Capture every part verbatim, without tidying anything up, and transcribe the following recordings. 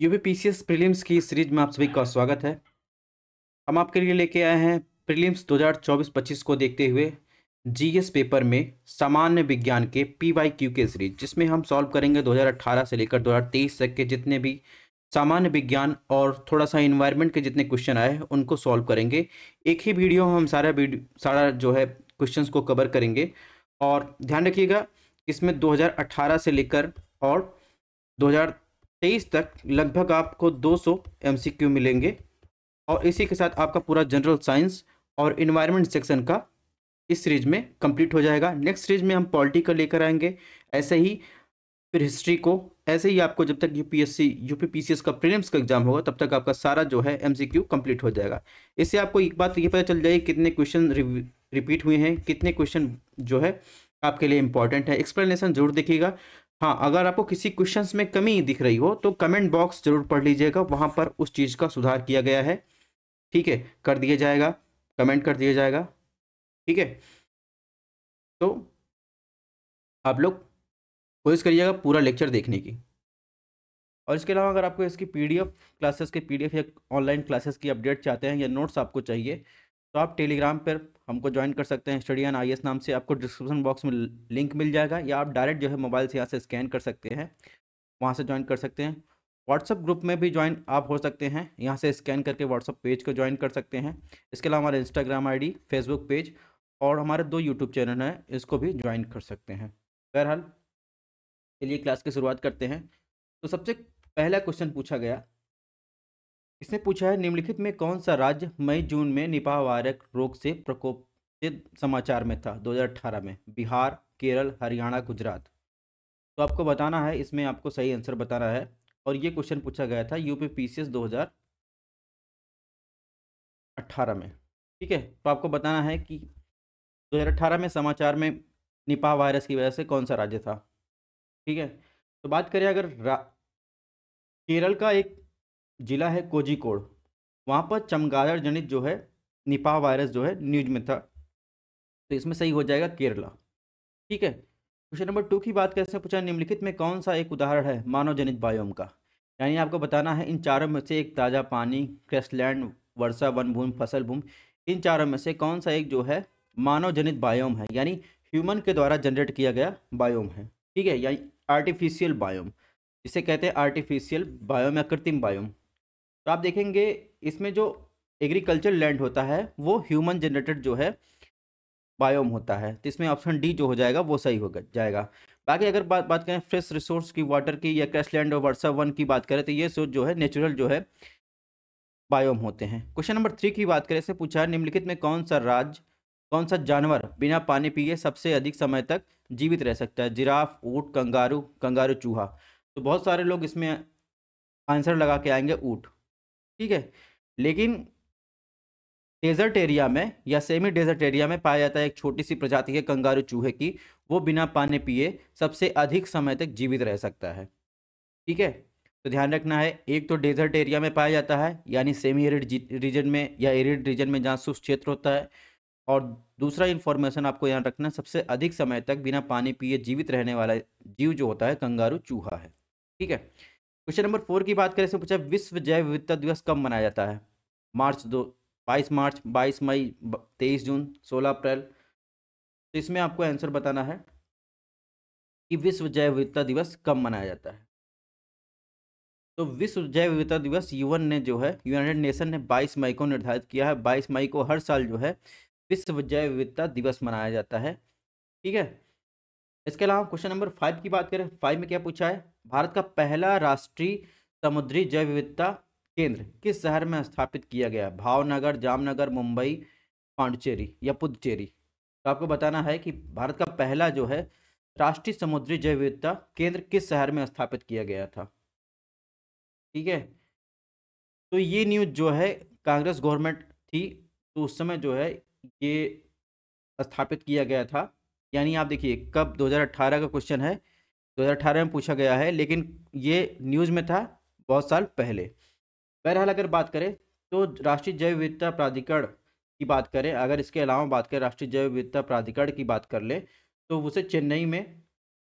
UP PCS prelims की series में आप सभी का स्वागत है। हम आपके लिए लेके आए हैं प्रीलिम्स दो हज़ार चौबीस पच्चीस को देखते हुए जीएस पेपर में सामान्य विज्ञान के पीवाईक्यू के सीरीज, जिसमें हम सॉल्व करेंगे दो हज़ार अठारह से लेकर दो हज़ार तेईस तक के जितने भी सामान्य विज्ञान और थोड़ा सा इन्वायरमेंट के जितने क्वेश्चन आए हैं उनको सॉल्व करेंगे। एक ही वीडियो में हम सारा वीडियो सारा जो है क्वेश्चंस को कवर करेंगे। और ध्यान रखिएगा, इसमें दो हज़ार अठारह से लेकर और दो हज़ार तेईस तक लगभग आपको दो सौ एमसीक्यू मिलेंगे और इसी के साथ आपका पूरा जनरल साइंस और इन्वायरमेंट सेक्शन का इस सीरीज में कंप्लीट हो जाएगा। नेक्स्ट सीरीज में हम पॉलिटिकल लेकर आएंगे, ऐसे ही फिर हिस्ट्री को, ऐसे ही आपको जब तक यूपीएससी यूपी पीसीएस का प्रीलिम्स का एग्जाम होगा तब तक आपका सारा जो है एमसीक्यू कंप्लीट हो जाएगा। इससे आपको एक बात ये पता चल जाएगी कितने क्वेश्चन रिपीट हुए हैं, कितने क्वेश्चन जो है आपके लिए इंपॉर्टेंट है। एक्सप्लेनेशन जरूर देखिएगा। हाँ, अगर आपको किसी क्वेश्चंस में कमी दिख रही हो तो कमेंट बॉक्स जरूर पढ़ लीजिएगा, वहां पर उस चीज़ का सुधार किया गया है, ठीक है, कर दिया जाएगा, कमेंट कर दिया जाएगा, ठीक है। तो आप लोग कोशिश करिएगा पूरा लेक्चर देखने की। और इसके अलावा अगर आपको इसकी पीडीएफ क्लासेस के पीडीएफ या ऑनलाइन क्लासेस की अपडेट चाहते हैं या नोट्स आपको चाहिए तो आप टेलीग्राम पर हमको ज्वाइन कर सकते हैं। स्टडी ऑन आईएएस नाम से आपको डिस्क्रिप्शन बॉक्स में लिंक मिल जाएगा, या आप डायरेक्ट जो है मोबाइल से यहाँ से स्कैन कर सकते हैं, वहाँ से ज्वाइन कर सकते हैं। व्हाट्सअप ग्रुप में भी ज्वाइन आप हो सकते हैं, यहाँ से स्कैन करके व्हाट्सअप पेज को ज्वाइन कर सकते हैं। इसके अलावा हमारे इंस्टाग्राम आईडी, फेसबुक पेज और हमारे दो यूट्यूब चैनल हैं, इसको भी ज्वाइन कर सकते हैं। बहरहाल चलिए क्लास की शुरुआत करते हैं। तो सबसे पहला क्वेश्चन पूछा गया, इसने पूछा है निम्नलिखित में कौन सा राज्य मई जून में निपाह वायरस रोग से प्रकोपित समाचार में था दो हज़ार अठारह में? बिहार, केरल, हरियाणा, गुजरात। तो आपको बताना है, इसमें आपको सही आंसर बताना है। और ये क्वेश्चन पूछा गया था यूपी पीसीएस दो हज़ार अठारह में, ठीक है। तो आपको बताना है कि दो हज़ार अठारह में समाचार में निपाह वायरस की वजह से कौन सा राज्य था, ठीक है। तो बात करें अगर केरल का एक जिला है कोझिकोड, वहाँ पर चमगादड़ जनित जो है निपाह वायरस जो है न्यूज में था, तो इसमें सही हो जाएगा केरला, ठीक है। क्वेश्चन नंबर टू की बात कैसे पूछा, निम्नलिखित में कौन सा एक उदाहरण है मानव जनित बायोम का? यानी आपको बताना है इन चारों में से एक ताज़ा पानी, क्रैशलैंड, वर्षा, वन भूमि, फसल भूमि, इन चारों में से कौन सा एक जो है मानव जनित बायोम है, यानी ह्यूमन के द्वारा जनरेट किया गया बायोम है, ठीक है, यानी आर्टिफिशियल बायोम, जिसे कहते हैं आर्टिफिशियल बायोम या कृत्रिम बायोम। तो आप देखेंगे इसमें जो एग्रीकल्चर लैंड होता है वो ह्यूमन जनरेटेड जो है बायोम होता है, तो इसमें ऑप्शन डी जो हो जाएगा वो सही हो जाएगा। बाकी अगर बात बात करें फ्रेश रिसोर्स की, वाटर की, या क्रैशलैंड और वर्षा वन की बात करें तो ये सोच जो है नेचुरल जो है बायोम होते हैं। क्वेश्चन नंबर थ्री की बात करें, से पूछा है निम्नलिखित में कौन सा राज्य कौन सा जानवर बिना पानी पिए सबसे अधिक समय तक जीवित रह सकता है? जिराफ, ऊँट, कंगारू, कंगारू चूहा। तो बहुत सारे लोग इसमें आंसर लगा के आएंगे ऊँट, ठीक है, लेकिन डेजर्ट एरिया में या सेमी डेजर्ट एरिया में पाया जाता है एक छोटी सी प्रजाति है कंगारू चूहे की, वो बिना पानी पिए सबसे अधिक समय तक जीवित रह सकता है, ठीक है। तो ध्यान रखना है, एक तो डेजर्ट एरिया में पाया जाता है यानी सेमी एरिड रीजन में या एरिड रीजन में जहाँ शुष्क क्षेत्र होता है, और दूसरा इन्फॉर्मेशन आपको यहाँ रखना है, सबसे अधिक समय तक बिना पानी पिए जीवित रहने वाला जीव जो होता है कंगारू चूहा है, ठीक है। क्वेश्चन नंबर फोर की बात करें, से पूछा विश्व जैव विविधता दिवस कब मनाया जाता है? मार्च दो बाईस मार्च, बाईस मई, तेईस जून, सोलह अप्रैल। तो इसमें आपको आंसर बताना है कि विश्व जैव विविधता दिवस कब मनाया जाता है। तो विश्व जैव विविधता दिवस यूएन ने जो है यूनाइटेड नेशन ने बाईस मई को निर्धारित किया है। बाईस मई को हर साल जो है विश्व जैव विविधता दिवस मनाया जाता है, ठीक है। इसके अलावा क्वेश्चन नंबर फाइव की बात करें, फाइव में क्या पूछा है, भारत का पहला राष्ट्रीय समुद्री जैव विविधता केंद्र किस शहर में स्थापित किया गया? भावनगर, जामनगर, मुंबई, पांडुचेरी या पुदुचेरी। तो आपको बताना है कि भारत का पहला जो है राष्ट्रीय समुद्री जैव विविधता केंद्र किस शहर में स्थापित किया गया था, ठीक है। तो ये न्यूज जो है कांग्रेस गवर्नमेंट थी, तो उस समय जो है ये स्थापित किया गया था। यानी आप देखिए कब, दो हज़ार अठारह का क्वेश्चन है, दो हज़ार अठारह में पूछा गया है, लेकिन ये न्यूज़ में था बहुत साल पहले। बहरहाल अगर बात करें तो राष्ट्रीय जैव विविधता प्राधिकरण की बात करें, अगर इसके अलावा बात करें राष्ट्रीय जैव विविधता प्राधिकरण की बात कर ले, तो उसे चेन्नई में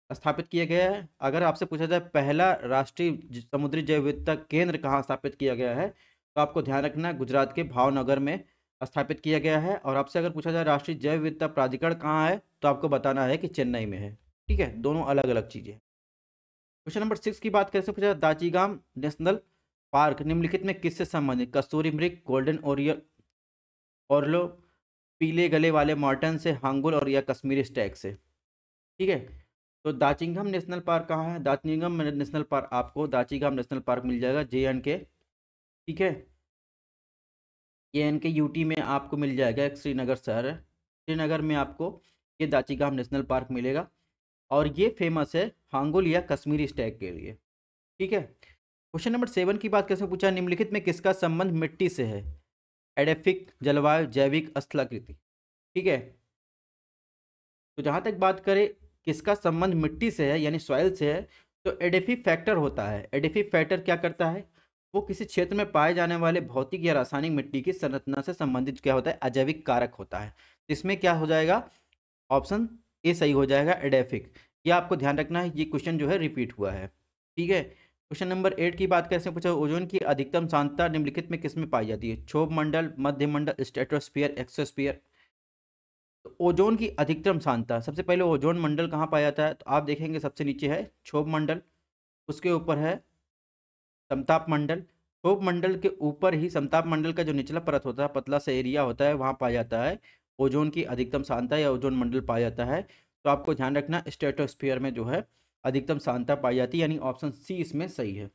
स्थापित किया गया है। अगर आपसे पूछा जाए पहला राष्ट्रीय ज- समुद्री जैव विविधता केंद्र कहाँ स्थापित किया गया है, तो आपको ध्यान रखना है गुजरात के भावनगर में स्थापित किया गया है। और आपसे अगर पूछा जाए राष्ट्रीय जैव विविधता प्राधिकरण कहाँ है, तो आपको बताना है कि चेन्नई में है। ठीक है, दोनों अलग अलग चीजें हैं। क्वेश्चन नंबर सिक्स की बात कैसे पूछा जाए, दाचीगाम नेशनल पार्क निम्नलिखित में किससे संबंधित, कस्तूरी मृग, गोल्डन ओरियल ओरलो, पीले गले वाले मॉर्टन से, हांगुल और या कश्मीरी स्टैग से। ठीक है, तो दाचिंगम नेशनल पार्क कहाँ है, दाचिंगम नेशनल पार्क आपको दाचिंगम नेशनल पार्क मिल जाएगा जे एंड के। ठीक है, जे एंड के यूटी में आपको मिल जाएगा, एक श्रीनगर शहर है, श्रीनगर में आपको ये दाचिंगम नेशनल पार्क मिलेगा। और ये फेमस है हांगुल या कश्मीरी स्टैग के लिए। ठीक है, क्वेश्चन नंबर सेवन की बात कैसे पूछा, निम्नलिखित में किसका संबंध मिट्टी से है, एडेफिक, जलवायु, जैविक, स्थलाकृति। ठीक है, तो जहाँ तक बात करें किसका संबंध मिट्टी से है यानी सॉइल से है, तो एडेफी फैक्टर होता है। एडेफी फैक्टर क्या करता है, वो किसी क्षेत्र में पाए जाने वाले भौतिक या रासायनिक मिट्टी की संरचना से संबंधित क्या होता है, अजैविक कारक होता है। इसमें क्या हो जाएगा, ऑप्शन ए सही हो जाएगा, एडेफिक। ये आपको ध्यान रखना है, ये क्वेश्चन जो है रिपीट हुआ है। ठीक है, क्वेश्चन नंबर एट की बात कैसे पूछा, ओजोन की अधिकतम सांद्रता निम्नलिखित में किसमें पाई जाती है, क्षोभ मंडल, मध्य मंडल, स्ट्रेटोस्फीयर, एक्सोस्फीयर। तो ओजोन की अधिकतम सांद्रता, सबसे पहले ओजोन मंडल कहाँ पाया जाता है, तो आप देखेंगे सबसे नीचे है क्षोभ मंडल, उसके ऊपर है समताप मंडल। क्षोभ मंडल के ऊपर ही समताप मंडल का जो निचला परत होता है, पतला सा एरिया होता है, वहाँ पाया जाता है ओजोन की अधिकतम सांद्रता या ओजोन मंडल पाया जाता है। तो आपको ध्यान रखना स्ट्रेटोस्फीयर में जो है अधिकतम सांद्रता पाई जाती है, यानी ऑप्शन सी इसमें सही है।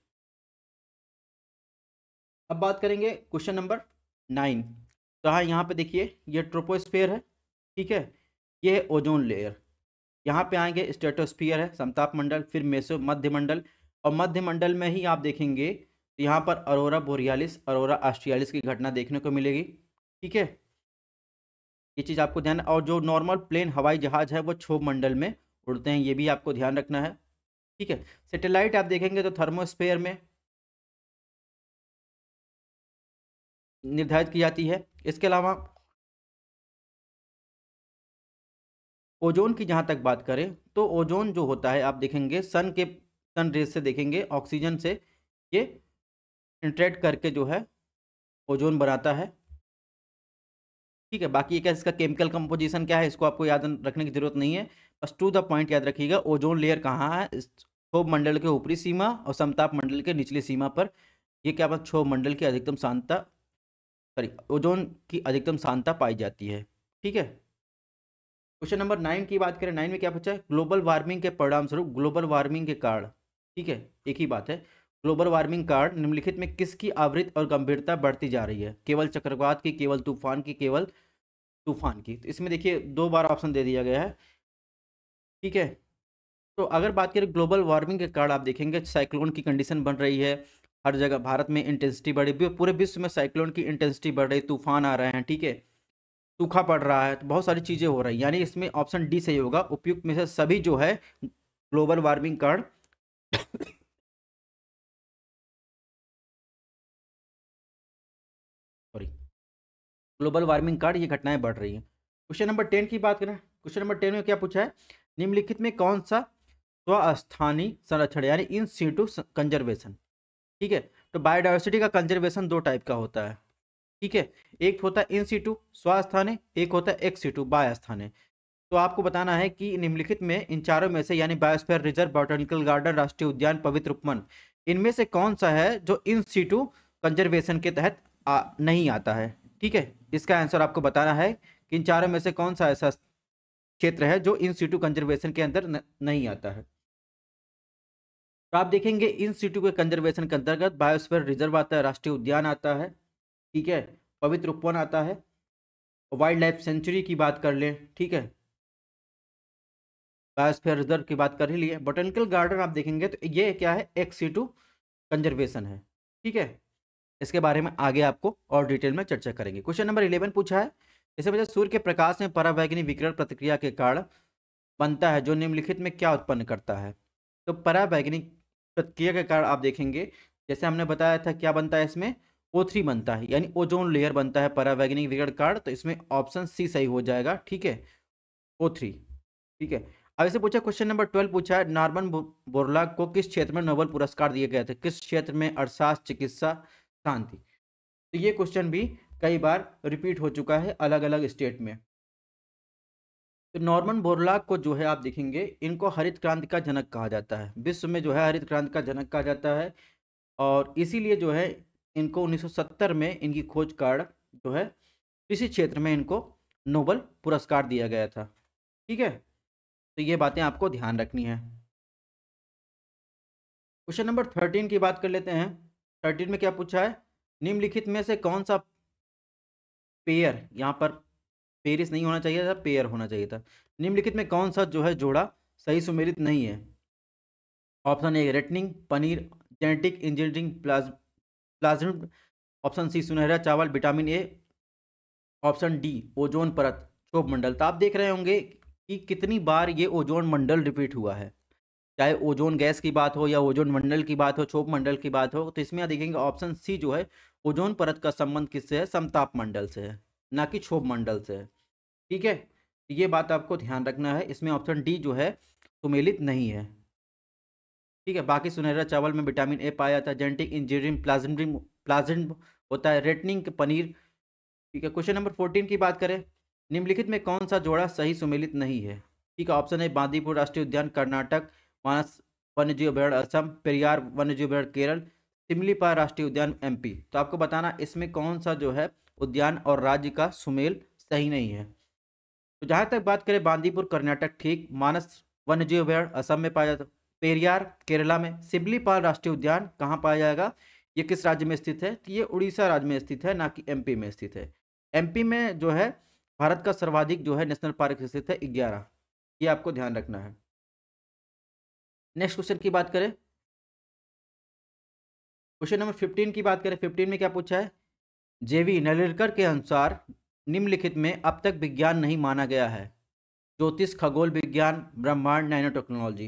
अब बात करेंगे क्वेश्चन नंबर नाइन। तो हाँ, यहाँ पे देखिए ये ट्रोपोस्फीयर है। ठीक है, ये है ओजोन लेयर। यहाँ पे आएंगे स्ट्रेटोस्फीयर है, समताप मंडल, फिर मेसो मध्य मंडल, और मध्य मंडल में ही आप देखेंगे तो यहाँ पर अरोरा बोरियालिस, अरोरा ऑस्ट्रियालिस की घटना देखने को मिलेगी। ठीक है, ये चीज़ आपको ध्यान, और जो नॉर्मल प्लेन हवाई जहाज है वो क्षोभ मंडल में उड़ते हैं, ये भी आपको ध्यान रखना है। ठीक है, सैटेलाइट आप देखेंगे तो थर्मोस्फेयर में निर्धारित की जाती है। इसके अलावा ओजोन की जहाँ तक बात करें तो ओजोन जो होता है आप देखेंगे सन के सन रेज से देखेंगे, ऑक्सीजन से ये इंटरेक्ट करके जो है ओजोन बनाता है। ठीक है, बाकी क्या इसका केमिकल कंपोजिशन क्या है इसको आपको याद रखने की जरूरत नहीं है, बस टू द पॉइंट याद रखिएगा ओजोन लेयर कहाँ है, क्षोभ मंडल के ऊपरी सीमा और समताप मंडल के निचली सीमा पर। ये क्या बात, क्षोभ मंडल की अधिकतम सांद्रता, सॉरी ओजोन की अधिकतम सांद्रता पाई जाती है। ठीक है, क्वेश्चन नंबर नाइन की बात करें, नाइन में क्या पूछा है, ग्लोबल वार्मिंग के परिणाम स्वरूप, ग्लोबल वार्मिंग के कारण, ठीक है एक ही बात है, ग्लोबल वार्मिंग कारण निम्नलिखित में किसकी आवृत्ति और गंभीरता बढ़ती जा रही है, केवल चक्रवात की, केवल तूफान की, केवल तूफान की। तो इसमें देखिए दो बार ऑप्शन दे दिया गया है। ठीक है, तो अगर बात करें ग्लोबल वार्मिंग के कारण, आप देखेंगे साइक्लोन की कंडीशन बन रही है हर जगह, भारत में इंटेंसिटी बढ़ी, पूरे विश्व में साइक्लोन की इंटेंसिटी बढ़ रही, तूफान आ रहे हैं। ठीक है, सूखा पड़ रहा है, तो बहुत सारी चीज़ें हो रही, यानी इसमें ऑप्शन डी सही होगा, उपयुक्त में से सभी जो है ग्लोबल वार्मिंग कारण सॉरी ग्लोबल वार्मिंग कारण ये घटनाएं बढ़ रही हैं। क्वेश्चन नंबर टेन की बात करें, क्वेश्चन नंबर टेन में क्या पूछा है, निम्नलिखित में कौन सा स्वस्थानी संरक्षण यानी इन सीटू कंजर्वेशन। ठीक है, तो बायोडाइवर्सिटी का कंजर्वेशन दो टाइप का होता है। ठीक है, एक होता है इन सीटू स्वास्थाने, एक होता है एक्स सीटू बायोस्थाने। तो आपको बताना है कि निम्नलिखित में इन चारों में से यानी बायोस्फीयर रिजर्व, बॉटनिकल गार्डन, राष्ट्रीय उद्यान, पवित्र उपवन, इनमें से कौन सा है जो इन सीटू कंजर्वेशन के तहत आ, नहीं आता है। ठीक है, इसका आंसर आपको बताना है कि इन चारों में से कौन सा ऐसा क्षेत्र है जो इन सीटू कंजर्वेशन के अंदर न, नहीं आता है। तो आप देखेंगे इन सीटू के कंजर्वेशन के अंतर्गत बायोस्फीयर रिजर्व आता है, राष्ट्रीय उद्यान आता है, ठीक है, पवित्र उपवन आता है, वाइल्ड लाइफ सेंचुरी की बात कर लें, ठीक है, बायोस्फीयर रिजर्व की बात कर ही लिए, बोटेनिकल गार्डन आप देखेंगे तो ये क्या है, एक्स सीटू कंजर्वेशन है। ठीक है, इसके बारे में आगे आपको और डिटेल में चर्चा करेंगे। क्वेश्चन नंबर इलेवन पूछा है, इसे वजह सूर्य के प्रकाश में परावैंगनी विकिरण प्रतिक्रिया के कारण बनता है जो निम्नलिखित में क्या उत्पन्न करता है। तो परावैंगनी प्रतिक्रिया के कारण आप देखेंगे जैसे हमने बताया था क्या बनता है, इसमें ओ थ्री बनता है, यानी ओजोन लेयर बनता है परावैंगनिक विकिरण कारण। तो इसमें ऑप्शन सी सही हो जाएगा। ठीक है, ओ थ्री। ठीक है, अब इसे पूछा, क्वेश्चन नंबर ट्वेल्व पूछा है, नॉर्मन बोरलॉग को किस क्षेत्र में नोबेल पुरस्कार दिए गए थे? किस क्षेत्र में? अर्थशास्त्र, चिकित्सा, शांति। तो ये क्वेश्चन भी कई बार रिपीट हो चुका है अलग अलग स्टेट में। तो नॉर्मन बोरलॉग को जो है आप देखेंगे, इनको हरित क्रांति का जनक कहा जाता है, विश्व में जो है हरित क्रांति का जनक कहा जाता है, और इसीलिए जो है इनको उन्नीस सौ सत्तर में इनकी खोज कार्ड जो है कृषि क्षेत्र में इनको नोबेल पुरस्कार दिया गया था। ठीक है, तो ये बातें आपको ध्यान रखनी है। क्वेश्चन नंबर थर्टीन की बात कर लेते हैं। थर्टीन में क्या पूछा है? निम्नलिखित में से कौन सा पेयर, यहाँ पर पेरिस नहीं होना चाहिए था, पेयर होना चाहिए था। निम्नलिखित में कौन सा जो है जोड़ा सही सुमेलित नहीं है? ऑप्शन ए रेटनिंग पनीर, जेनेटिक इंजीनियरिंग प्लाज प्लाज्म, ऑप्शन सी सुनहरा चावल vitamin A, option D ozone परत क्षोभ मंडल। तो आप देख रहे होंगे कि कितनी बार ये ओजोन मंडल रिपीट हुआ है, चाहे ओजोन गैस की बात हो या ओजोन मंडल की बात हो, क्षोभ मंडल की बात हो। तो इसमें आप देखेंगे ऑप्शन सी जो है ओजोन परत का संबंध किससे है? समताप मंडल से है, ना कि क्षोभ मंडल से है। ठीक है, ये बात आपको ध्यान रखना है, इसमें ऑप्शन डी जो है सुमेलित नहीं है। ठीक है, बाकी सुनहरा चावल में विटामिन ए पाया जाता है, जेनेटिक इंजीनियरिंग प्लाज्म प्लाज्म होता है, रेटनिंग पनीर। ठीक है, क्वेश्चन नंबर फोर्टीन की बात करें, निम्नलिखित में कौन सा जोड़ा सही सुमेलित नहीं है? ठीक है, ऑप्शन है बांदीपुर राष्ट्रीय उद्यान कर्नाटक, मानस वन्यजीव अभयारण्य असम, पेरियार वन्यजीव अभयारण्य केरल, सिमलीपाल राष्ट्रीय उद्यान एमपी। तो आपको बताना इसमें कौन सा जो है उद्यान और राज्य का सुमेल सही नहीं है। तो जहाँ तक बात करें बांदीपुर कर्नाटक ठीक, मानस वन्यजीव अभयारण्य असम में पाया जाता, पेरियार केरला में, सिमलीपाल राष्ट्रीय उद्यान कहाँ पाया जाएगा? ये किस राज्य में स्थित है? तो ये उड़ीसा राज्य में स्थित है, ना कि एमपी में स्थित है। एमपी में जो है भारत का सर्वाधिक जो है नेशनल पार्क स्थित है ग्यारह, ये आपको ध्यान रखना है। नेक्स्ट क्वेश्चन की बात करें, क्वेश्चन नंबर फिफ्टीन की बात करें। फिफ्टीन में क्या पूछा है? जेवी नलिरकर के अनुसार निम्नलिखित में अब तक विज्ञान नहीं माना गया है? ज्योतिष, खगोल विज्ञान, ब्रह्मांड, नैनो टेक्नोलॉजी।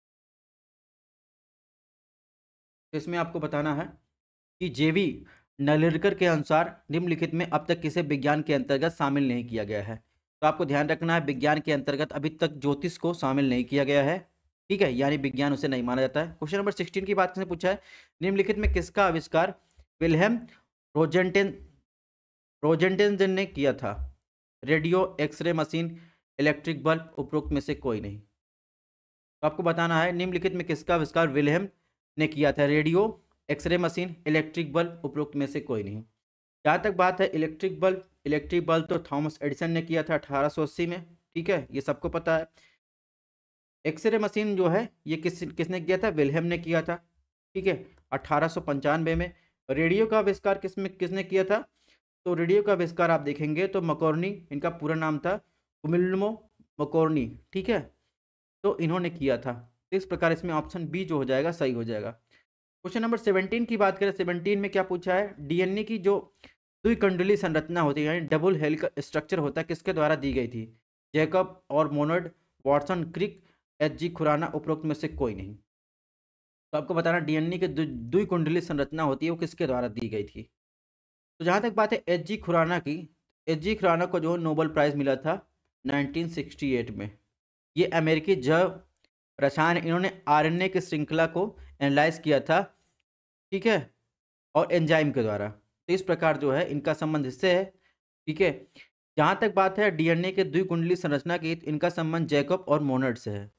इसमें आपको बताना है कि जेवी नलिरकर के अनुसार निम्नलिखित में अब तक किसे विज्ञान के अंतर्गत शामिल नहीं किया गया है? तो आपको ध्यान रखना है विज्ञान के अंतर्गत अभी तक ज्योतिष को शामिल नहीं किया गया है। ठीक है, यानी विज्ञान उसे नहीं माना जाता है। क्वेश्चन नंबर सिक्सटीन की बात किसने पूछा है? निम्नलिखित में किसका आविष्कार विल्हेम रोजेंटेन रोजेंटेन ने किया था? Radio, X ray machine, electric bulb, उपरोक्त में से कोई नहीं। तो आपको बताना है निम्नलिखित में किसका आविष्कार विल्हेम ने किया था? Radio, X ray machine, electric bulb, उपरोक्त में से कोई नहीं। जहाँ तक बात है इलेक्ट्रिक बल्ब, इलेक्ट्रिक बल्ब तो थॉमस एडिसन ने किया था अठारह सौ अस्सी में। ठीक है, ये सबको पता है। एक्सरे मशीन जो है ये किस किसने किया था? विल्हेम ने किया था। ठीक है, अठारह सौ पंचानवे में। रेडियो का आविष्कार किसमें किसने किया था? तो रेडियो का आविष्कार आप देखेंगे तो मकॉर्नी, इनका पूरा नाम था गुमिल्मो मकॉर्नी। ठीक है, तो इन्होंने किया था। इस प्रकार इसमें ऑप्शन बी जो हो जाएगा सही हो जाएगा। क्वेश्चन नंबर सेवनटीन की बात करें। सेवनटीन में क्या पूछा है? डीएनए की जो द्विकुंडली संरचना होती है यानी डबल हेलिकल स्ट्रक्चर होता है किसके द्वारा दी गई थी? जैकब और Monod, Watson, Crick, H G Khorana, उपरोक्त में से कोई नहीं। तो आपको बताना डीएनए की द्विकुंडली संरचना होती है वो किसके द्वारा दी गई थी? तो जहाँ तक बात है एच जी खुराना की, एच जी खुराना को जो नोबेल प्राइज़ मिला था नाइनटीन सिक्सटी एट में। ये अमेरिकी जैव रसायन, इन्होंने आरएनए की श्रृंखला को एनालाइज किया था। ठीक है, और एंजाइम के द्वारा। तो इस प्रकार जो है इनका संबंध इससे है। ठीक है, जहाँ तक बात है डीएनए के द्विकुंडली संरचना की, इनका संबंध जैकब और मोनर्ड से है।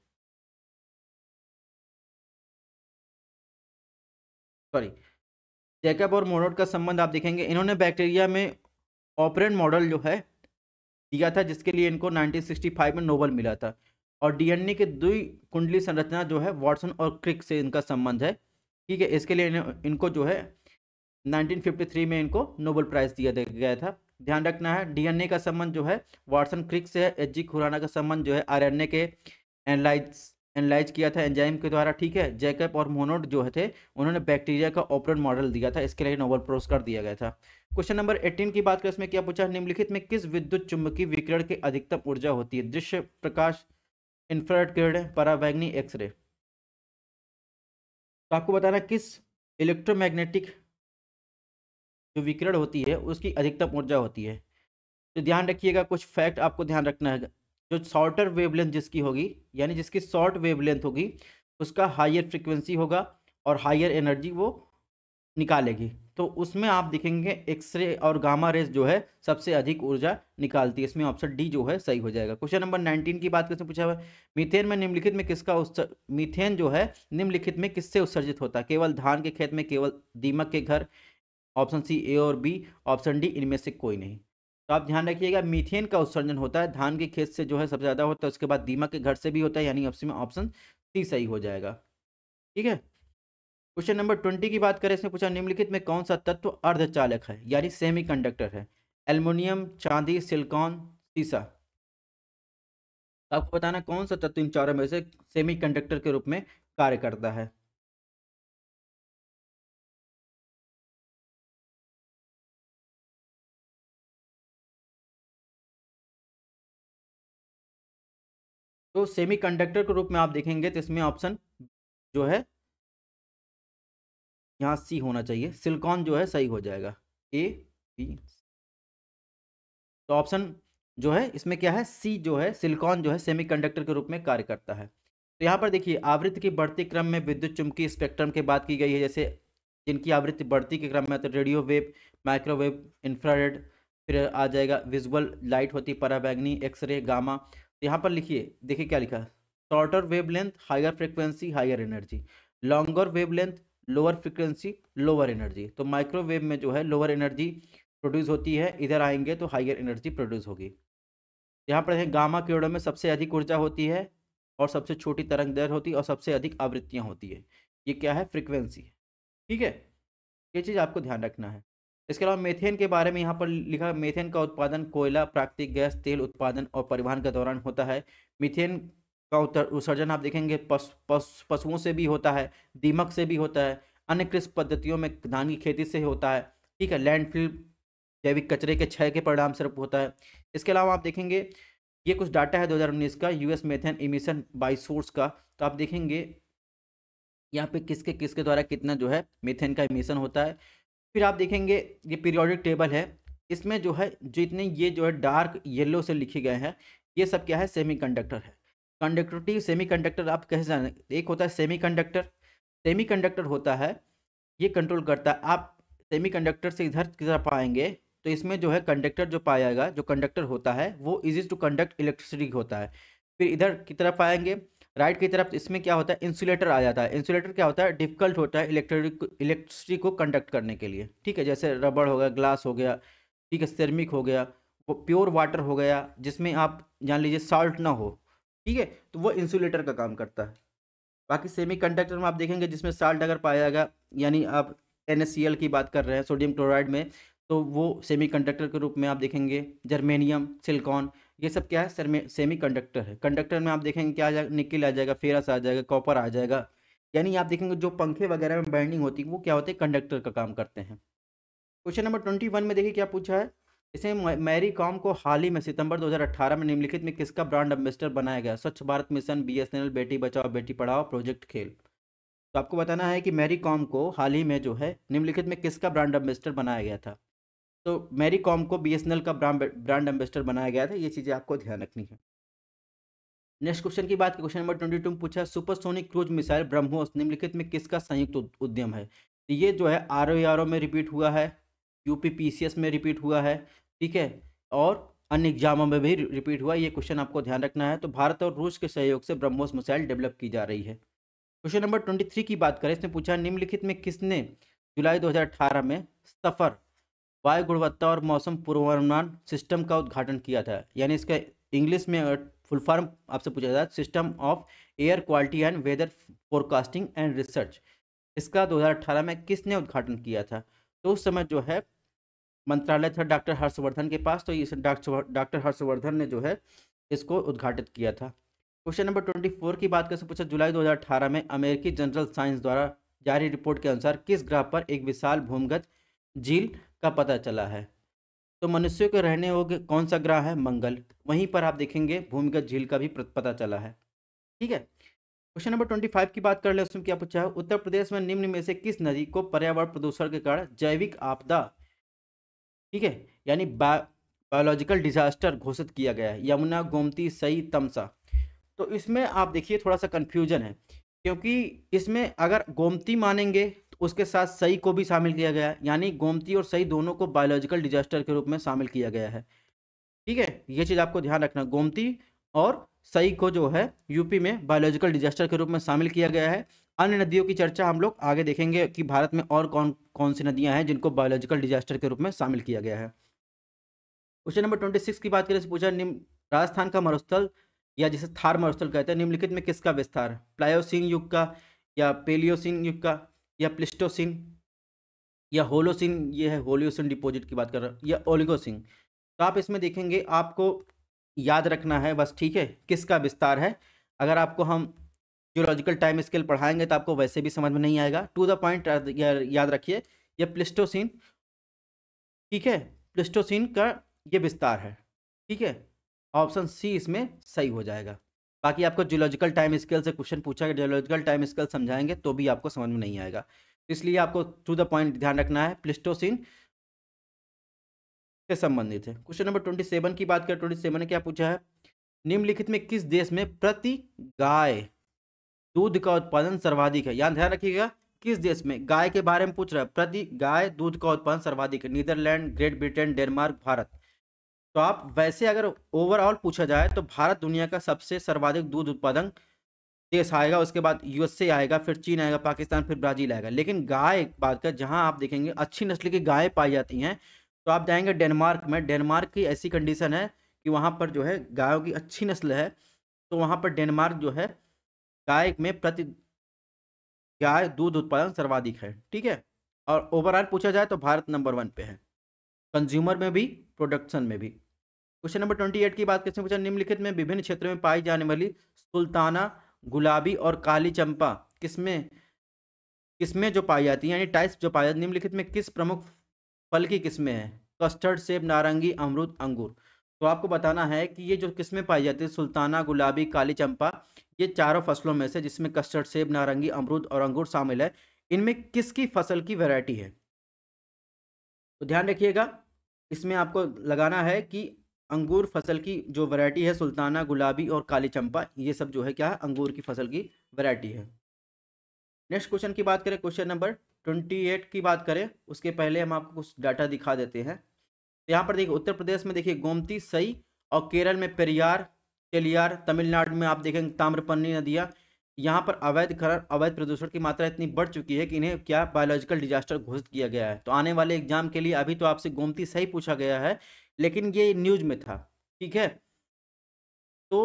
सॉरी, जैकब और मोनर्ड का संबंध आप देखेंगे, इन्होंने बैक्टीरिया में ऑपरेंट मॉडल जो है दिया था जिसके लिए इनको नाइनटीन सिक्सटी फाइव में नोबेल मिला था। और डीएनए के द्विकुंडली संरचना जो है वाटसन और क्रिक से इनका संबंध है। ठीक है, इसके लिए इनको जो है नाइनटीन फिफ्टी थ्री में इनको नोबेल प्राइज़ दिया गया था। ध्यान रखना है डीएनए का संबंध जो है वाटसन क्रिक से है, एच जी खुराना का संबंध जो है आरएनए के एनालाइज एनालाइज किया था एंजाइम के द्वारा। ठीक है, जैकब और मोनोड जो थे उन्होंने बैक्टीरिया का ऑपरेंट मॉडल दिया था, इसके लिए नोबेल पुरस्कार दिया गया था। क्वेश्चन नंबर एटीन की बात करें, इसमें क्या पूछा? निम्नलिखित में किस विद्युत चुम्बकीय विकिरण की अधिकतम ऊर्जा होती है? दृश्य, प्रकाश, इंफ्रारेड किरण, पराबैंगनी, एक्सरे। तो आपको बताना किस इलेक्ट्रोमैग्नेटिक जो विकिरण होती है उसकी अधिकतम ऊर्जा होती है। तो ध्यान रखिएगा, कुछ फैक्ट आपको ध्यान रखना है। जो शॉर्टर वेवलेंथ जिसकी होगी, यानी जिसकी शॉर्ट वेवलेंथ होगी, उसका हायर फ्रीक्वेंसी होगा और हायर एनर्जी वो निकालेगी। तो उसमें आप देखेंगे एक्सरे और गामा रेज जो है सबसे अधिक ऊर्जा निकालती है। इसमें ऑप्शन डी जो है सही हो जाएगा। क्वेश्चन नंबर नाइनटीन की बात करते पूछा हुआ है, मीथेन में निम्नलिखित में किसका उत्सर्ज मीथेन जो है निम्नलिखित में किससे उत्सर्जित होता है? केवल धान के खेत में, केवल दीमक के घर, ऑप्शन सी ए और बी, ऑप्शन डी इनमें से कोई नहीं। तो आप ध्यान रखिएगा, मीथेन का उत्सर्जन होता है धान के खेत से जो है सबसे ज्यादा होता है, उसके बाद दीमक के घर से भी होता है, यानी ऑप्शन ऑप्शन सी सही हो जाएगा। ठीक है। क्वेश्चन नंबर ट्वेंटी की बात करें, इसमें पूछा निम्नलिखित में कौन सा तत्व अर्धचालक है, यानी सेमीकंडक्टर है? एल्युमिनियम, चांदी, सिलिकॉन, सीसा। आपको बताना कौन सा तत्व इन चारों में से सेमीकंडक्टर के रूप में कार्य करता है। तो सेमीकंडक्टर के रूप में आप देखेंगे तो इसमें ऑप्शन जो है यहाँ सी होना चाहिए, सिलिकॉन जो है सही हो जाएगा। ए बी, तो ऑप्शन जो है इसमें क्या है, सी जो है सिलिकॉन जो है सेमीकंडक्टर के रूप में कार्य करता है। तो यहाँ पर देखिए आवृत्ति की बढ़ती क्रम में विद्युत चुम्बकीय स्पेक्ट्रम की बात की गई है, जैसे जिनकी आवृत्ति बढ़ती के क्रम में, तो रेडियो वेव, माइक्रोवेव, इंफ्रारेड, फिर आ जाएगा विजुअल लाइट होती है, पराबैंगनी, एक्सरे, गामा। तो यहाँ पर लिखिए, देखिए क्या लिखा है, shorter wavelength higher frequency higher energy, longer wavelength lower frequency lower energy. तो माइक्रोवेव में जो है लोअर एनर्जी प्रोड्यूस होती है, इधर आएंगे तो हायर एनर्जी प्रोड्यूस होगी। यहाँ पर है गामा किरणों में सबसे अधिक ऊर्जा होती है और सबसे छोटी तरंग दैर्घ्य होती है और सबसे अधिक आवृत्तियाँ होती है। ये क्या है, फ्रिक्वेंसी है। ठीक है, ये चीज़ आपको ध्यान रखना है। इसके अलावा मेथेन के बारे में यहाँ पर लिखा, मेथेन का उत्पादन कोयला, प्राकृतिक गैस, तेल उत्पादन और परिवहन के दौरान होता है। मीथेन का उत्सर्जन आप देखेंगे पशु पशु पशुओं से भी होता है, दीमक से भी होता है, अन्य कृषि पद्धतियों में धान की खेती से होता है। ठीक है, लैंडफिल जैविक कचरे के क्षय के परिणाम स्वरूप होता है। इसके अलावा आप देखेंगे ये कुछ डाटा है दो हज़ार उन्नीस का US methane emission by source का, तो आप देखेंगे यहाँ पे किसके किसके द्वारा कितना जो है मीथेन का इमिशन होता है। फिर आप देखेंगे ये पीरियोडिक टेबल है, इसमें जो है जितने ये जो है डार्क येलो से लिखे गए हैं, ये सब क्या है, सेमीकंडक्टर है। कंडक्टिविटी सेमीकंडक्टर आप कैसे जाने, एक होता है सेमीकंडक्टर, सेमीकंडक्टर होता है ये कंट्रोल करता है। आप सेमीकंडक्टर से इधर की तरफ आएंगे तो इसमें जो है कंडक्टर जो पाएगा, जो कंडक्टर होता है वो इजी टू कंडक्ट इलेक्ट्रिसिटी होता है। फिर इधर की तरफ आएंगे राइट की तरफ, इसमें क्या होता है, इंसुलेटर आ जाता है। इंसुलेटर क्या होता है, डिफिकल्ट होता है इलेक्ट्रिक इलेक्ट्रिसिटी को कंडक्ट करने के लिए। ठीक है, जैसे रबड़ हो गया, ग्लास हो गया, ठीक है, सिरेमिक हो गया, वो प्योर वाटर हो गया जिसमें आप जान लीजिए साल्ट ना हो। ठीक है, तो वो इंसुलेटर का काम करता है। बाकी सेमीकंडक्टर में आप देखेंगे जिसमें साल्ट अगर पाया जाएगा, यानी आप एन एस सी एल की बात कर रहे हैं सोडियम क्लोराइड में, तो वो सेमीकंडक्टर के रूप में आप देखेंगे। जर्मेनियम, सिलिकॉन, ये सब क्या है, सेमीकंडक्टर है। कंडक्टर में आप देखेंगे क्या आ जाएगा, निकल आ जाएगा, फेरस आ जाएगा, कॉपर आ जाएगा। यानी आप देखेंगे जो पंखे वगैरह में बाइंडिंग होती है वो क्या होते हैं, कंडक्टर का काम करते हैं। क्वेश्चन नंबर ट्वेंटी वन में देखिए क्या पूछा है, इसे मैरी कॉम को हाल ही में सितंबर दो हज़ार अठारह में निम्नलिखित में किसका ब्रांड एम्बेसडर बनाया गया? स्वच्छ Bharat mission, BSNL, Beti Bachao Beti Padhao, project खेल। तो आपको बताना है कि मैरी कॉम को हाल ही में जो है निम्नलिखित में किसका ब्रांड एम्बेसडर बनाया गया था? तो मैरी कॉम को बीएसएनएल का ब्रांड ब्रांड एम्बेसडर बनाया गया था, ये चीज़ें आपको ध्यान रखनी है। नेक्स्ट क्वेश्चन की बात, क्वेश्चन नंबर ट्वेंटी टू में पूछा सुपरसोनिक क्रूज मिसाइल ब्रह्मोस निम्नलिखित में किसका संयुक्त उद- उद्यम है? तो ये जो है आर ओ आर ओ में रिपीट हुआ है, यूपी पीसीएस में रिपीट हुआ है, ठीक है, और अन्य एग्जामों में भी रिपीट हुआ। ये क्वेश्चन आपको ध्यान रखना है। तो भारत और रूस के सहयोग से ब्रह्मोस मिसाइल डेवलप की जा रही है। क्वेश्चन नंबर ट्वेंटी थ्री की बात करें, इसने पूछा निम्नलिखित में किसने जुलाई दो हज़ार अठारह में सफर वायु गुणवत्ता और मौसम पूर्वानुमान सिस्टम का उद्घाटन किया था? यानी इसका इंग्लिश में फुल फॉर्म आपसे पूछा जाता है system of air quality and weather forecasting and research. इसका दो हज़ार अठारह में किसने उद्घाटन किया था? तो उस समय जो है मंत्रालय था डॉक्टर हर्षवर्धन के पास, तो इस डॉक्टर डॉक्टर हर्षवर्धन ने जो है इसको उद्घाटित किया था। क्वेश्चन नंबर ट्वेंटी फोर की बात करके पूछा जुलाई दो हज़ार अठारह में अमेरिकी जनरल साइंस द्वारा जारी रिपोर्ट के अनुसार किस ग्रह पर एक विशाल भूमिगत झील का पता चला है? तो मनुष्यों के रहने योग्य कौन सा ग्रह है? मंगल। वहीं पर आप देखेंगे भूमिगत झील का भी पता चला है। ठीक है, क्वेश्चन नंबर ट्वेंटी फाइव की बात कर ले, उसमें क्या पूछा है, उत्तर प्रदेश में निम्न में से किस नदी को पर्यावरण प्रदूषण के कारण जैविक आपदा, ठीक है, यानी बायोलॉजिकल डिजास्टर घोषित किया गया है? यमुना, गोमती, सई, तमसा। तो इसमें आप देखिए थोड़ा सा कंफ्यूजन है, क्योंकि इसमें अगर गोमती मानेंगे तो उसके साथ सई को भी शामिल किया गया है, यानी गोमती और सई दोनों को बायोलॉजिकल डिजास्टर के रूप में शामिल किया गया है। ठीक है, ये चीज़ आपको ध्यान रखना, गोमती और सई को जो है यूपी में बायोलॉजिकल डिजास्टर के रूप में शामिल किया गया है। अन्य नदियों की चर्चा हम लोग आगे देखेंगे कि भारत में और कौन कौन सी नदियां हैं जिनको बायोलॉजिकल डिजास्टर के रूप में शामिल किया गया है। क्वेश्चन नंबर ट्वेंटी सिक्स की बात करें तो पूछा, निम्न राजस्थान का मरुस्थल या जिसे थार मरुस्थल कहते हैं, निम्नलिखित में किसका विस्तार? प्लायोसीन युग का, या पेलियोसीन युग का, या प्लिस्टोसीन, या होलोसीन, ये है होलियोसीन डिपॉजिट की बात कर रहा हूँ, या ओलिगोसीन। तो आप इसमें देखेंगे, आपको याद रखना है बस, ठीक है, किसका विस्तार है। अगर आपको हम जियोलॉजिकल टाइम स्केल पढ़ाएंगे तो आपको वैसे भी समझ में नहीं आएगा। टू द पॉइंट याद रखिए, ये प्लिस्टोसीन, ठीक है, प्लिस्टोसीन का ये विस्तार है। ठीक है, ऑप्शन सी इसमें सही हो जाएगा। बाकी आपको जियोलॉजिकल टाइम स्केल से क्वेश्चन पूछा, जियोलॉजिकल टाइम स्केल समझाएंगे तो भी आपको समझ में नहीं आएगा, इसलिए आपको टू द पॉइंट ध्यान रखना है, प्लिस्टोसीन से संबंधित है। क्वेश्चन नंबर ट्वेंटी सेवन की बात करें, ट्वेंटी सेवन ने क्या पूछा है, निम्नलिखित में किस देश में प्रति गाय दूध का उत्पादन सर्वाधिक है? यहाँ ध्यान रखिएगा, किस देश में, गाय के बारे में पूछ रहा है, प्रति गाय दूध का उत्पादन सर्वाधिक है। Netherland, Great Britain, Denmark, Bharat. तो आप वैसे अगर ओवरऑल पूछा जाए तो भारत दुनिया का सबसे सर्वाधिक दूध उत्पादन देश आएगा, उसके बाद यूएसए आएगा, फिर चीन आएगा, पाकिस्तान, फिर ब्राजील आएगा। लेकिन गाय बात कर, जहां आप देखेंगे अच्छी नस्ल की गायें पाई जाती हैं, तो आप जाएंगे डेनमार्क में। डेनमार्क की ऐसी कंडीशन है कि वहां पर जो है गायों की अच्छी नस्ल है, तो वहां पर डेनमार्क जो है गाय में प्रति गाय दूध उत्पादन सर्वाधिक है। ठीक है, और ओवरऑल पूछा जाए तो भारत नंबर वन पे है, कंज्यूमर में भी, प्रोडक्शन में भी। क्वेश्चन नंबर ट्वेंटी एट की बात करते हैं, पूछा, निम्नलिखित में विभिन्न क्षेत्रों में पाई जाने वाली सुल्ताना, गुलाबी और काली चंपा किसमें किसमें जो पाई जाती है, यानी टाइप्स जो पाई जाती है, निम्नलिखित में किस प्रमुख फल की किस्में हैं? कस्टर्ड, सेब, नारंगी, अमरूद, अंगूर। तो आपको बताना है कि ये जो किस्में पाई जाती है, सुल्ताना, गुलाबी, काली चंपा, ये चारों फसलों में से, जिसमें कस्टर्ड, सेब, नारंगी, अमरूद और अंगूर शामिल है, इनमें किसकी फसल की वैरायटी है? तो ध्यान रखिएगा, इसमें आपको लगाना है कि अंगूर फसल की जो वैरायटी है, सुल्ताना, गुलाबी और काली चंपा, ये सब जो है क्या है, अंगूर की फसल की वैरायटी है। नेक्स्ट क्वेश्चन की बात करें, क्वेश्चन नंबर ट्वेंटी एट की बात करें, उसके पहले हम आपको कुछ डाटा दिखा देते हैं। यहाँ पर देखिए, उत्तर प्रदेश में देखिए गोमती, सई, और केरल में पेरियार, चेलियार, तमिलनाडु में आप देखेंगे ताम्रपर्णी नदियाँ। यहाँ पर अवैध खनन, अवैध प्रदूषण की मात्रा इतनी बढ़ चुकी है कि इन्हें क्या बायोलॉजिकल डिजास्टर घोषित किया गया है। तो आने वाले एग्जाम के लिए अभी तो आपसे गोमती सही पूछा गया है, लेकिन ये न्यूज में था। ठीक है, तो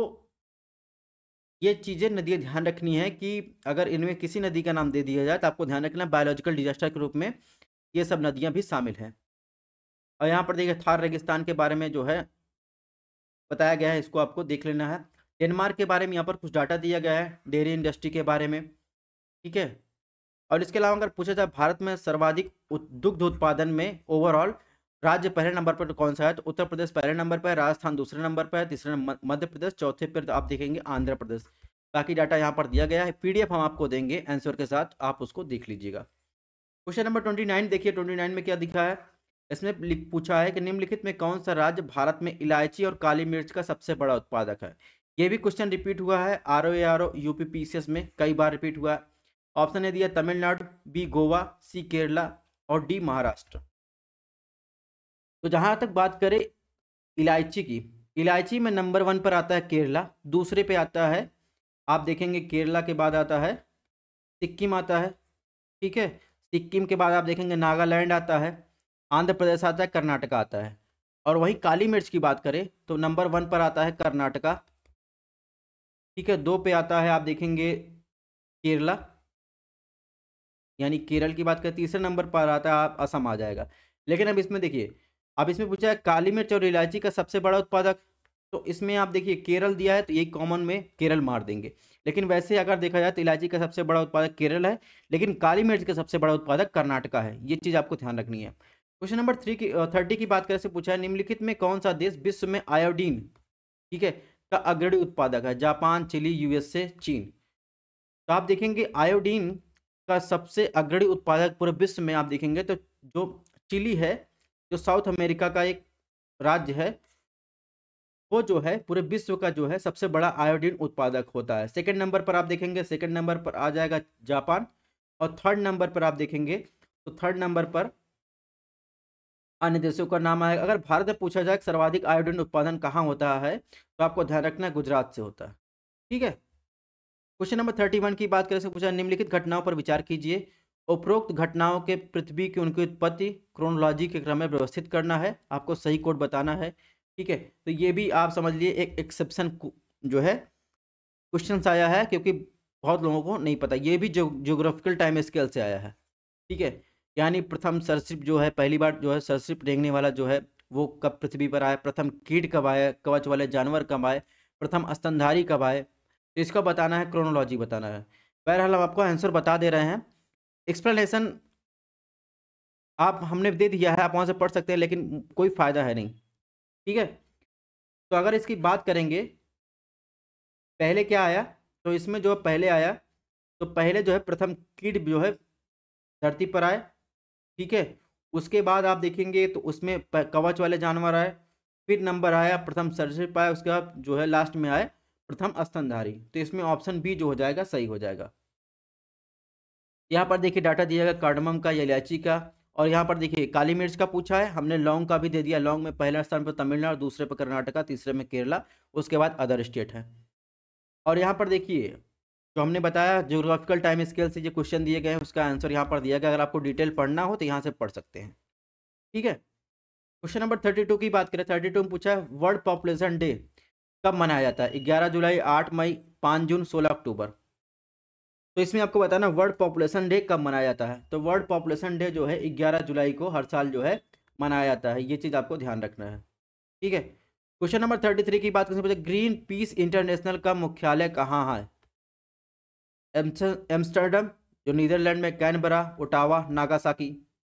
ये चीज़ें नदियाँ ध्यान रखनी है कि अगर इनमें किसी नदी का नाम दे दिया जाए तो आपको ध्यान रखना बायोलॉजिकल डिजास्टर के रूप में ये सब नदियाँ भी शामिल हैं। और यहाँ पर देखिए थार रेगिस्तान के बारे में जो है बताया गया है, इसको आपको देख लेना है। डेनमार्क के बारे में यहाँ पर कुछ डाटा दिया गया है, डेयरी इंडस्ट्री के बारे में। ठीक है, और इसके अलावा अगर पूछा जाए भारत में सर्वाधिक उत- दुग्ध उत्पादन में ओवरऑल राज्य पहले नंबर पर कौन सा है, तो उत्तर प्रदेश पहले नंबर पर है, राजस्थान दूसरे नंबर पर है, तीसरे नंबर मध्य प्रदेश, चौथे पर आप देखेंगे आंध्र प्रदेश। बाकी डाटा यहाँ पर दिया गया है, पीडीएफ हम आपको देंगे आंसर के साथ, आप उसको देख लीजिएगा। क्वेश्चन नंबर ट्वेंटी नाइन देखिए, ट्वेंटी नाइन में क्या दिखा है, इसमें लिख- पूछा है कि निम्नलिखित में कौन सा राज्य भारत में इलायची और काली मिर्च का सबसे बड़ा उत्पादक है? ये भी क्वेश्चन रिपीट हुआ है, R O R O UP PCS में कई बार रिपीट हुआ है। ऑप्शन ए दिया तमिलनाडु, बी गोवा, सी केरला और डी महाराष्ट्र। तो जहां तक बात करें इलायची की, इलायची में नंबर वन पर आता है केरला, दूसरे पे आता है आप देखेंगे केरला के बाद आता है सिक्किम आता है। ठीक है, सिक्किम के बाद आप देखेंगे नागालैंड आता है, आंध्र प्रदेश आता है, कर्नाटका आता है। और वहीं काली मिर्च की बात करें तो नंबर वन पर आता है कर्नाटका। ठीक है, दो पे आता है आप देखेंगे केरला, यानी केरल की बात करें, तीसरे नंबर पर आता है आप असम आ जाएगा। लेकिन अब इसमें देखिए, अब इसमें पूछा है काली मिर्च और इलायची का सबसे बड़ा उत्पादक, तो इसमें आप देखिए केरल दिया है तो एक कॉमन में केरल मार देंगे। लेकिन वैसे अगर देखा जाए तो इलायची का सबसे बड़ा उत्पादक केरल है, लेकिन काली मिर्च का सबसे बड़ा उत्पादक कर्नाटका है, ये चीज़ आपको ध्यान रखनी है। क्वेश्चन नंबर थ्री की थर्टी की बात करें से पूछा है, निम्नलिखित में कौन सा देश विश्व में आयोडीन, ठीक है, का अग्रणी उत्पादक है? जापान, चिली, यूएसए, चीन। तो आप देखेंगे आयोडीन का सबसे अग्रणी उत्पादक पूरे विश्व में आप देखेंगे तो जो चिली है, जो साउथ अमेरिका का एक राज्य है वो जो है पूरे विश्व का जो है सबसे बड़ा आयोडीन उत्पादक होता है। सेकंड नंबर पर आप देखेंगे, सेकंड नंबर पर आ जाएगा जापान, और थर्ड नंबर पर आप देखेंगे तो थर्ड नंबर पर अन्य देशों का नाम आएगा। अगर भारत में पूछा जाए सर्वाधिक आयोडीन उत्पादन कहाँ होता है तो आपको ध्यान रखना है गुजरात से होता है। ठीक है, क्वेश्चन नंबर थर्टी वन की बात करें तो पूछा निम्नलिखित घटनाओं पर विचार कीजिए। उपरोक्त घटनाओं के पृथ्वी की उनकी उत्पत्ति क्रोनोलॉजी के क्रम में व्यवस्थित करना है, आपको सही कोड बताना है। ठीक है, तो ये भी आप समझ लिए एक एक्सेप्शन जो है क्वेश्चन आया है, क्योंकि बहुत लोगों को नहीं पता, ये भी ज्योग्राफिकल टाइम स्केल से आया है। ठीक है, यानी प्रथम सरीसृप जो है पहली बार जो है सरीसृप रेंगने वाला जो है वो कब पृथ्वी पर आए, प्रथम कीट कब आए, कवच वाले जानवर कब आए, प्रथम स्तनधारी कब आए, तो इसका बताना है, क्रोनोलॉजी बताना है। बहरहाल हम आपको आंसर बता दे रहे हैं, एक्सप्लेनेशन आप हमने दे दिया है, आप वहाँ से पढ़ सकते हैं, लेकिन कोई फायदा है नहीं। ठीक है, तो अगर इसकी बात करेंगे पहले क्या आया, तो इसमें जो पहले आया तो पहले जो है प्रथम कीट जो है धरती पर आए। ठीक है, उसके बाद आप देखेंगे तो उसमें कवच वाले जानवर आए, फिर नंबर आया प्रथम सरीसृप आया, उसके बाद जो है लास्ट में आए प्रथम स्तनधारी। तो इसमें ऑप्शन बी जो हो जाएगा सही हो जाएगा। यहाँ पर देखिए डाटा दिया गया कार्डमम का या इलायची का, और यहाँ पर देखिए काली मिर्च का पूछा है, हमने लौंग का भी दे दिया। लौंग में पहला स्थान पर तमिलनाडु, दूसरे पर कर्नाटका, तीसरे में केरला, उसके बाद अदर स्टेट है। और यहाँ पर देखिए जो हमने बताया ज्योग्राफिकल टाइम स्केल से जो क्वेश्चन दिए गए हैं उसका आंसर यहाँ पर दिया गया, अगर आपको डिटेल पढ़ना हो तो यहाँ से पढ़ सकते हैं। ठीक है, क्वेश्चन नंबर थर्टी टू की बात करें, थर्टी टू में पूछा है वर्ल्ड पॉपुलेशन डे कब मनाया जाता है, ग्यारह जुलाई, आठ मई, पाँच जून, सोलह अक्टूबर। तो इसमें आपको बताना वर्ल्ड पॉपुलेशन डे कब मनाया जाता है, तो वर्ल्ड पॉपुलेशन डे जो है ग्यारह जुलाई को हर साल जो है मनाया जाता है, ये चीज़ आपको ध्यान रखना है। ठीक है, क्वेश्चन नंबर थर्टी थ्री की बात करें, ग्रीन पीस इंटरनेशनल का मुख्यालय कहाँ है, एम्स्टर्डम, जो नीदरलैंड में, कैनबरा, ओटावा, नागासाकी।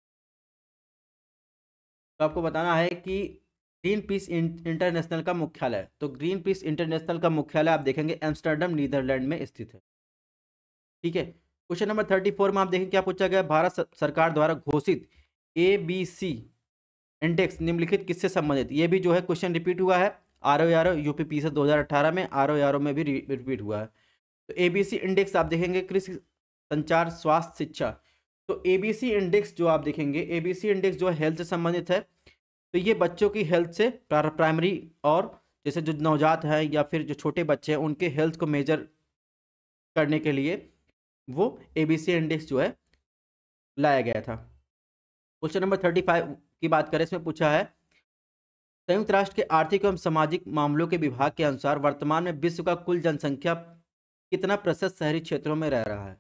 तो आपको बताना है कि ग्रीन पीस इंटरनेशनल का मुख्यालय, तो ग्रीन पीस इंटरनेशनल का मुख्यालय आप देखेंगे एम्स्टर्डम नीदरलैंड में स्थित है। ठीक है, क्वेश्चन नंबर थर्टी फोर में आप देखेंगे क्या पूछा गया, भारत सरकार द्वारा घोषित ए बी सी इंडेक्स निम्नलिखित किससे संबंधित, ये भी जो है क्वेश्चन रिपीट हुआ है, R O R O UP P से दो हज़ार अठारह में, आर ओ आर ओ में भी रिपीट हुआ है। तो ए बी सी इंडेक्स आप देखेंगे कृषि, संचार, स्वास्थ्य, शिक्षा। तो ए बी सी इंडेक्स जो आप देखेंगे, ए बी सी इंडेक्स जो है हेल्थ से संबंधित है, तो ये बच्चों की हेल्थ से प्राइमरी, और जैसे जो नवजात है या फिर जो छोटे बच्चे हैं उनके हेल्थ को मेजर करने के लिए वो ए बी सी इंडेक्स जो है लाया गया था। क्वेश्चन नंबर थर्टी फाइव की बात करें, इसमें पूछा है संयुक्त राष्ट्र के आर्थिक एवं सामाजिक मामलों के विभाग के अनुसार वर्तमान में विश्व का कुल जनसंख्या कितना प्रतिशत शहरी क्षेत्रों में रह रहा है,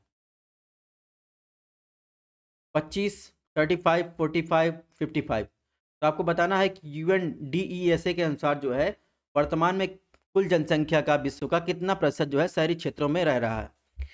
पच्चीस, thirty five, forty five, fifty five. तो आपको बताना है कि U N D E S A के अनुसार जो है वर्तमान में कुल जनसंख्या का विश्व का कितना प्रतिशत जो है शहरी क्षेत्रों में रह रहा है,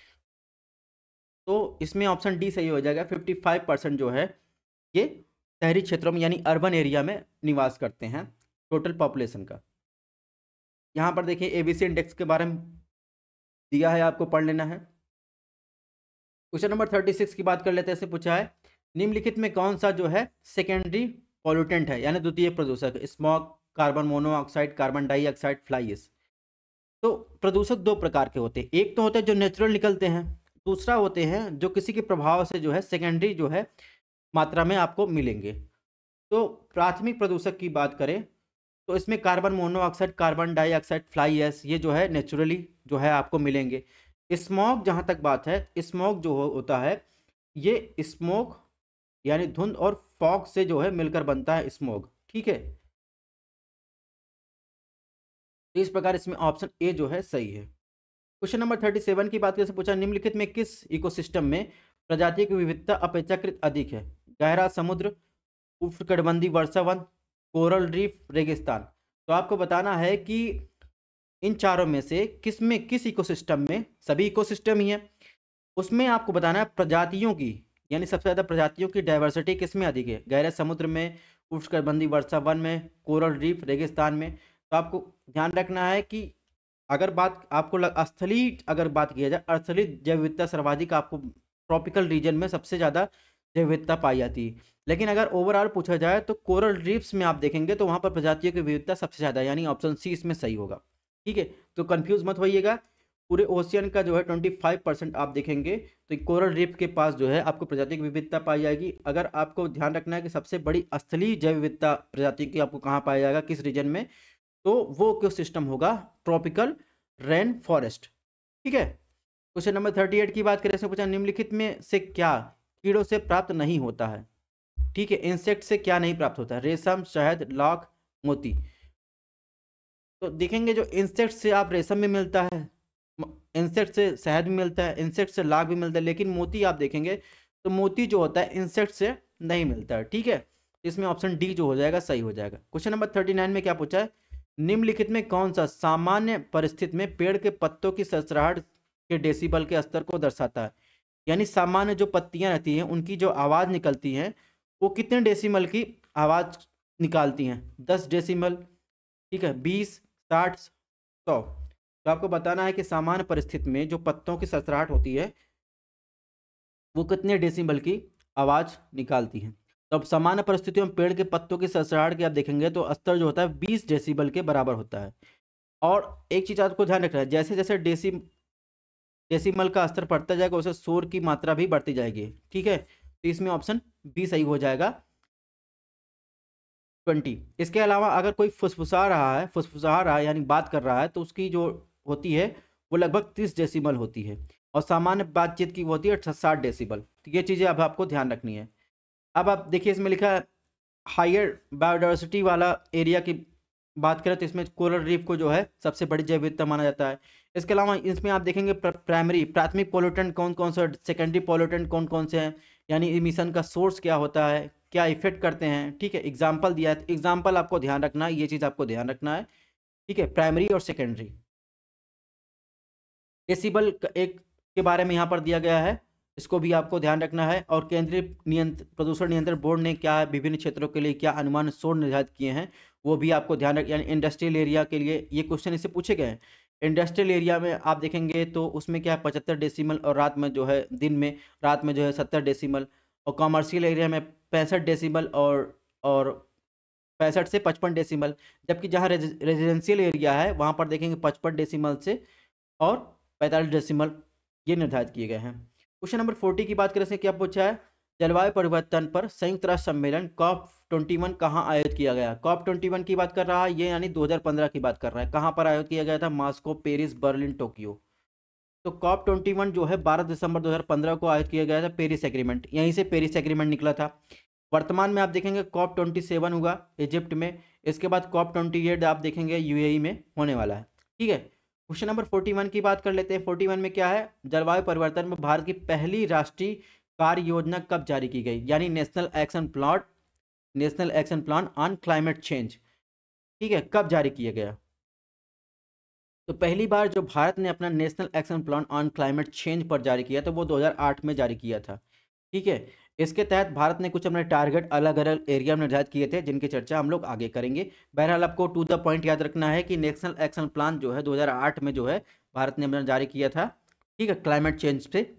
तो इसमें ऑप्शन डी सही हो जाएगा, फिफ्टी फाइव परसेंट जो है ये शहरी क्षेत्रों में यानी अर्बन एरिया में निवास करते हैं टोटल पॉपुलेशन का। यहाँ पर देखिए एबीसी इंडेक्स के बारे में दिया है, आपको पढ़ लेना है। क्वेश्चन नंबर थर्टी सिक्स की बात कर लेते हैं, ऐसे पूछा है निम्नलिखित में कौन सा जो है सेकेंडरी पॉल्यूटेंट है, यानी द्वितीय प्रदूषक, smog, carbon monoxide, carbon dioxide, fly ash. तो प्रदूषक दो प्रकार के होते हैं, एक तो होते हैं जो नेचुरल निकलते हैं, दूसरा होते हैं जो किसी के प्रभाव से जो है सेकेंडरी जो है मात्रा में आपको मिलेंगे। तो प्राथमिक प्रदूषक की बात करें तो इसमें carbon monoxide, carbon dioxide, fly ash, ये जो है नेचुरली जो है आपको मिलेंगे। स्मॉग जहाँ तक बात है, स्मॉग जो होता है ये स्मोक यानी धुंध और फॉग से जो है मिलकर बनता है स्मॉग। ठीक है, तो इस प्रकार इसमें ऑप्शन ए जो है सही है। क्वेश्चन नंबर थर्टी सेवन की बात करें, पूछा निम्नलिखित में किस इकोसिस्टम में प्रजातियों की विविधता अपेक्षाकृत अधिक है, गहरा समुद्र, उष्णकटिबंधीय वर्षावन, कोरल रीफ, रेगिस्तान। तो आपको बताना है कि इन चारों में से किस में किस इकोसिस्टम में, सभी इकोसिस्टम ही है, उसमें आपको बताना है प्रजातियों की, यानी सबसे ज़्यादा प्रजातियों की डाइवर्सिटी किस में अधिक है, गहरे समुद्र में, उष्णकटिबंधीय वर्षावन में, कोरल रीफ, रेगिस्तान में। तो आपको ध्यान रखना है कि अगर बात आपको लग, स्थलीय अगर बात किया जाए, स्थलीय जैव विविधता सर्वाधिक आपको ट्रॉपिकल रीजन में सबसे ज़्यादा जैव विविधता पाई जाती है। लेकिन अगर ओवरऑल पूछा जाए तो कोरल रीफ्स में आप देखेंगे तो वहां पर प्रजातियों की विविधता सबसे ज्यादा, यानी ऑप्शन सी इसमें सही होगा। ठीक है, तो कंफ्यूज मत होइएगा। पूरे ओशियन का जो है ट्वेंटी फाइव परसेंट आप देखेंगे तो कोरल रीफ के पास जो है आपको प्रजाति की विविधता पाई जाएगी। अगर आपको ध्यान रखना है कि सबसे बड़ी स्थलीय जैव विविधता प्रजाति की आपको कहाँ पाया जाएगा, किस रीजन में, तो वो इको सिस्टम होगा ट्रॉपिकल रेन फॉरेस्ट। ठीक है, क्वेश्चन नंबर थर्टी एट की बात करें, इसमें पूछा निम्नलिखित में से क्या कीड़ों से प्राप्त नहीं होता है। ठीक है, इंसेक्ट से क्या नहीं प्राप्त होता है, रेशम, शहद, लाख, मोती। तो देखेंगे जो इंसेक्ट से आप रेशम भी मिलता है, इंसेक्ट से शहद भी मिलता है, इंसेक्ट से लाख भी मिलता है, लेकिन मोती आप देखेंगे तो मोती जो होता है इंसेक्ट से नहीं मिलता है। ठीक है, इसमें ऑप्शन डी जो हो जाएगा सही हो जाएगा। क्वेश्चन नंबर थर्टी नाइन में क्या पूछा है, निम्नलिखित में कौन सा सामान्य परिस्थिति में पेड़ के पत्तों की सरसराहट के डेसिबल के स्तर को दर्शाता है। यानी सामान्य जो पत्तियां रहती हैं उनकी जो आवाज निकलती हैं वो कितने डेसिमल की आवाज निकालती हैं, दस डेसिमल, ठीक है, बीस, साठ, सौ। तो आपको बताना है कि सामान्य परिस्थिति में जो पत्तों की सरसराहट होती है वो कितने डेसिबल की आवाज निकालती है। तो अब सामान्य परिस्थितियों में पेड़ के पत्तों की सरसराहट की आप देखेंगे तो स्तर जो होता है बीस डेसिबल के बराबर होता है। और एक चीज आपको ध्यान रखना है, जैसे जैसे डेसी डेसिमल का स्तर बढ़ता जाएगा उसे शोर की मात्रा भी बढ़ती जाएगी। ठीक है, तो इसमें ऑप्शन बी सही हो जाएगा, ट्वेंटी। इसके अलावा अगर कोई फुसफुसा रहा है फुसफुसा रहा है यानी बात कर रहा है तो उसकी जो होती है वो लगभग तीस डेसिबल होती है, और सामान्य बातचीत की वो होती है साठ डेसिबल। तो ये चीज़ें अब आपको ध्यान रखनी है। अब आप देखिए इसमें लिखा है हायर बायोडाइवर्सिटी वाला एरिया की बात करें तो इसमें कोरल रीफ को जो है सबसे बड़ी जैव विविधता माना जाता है। इसके अलावा इसमें आप देखेंगे प्राइमरी प्राथमिक पोल्यूटेंट कौन कौन से, सेकेंडरी पोल्यूटेंट कौन कौन से हैं, यानी इमिशन का सोर्स क्या होता है, क्या इफेक्ट करते हैं। ठीक है, एग्जाम्पल दिया है, एग्जाम्पल आपको ध्यान रखना है, ये चीज़ आपको ध्यान रखना है। ठीक है, प्राइमरी और सेकेंडरी। डेसिबल एक के बारे में यहाँ पर दिया गया है, इसको भी आपको ध्यान रखना है। और केंद्रीय नियंत्रण प्रदूषण नियंत्रण बोर्ड ने क्या विभिन्न क्षेत्रों के लिए क्या अनुमान शोर निर्धारित किए हैं वो भी आपको ध्यान रख, यानी इंडस्ट्रियल एरिया के लिए ये क्वेश्चन इससे पूछे गए हैं। इंडस्ट्रियल एरिया में आप देखेंगे तो उसमें क्या है पचहत्तर डेसिमल, और रात में जो है दिन में रात में जो है सत्तर डेसिमल, और कॉमर्शियल एरिया में पैंसठ डेसिमल और और पैंसठ से पचपन डेसिमल। जबकि जहाँ रेजिडेंशियल एरिया है वहाँ पर देखेंगे पचपन डेसिमल से और पैंतालीस डेसिमल ये निर्धारित किए गए हैं। क्वेश्चन नंबर फोर्टी की बात करें से क्या पूछा है, जलवायु परिवर्तन पर संयुक्त राष्ट्र सम्मेलन कॉप ट्वेंटी वन कहाँ आयोजित किया गया। कॉप ट्वेंटी वन की बात कर रहा है ये, यानी दो हज़ार पंद्रह की बात कर रहा है। कहाँ पर आयोजित किया गया था, मॉस्को, पेरिस, बर्लिन, टोक्यो। तो कॉप ट्वेंटी वन जो है बारह दिसंबर दो हज़ार पंद्रह को आयोजित किया गया था, पेरिस एग्रीमेंट, यहीं से पेरिस एग्रीमेंट निकला था। वर्तमान में आप देखेंगे कॉप ट्वेंटी सेवन हुआ इजिप्ट में, इसके बाद कॉप ट्वेंटी एट आप देखेंगे यूएई में होने वाला है। ठीक है, क्वेश्चन नंबर फोर्टी वन की बात कर लेते हैं। फोर्टी वन में क्या है, जलवायु परिवर्तन में भारत की पहली राष्ट्रीय कार्य योजना कब जारी की गई, यानी national action plan national action plan on climate change. ठीक है, कब जारी किया गया, तो पहली बार जो भारत ने अपना national action plan on climate change पर जारी किया तो वो दो हज़ार आठ में जारी किया था। ठीक है, इसके तहत भारत ने कुछ अपने टारगेट अलग अलग एरिया में निर्धारित किए थे जिनकी चर्चा हम लोग आगे करेंगे। बहरहाल आपको टू द पॉइंट याद रखना है कि नेशनल एक्शन प्लान जो है दो हज़ार आठ में जो है भारत ने अपना जारी किया था। ठीक है, क्लाइमेट चेंज से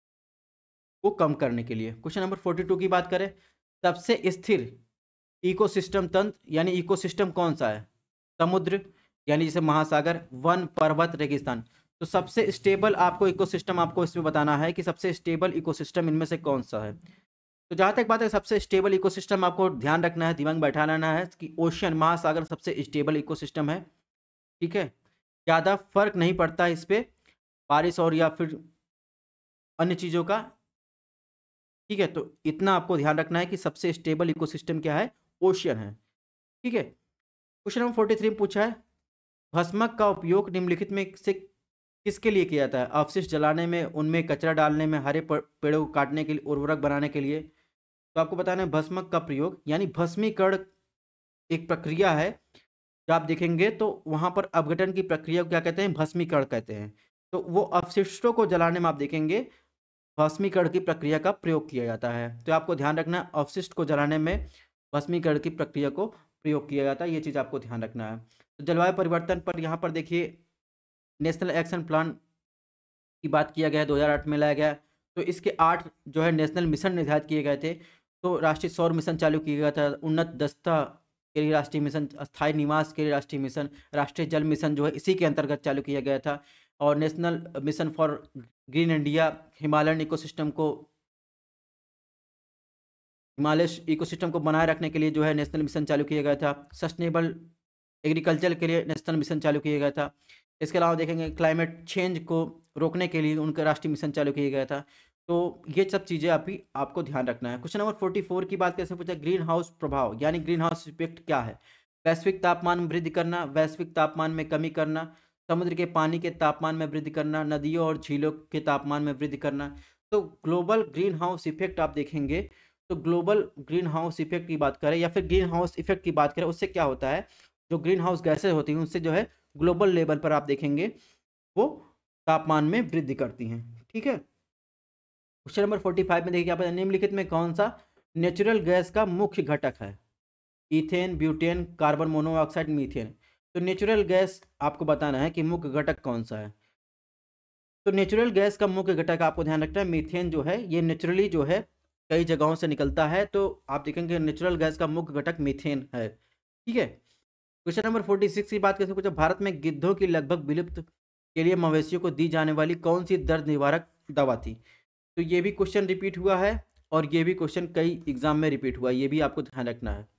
को कम करने के लिए। क्वेश्चन नंबर फोर्टी टू की बात करें, सबसे स्थिर इकोसिस्टम तंत्र यानी इकोसिस्टम कौन सा है, समुद्र यानी जैसे महासागर, वन, पर्वत, रेगिस्तान। तो सबसे स्टेबल आपको इकोसिस्टम आपको इसमें बताना है कि सबसे स्टेबल इकोसिस्टम इनमें से कौन सा है। तो जहाँ तक बात है सबसे स्टेबल इकोसिस्टम आपको ध्यान रखना है, दिमाग में बैठा लेना है कि ओशियन महासागर सबसे स्टेबल इकोसिस्टम है। ठीक है, ज़्यादा फर्क नहीं पड़ता इस पर बारिश और या फिर अन्य चीज़ों का। ठीक है, तो इतना आपको ध्यान रखना है कि सबसे स्टेबल इकोसिस्टम क्या है, ओशियन है। ठीक है, क्वेश्चन नंबर फोर्टी थ्री में पूछा है भस्मक का उपयोग निम्नलिखित में से किसके लिए किया जाता है, अवशिष्ट जलाने में, उनमें कचरा डालने में, हरे पेड़ों को काटने के लिए, उर्वरक बनाने के लिए। तो आपको बताना है भस्मक का प्रयोग यानी भस्मीकरण एक प्रक्रिया है, जो आप देखेंगे तो वहां पर अपघटन की प्रक्रिया को क्या कहते हैं, भस्मीकरण कहते हैं। तो वो अवशिष्टों को जलाने में आप देखेंगे भस्मीकरण की प्रक्रिया का प्रयोग किया जाता है। तो आपको ध्यान रखना है अवशिष्ट को जलाने में भस्मीकरण की प्रक्रिया को प्रयोग किया जाता है, ये चीज़ आपको ध्यान रखना है। तो जलवायु परिवर्तन पर यहाँ पर देखिए नेशनल एक्शन प्लान की बात किया गया है, दो हज़ार आठ में लाया गया। तो इसके आठ जो है नेशनल मिशन निर्धारित किए गए थे। तो राष्ट्रीय सौर मिशन चालू किया गया था, उन्नत दस्ता के लिए राष्ट्रीय मिशन, अस्थायी निवास के लिए राष्ट्रीय मिशन, राष्ट्रीय जल मिशन जो है इसी के अंतर्गत चालू किया गया था, और national mission for green India, Himalayan ecosystem को हिमालय इकोसिस्टम को बनाए रखने के लिए जो है नेशनल मिशन चालू किया गया था। सस्टेनेबल एग्रीकल्चर के लिए नेशनल मिशन चालू किया गया था। इसके अलावा देखेंगे क्लाइमेट चेंज को रोकने के लिए उनका राष्ट्रीय मिशन चालू किया गया था। तो ये सब चीज़ें अभी आपको ध्यान रखना है। क्वेश्चन नंबर फोर्टी फोर की बात कैसे पूछा, ग्रीन हाउस प्रभाव यानी ग्रीन हाउस इफेक्ट क्या है? वैश्विक तापमान में वृद्धि करना, वैश्विक तापमान में कमी करना, समुद्र के पानी के तापमान में वृद्धि करना, नदियों और झीलों के तापमान में वृद्धि करना। तो ग्लोबल ग्रीन हाउस इफेक्ट आप देखेंगे तो ग्लोबल ग्रीन हाउस इफेक्ट की बात करें या फिर ग्रीन हाउस इफेक्ट की बात करें, उससे क्या होता है, जो ग्रीन हाउस गैसें होती हैं उससे जो है ग्लोबल लेवल पर आप देखेंगे वो तापमान में वृद्धि करती हैं। ठीक है, क्वेश्चन नंबर फोर्टी फाइव में देखिए, आप निम्नलिखित में कौन सा नेचुरल गैस का मुख्य घटक है? Ethane, butane, carbon monoxide, methane. तो नेचुरल गैस आपको बताना है कि मुख्य घटक कौन सा है। तो नेचुरल गैस का मुख्य घटक आपको ध्यान रखना है मीथेन जो है, ये नेचुरली जो है कई जगहों से निकलता है। तो आप देखेंगे नेचुरल गैस का मुख्य घटक मीथेन है। ठीक है, क्वेश्चन नंबर फोर्टी सिक्स की बात करते हैं, भारत में गिद्धों की लगभग विलुप्त के लिए मवेशियों को दी जाने वाली कौन सी दर्द निवारक दवा थी? तो ये भी क्वेश्चन रिपीट हुआ है और ये भी क्वेश्चन कई एग्जाम में रिपीट हुआ है, ये भी आपको ध्यान रखना है।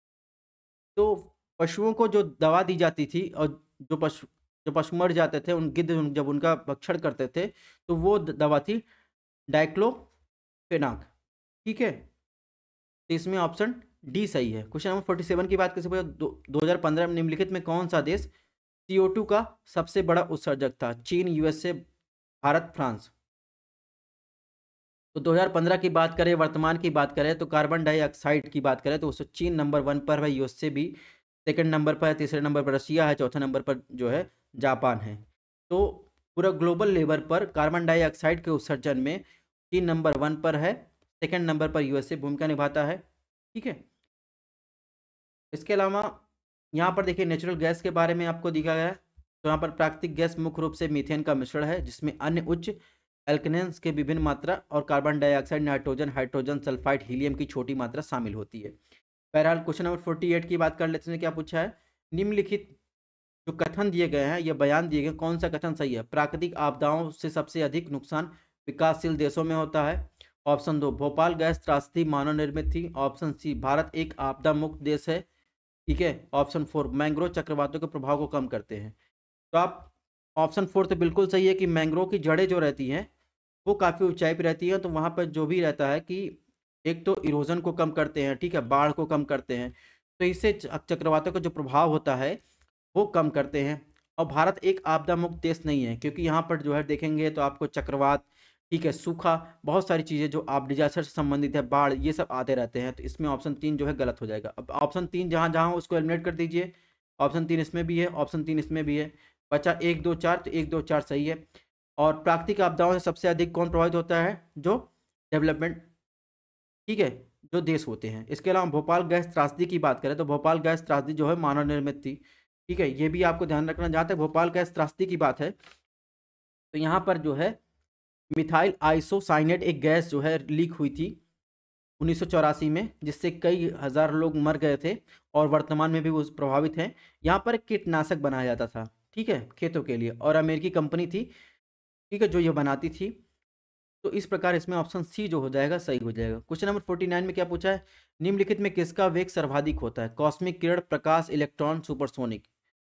तो पशुओं को जो दवा दी जाती थी और जो पशु जो पशु मर जाते थे, उन गिद्ध जब उनका भक्षण करते थे तो वो दवा थी डाइक्लोफेनाक। ठीक है, तो इसमें ऑप्शन डी सही है। क्वेश्चन नंबर फोर्टी सेवन की बात कैसे, दो हज़ार पंद्रह में निम्नलिखित में कौन सा देश सी ओ टू का सबसे बड़ा उत्सर्जक था? चीन, यूएसए, भारत, फ्रांस। तो दो हज़ार पंद्रह की बात करें, वर्तमान की बात करें तो कार्बन डाइऑक्साइड की बात करें तो उससे चीन नंबर वन पर है, यूएसए भी सेकंड नंबर पर है, तीसरे नंबर पर रशिया है, चौथे नंबर पर जो है जापान है। तो पूरा ग्लोबल लेवल पर कार्बन डाइऑक्साइड के उत्सर्जन में चीन नंबर वन पर है, सेकंड नंबर पर यूएसए भूमिका निभाता है। ठीक है, इसके अलावा यहाँ पर देखिए नेचुरल गैस के बारे में आपको दिखा गया है। तो यहाँ पर प्राकृतिक गैस मुख्य रूप से मीथेन का मिश्रण है, जिसमें अन्य उच्च एल्केनेंस के विभिन्न मात्रा और carbon dioxide, nitrogen, hydrogen sulphide, helium की छोटी मात्रा शामिल होती है। बहरहाल क्वेश्चन नंबर फोर्टी एट की बात कर लेते हैं, क्या पूछा है, निम्नलिखित जो कथन दिए गए हैं, ये बयान दिए गए, कौन सा कथन सही है? प्राकृतिक आपदाओं से सबसे अधिक नुकसान विकासशील देशों में होता है। ऑप्शन दो, भोपाल गैस त्रासदी मानव निर्मित थी। ऑप्शन सी, भारत एक आपदा मुक्त देश है। ठीक है, ऑप्शन फोर, मैंग्रोव चक्रवातों के प्रभाव को कम करते हैं। तो आप ऑप्शन फोर तो बिल्कुल सही है कि मैंग्रोव की जड़ें जो रहती हैं वो काफ़ी ऊंचाई पर रहती है, तो वहाँ पर जो भी रहता है कि एक तो इरोजन को कम करते हैं, ठीक है, बाढ़ को कम करते हैं, तो इससे चक्रवातों का जो प्रभाव होता है वो कम करते हैं। और भारत एक आपदा मुक्त देश नहीं है, क्योंकि यहाँ पर जो है देखेंगे तो आपको चक्रवात, ठीक है, सूखा, बहुत सारी चीज़ें जो आप डिजास्टर से संबंधित है, बाढ़, ये सब आते रहते हैं। तो इसमें ऑप्शन तीन जो है गलत हो जाएगा। अब ऑप्शन तीन जहाँ जहाँ उसको एलिमिनेट कर दीजिए। ऑप्शन तीन इसमें भी है, ऑप्शन तीन इसमें भी है, बचा एक दो चार, तो एक दो चार सही है। और प्राकृतिक आपदाओं से सबसे अधिक कौन प्रभावित होता है? जो डेवलपमेंट, ठीक है, जो देश होते हैं। इसके अलावा भोपाल गैस त्रासदी की बात करें तो भोपाल गैस त्रासदी जो है मानव निर्मित थी। ठीक है, ये भी आपको ध्यान रखना। जहाँ तक भोपाल गैस त्रासदी की बात है तो यहाँ पर जो है मिथाइल आइसोसाइनेट एक गैस जो है लीक हुई थी उन्नीस सौ चौरासी में, जिससे कई हजार लोग मर गए थे और वर्तमान में भी वो प्रभावित हैं। यहाँ पर कीटनाशक बनाया जाता था, ठीक है, खेतों के लिए, और अमेरिकी कंपनी थी, ठीक है, जो ये बनाती थी। तो इस प्रकार इसमें ऑप्शन सी जो हो जाएगा सही हो जाएगा। क्वेश्चन नंबर फोर्टी नाइन में क्या पूछा है, निम्नलिखित में किसका वेग सर्वाधिक होता है? कॉस्मिक किरण, प्रकाश, इलेक्ट्रॉन, सुपरसोनिक।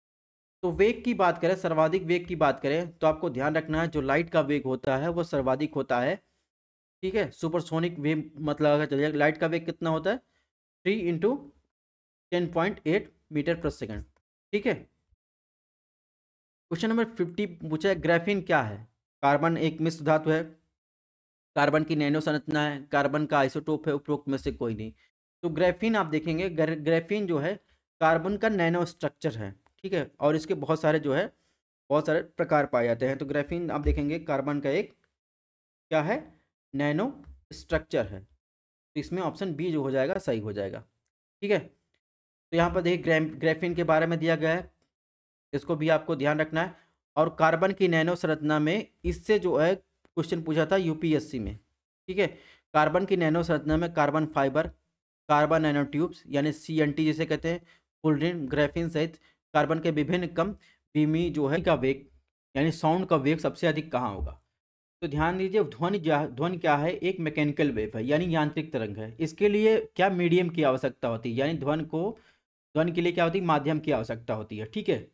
तो वेग की बात करें, सर्वाधिक वेग की बात करें तो आपको ध्यान रखना है जो लाइट का वेग होता है वो सर्वाधिक होता है। ठीक है, सुपरसोनिक वेग मतलब अगर चलिए लाइट का वेग कितना होता है, three into ten point eight metre पर सेकेंड। ठीक है, क्वेश्चन नंबर फिफ्टी पूछा है, ग्राफीन क्या है? कार्बन एक मिश्र धातु है, कार्बन की नैनो संरचना है, कार्बन का आइसोटोप है, उपरोक्त में से कोई नहीं। तो ग्राफीन आप देखेंगे, ग्राफीन जो है कार्बन का नैनो स्ट्रक्चर है, ठीक है, और इसके बहुत सारे जो है बहुत सारे प्रकार पाए जाते हैं। तो ग्राफीन आप देखेंगे कार्बन का एक क्या है, नैनो स्ट्रक्चर है। तो इसमें ऑप्शन बी जो हो जाएगा सही हो जाएगा। ठीक है, तो यहाँ पर देखिए ग्राफीन के बारे में दिया गया है, इसको भी आपको ध्यान रखना है। और कार्बन की नैनो संरचना में इससे जो है क्वेश्चन पूछा था यूपीएससी में, ठीक है। कार्बन की नैनो संरचना में carbon fibre, carbon nano tubes यानी सीएनटी जिसे कहते हैं, फुलरिन, ग्राफीन सहित कार्बन के विभिन्न कम बीमी जो है का वेग यानी साउंड का वेग सबसे अधिक कहाँ होगा। तो ध्यान दीजिए, ध्वनि ध्वनि क्या है, एक मैकेनिकल वेव है यानी यांत्रिक तरंग है। इसके लिए क्या मीडियम की आवश्यकता होती है, यानी ध्वनि को ध्वनि के लिए क्या होती है, माध्यम की आवश्यकता होती है, ठीक है।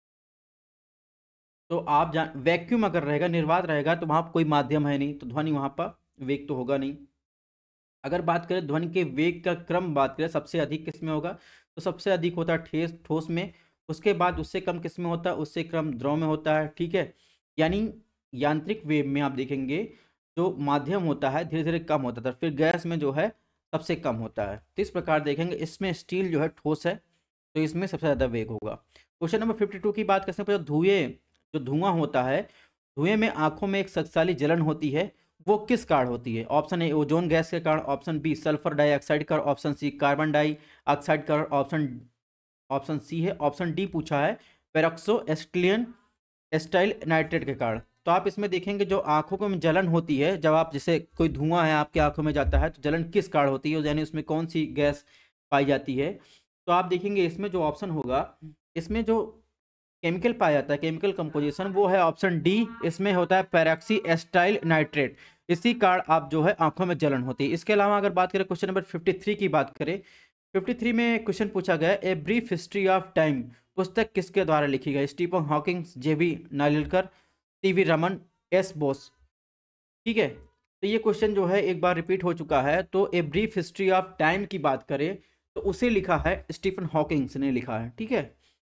तो आप जान वैक्यूम अगर रहेगा, निर्वात रहेगा, तो वहां कोई माध्यम है नहीं, तो ध्वनि वहां पर वेग तो होगा नहीं। अगर बात करें ध्वनि के वेग का क्रम बात करें, सबसे अधिक किस में होगा, तो सबसे अधिक होता है ठेस ठोस में, उसके बाद उससे कम किस में होता है, उससे कम द्रव में होता है, ठीक है। यानी यांत्रिक वेव में आप देखेंगे जो माध्यम होता है धीरे धीरे कम होता था, फिर गैस में जो है सबसे कम होता है। तो इस प्रकार देखेंगे इसमें स्टील जो है ठोस है, तो इसमें सबसे ज़्यादा वेग होगा। क्वेश्चन नंबर फिफ्टी टू की बात करते हैं, धुएं जो धुआं होता है, धुएं में आंखों में एक शक्तिशाली जलन होती है, वो किस कारण होती है। ऑप्शन ए ओजोन गैस के कारण, ऑप्शन बी सल्फर डाइऑक्साइड का, ऑप्शन सी कार्बन डाइऑक्साइड का, ऑप्शन ऑप्शन सी है, ऑप्शन डी पूछा है पेरोक्सो एस्टिलियन एस्टाइल नाइट्रेट के कारण। तो आप इसमें देखेंगे जो आंखों में जलन होती है, जब आप जैसे कोई धुआं है आपकी आंखों में जाता है, तो जलन किस कारण होती है, यानी उसमें कौन सी गैस पाई जाती है। तो आप देखेंगे इसमें जो ऑप्शन होगा, इसमें जो केमिकल पाया जाता है, केमिकल कंपोजिशन, वो है ऑप्शन डी, इसमें होता है पेरोक्सी एस्टाइल नाइट्रेट। इसी कारण आप जो है आंखों में जलन होती है। इसके अलावा अगर बात करें क्वेश्चन नंबर फिफ्टी थ्री की बात करें, फिफ्टी थ्री में क्वेश्चन पूछा गया a brief history of time पुस्तक किसके द्वारा लिखी गई, Stephen Hawking, J B Narlikar, C V Raman, S Bose, ठीक है। तो ये क्वेश्चन जो है एक बार रिपीट हो चुका है। तो a brief history of time की बात करें तो उसे लिखा है स्टीफन हॉकिंग्स ने लिखा है, ठीक है।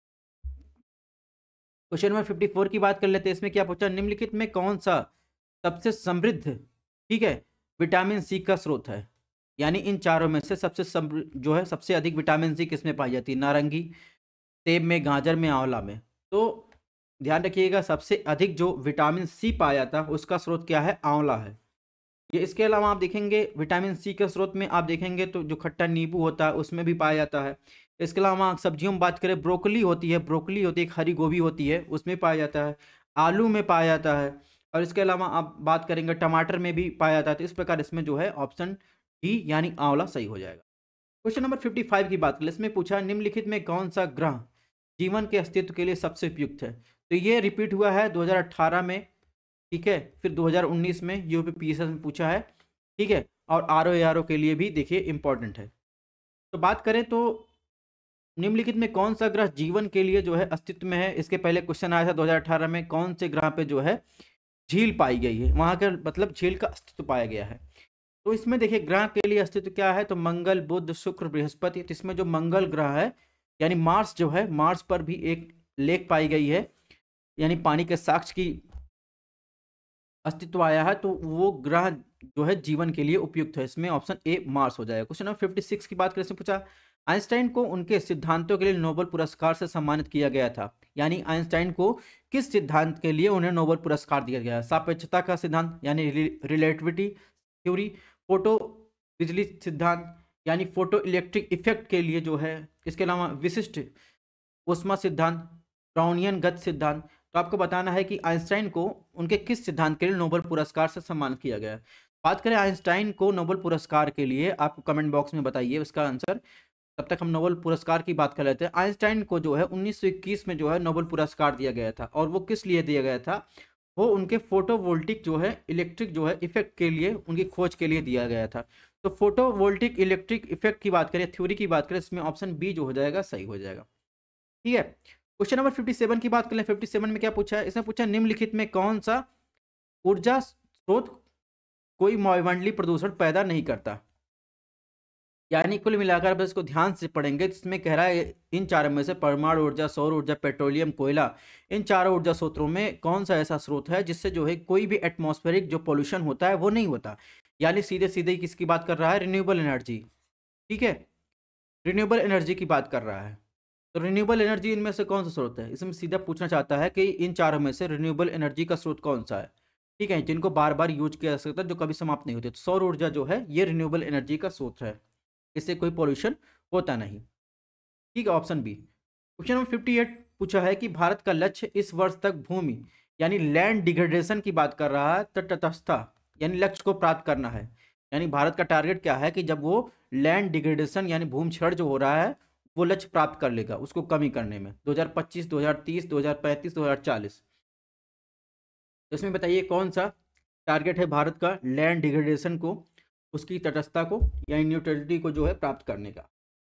क्वेश्चन नंबर फिफ्टी फोर की बात कर लेते हैं। इसमें क्या पूछा, निम्नलिखित में कौन सा सबसे समृद्ध, ठीक है, विटामिन सी का स्रोत है, यानी इन चारों में से सबसे समृद्ध जो है सबसे अधिक विटामिन सी किसमें पाई जाती है, नारंगी, सेब में, गाजर में, आंवला में। तो ध्यान रखिएगा सबसे अधिक जो विटामिन सी पाया जाता है उसका स्रोत क्या है, आंवला है। ये इसके अलावा आप देखेंगे विटामिन सी के स्रोत में आप देखेंगे तो जो खट्टा नींबू होता है उसमें भी पाया जाता है। इसके अलावा सब्जियों में बात करें, ब्रोकली होती है, ब्रोकली होती है, एक हरी गोभी होती है, उसमें पाया जाता है, आलू में पाया जाता है, और इसके अलावा आप बात करेंगे टमाटर में भी पाया जाता है। तो इस प्रकार इसमें जो है ऑप्शन डी यानी आंवला सही हो जाएगा। क्वेश्चन नंबर फिफ्टी फाइव की बात करें, इसमें पूछा निम्नलिखित में कौन सा ग्रह जीवन के अस्तित्व के लिए सबसे उपयुक्त है। तो ये रिपीट हुआ है दो हज़ार अठारह में, ठीक है, फिर दो हज़ार उन्नीस में यूपीपीएससी में पूछा है, ठीक है, और R O A R O के लिए भी देखिए इंपॉर्टेंट है। तो बात करें तो निम्नलिखित में कौन सा ग्रह जीवन के लिए जो है अस्तित्व में है। इसके पहले क्वेश्चन आया था दो हज़ार अठारह में, कौन से ग्रह पे जो है झील पाई गई है, वहां का मतलब झील का अस्तित्व पाया गया है। तो इसमें देखिए ग्रह के लिए अस्तित्व क्या है, तो मंगल, बुध, शुक्र, बृहस्पति। तो इसमें जो मंगल ग्रह है यानी मार्स जो है, मार्स पर भी एक लेक पाई गई है, यानी पानी के साक्ष्य की अस्तित्व आया है, तो वो ग्रह जो है जीवन के लिए उपयुक्त है। इसमें ऑप्शन ए मार्स हो जाएगा। क्वेश्चन नंबर फिफ्टी सिक्स की बात करें, इसमें पूछा आइंस्टाइन को उनके सिद्धांतों के लिए नोबेल पुरस्कार से सम्मानित किया गया था, यानी आइंस्टाइन को किस सिद्धांत के लिए उन्हें नोबेल पुरस्कार दिया गया है। सापेक्षता का सिद्धांत यानी रिलेटिविटी थ्योरी, फोटो बिजली सिद्धांत यानी फोटो इलेक्ट्रिक इफेक्ट के लिए जो है, इसके अलावा विशिष्ट ऊष्मा सिद्धांत, ब्राउनियन गति सिद्धांत। तो आपको बताना है कि आइंस्टाइन को उनके किस सिद्धांत के लिए नोबेल पुरस्कार से सम्मानित किया गया है। बात करें आइंस्टाइन को नोबेल पुरस्कार के लिए, आपको कमेंट बॉक्स में बताइए उसका आंसर, तब तक हम नोबेल पुरस्कार की बात कर लेते हैं। आइंस्टाइन को जो है उन्नीस सौ इक्कीस में जो है नोबेल पुरस्कार दिया गया था, और वो किस लिए दिया गया था, वो उनके फोटोवोल्टिक जो है इलेक्ट्रिक जो है इफेक्ट के लिए, उनकी खोज के लिए दिया गया था। तो फोटोवोल्टिक इलेक्ट्रिक इफेक्ट की बात करें, थ्योरी की बात करें, इसमें ऑप्शन बी जो हो जाएगा सही हो जाएगा, ठीक है। क्वेश्चन नंबर फिफ्टी सेवन की बात करें, फिफ्टी सेवन में क्या पूछा है, इसमें पूछा निम्नलिखित में कौन सा ऊर्जा स्रोत कोई वायुमंडलीय प्रदूषण पैदा नहीं करता। यानी कुल मिलाकर बस इसको ध्यान से पढ़ेंगे, इसमें कह रहा है इन चारों में से परमाणु ऊर्जा, सौर ऊर्जा, पेट्रोलियम, कोयला, इन चारों ऊर्जा स्रोतों में कौन सा ऐसा स्रोत है जिससे जो है कोई भी एटमॉस्फेरिक जो पोल्यूशन होता है वो नहीं होता। यानी सीधे सीधे किसकी बात कर रहा है, रिन्यूएबल एनर्जी, ठीक है, रिन्यूएबल एनर्जी की बात कर रहा है। तो रिन्यूएबल एनर्जी इनमें से कौन सा स्रोत है, इसमें सीधा पूछना चाहता है कि इन चारों में से रिन्यूएबल एनर्जी का स्रोत कौन सा है, ठीक है, जिनको बार बार यूज किया जा सकता है, जो कभी समाप्त नहीं होते। तो सौर ऊर्जा जो है ये रिन्यूएबल एनर्जी का स्रोत है, इससे कोई पॉल्यूशन होता नहीं, ठीक है, option B. Question number fifty eight पूछा है कि भारत का लक्ष्य इस वर्ष तक भूमि यानी लैंड डिग्रेडेशन की बात कर रहा है, तो तटस्थता यानी लक्ष्य को प्राप्त करना है। यानी भारत का टारगेट क्या है कि जब वो लैंड डिग्रेडेशन यानी भूमिक्षरण जो हो रहा है वो लक्ष्य प्राप्त कर लेगा उसको कमी करने में दो हज़ार पच्चीस, दो हज़ार तीस, दो हज़ार पैंतीस, दो हज़ार चालीस। तो इसमें बताइए कौन सा टारगेट है भारत का लैंड डिग्रेडेशन को, उसकी तटस्थता को यानी न्यूट्रलिटी को जो है प्राप्त करने का।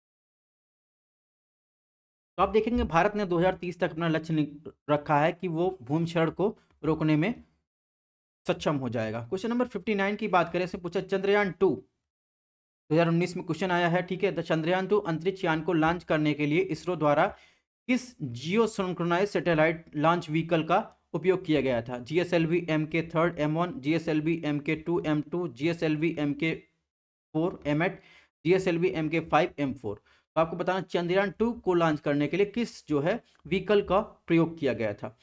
तो आप देखेंगे भारत ने दो हज़ार तीस तक अपना लक्ष्य रखा है कि वो भूमिक्षरण को रोकने में सक्षम हो जाएगा। क्वेश्चन नंबर उनसठ की बात करें, इसमें पूछा चंद्रयान टू दो हज़ार उन्नीस में क्वेश्चन आया है, ठीक है। द चंद्रयान टू अंतरिक्ष यान को लॉन्च करने के लिए इसरो द्वारा किस geo synchronize satellite launch vehicle का उपयोग किया गया था? G S L V M K third M one, G S L V M K two M two, G S L V M K four M eight, G S L V M K five M four. तो आपको बताना Chandrayaan to को launch करने के लिए किस जो है व्हीकल का प्रयोग किया गया था।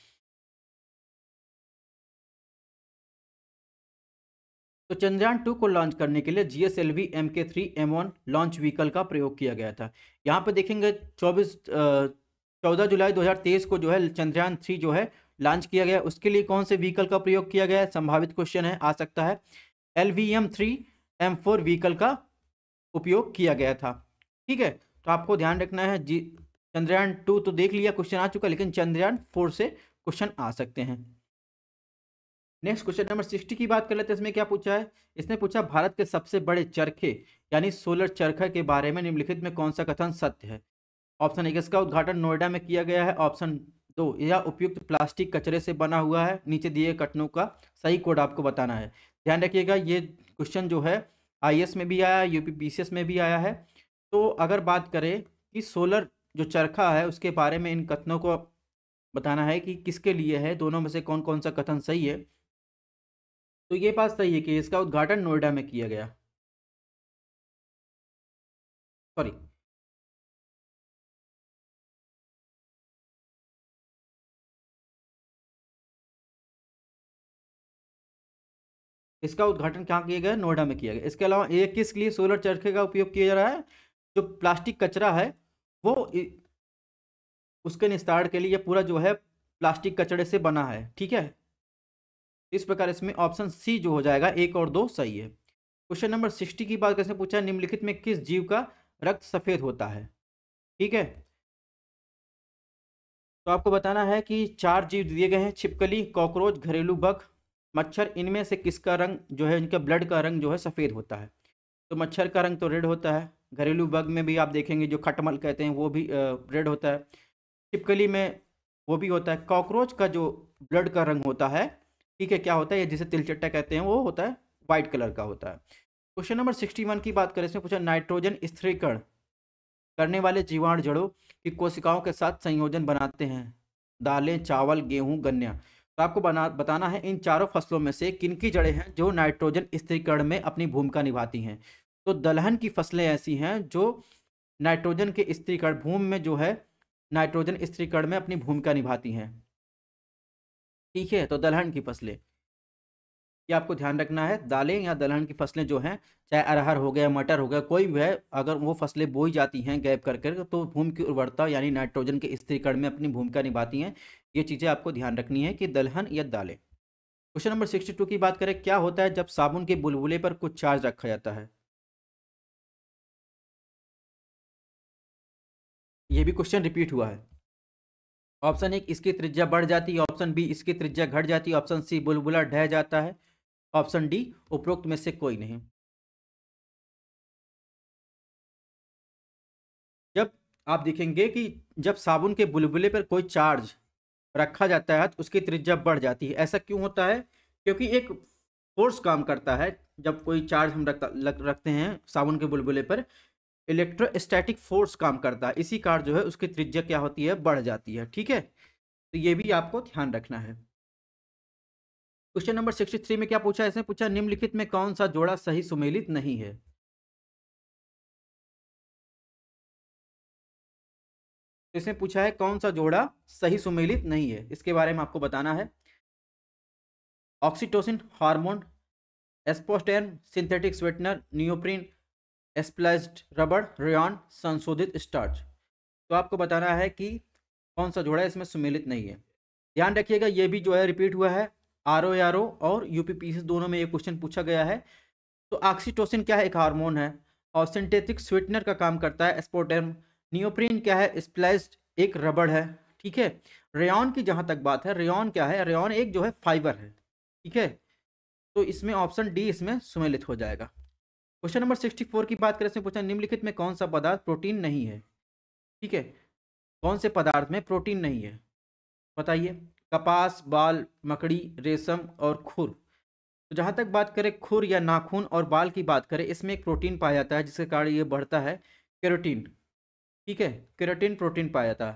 तो चंद्रयान टू को लॉन्च करने के लिए G S L V M K three M one launch vehicle का प्रयोग किया गया था। यहाँ पर देखेंगे चौबीस चौदह जुलाई दो हज़ार तेईस को जो है चंद्रयान थ्री जो है लॉन्च किया गया। उसके लिए कौन से व्हीकल का प्रयोग किया गया है? संभावित क्वेश्चन है, आ सकता है। L V M three M four vehicle का उपयोग किया गया था, ठीक है। तो आपको ध्यान रखना है, जी चंद्रयान टू तो देख लिया, क्वेश्चन आ चुका, लेकिन चंद्रयान फोर से क्वेश्चन आ सकते हैं। नेक्स्ट क्वेश्चन नंबर साठ की बात कर लेते हैं। इसमें क्या पूछा है? इसने पूछा भारत के सबसे बड़े चरखे यानी सोलर चरखा के बारे में निम्नलिखित में कौन सा कथन सत्य है? ऑप्शन एक, इसका उद्घाटन नोएडा में किया गया है। ऑप्शन दो, यह उपयुक्त प्लास्टिक कचरे से बना हुआ है। नीचे दिए कथनों का सही कोड आपको बताना है। ध्यान रखिएगा, ये क्वेश्चन जो है आई ए एस में भी आया, यूपी पी सी एस में भी आया है। तो अगर बात करें कि सोलर जो चरखा है उसके बारे में इन कथनों को बताना है कि किसके लिए है, दोनों में से कौन कौन सा कथन सही है। तो ये बात सही है कि इसका उद्घाटन नोएडा में किया गया, सॉरी इसका उद्घाटन कहाँ किया गया? नोएडा में किया गया। इसके अलावा ये किस लिए सोलर चरखे का उपयोग किया जा रहा है? जो प्लास्टिक कचरा है वो इ- उसके निस्तारण के लिए पूरा जो है प्लास्टिक कचड़े से बना है, ठीक है। इस प्रकार इसमें ऑप्शन सी जो हो जाएगा, एक और दो सही है। क्वेश्चन नंबर सिक्सटी की बात कैसे पूछा है? निम्नलिखित में किस जीव का रक्त सफेद होता है, ठीक है। तो आपको बताना है कि चार जीव दिए गए हैं, छिपकली, कॉकरोच, घरेलू बग, मच्छर। इनमें से किसका रंग जो है, इनका ब्लड का रंग जो है सफ़ेद होता है? तो मच्छर का रंग तो रेड होता है। घरेलू बग में भी आप देखेंगे जो खटमल कहते हैं वो भी रेड होता है। छिपकली में वो भी होता है। कॉकरोच का जो ब्लड का रंग होता है, ठीक है, क्या होता है, ये जिसे तिलचट्टा कहते हैं, वो होता है वाइट कलर का होता है। क्वेश्चन नंबर सिक्सटी वन की बात करें, इसमें पूछा नाइट्रोजन स्थिरीकरण करने वाले जीवाणु जड़ों की कोशिकाओं के साथ संयोजन बनाते हैं। दालें, चावल, गेहूं, गन्ना। तो आपको बना बताना है इन चारों फसलों में से किनकी जड़ें हैं जो नाइट्रोजन स्थिरीकरण में अपनी भूमिका निभाती हैं। तो दलहन की फसलें ऐसी हैं जो नाइट्रोजन के स्थिरीकरण भूमि में जो है नाइट्रोजन स्थिरीकरण में अपनी भूमिका निभाती हैं, ठीक है। तो दलहन की फसलें, ये आपको ध्यान रखना है। दालें या दलहन की फसलें जो हैं, चाहे अरहर हो गया, मटर हो गया, कोई भी है, अगर वो फसलें बोई जाती हैं गैप कर कर तो भूमि की उर्वरता यानी नाइट्रोजन के स्थिरीकरण में अपनी भूमिका निभाती हैं। ये चीज़ें आपको ध्यान रखनी है कि दलहन या दालें। क्वेश्चन नंबर सिक्सटी टू की बात करें, क्या होता है जब साबुन के बुलबुले पर कुछ चार्ज रखा जाता है? ये भी क्वेश्चन रिपीट हुआ है। ऑप्शन एक, इसकी त्रिज्या बढ़ जाती है। ऑप्शन बी, इसकी त्रिज्या घट जाती है। ऑप्शन सी, बुलबुला ढह जाता है। ऑप्शन डी, उपरोक्त में से कोई नहीं। जब आप देखेंगे कि जब साबुन के बुलबुले पर कोई चार्ज रखा जाता है तो उसकी त्रिज्या बढ़ जाती है। ऐसा क्यों होता है? क्योंकि एक फोर्स काम करता है। जब कोई चार्ज हम रखता लग, रखते हैं साबुन के बुलबुले पर, इलेक्ट्रोस्टैटिक फोर्स काम करता है। इसी कारण जो है उसकी त्रिज्या क्या होती है? बढ़ जाती है, ठीक है। तो ये भी आपको ध्यान रखना है। क्वेश्चन नंबर सिक्सटी थ्री में क्या पूछा है? इसने पूछा निम्नलिखित में कौन सा जोड़ा सही सुमेलित नहीं है? तो इसने पूछा है कौन सा जोड़ा सही सुमेलित नहीं है, इसके बारे में आपको बताना है। ऑक्सीटोसिन हार्मोन, एस्पोस्टेन सिंथेटिक स्वीटनर, नियोप्रिन एस्प्लाइज्ड रबड़, रेयॉन संशोधित स्टार्च। तो आपको बताना है कि कौन सा जोड़ा इसमें सुमेलित नहीं है। ध्यान रखिएगा ये भी जो है रिपीट हुआ है, आर ओ आर ओ और यूपीपीसी दोनों में ये क्वेश्चन पूछा गया है। तो ऑक्सीटोसिन क्या है? एक हार्मोन है और सिंथेटिक स्वीटनर का काम करता है एस्पार्टम। नियोप्रीन क्या है? स्प्लाइस्ड एक रबड़ है, ठीक है। रेयॉन की जहां तक बात है, रेयॉन क्या है? रेयॉन एक जो है फाइबर है, ठीक है। तो इसमें ऑप्शन डी इसमें सुमेलित हो जाएगा। क्वेश्चन नंबर सिक्सटी फोर की बात करें, इसमें पूछा निम्नलिखित में कौन सा पदार्थ प्रोटीन नहीं है, ठीक है। कौन से पदार्थ में प्रोटीन नहीं है बताइए? कपास, बाल, मकड़ी, रेशम और खुर। तो जहां तक बात करें खुर या नाखून और बाल की बात करें, इसमें एक प्रोटीन पाया जाता है जिसके कारण ये बढ़ता है, केराटिन, ठीक है। केराटिन प्रोटीन पाया जाता है,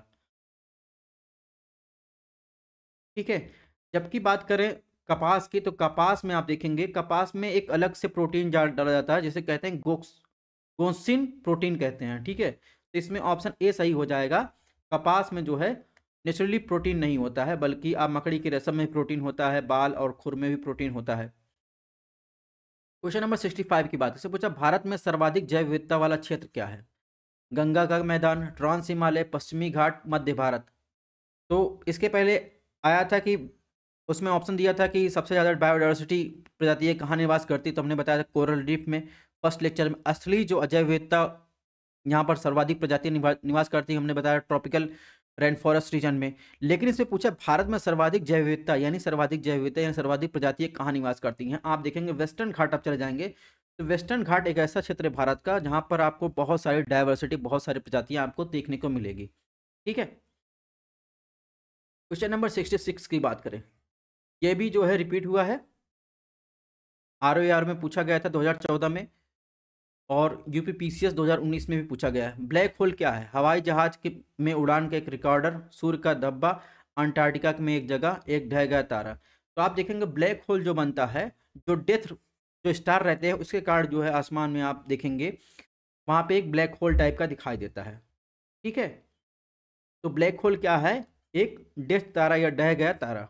ठीक है। जबकि बात करें कपास की, तो कपास में आप देखेंगे कपास में एक अलग से प्रोटीन डाला जाता है जिसे कहते हैं गोक्स गोसिन प्रोटीन कहते हैं, ठीक है। तो इसमें ऑप्शन ए सही हो जाएगा। कपास में जो है नेचुरली प्रोटीन नहीं होता है, बल्कि आप मकड़ी के रेशम में प्रोटीन होता है, बाल और खुर में भी प्रोटीन होता है। क्वेश्चन नंबर सिक्सटी फाइव की बात, इससे पूछा भारत में सर्वाधिक जैव विविधता वाला क्षेत्र क्या है? गंगा का मैदान, ट्रांस हिमालय, पश्चिमी घाट, मध्य भारत। तो इसके पहले आया था कि उसमें ऑप्शन दिया था कि सबसे ज़्यादा बायोडाइवर्सिटी प्रजातियाँ कहाँ निवास करती, तो हमने बताया था कोरल रीफ में। फर्स्ट लेक्चर में असली जो अजैव विविधता यहाँ पर सर्वाधिक प्रजातियाँ निवास करती हैं, हमने बताया ट्रॉपिकल रेन फॉरेस्ट रीजन में। लेकिन इसमें पूछा भारत में सर्वाधिक जैव विविधता यानी सर्वाधिक जैव विविधता यानी सर्वाधिक प्रजातियाँ कहाँ निवास करती हैं। आप देखेंगे वेस्टर्न घाट, आप चले जाएंगे तो वेस्टर्न घाट एक ऐसा क्षेत्र है भारत का जहाँ पर आपको बहुत सारी डाइवर्सिटी, बहुत सारी प्रजातियाँ आपको देखने को मिलेगी, ठीक है। क्वेश्चन नंबर सिक्सटी सिक्स की बात करें, ये भी जो है रिपीट हुआ है, आर ओ आर में पूछा गया था दो हज़ार चौदह में और यूपीपीसीएस दो हज़ार उन्नीस में भी पूछा गया है। ब्लैक होल क्या है? हवाई जहाज के में उड़ान का एक रिकॉर्डर, सूर्य का धब्बा, अंटार्कटिका में एक जगह, एक ढह गया तारा। तो आप देखेंगे ब्लैक होल जो बनता है, जो डेथ जो स्टार रहते हैं उसके कारण जो है आसमान में आप देखेंगे वहाँ पे एक ब्लैक होल टाइप का दिखाई देता है, ठीक है। तो ब्लैक होल क्या है? एक डेथ तारा या ढह गया तारा।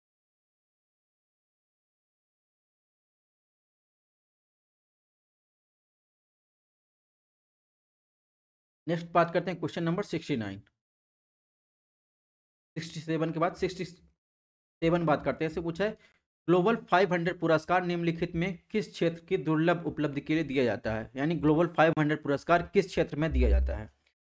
नेक्स्ट बात करते हैं question number sixty nine sixty seven के बाद सिक्सटी सेवन बात करते हैं। इससे पूछा है ग्लोबल फाइव हंड्रेड पुरस्कार निम्नलिखित में किस क्षेत्र की दुर्लभ उपलब्धि के लिए दिया जाता है? यानी ग्लोबल फाइव हंड्रेड पुरस्कार किस क्षेत्र में दिया जाता है?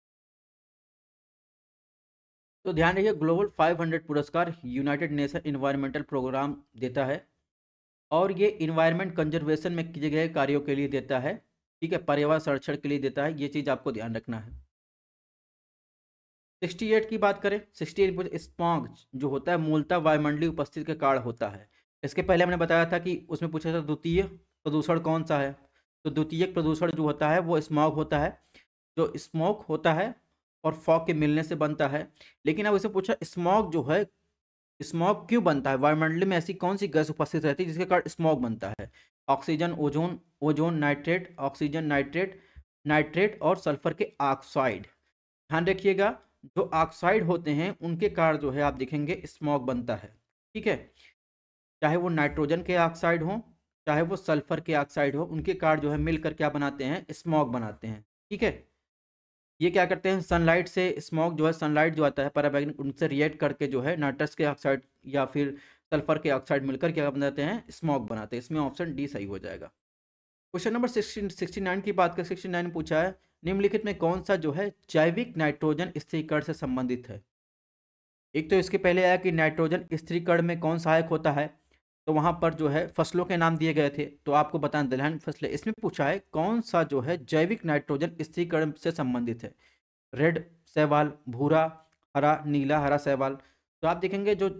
तो ध्यान रखिए ग्लोबल फाइव हंड्रेड पुरस्कार यूनाइटेड नेशन इन्वायरमेंटल प्रोग्राम देता है और ये इन्वायरमेंट कंजर्वेशन में किए गए कार्यों के लिए देता है, ठीक है। पर्यावरण संरक्षण के लिए देता है, ये चीज़ आपको ध्यान रखना है। सिक्सटी एट की बात करें, सिक्सटी एट स्मॉग जो होता है मूलतः वायुमंडलीय उपस्थिति के कारण होता है। इसके पहले हमने बताया था कि उसमें पूछा था द्वितीय प्रदूषण कौन सा है, तो द्वितीय प्रदूषण जो होता है वो स्मॉग होता है, जो स्मोक होता है और फॉग के मिलने से बनता है। लेकिन अब इसे पूछा स्मॉग जो है, स्मॉग क्यों बनता है? वायुमंडल में ऐसी कौन सी गैस उपस्थित रहती है जिसके कारण स्मॉग बनता है? Oxygen, ozone, ozone nitrate, oxygen nitrate, nitrate और सल्फर के ऑक्साइड। ध्यान रखिएगा जो ऑक्साइड होते हैं उनके कारण जो है आप देखेंगे स्मॉग बनता है, ठीक है। चाहे वो नाइट्रोजन के ऑक्साइड हो, चाहे वो सल्फर के ऑक्साइड हो, उनके कारण जो है मिलकर क्या बनाते हैं? स्मॉग बनाते हैं, ठीक है। ये क्या करते हैं? सनलाइट से स्मॉग जो है, सनलाइट जो आता है पराबैंगनी उनसे रिएक्ट करके जो है नाइट्रस के ऑक्साइड या फिर सल्फर के ऑक्साइड मिलकर क्या बनाते हैं? स्मॉग बनाते हैं। इसमें ऑप्शन डी सही हो जाएगा। Question number sixty sixty nine की बात करें, सिक्सटी नाइन पूछा है निम्नलिखित में कौन सा जो है जैविक नाइट्रोजन स्थिरीकरण से संबंधित है? एक तो इसके पहले आया कि नाइट्रोजन स्थिरीकरण में कौन सहायक होता है, तो वहां पर जो है फसलों के नाम दिए गए थे, तो आपको बताना दलहन फसलें। इसमें पूछा है कौन सा जो है जैविक नाइट्रोजन स्थिरीकरण से संबंधित है? रेड शैवाल, भूरा, हरा, नीला, हरा शैवाल। तो आप देखेंगे जो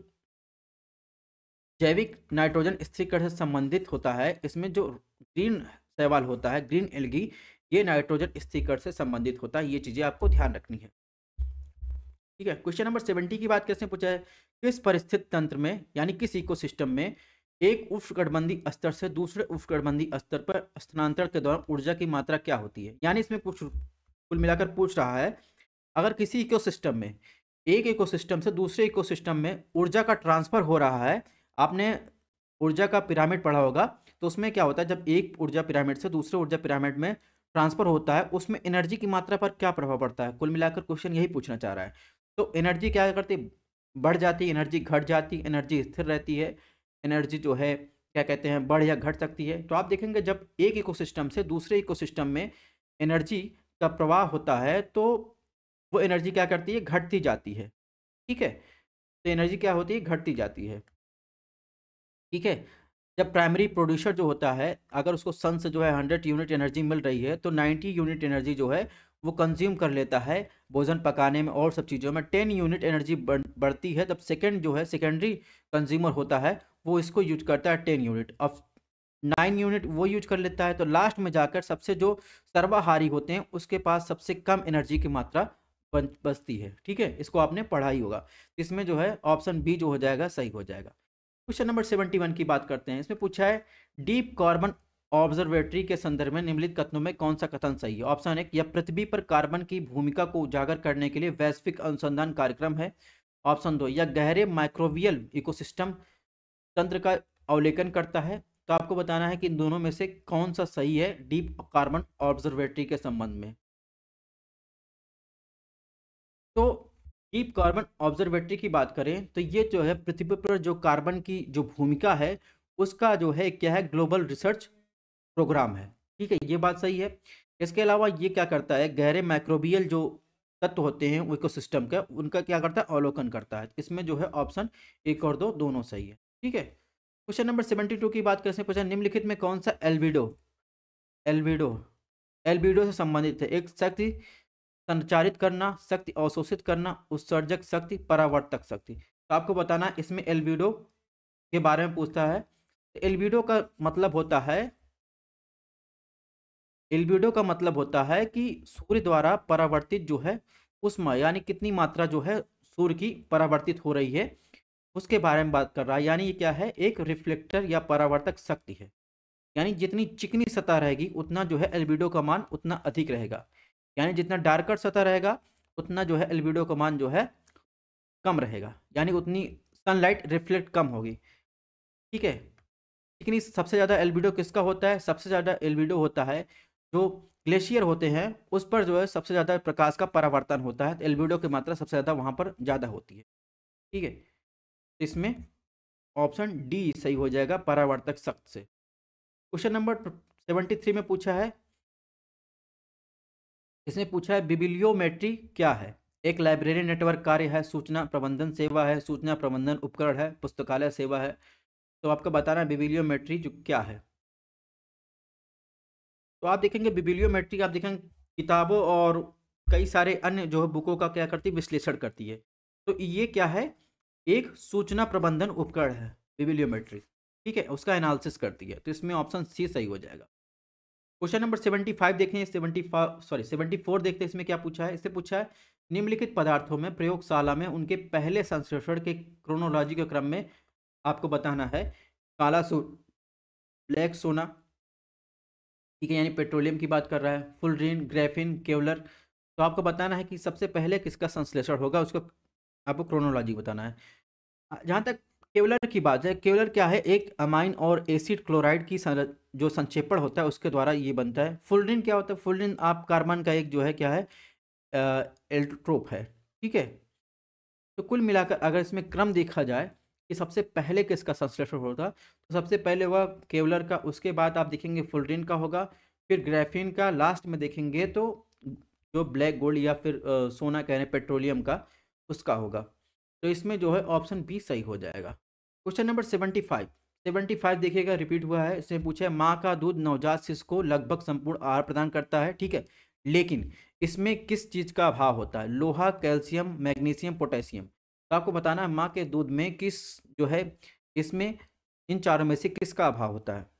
जैविक नाइट्रोजन स्थिरीकरण से संबंधित होता है, इसमें जो ग्रीन शैवाल होता है, ग्रीन एल्गी, ये नाइट्रोजन स्थिरीकरण से संबंधित होता है। ये चीज़ें आपको ध्यान रखनी है, ठीक है। क्वेश्चन नंबर सेवेंटी की बात कैसे पूछा है किस परिस्थिति तंत्र में यानी किस इकोसिस्टम में एक उष्णकटिबंधीय स्तर से दूसरे उष्णकटिबंधीय स्तर पर स्थानांतरण के दौरान ऊर्जा की मात्रा क्या होती है? यानी इसमें कुछ कुल मिलाकर पूछ रहा है अगर किसी इकोसिस्टम में एक इकोसिस्टम से दूसरे इकोसिस्टम में ऊर्जा का ट्रांसफर हो रहा है, आपने ऊर्जा का पिरामिड पढ़ा होगा, तो उसमें क्या होता है जब एक ऊर्जा पिरामिड से दूसरे ऊर्जा पिरामिड में ट्रांसफर होता है उसमें एनर्जी की मात्रा पर क्या प्रभाव पड़ता है? कुल मिलाकर क्वेश्चन यही पूछना चाह रहा है। तो एनर्जी क्या करती है? बढ़ जाती है, एनर्जी घट जाती है, एनर्जी स्थिर रहती है, एनर्जी जो है क्या कहते हैं बढ़ या घट सकती है। तो आप देखेंगे जब एक इकोसिस्टम से दूसरे इकोसिस्टम में एनर्जी का प्रवाह होता है तो वो एनर्जी क्या करती है, घटती जाती है। ठीक है, तो एनर्जी क्या होती है, घटती जाती है। ठीक है, जब प्राइमरी प्रोड्यूसर जो होता है अगर उसको सन से जो है हंड्रेड यूनिट एनर्जी मिल रही है तो नाइन्टी यूनिट एनर्जी जो है वो कंज्यूम कर लेता है भोजन पकाने में और सब चीज़ों में। टेन यूनिट एनर्जी बढ़ती है तब सेकेंड जो है सेकेंडरी कंज्यूमर होता है वो इसको यूज करता है टेन यूनिट। अब नाइन यूनिट वो यूज कर लेता है तो लास्ट में जाकर सबसे जो सर्वाहारी होते हैं उसके पास सबसे कम एनर्जी की मात्रा बचती है। ठीक है, इसको आपने पढ़ा ही होगा। इसमें जो है ऑप्शन बी जो हो जाएगा सही हो जाएगा। क्वेश्चन नंबर सेवेंटी वन की बात करते हैं। इसमें पूछा है डीप कार्बन ऑब्जर्वेटरी के संदर्भ में निम्नलिखित कथनों में कौन सा कथन सही है। ऑप्शन एक, यह पृथ्वी पर कार्बन की भूमिका को उजागर करने के लिए वैश्विक अनुसंधान कार्यक्रम है। ऑप्शन दो, यह गहरे माइक्रोबियल इकोसिस्टम तंत्र का अवलोकन करता है। तो आपको बताना है कि इन दोनों में से कौन सा सही है डीप कार्बन ऑब्जर्वेटरी के संबंध में। तो डीप कार्बन ऑब्जर्वेटरी की बात करें तो ये जो है पृथ्वी पर जो कार्बन की जो भूमिका है उसका जो है क्या है ग्लोबल रिसर्च प्रोग्राम है। ठीक है, ये बात सही है। इसके अलावा ये क्या करता है, गहरे माइक्रोबियल जो तत्व होते हैं इकोसिस्टम का उनका क्या करता है, अवलोकन करता है। इसमें जो है ऑप्शन एक और दो दोनों सही है। ठीक है, क्वेश्चन नंबर सेवेंटी टू की बात करते हैं। निम्नलिखित में कौन सा एल्बिडो एल्बिडो एल्बिडो से संबंधित है। एक शक्ति संचारित करना, शक्ति अवशोषित करना, उत्सर्जक शक्ति, परावर्तक शक्ति। तो आपको बताना है इसमें एल्बिडो के बारे में पूछता है। एल्बिडो का मतलब होता है एल्बिडो का मतलब होता है कि सूर्य द्वारा परावर्तित जो है उष्मा यानी कितनी मात्रा जो है सूर्य की परावर्तित हो रही है उसके बारे में बात कर रहा है। यानी ये क्या है, एक रिफ्लेक्टर या परावर्तक शक्ति है। यानी जितनी चिकनी सतह रहेगी उतना जो है एल्बिडो का मान उतना अधिक रहेगा। यानी जितना डार्कर सतह रहेगा उतना जो है एल्बिडो का मान जो है कम रहेगा, यानी उतनी सनलाइट रिफ्लेक्ट कम होगी। ठीक है, चिकनी सबसे ज़्यादा एल्बिडो किसका होता है, सबसे ज़्यादा एल्बिडो होता है जो ग्लेशियर होते हैं उस पर जो है सबसे ज़्यादा प्रकाश का परावर्तन होता है। एल्बिडो की मात्रा सबसे ज़्यादा वहाँ पर ज़्यादा होती है। ठीक है, इसमें ऑप्शन डी सही हो जाएगा, परावर्तक शक्ति से। क्वेश्चन नंबर सेवेंटी थ्री में पूछा है इसमें पूछा है बिबिलियोमेट्री क्या है। एक लाइब्रेरी नेटवर्क कार्य है, सूचना प्रबंधन सेवा है, सूचना प्रबंधन उपकरण है, पुस्तकालय सेवा है। तो आपको बताना है बिबिलियोमेट्री जो क्या है। तो आप देखेंगे बिबिलियोमेट्री आप देखेंगे किताबों और कई सारे अन्य जो है बुकों का क्या करती है, विश्लेषण करती है। तो ये क्या है, एक सूचना प्रबंधन उपकरण है बिबिलियोमेट्री। ठीक है, उसका एनालिसिस करती है। तो इसमें ऑप्शन सी सही हो जाएगा। क्वेश्चन नंबर सेवेंटी फाइव देखें, seventy five sorry seventy four देखते हैं इसमें क्या पूछा है। इससे पूछा है निम्नलिखित पदार्थों में प्रयोगशाला में उनके पहले संश्लेषण के क्रोनोलॉजी के क्रम में आपको बताना है। काला सो ब्लैक सोना, ठीक है, यानी पेट्रोलियम की बात कर रहा है, फुलरीन, ग्रेफिन, केवलर। तो आपको बताना है कि सबसे पहले किसका संश्लेषण होगा, उसको आपको क्रोनोलॉजी बताना है। जहाँ तक केवलर की बात है, केवलर क्या है, एक अमाइन और एसिड क्लोराइड की जो संक्षेपण होता है उसके द्वारा ये बनता है। फुलरीन क्या होता है, फुलरीन आप कार्बन का एक जो है क्या है एल्ट्रोप है। ठीक है, तो कुल मिलाकर अगर इसमें क्रम देखा जाए कि सबसे पहले किसका संश्लेषण होगा तो सबसे पहले हुआ केवलर का, उसके बाद आप देखेंगे फुलरीन का होगा, फिर ग्रेफिन का, लास्ट में देखेंगे तो जो ब्लैक गोल्ड या फिर आ, सोना कह रहे हैं पेट्रोलियम का उसका होगा। तो इसमें जो है ऑप्शन बी सही हो जाएगा। Question number seventy five seventy five देखिएगा रिपीट हुआ है। इसमें पूछा है माँ का दूध नवजात शिशु को लगभग संपूर्ण आहार प्रदान करता है। ठीक है, लेकिन इसमें किस चीज़ का अभाव होता है, लोहा, कैल्शियम, मैग्नीशियम, पोटेशियम। तो आपको बताना है माँ के दूध में किस जो है इसमें इन चारों में से किसका अभाव होता है।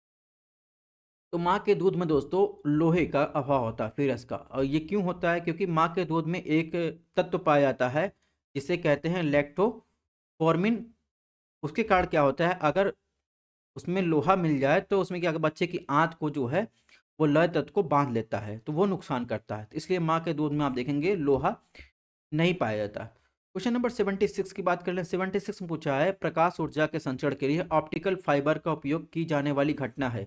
तो माँ के दूध में दोस्तों लोहे का अभाव होता है, फेरस का। और ये क्यों होता है, क्योंकि माँ के दूध में एक तत्व पाया जाता है जिसे कहते हैं लैक्टोफॉर्मिन। उसके कारण क्या होता है, अगर उसमें लोहा मिल जाए तो उसमें क्या बच्चे की आंत को जो है वो लय तत्व को बांध लेता है तो वो नुकसान करता है। तो इसलिए माँ के दूध में आप देखेंगे लोहा नहीं पाया जाता। क्वेश्चन नंबर सेवेंटी सिक्स की बात कर लें। सेवेंटी सिक्स में पूछा है प्रकाश ऊर्जा के संचरण के लिए ऑप्टिकल फाइबर का उपयोग की जाने वाली घटना है।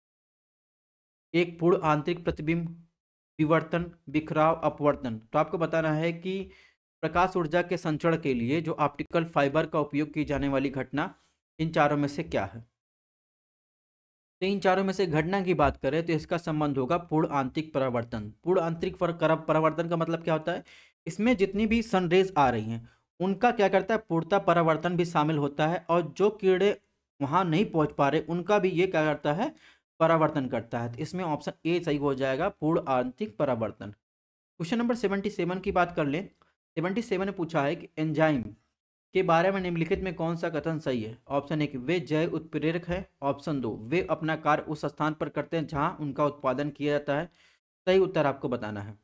एक पूर्ण आंतरिक प्रतिबिंब, विवर्तन, बिखराव, अपवर्तन। तो आपको बताना है कि प्रकाश ऊर्जा के संचरण के लिए जो ऑप्टिकल फाइबर का उपयोग की जाने वाली घटना इन चारों में से क्या है? तो इन चारों में से घटना की बात करें तो इसका संबंध होगा पूर्ण आंतरिक परावर्तन। पूर्ण आंतरिक परावर्तन का मतलब क्या होता है? इसमें जितनी भी सनरेज आ रही हैं उनका क्या करता है, पूर्णतः परावर्तन भी शामिल होता है, और जो किरणें वहां नहीं पहुंच पा रहे उनका भी ये क्या करता है, परावर्तन करता है। तो इसमें ऑप्शन ए सही हो जाएगा, पूर्ण आंतरिक परावर्तन। क्वेश्चन नंबर सेवेंटी सेवन की बात कर लें। सेवेंटी सेवन में पूछा है कि एंजाइम के बारे में निम्नलिखित में कौन सा कथन सही है? ऑप्शन एक, वे जैव उत्प्रेरक है। ऑप्शन दो, वे अपना कार्य उस स्थान पर करते हैं जहां उनका उत्पादन किया जाता है। सही उत्तर आपको बताना है।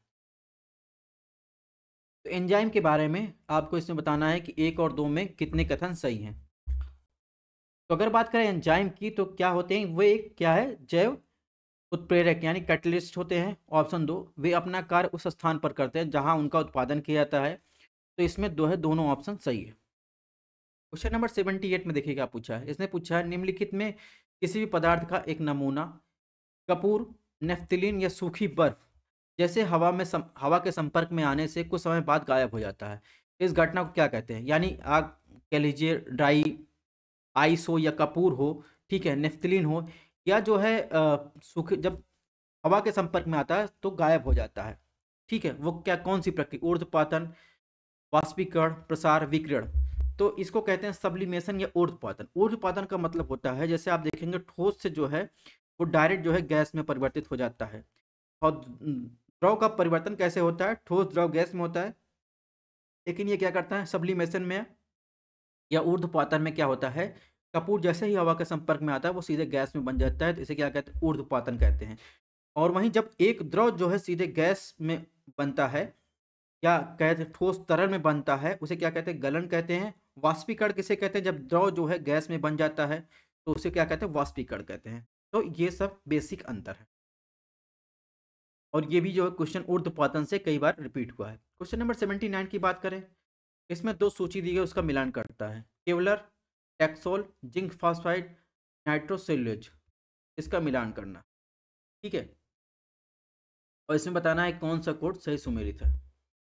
तो एंजाइम के बारे में आपको इसमें बताना है कि एक और दो में कितने कथन सही हैं। तो अगर बात करें एंजाइम की तो क्या होते हैं, वे एक क्या है, जैव उत्प्रेरक यानी कैटलिस्ट होते हैं। ऑप्शन दो, वे अपना कार्य उस स्थान पर करते हैं जहां उनका उत्पादन किया जाता है। तो इसमें दो है, दोनों ऑप्शन सही है। क्वेश्चन नंबर सेवेंटी एट में देखिए क्या पूछा है। इसने पूछा है निम्नलिखित में किसी भी पदार्थ का एक नमूना कपूर, नेफ्थलीन या सूखी बर्फ जैसे हवा में सम, हवा के संपर्क में आने से कुछ समय बाद गायब हो जाता है। इस घटना को क्या कहते हैं? यानी आग कह लीजिए, ड्राई आइस हो या कपूर हो, ठीक है, नेफ्थलीन हो, या जो है सूख जब हवा के संपर्क में आता है तो गायब हो जाता है, ठीक है, वो क्या, कौन सी प्रक्रिया? ऊर्ध्वपातन, वाष्पीकरण, प्रसार, विकिरण। तो इसको कहते हैं सब्लिमेशन या ऊर्ध्वपातन। ऊर्ध्वपातन का मतलब होता है, जैसे आप देखेंगे ठोस से जो है वो डायरेक्ट जो है गैस में परिवर्तित हो जाता है। और द्रव का परिवर्तन कैसे होता है? ठोस द्रव गैस में होता है, लेकिन ये क्या करता है, सब्लिमेशन में या ऊर्ध्वपातन में क्या होता है, कपूर जैसे ही हवा के संपर्क में आता है वो सीधे गैस में बन जाता है। तो इसे क्या कहते हैं, ऊर्ध्वपातन कहते हैं। और वहीं जब एक द्रव जो है सीधे गैस में बनता है या कहते हैं ठोस तरल में बनता है, उसे क्या कहते हैं, गलन कहते हैं। वाष्पीकरण किसे कहते हैं? जब द्रव जो है गैस में बन जाता है तो उसे क्या कहते हैं, वाष्पीकरण कहते हैं। तो ये सब बेसिक अंतर है, और ये भी जो है क्वेश्चन ऊर्ध्वपातन से कई बार रिपीट हुआ है। क्वेश्चन नंबर सेवेंटी नाइन की बात करें, इसमें दो सूची दी गई, उसका मिलान करता है। Kevlar, Taxol, zinc phosphide, nitrocellulose, इसका मिलान करना, ठीक है, और इसमें बताना है कौन सा कोड सही सुमेलित है।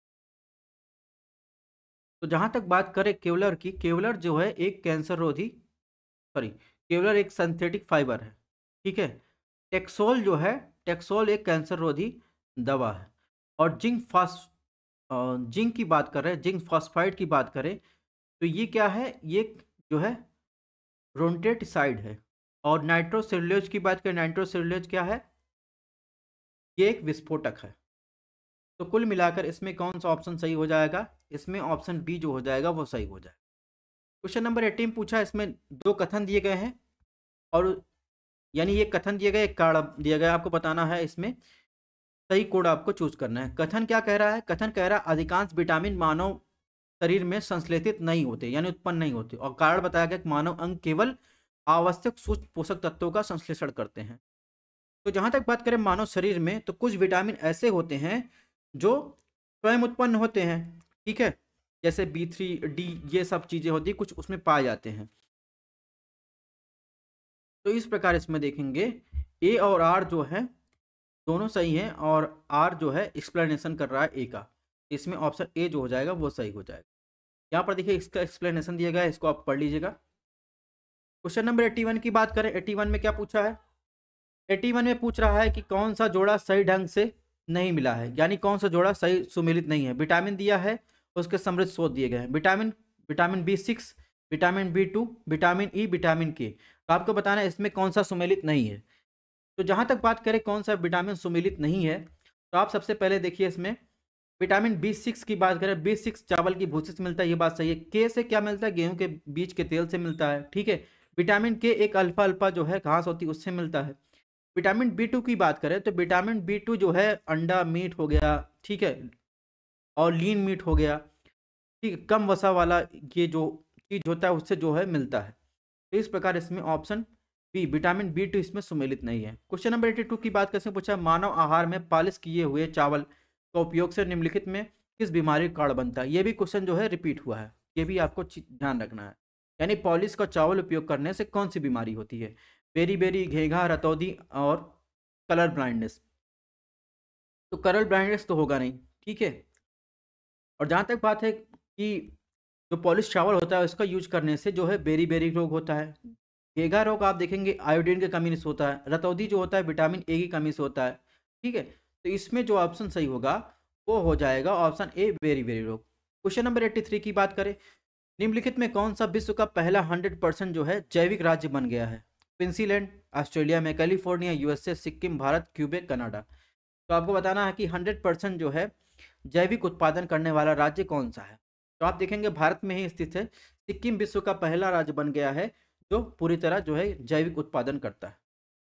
तो जहां तक बात करें केवलर की, केवलर जो है एक कैंसर रोधी, सॉरी, केवलर एक सिंथेटिक फाइबर है, ठीक है। टेक्सोल जो है, टेक्सोल एक कैंसर रोधी दवा है। और जिंक फास जिंक की बात करें, जिंक फॉस्फाइड की बात करें तो ये क्या है, ये जो है रोडेंटिसाइड है। और नाइट्रोसेल्यूलोज की बात करें, नाइट्रोसेल्यूलोज क्या है, ये एक विस्फोटक है। तो कुल मिलाकर इसमें कौन सा ऑप्शन सही हो जाएगा? इसमें ऑप्शन बी जो हो जाएगा वो सही हो जाएगा। क्वेश्चन नंबर एटीन पूछा, इसमें दो कथन दिए गए हैं, और यानी ये कथन दिए गए, एक कार्ड दिया गया, आपको बताना है इसमें सही कोड आपको चूज करना है। कथन क्या कह रहा है? कथन कह रहा है अधिकांश विटामिन मानव शरीर में संश्लेषित नहीं होते, यानी उत्पन्न नहीं होते। और कारण बताया गया कि मानव अंग केवल आवश्यक सूक्ष्म पोषक तत्वों का संश्लेषण करते हैं। तो जहां तक बात करें मानव शरीर में, तो कुछ विटामिन ऐसे होते हैं जो स्वयं उत्पन्न होते हैं, ठीक है, जैसे बी थ्री डी, ये सब चीजें होती है, कुछ उसमें पाए जाते हैं। तो इस प्रकार इसमें देखेंगे ए और आर जो है दोनों सही हैं, और आर जो है एक्सप्लेनेशन कर रहा है ए का। इसमें ऑप्शन ए जो हो जाएगा वो सही हो जाएगा। यहाँ पर देखिए इसका एक्सप्लेनेशन दिया गया है, इसको आप पढ़ लीजिएगा। क्वेश्चन नंबर एट्टी वन की बात करें, एट्टी वन में क्या पूछा है? एट्टी वन में पूछ रहा है कि कौन सा जोड़ा सही ढंग से नहीं मिला है, यानी कौन सा जोड़ा सही सुमेलित नहीं है। विटामिन दिया है, उसके समृद्ध स्रोत दिए गए हैं, vitamin vitamin B six, vitamin B two, vitamin E, vitamin K. तो आपको बताना है इसमें कौन सा सुमेलित नहीं है। तो जहां तक बात करें कौन सा विटामिन सुमेलित नहीं है, तो आप सबसे पहले देखिए इसमें विटामिन बी सिक्स की बात करें, बी सिक्स चावल की भूसी से मिलता है, ये बात सही है। के से क्या मिलता है? गेहूं के बीज के तेल से मिलता है, ठीक है। विटामिन के एक अल्फा अल्फा जो है घास होती है उससे मिलता है। विटामिन बी टू की बात करें तो विटामिन बी टू जो है अंडा मीट हो गया, ठीक है, और लीन मीट हो गया, ठीक है, कम वसा वाला ये जो चीज होता है उससे जो है मिलता है। तो इस प्रकार इसमें option B vitamin B two इसमें सुमेलित नहीं है। क्वेश्चन नंबर एटी टू की बात कैसे पूछा, मानव आहार में पालिश किए हुए चावल का उपयोग से निम्नलिखित में किस बीमारी का कारण बनता है? ये भी क्वेश्चन जो है रिपीट हुआ है, ये भी आपको ध्यान रखना है। यानी पॉलिश का चावल उपयोग करने से कौन सी बीमारी होती है? बेरी बेरी, घेघा, रतौदी और कलर ब्लाइंडनेस। तो कलर ब्लाइंडनेस तो होगा नहीं, ठीक है। और जहाँ तक बात है कि जो पॉलिश चावल होता है उसका यूज करने से जो है बेरी बेरी रोग होता है, घेघा रोग आप देखेंगे आयोडीन की कमी से होता है, रतौंधी जो होता है विटामिन ए की कमी से होता है। ठीक है, तो इसमें जो ऑप्शन सही होगा वो हो जाएगा ऑप्शन ए, बेरी बेरी रोग। क्वेश्चन नंबर तिरासी की बात करें, निम्नलिखित में कौन सा विश्व का पहला हंड्रेड परसेंट जो है जैविक राज्य बन गया है? क्विंसीलैंड, ऑस्ट्रेलिया में, California, USA, Sikkim, Bharat, Quebec, Canada. तो आपको बताना है कि हंड्रेड परसेंट जो है जैविक उत्पादन करने वाला राज्य कौन सा है। तो आप देखेंगे भारत में ही स्थित है, सिक्किम विश्व का पहला राज्य बन गया है जो पूरी तरह जो है जैविक उत्पादन करता है।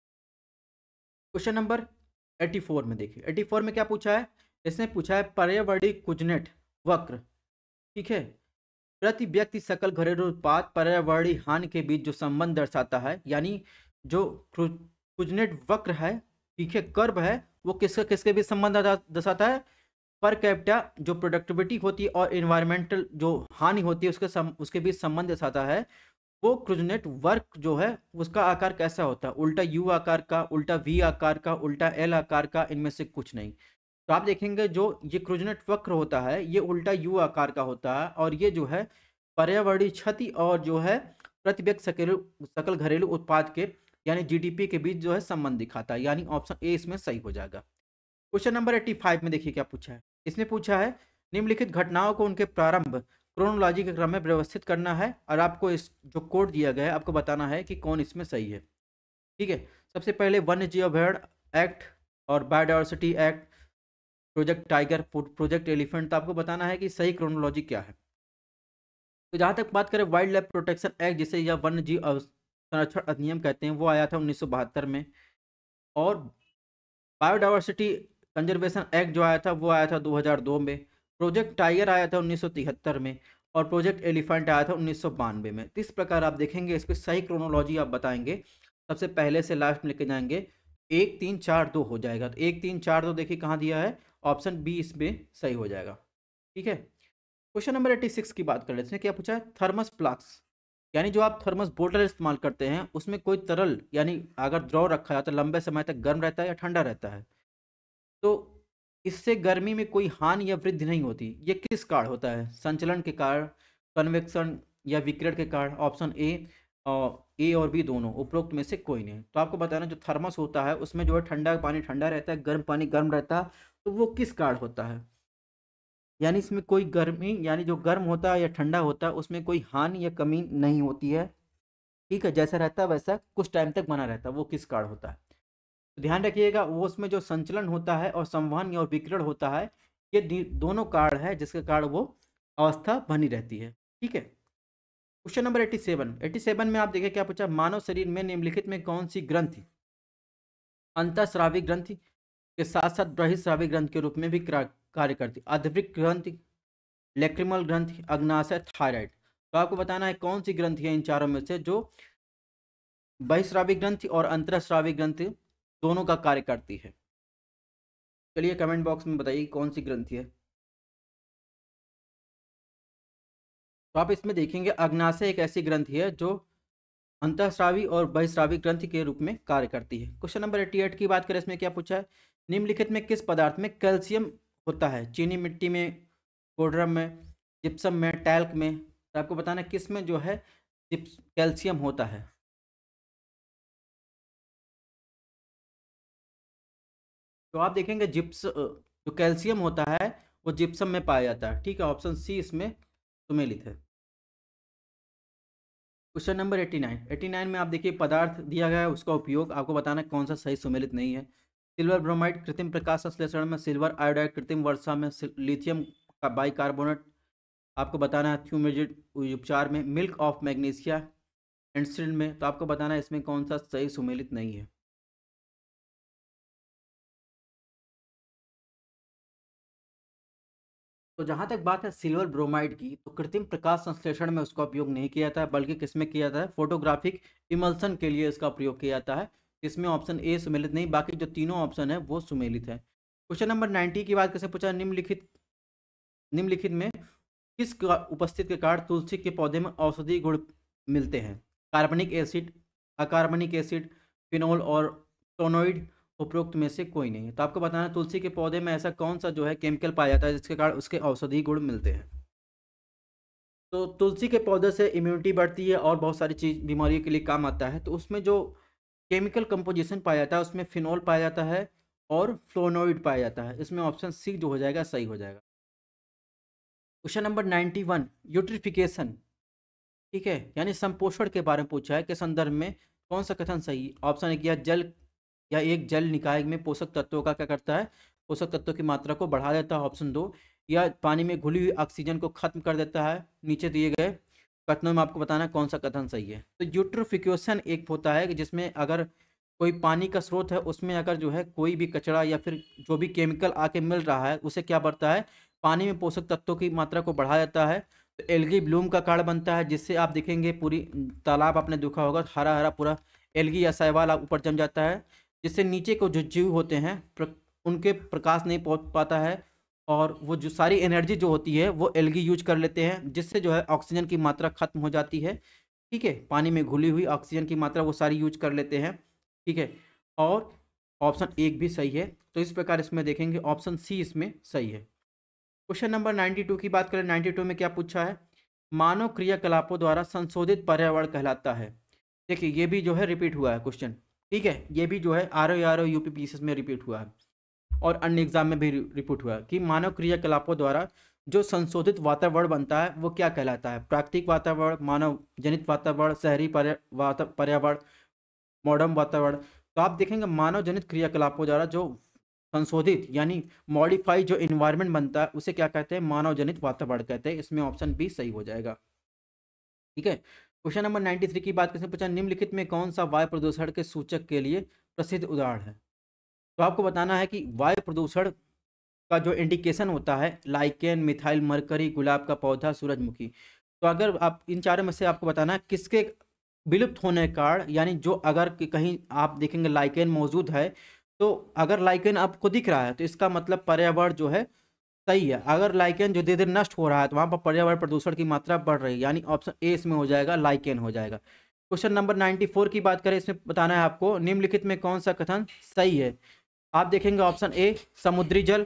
क्वेश्चन नंबर चौरासी में देखिए, चौरासी में क्या पूछा है, इसने पूछा है पर्यावरणीय कुजनेट वक्र। ठीक है, प्रति व्यक्ति सकल घरेलू उत्पाद पर्यावरणीय हानि के बीच जो संबंध दर्शाता है, यानी जो कुजनेट वक्र है, ठीक है, कर्व है, वो किसके किसके बीच संबंध दर्शाता है? पर कैपिटा जो प्रोडक्टिविटी होती है और इन्वायरमेंटल जो हानि होती है उसके सम, उसके बीच संबंध दर्शाता है। वो क्रुजनेट वर्क जो है उसका आकार कैसा होता है? उल्टा यू आकार का, उल्टा वी आकार का, उल्टा एल आकार का, इनमें से कुछ नहीं। तो आप देखेंगे जो ये क्रुजनेट वक्र होता है ये उल्टा यू आकार का होता है, और ये जो है पर्यावरणीय क्षति और जो है प्रति व्यक्ति सकल सकल घरेलू उत्पाद के यानी जीडीपी के बीच जो है संबंध दिखाता है, यानी ऑप्शन ए इसमें सही हो जाएगा। क्वेश्चन नंबर पचासी में देखिए क्या पूछा है, इसमें पूछा है निम्नलिखित घटनाओं को उनके प्रारंभ क्रोनोलॉजी के क्रम में व्यवस्थित करना है, और आपको इस जो कोड दिया गया है आपको बताना है कि कौन इसमें सही है। ठीक है, सबसे पहले वन्य जीव अभयारण्य एक्ट और biodiversity act, project tiger, project elephant. तो आपको बताना है कि सही क्रोनोलॉजी क्या है। तो जहाँ तक बात करें वाइल्ड लाइफ प्रोटेक्शन एक्ट जिसे या वन्य जीव संरक्षण अधिनियम कहते हैं, वो आया था उन्नीस सौ बहत्तर में, और बायोडायवर्सिटी कंजर्वेशन एक्ट जो आया था वो आया था दो हज़ार दो में, प्रोजेक्ट टाइगर आया था उन्नीस सौ तिहत्तर में, और प्रोजेक्ट एलिफेंट आया था उन्नीस सौ बानवे में। तो इस प्रकार आप देखेंगे इसकी सही क्रोनोलॉजी आप बताएंगे, सबसे पहले से लास्ट में लेके जाएंगे, एक तीन चार दो हो जाएगा। तो एक तीन चार दो देखिए कहाँ दिया है, ऑप्शन बी इसमें सही हो जाएगा। ठीक है, क्वेश्चन नंबर छियासी की बात कर लेते हैं, क्या पूछा है? थर्मस फ्लास्क, यानी जो आप थर्मस बोतल इस्तेमाल करते हैं उसमें कोई तरल यानी अगर द्रव रखा जाता है लंबे समय तक गर्म रहता है या ठंडा रहता है, तो इससे गर्मी में कोई हानि या वृद्धि नहीं होती। ये किस कारण होता है? संचलन के कारण, कन्वेक्शन या विकिरण के कारण? ऑप्शन ए और ए और बी दोनों, उपरोक्त में से कोई नहीं। तो आपको बताना जो थर्मस होता है उसमें जो है ठंडा पानी ठंडा रहता है, गर्म पानी गर्म रहता है, तो वो किस कारण होता है? यानी इसमें कोई गर्मी यानी जो गर्म होता है या ठंडा होता है उसमें कोई हानि या कमी नहीं होती है। ठीक है, जैसा रहता है वैसा कुछ टाइम तक बना रहता है, वो किस कारण होता है? तो ध्यान रखिएगा वो उसमें जो संचलन होता है और संवहन और विकिरण होता है, ये दोनों कारण है जिसके कारण वो अवस्था बनी रहती है। ठीक है, क्वेश्चन नंबर सत्तासी सत्तासी में आप देखिए क्या पूछा, मानव शरीर में निम्नलिखित में कौन सी ग्रंथि अंतःस्रावी ग्रंथि के साथ साथ बहिःस्रावी ग्रंथि के रूप में भी कार्य करती? आध्विक ग्रंथि, लेक्रिमल ग्रंथि, अग्नाशय, थायराइड। तो आपको बताना है कौन सी ग्रंथि है इन चारों में से जो बहिःस्रावी ग्रंथि और अंतःस्रावी ग्रंथि दोनों का कार्य करती है। चलिए कमेंट बॉक्स में बताइए कौन सी ग्रंथि है। तो आप इसमें देखेंगे अग्नाशय एक ऐसी ग्रंथि है जो अंतःस्रावी और बहिःस्रावी ग्रंथि के रूप में कार्य करती है। क्वेश्चन नंबर अट्ठासी की बात करें, इसमें क्या पूछा है, निम्नलिखित में किस पदार्थ में कैल्शियम होता है? चीनी मिट्टी में, कोडरम में, जिप्सम में, टैल्क में। तो आपको बताना है किस में जो है कैल्शियम होता है। तो आप देखेंगे जिप्स जो कैल्शियम होता है वो जिप्सम में पाया जाता है। ठीक है, ऑप्शन सी इसमें सुमेलित है। क्वेश्चन नंबर नवासी नवासी में आप देखिए पदार्थ दिया गया है उसका उपयोग आपको बताना है कौन सा सही सुमेलित नहीं है। सिल्वर ब्रोमाइड कृत्रिम प्रकाश संश्लेषण में, सिल्वर आयोडाइड कृत्रिम वर्षा में, लिथियम का बाइकार्बोनेट आपको बताना है थ्यूमेजिड उपचार में, मिल्क ऑफ मैग्नीशिया एंसिड में। तो आपको बताना है इसमें कौन सा सही सुमेलित नहीं है। तो जहाँ तक बात है सिल्वर ब्रोमाइड की, तो कृत्रिम प्रकाश संश्लेषण में उसका उपयोग नहीं किया जाता है, बल्कि किसमें किया जाता है? फोटोग्राफिक इमल्सन के लिए इसका प्रयोग किया जाता है। इसमें ऑप्शन ए सुमेलित नहीं, बाकी जो तीनों ऑप्शन है वो सुमेलित है। क्वेश्चन नंबर नब्बे की बात कैसे पूछा, निम्नलिखित निम्नलिखित में किस उपस्थिति के कारण तुलसी के पौधे में औषधीय गुण मिलते हैं? कार्बनिक एसिड, अकार्बनिक एसिड, फिनोल और टोनोइड, उपरोक्त में से कोई नहीं है। तो आपको बताना है तुलसी के पौधे में ऐसा कौन सा जो है केमिकल पाया जाता है जिसके कारण उसके औषधीय गुण मिलते हैं। तो तुलसी के पौधे से इम्यूनिटी बढ़ती है और बहुत सारी चीज बीमारियों के लिए काम आता है। तो उसमें जो केमिकल कंपोजिशन पाया जाता है उसमें फिनॉल पाया जाता है और फ्लोनोइड पाया जाता है। इसमें ऑप्शन सी जो हो जाएगा सही हो जाएगा। Question number ninety one, eutrophication, ठीक है, यानी संपोषण के बारे में पूछा है कि संदर्भ में कौन सा कथन सही है। ऑप्शन एक, या जल या एक जल निकाय में पोषक तत्वों का क्या करता है, पोषक तत्वों की मात्रा को बढ़ा देता है। ऑप्शन दो, या पानी में घुली हुई ऑक्सीजन को खत्म कर देता है। नीचे दिए गए कथनों में आपको बताना है कौन सा कथन सही है। तो यूट्रोफिकेशन एक होता है कि जिसमें अगर कोई पानी का स्रोत है उसमें अगर जो है कोई भी कचरा या फिर जो भी केमिकल आके मिल रहा है उसे क्या बढ़ता है, पानी में पोषक तत्वों की मात्रा को बढ़ा देता है। तो एल्गी ब्लूम का कारण बनता है जिससे आप देखेंगे पूरी तालाब आपने देखा होगा हरा हरा पूरा एल्गी या शैवाल ऊपर जम जाता है, जिससे नीचे को जो जीव होते हैं प्र, उनके प्रकाश नहीं पहुंच पाता है और वो जो सारी एनर्जी जो होती है वो एल्गी यूज कर लेते हैं, जिससे जो है ऑक्सीजन की मात्रा खत्म हो जाती है। ठीक है, पानी में घुली हुई ऑक्सीजन की मात्रा वो सारी यूज कर लेते हैं। ठीक है, और ऑप्शन एक भी सही है। तो इस प्रकार इसमें देखेंगे ऑप्शन सी इसमें सही है। क्वेश्चन नंबर नाइन्टी टू की बात करें, नाइन्टी टू में क्या पूछा है, मानव क्रियाकलापों द्वारा संशोधित पर्यावरण कहलाता है। देखिए ये भी जो है रिपीट हुआ है क्वेश्चन। ठीक है, ये भी जो है R O R O UP PCS में रिपीट हुआ है और अन्य एग्जाम में भी रिपीट हुआ है कि मानव क्रियाकलापों द्वारा जो संशोधित वातावरण बनता है वो क्या कहलाता है। प्राकृतिक वातावरण, मानव जनित वातावरण, शहरी पर्यावरण, मॉडर्न वातावरण। तो आप देखेंगे मानव जनित क्रियाकलापों द्वारा जो संशोधित यानी मॉडिफाई जो इन्वायरमेंट बनता है उसे क्या कहते हैं, मानव जनित वातावरण कहते हैं। इसमें ऑप्शन बी सही हो जाएगा। ठीक है, क्वेश्चन नंबर नाइन्टी थ्री की बात कैसे पूछा, निम्नलिखित में कौन सा वायु प्रदूषण के सूचक के लिए प्रसिद्ध उदाहरण है। तो आपको बताना है कि वायु प्रदूषण का जो इंडिकेशन होता है लाइकेन, मिथाइल मरकरी, गुलाब का पौधा, सूरजमुखी। तो अगर आप इन चारों में से आपको बताना है किसके विलुप्त होने के कारण, यानी जो अगर कहीं आप देखेंगे लाइकेन मौजूद है तो अगर लाइकेन आपको दिख रहा है तो इसका मतलब पर्यावरण जो है सही है। अगर लाइकेन जो धीरे धीरे नष्ट हो रहा है तो वहां पर पर्यावरण प्रदूषण की मात्रा बढ़ रही है, यानी ऑप्शन ए इसमें हो जाएगा, लाइकेन हो जाएगा। क्वेश्चन नंबर नाइन्टी फोर की बात करें, इसमें बताना है आपको निम्नलिखित में कौन सा कथन सही है। आप देखेंगे ऑप्शन ए समुद्री जल,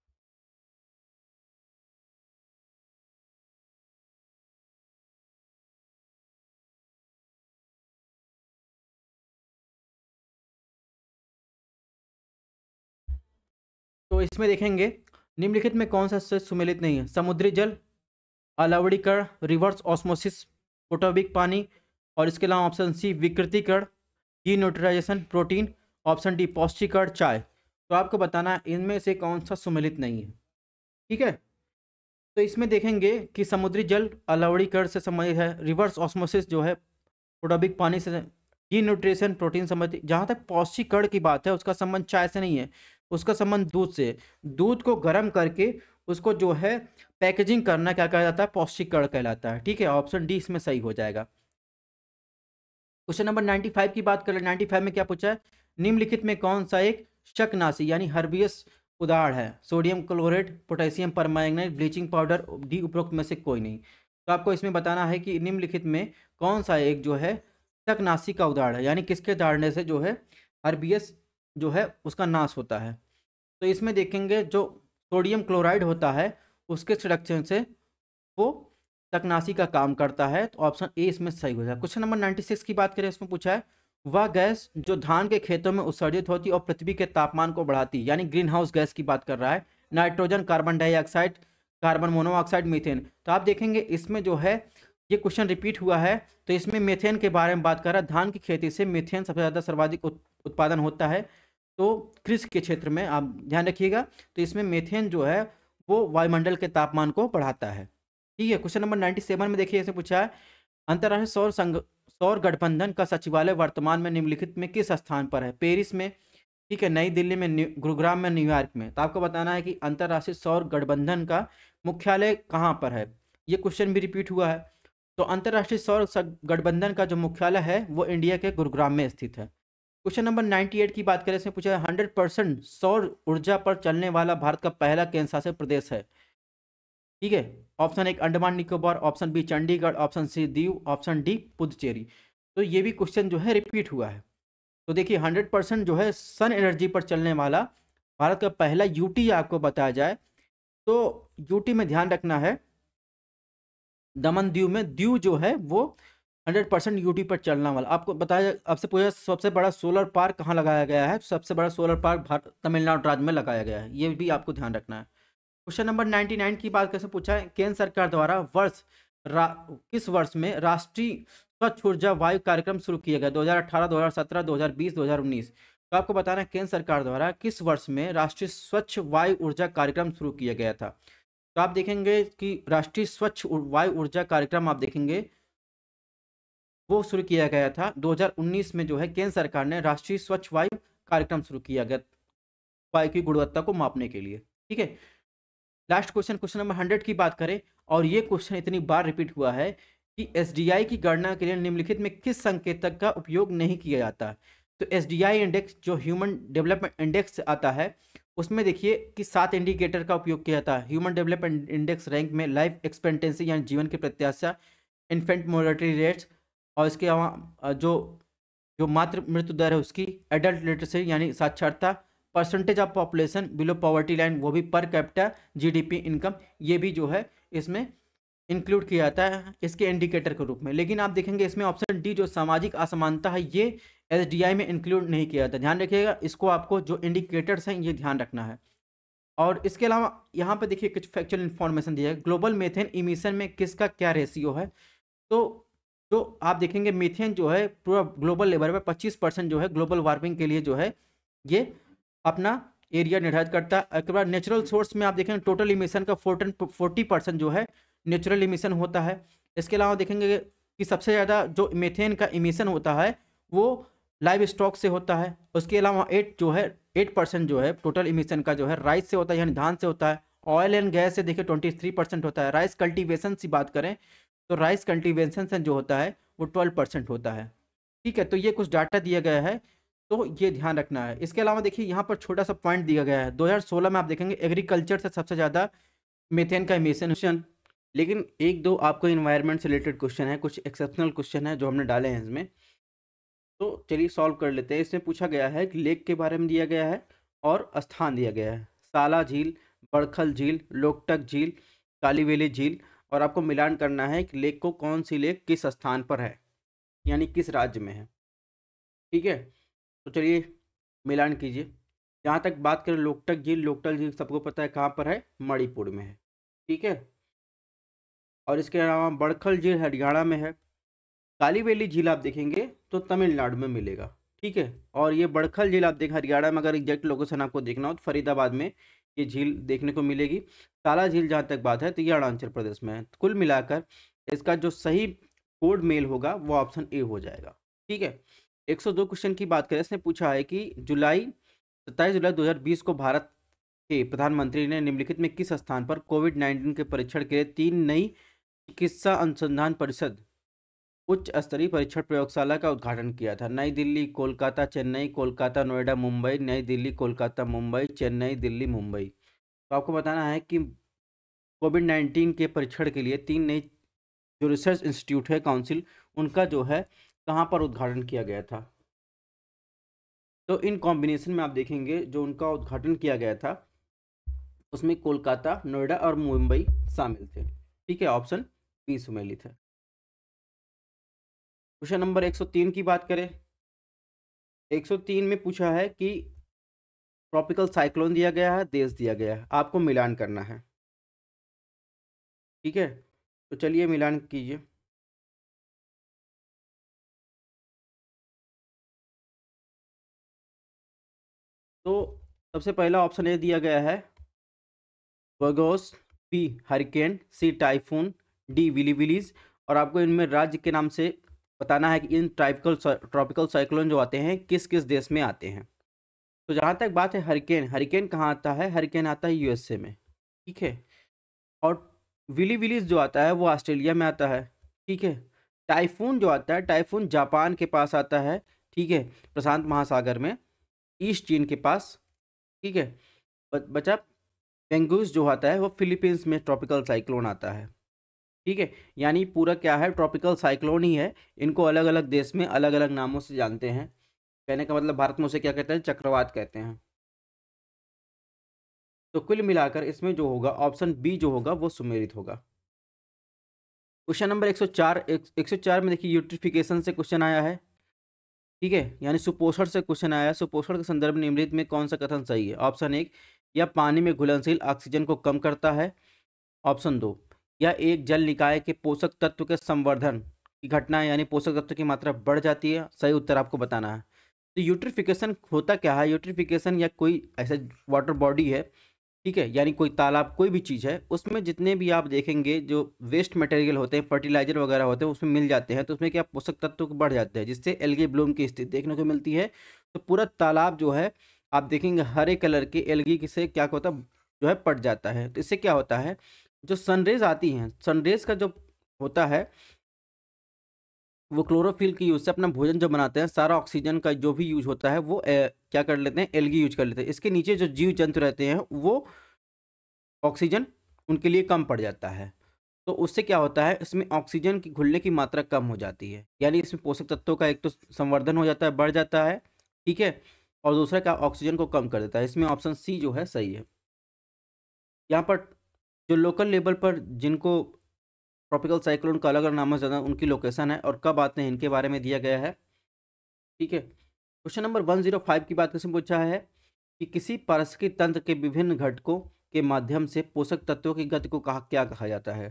तो इसमें देखेंगे निम्नलिखित में कौन सा से सुमेलित नहीं है, समुद्री जल, अलवड़ीकरण, रिवर्स ऑस्मोसिस, फोटोबिक पानी, और इसके अलावा ऑप्शन सी विकृतीकरण, D neutralization, protein, option D पौष्टिकरण, चाय। तो आपको बताना है इनमें से कौन सा सुमेलित नहीं है। ठीक है, तो इसमें देखेंगे कि समुद्री जल अलवड़ीकरण से संबंधित है, रिवर्स ऑस्मोसिस जो है फोटोबिक पानी से, डी न्यूट्रिशन प्रोटीन संबंधित। जहाँ तक पौष्टिकरण की बात है उसका संबंध चाय से नहीं है, उसका संबंध दूध से है। दूध को गर्म करके उसको जो है पैकेजिंग करना क्या कहा जाता है, पौष्टिकरण कहलाता है। ठीक है, ऑप्शन डी इसमें सही हो जाएगा। क्वेश्चन नंबर नाइन्टी फाइव की बात करें, नाइन्टी फाइव में क्या पूछा है, निम्नलिखित में कौन सा एक शकनाशी यानी हर्बियस उदाहरण है, sodium chloride, potassium permanganate, bleaching powder, D उपरोक्त में से कोई नहीं। तो आपको इसमें बताना है कि निम्नलिखित में कौन सा एक जो है शकनाशी का उदाहरण है, यानी किसके डालने से जो है हर्बियस जो है उसका नाश होता है। तो इसमें देखेंगे जो सोडियम क्लोराइड होता है उसके सिलेक्शन से वो तकनाशी का काम करता है। तो ऑप्शन ए इसमें सही हो जाएगा। क्वेश्चन नंबर नाइन्टी सिक्स की बात करें, इसमें पूछा है वह गैस जो धान के खेतों में उत्सर्जित होती और पृथ्वी के तापमान को बढ़ाती, यानी ग्रीन हाउस गैस की बात कर रहा है, nitrogen, carbon dioxide, carbon monoxide, methane. तो आप देखेंगे इसमें जो है ये क्वेश्चन रिपीट हुआ है, तो इसमें मीथेन के बारे में बात कर रहा है। धान की खेती से मीथेन सबसे ज़्यादा सर्वाधिक उत्पादन होता है, तो कृषि के क्षेत्र में आप ध्यान रखिएगा। तो इसमें मीथेन जो है वो वायुमंडल के तापमान को बढ़ाता है। ठीक है, क्वेश्चन नंबर नाइन्टी सेवन में देखिए, इसमें पूछा है अंतर्राष्ट्रीय सौर संघ सौर गठबंधन का सचिवालय वर्तमान में निम्नलिखित में किस स्थान पर है, पेरिस में, ठीक है, नई दिल्ली में, गुरुग्राम में, न्यूयॉर्क में। तो आपको बताना है कि अंतर्राष्ट्रीय सौर गठबंधन का मुख्यालय कहाँ पर है। ये क्वेश्चन भी रिपीट हुआ है। तो अंतर्राष्ट्रीय सौर गठबंधन का जो मुख्यालय है वो इंडिया के गुरुग्राम में स्थित है। क्वेश्चन नंबर नाइन्टी एट की बात करें, इसमें पूछा है हंड्रेड परसेंट सौर ऊर्जा पर चलने वाला भारत का पहला केंद्र शासित प्रदेश है। ठीक है, ऑप्शन एक Andaman Nicobar, option B Chandigarh, option C Diu, option D Puducherry. तो ये भी क्वेश्चन जो है रिपीट हुआ है। तो देखिए हंड्रेड परसेंट जो है सन एनर्जी पर चलने वाला भारत का पहला यूटी आपको बताया जाए तो यूटी में ध्यान रखना है, दमन दीव में दीव जो है वो हंड्रेड परसेंट यूटी पर चलने वाला। आपको बताया, आपसे पूछा सबसे बड़ा सोलर पार्क कहाँ लगाया गया है, सबसे बड़ा सोलर पार्क भारत तमिलनाडु राज्य में लगाया गया है, ये भी आपको ध्यान रखना है। क्वेश्चन नंबर निन्यानवे की बात कैसे पूछा है, केंद्र सरकार द्वारा वर्ष रा, किस वर्ष में राष्ट्रीय स्वच्छ ऊर्जा वायु कार्यक्रम शुरू किया गया, दो हज़ार अठारह, दो हज़ार सत्रह, दो हज़ार बीस, दो हज़ार उन्नीस। तो आपको बताना है केंद्र सरकार द्वारा किस वर्ष में राष्ट्रीय स्वच्छ वायु ऊर्जा कार्यक्रम शुरू किया गया था। तो आप देखेंगे कि राष्ट्रीय स्वच्छ वायु ऊर्जा कार्यक्रम आप देखेंगे वो शुरू किया गया था दो हज़ार उन्नीस में, जो है केंद्र सरकार ने राष्ट्रीय स्वच्छ वायु कार्यक्रम शुरू किया गया वायु की गुणवत्ता को मापने के लिए। ठीक है, last question, question number hundred की बात करें, और ये क्वेश्चन इतनी बार रिपीट हुआ है कि एसडीआई की गणना के लिए निम्नलिखित में किस संकेतक का उपयोग नहीं किया जाता। तो एसडीआई इंडेक्स जो ह्यूमन डेवलपमेंट इंडेक्स आता है उसमें देखिए कि सात इंडिकेटर का उपयोग किया जाता है। ह्यूमन डेवलपमेंट इंडेक्स रैंक में लाइफ एक्सपेक्टेंसी यानी जीवन की प्रत्याशा, इन्फेंट मोर्टेलिटी रेट्स, और इसके अलावा जो जो मातृ मृत्यु दर है उसकी, एडल्ट लिटरेसी यानी साक्षरता, percentage of population below poverty line वो भी, पर कैपिटा जीडीपी इनकम ये भी जो है इसमें इंक्लूड किया जाता है इसके इंडिकेटर के रूप में। लेकिन आप देखेंगे इसमें ऑप्शन डी जो सामाजिक असमानता है ये एसडीआई में इंक्लूड नहीं किया जाता। ध्यान रखिएगा, इसको आपको जो इंडिकेटर्स हैं ये ध्यान रखना है। और इसके अलावा यहाँ पे देखिए कुछ फैक्चुअल इन्फॉर्मेशन दिया है, ग्लोबल मीथेन इमिशन में किसका क्या रेशियो है। तो जो आप देखेंगे मीथेन जो है पूरा ग्लोबल लेवल पे पच्चीस परसेंट जो है ग्लोबल वार्मिंग के लिए जो है ये अपना एरिया निर्धारित करता है। उसके बाद नेचुरल सोर्स में आप देखेंगे टोटल इमिशन का फोर्टन फोर्टी परसेंट जो है नेचुरल इमिशन होता है। इसके अलावा देखेंगे कि सबसे ज़्यादा जो मीथेन का इमिशन होता है वो लाइव स्टॉक से होता है। उसके अलावा एट जो है एट परसेंट जो है टोटल इमिशन का जो है राइस से होता है यानी धान से होता है। ऑयल एंड गैस से देखिए ट्वेंटी थ्री परसेंट होता है। राइस कल्टीवेशन की बात करें तो राइस कल्टीवेशन से जो होता है वो ट्वेल्व परसेंट होता है। ठीक है, तो ये कुछ डाटा दिया गया है तो ये ध्यान रखना है। इसके अलावा देखिए यहाँ पर छोटा सा पॉइंट दिया गया है, दो हज़ार सोलह में आप देखेंगे एग्रीकल्चर से सबसे ज़्यादा मीथेन का इमिशन। लेकिन एक दो आपको इन्वायरमेंट से रिलेटेड क्वेश्चन है, कुछ एक्सेप्शनल क्वेश्चन है जो हमने डाले हैं इसमें, तो चलिए सॉल्व कर लेते हैं। इसमें पूछा गया है कि लेक के बारे में दिया गया है और स्थान दिया गया है, साला झील, बड़खल झील, लोकटक झील, कालीवेली झील, और आपको मिलान करना है कि लेक को कौन सी लेक किस स्थान पर है यानी किस राज्य में है। ठीक है, तो चलिए मिलान कीजिए। जहाँ तक बात करें लोकटक झील, लोकटक झील सबको पता है कहाँ पर है, मणिपुर में है। ठीक है, और इसके अलावा बड़खल झील हरियाणा में है। कालीवेली झील आप देखेंगे तो तमिलनाडु में मिलेगा। ठीक है, और ये बड़खल झील आप देखें हरियाणा में, अगर एग्जैक्ट लोकेशन आपको देखना हो तो फरीदाबाद में ये झील देखने को मिलेगी। साला झील जहाँ तक बात है तो ये अरुणाचल प्रदेश में है। कुल मिलाकर इसका जो सही कोड मेल होगा वो ऑप्शन ए हो जाएगा। ठीक है, एक सौ दो क्वेश्चन की बात करें, इसने पूछा है कि जुलाई सत्ताईस जुलाई दो हज़ार बीस को भारत के प्रधानमंत्री ने निम्नलिखित में किस स्थान पर कोविड नाइन्टीन के परीक्षण के लिए तीन नई चिकित्सा अनुसंधान परिषद उच्च स्तरीय परीक्षण प्रयोगशाला का उद्घाटन किया था। नई दिल्ली, कोलकाता, चेन्नई, कोलकाता, नोएडा, मुंबई, नई दिल्ली, कोलकाता, मुंबई, चेन्नई, दिल्ली, मुंबई। तो आपको बताना है कि कोविड नाइन्टीन के परीक्षण के लिए तीन नई जो रिसर्च इंस्टीट्यूट है काउंसिल, उनका जो है कहाँ पर उद्घाटन किया गया था। तो इन कॉम्बिनेशन में आप देखेंगे जो उनका उद्घाटन किया गया था उसमें कोलकाता, नोएडा और मुंबई शामिल थे। ठीक है, ऑप्शन बी सुमेलित है। क्वेश्चन नंबर एक सौ तीन की बात करें, एक सौ तीन में पूछा है कि ट्रॉपिकल साइक्लोन दिया गया है, देश दिया गया है, आपको मिलान करना है। ठीक है, तो चलिए मिलान कीजिए। तो सबसे पहला ऑप्शन ए दिया गया है वर्गोस, B hurricane, C typhoon, D willy willies, और आपको इनमें राज्य के नाम से बताना है कि इन ट्रॉपिकल ट्रॉपिकल साइक्लोन जो आते हैं किस किस देश में आते हैं। तो जहाँ तक बात है हरिकेन, हरिकेन कहाँ आता है, हरिकेन आता है यूएसए में। ठीक है, और विली विलीज जो आता है वो ऑस्ट्रेलिया में आता है। ठीक है, टाइफून जो आता है, टाइफून जापान के पास आता है। ठीक है, प्रशांत महासागर में, ईस्ट चीन के पास। ठीक है, बचा पेंगुस जो आता है वो फिलीपींस में ट्रॉपिकल साइक्लोन आता है। ठीक है, यानी पूरा क्या है ट्रॉपिकल साइक्लोन ही है, इनको अलग अलग देश में अलग अलग नामों से जानते हैं। कहने का मतलब भारत में उसे क्या कहते हैं, चक्रवात कहते हैं। तो कुल मिलाकर इसमें जो होगा ऑप्शन बी जो होगा वो सुमेलित होगा। क्वेश्चन नंबर एक सौ चार, एक सौ चार में देखिए यूट्रिफिकेशन से क्वेश्चन आया है, ठीक है, यानी सुपोषण से क्वेश्चन आया है। सुपोषण के संदर्भ में निम्नलिखित में कौन सा कथन सही है? ऑप्शन एक, यह पानी में घुलनशील ऑक्सीजन को कम करता है। ऑप्शन दो, यह एक जल निकाय के पोषक तत्व के संवर्धन की घटना है, यानी पोषक तत्व की मात्रा बढ़ जाती है। सही उत्तर आपको बताना है। तो यूट्रिफिकेशन होता क्या है? यूट्रिफिकेशन या कोई ऐसा वाटर बॉडी है, ठीक है, यानी कोई तालाब, कोई भी चीज़ है, उसमें जितने भी आप देखेंगे जो वेस्ट मटेरियल होते हैं, फर्टिलाइजर वगैरह होते हैं, उसमें मिल जाते हैं, तो उसमें क्या पोषक तत्व बढ़ जाते हैं, जिससे एल्गी ब्लूम की स्थिति देखने को मिलती है। तो पूरा तालाब जो है आप देखेंगे हरे कलर के एल्गी से क्या होता है, जो है पट जाता है। तो इससे क्या होता है, जो सनरेज आती हैं, सनरेज का जो होता है वो क्लोरोफिल की यूज से अपना भोजन जो बनाते हैं, सारा ऑक्सीजन का जो भी यूज होता है वो ए, क्या कर लेते हैं, एल्गी यूज कर लेते हैं। इसके नीचे जो जीव जंतु रहते हैं वो ऑक्सीजन उनके लिए कम पड़ जाता है। तो उससे क्या होता है, इसमें ऑक्सीजन की घुलने की मात्रा कम हो जाती है, यानी इसमें पोषक तत्वों का एक तो संवर्धन हो जाता है, बढ़ जाता है, ठीक है, और दूसरा क्या, ऑक्सीजन को कम कर देता है। इसमें ऑप्शन सी जो है सही है। यहाँ पर जो लोकल लेवल पर जिनको ट्रॉपिकल साइक्लोन का अलग अलग नाम से ज़्यादा उनकी लोकेशन है और कब आते हैं इनके बारे में दिया गया है, ठीक है। Question number one zero five की बात कैसे पूछा है कि किसी पारिस्थितिकी तंत्र के विभिन्न घटकों के माध्यम से पोषक तत्वों की गति को कहा क्या कहा जाता है?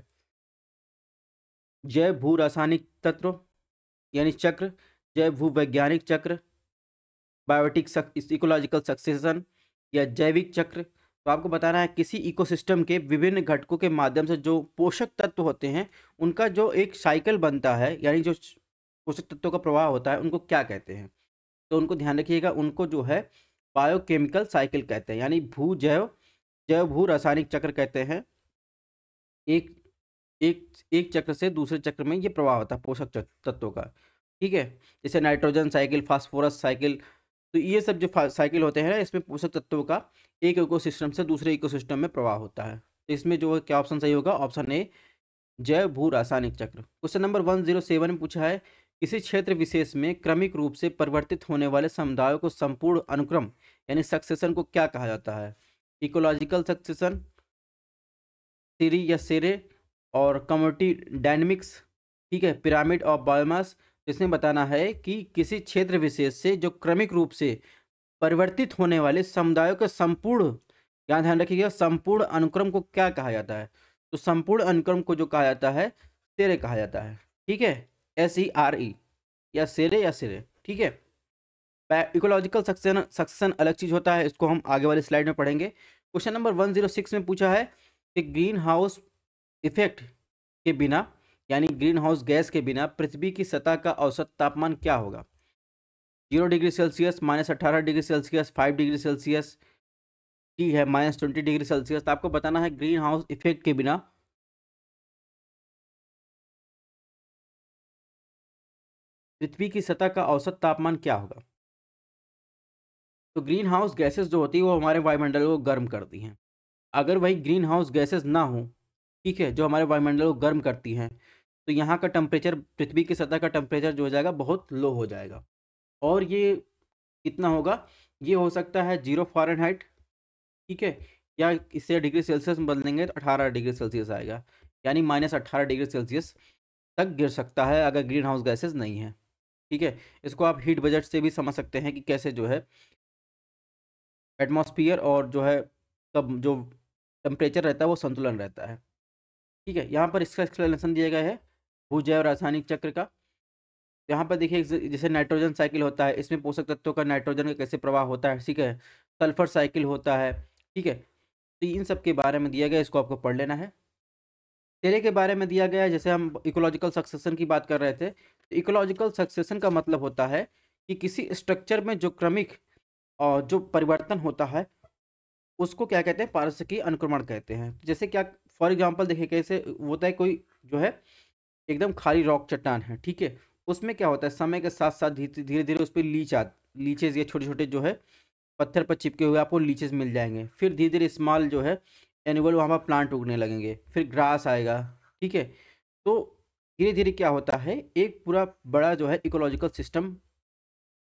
जैव भू रासायनिक तत्व यानी चक्र, जैव भू वैज्ञानिक चक्र, बायोटिक इकोलॉजिकल सक्सेशन या जैविक चक्र। तो आपको बताना है किसी इकोसिस्टम के विभिन्न घटकों के माध्यम से जो पोषक तत्व होते हैं उनका जो एक साइकिल बनता है, यानी जो पोषक तत्वों का प्रवाह होता है, उनको क्या कहते हैं? तो उनको ध्यान रखिएगा, उनको जो है बायोकेमिकल साइकिल कहते हैं, यानी भू जैव जैव भू रासायनिक चक्र कहते हैं। एक एक एक चक्र से दूसरे चक्र में ये प्रवाह होता है पोषक चक- तत्वों का, ठीक है। जैसे नाइट्रोजन साइकिल, फास्फोरस साइकिल, तो ये सब जो साइकिल होते हैं ना, इसमें पोषक तत्वों का एक इकोसिस्टम से दूसरे इकोसिस्टम में प्रवाह होता है। तो इसमें जो है क्या ऑप्शन सही होगा, ऑप्शन ए जैव भू रासायनिक चक्र। Question number one zero seven में पूछा है किसी क्षेत्र विशेष में क्रमिक रूप से परिवर्तित होने वाले समुदायों को संपूर्ण अनुक्रम यानी सक्सेशन को क्या कहा जाता है? इकोलॉजिकल सक्सेशन, सीरी या सेरे, और कम्युनिटी डायनेमिक्स, ठीक है, पिरामिड ऑफ बायोमास। इसमें बताना है कि किसी क्षेत्र विशेष से जो क्रमिक रूप से परिवर्तित होने वाले समुदायों के संपूर्ण, यहाँ ध्यान रखिएगा, संपूर्ण अनुक्रम को क्या कहा जाता है? तो संपूर्ण अनुक्रम को जो कहा जाता है सेरे कहा जाता है, ठीक है, एस ई आर ई, या सेरे या सेरे, ठीक है। इकोलॉजिकल सक्सेशन सक्सेशन अलग चीज होता है, इसको हम आगे वाली स्लाइड में पढ़ेंगे। Question number one zero six में पूछा है कि ग्रीन हाउस इफेक्ट के बिना, यानी ग्रीन हाउस गैस के बिना पृथ्वी की सतह का औसत तापमान क्या होगा? जीरो डिग्री सेल्सियस, माइनस अट्ठारह degree Celsius, five degree Celsius, टी है माइनस ट्वेंटी डिग्री सेल्सियस। तो आपको बताना है ग्रीन हाउस इफेक्ट के बिना पृथ्वी की सतह का औसत तापमान क्या होगा? तो ग्रीन हाउस गैसेस जो होती है वो हमारे वायुमंडल को गर्म करती हैं। अगर वही ग्रीन हाउस गैसेस ना हो, ठीक है, जो हमारे वायुमंडल को गर्म करती हैं, तो यहाँ का टेम्परेचर, पृथ्वी की सतह का टेम्परेचर जो हो जाएगा बहुत लो हो जाएगा। और ये कितना होगा? ये हो सकता है जीरो फ़ारेनहाइट, ठीक है, या इससे डिग्री सेल्सियस में बदलेंगे तो अठारह डिग्री सेल्सियस आएगा, यानी माइनस अट्ठारह डिग्री सेल्सियस तक गिर सकता है अगर ग्रीन हाउस गैसेस नहीं है, ठीक है। इसको आप हीट बजट से भी समझ सकते हैं कि कैसे जो है एटमॉस्फेयर और जो है तब जो टेम्परेचर रहता है वो संतुलन रहता है, ठीक है। यहाँ पर इसका एक्सप्लेनेशन दिया गया है भूजैव रासायनिक चक्र का। यहाँ पर देखिए ज- जैसे नाइट्रोजन साइकिल होता है, इसमें पोषक तत्वों का नाइट्रोजन का कैसे प्रवाह होता है, ठीक है। सल्फर साइकिल होता है, ठीक है। तो इन सब के बारे में दिया गया, इसको आपको पढ़ लेना है। तेरे के बारे में दिया गया है, जैसे हम इकोलॉजिकल सक्सेशन की बात कर रहे थे, तो इकोलॉजिकल सक्सेशन का मतलब होता है कि किसी स्ट्रक्चर में जो क्रमिक और जो परिवर्तन होता है उसको क्या कहते हैं, पारिस्थितिकी अनुक्रमण कहते हैं। जैसे क्या, फॉर एग्जांपल देखिए कैसे होता है, कोई जो है एकदम खाली रॉक चट्टान है, ठीक है, उसमें क्या होता है समय के साथ साथ धीरे धीरे उस पर लीच आ लीचेज या छोटे छोटे जो है पत्थर पर चिपके हुए आपको लीचेस मिल जाएंगे। फिर धीरे धीरे स्मॉल जो है एनुअल वहाँ पर प्लांट उगने लगेंगे, फिर ग्रास आएगा, ठीक है। तो धीरे धीरे क्या होता है, एक पूरा बड़ा जो है इकोलॉजिकल सिस्टम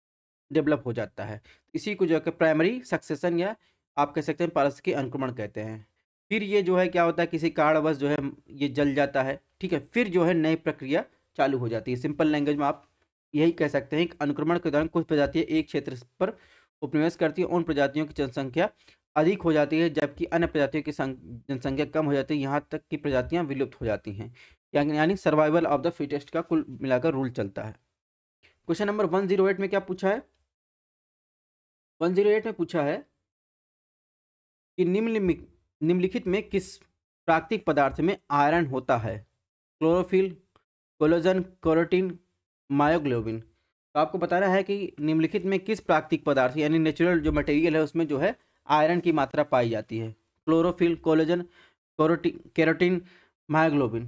डेवलप हो जाता है। इसी को जो है प्राइमरी सक्सेशन या आप कह सकते हैं पारिस्थितिकी अनुक्रमण कहते हैं। फिर ये जो है क्या होता है, किसी कारणवश जो है ये जल जाता है, ठीक है, फिर जो है नई प्रक्रिया चालू हो जाती है। सिंपल लैंग्वेज में आप यही कह सकते हैं कि अनुक्रमण के दौरान कुछ प्रजातियां एक क्षेत्र पर उपनिवेश करती है, उन प्रजातियों की जनसंख्या अधिक हो जाती है जबकि अन्य प्रजातियों की जनसंख्या कम हो जाती है, यहाँ तक कि प्रजातियां विलुप्त हो जाती हैं। यानी सर्वाइवल ऑफ द फिटेस्ट का कुल मिलाकर रूल चलता है। Question number one zero eight में क्या पूछा है, वन जीरो एट में पूछा है कि निम्न निम्नलिखित में किस प्राकृतिक पदार्थ में आयरन होता है? Chlorophyll, collagen, carotene, myoglobin. तो आपको बताना है कि निम्नलिखित में किस प्राकृतिक पदार्थ यानी नेचुरल जो मटेरियल है उसमें जो है आयरन की मात्रा पाई जाती है? Chlorophyll, collagen, carotene carotene myoglobin.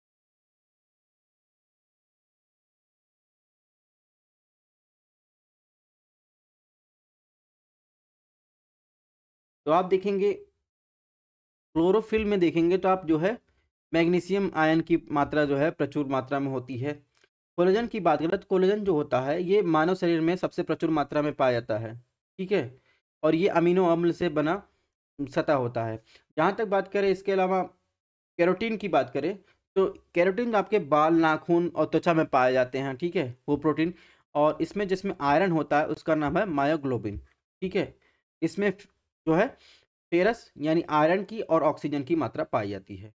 तो आप देखेंगे क्लोरोफिल में देखेंगे तो आप जो है मैग्नीशियम आयन की मात्रा जो है प्रचुर मात्रा में होती है। कोलेजन की बात करें तो कोलेजन जो होता है ये मानव शरीर में सबसे प्रचुर मात्रा में पाया जाता है, ठीक है, और ये अमीनो अम्ल से बना सतह होता है। जहाँ तक बात करें इसके अलावा कैरोटीन की बात करें तो कैरोटीन आपके बाल, नाखून और त्वचा में पाए जाते हैं, ठीक है, वो प्रोटीन। और इसमें जिसमें आयरन होता है उसका नाम है मायोग्लोबिन, ठीक है। इसमें जो है फेरस यानी आयरन की और ऑक्सीजन की मात्रा पाई जाती है,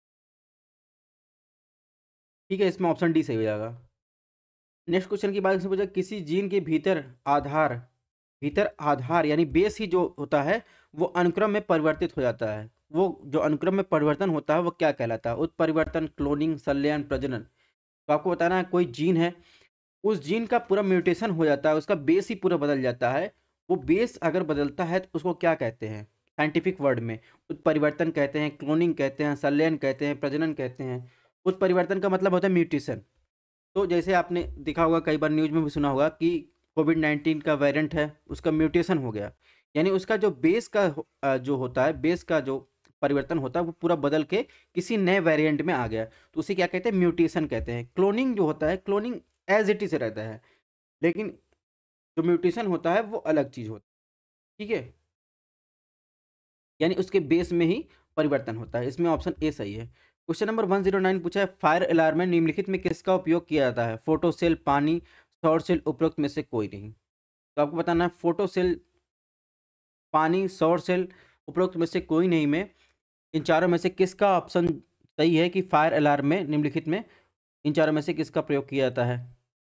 ठीक है। इसमें ऑप्शन डी सही हो जाएगा। नेक्स्ट क्वेश्चन की बात पूछा किसी जीन के भीतर आधार भीतर आधार यानी बेस ही जो होता है वो अनुक्रम में परिवर्तित हो जाता है, वो जो अनुक्रम में परिवर्तन होता है वो क्या कहलाता है? उत्परिवर्तन, क्लोनिंग, संलयन, प्रजनन। तो आपको बताना है कोई जीन है, उस जीन का पूरा म्यूटेशन हो जाता है, उसका बेस ही पूरा बदल जाता है। वो बेस अगर बदलता है तो उसको क्या कहते हैं साइंटिफिक वर्ड में? उत्परिवर्तन कहते हैं, क्लोनिंग कहते हैं, संलयन कहते हैं, प्रजनन कहते हैं। उत्परिवर्तन का मतलब होता है म्यूटेशन। तो जैसे आपने देखा होगा, कई बार न्यूज़ में भी सुना होगा कि कोविड नाइन्टीन का वेरिएंट है, उसका म्यूटेशन हो गया, यानी उसका जो बेस का अ, जो होता है, बेस का जो परिवर्तन होता है वो पूरा बदल के किसी नए वेरिएंट में आ गया, तो उसे क्या कहते हैं? म्यूटेशन कहते हैं। क्लोनिंग जो होता है, क्लोनिंग एज इट इज रहता है, लेकिन जो म्यूटेशन होता है वो अलग चीज़ होती है, ठीक है, यानी उसके बेस में ही परिवर्तन होता है। इसमें ऑप्शन ए सही है। Question number one zero nine पूछा है फायर अलार्म में निम्नलिखित में किसका उपयोग किया जाता है? फोटो सेल, पानी, सौर सेल, उपरोक्त में से कोई नहीं। तो आपको बताना है फोटो सेल, पानी, सौर सेल, उपरोक्त में से कोई नहीं में इन चारों में से किसका ऑप्शन सही है कि फायर अलार्म में निम्नलिखित में इन चारों में से किसका प्रयोग किया जाता है?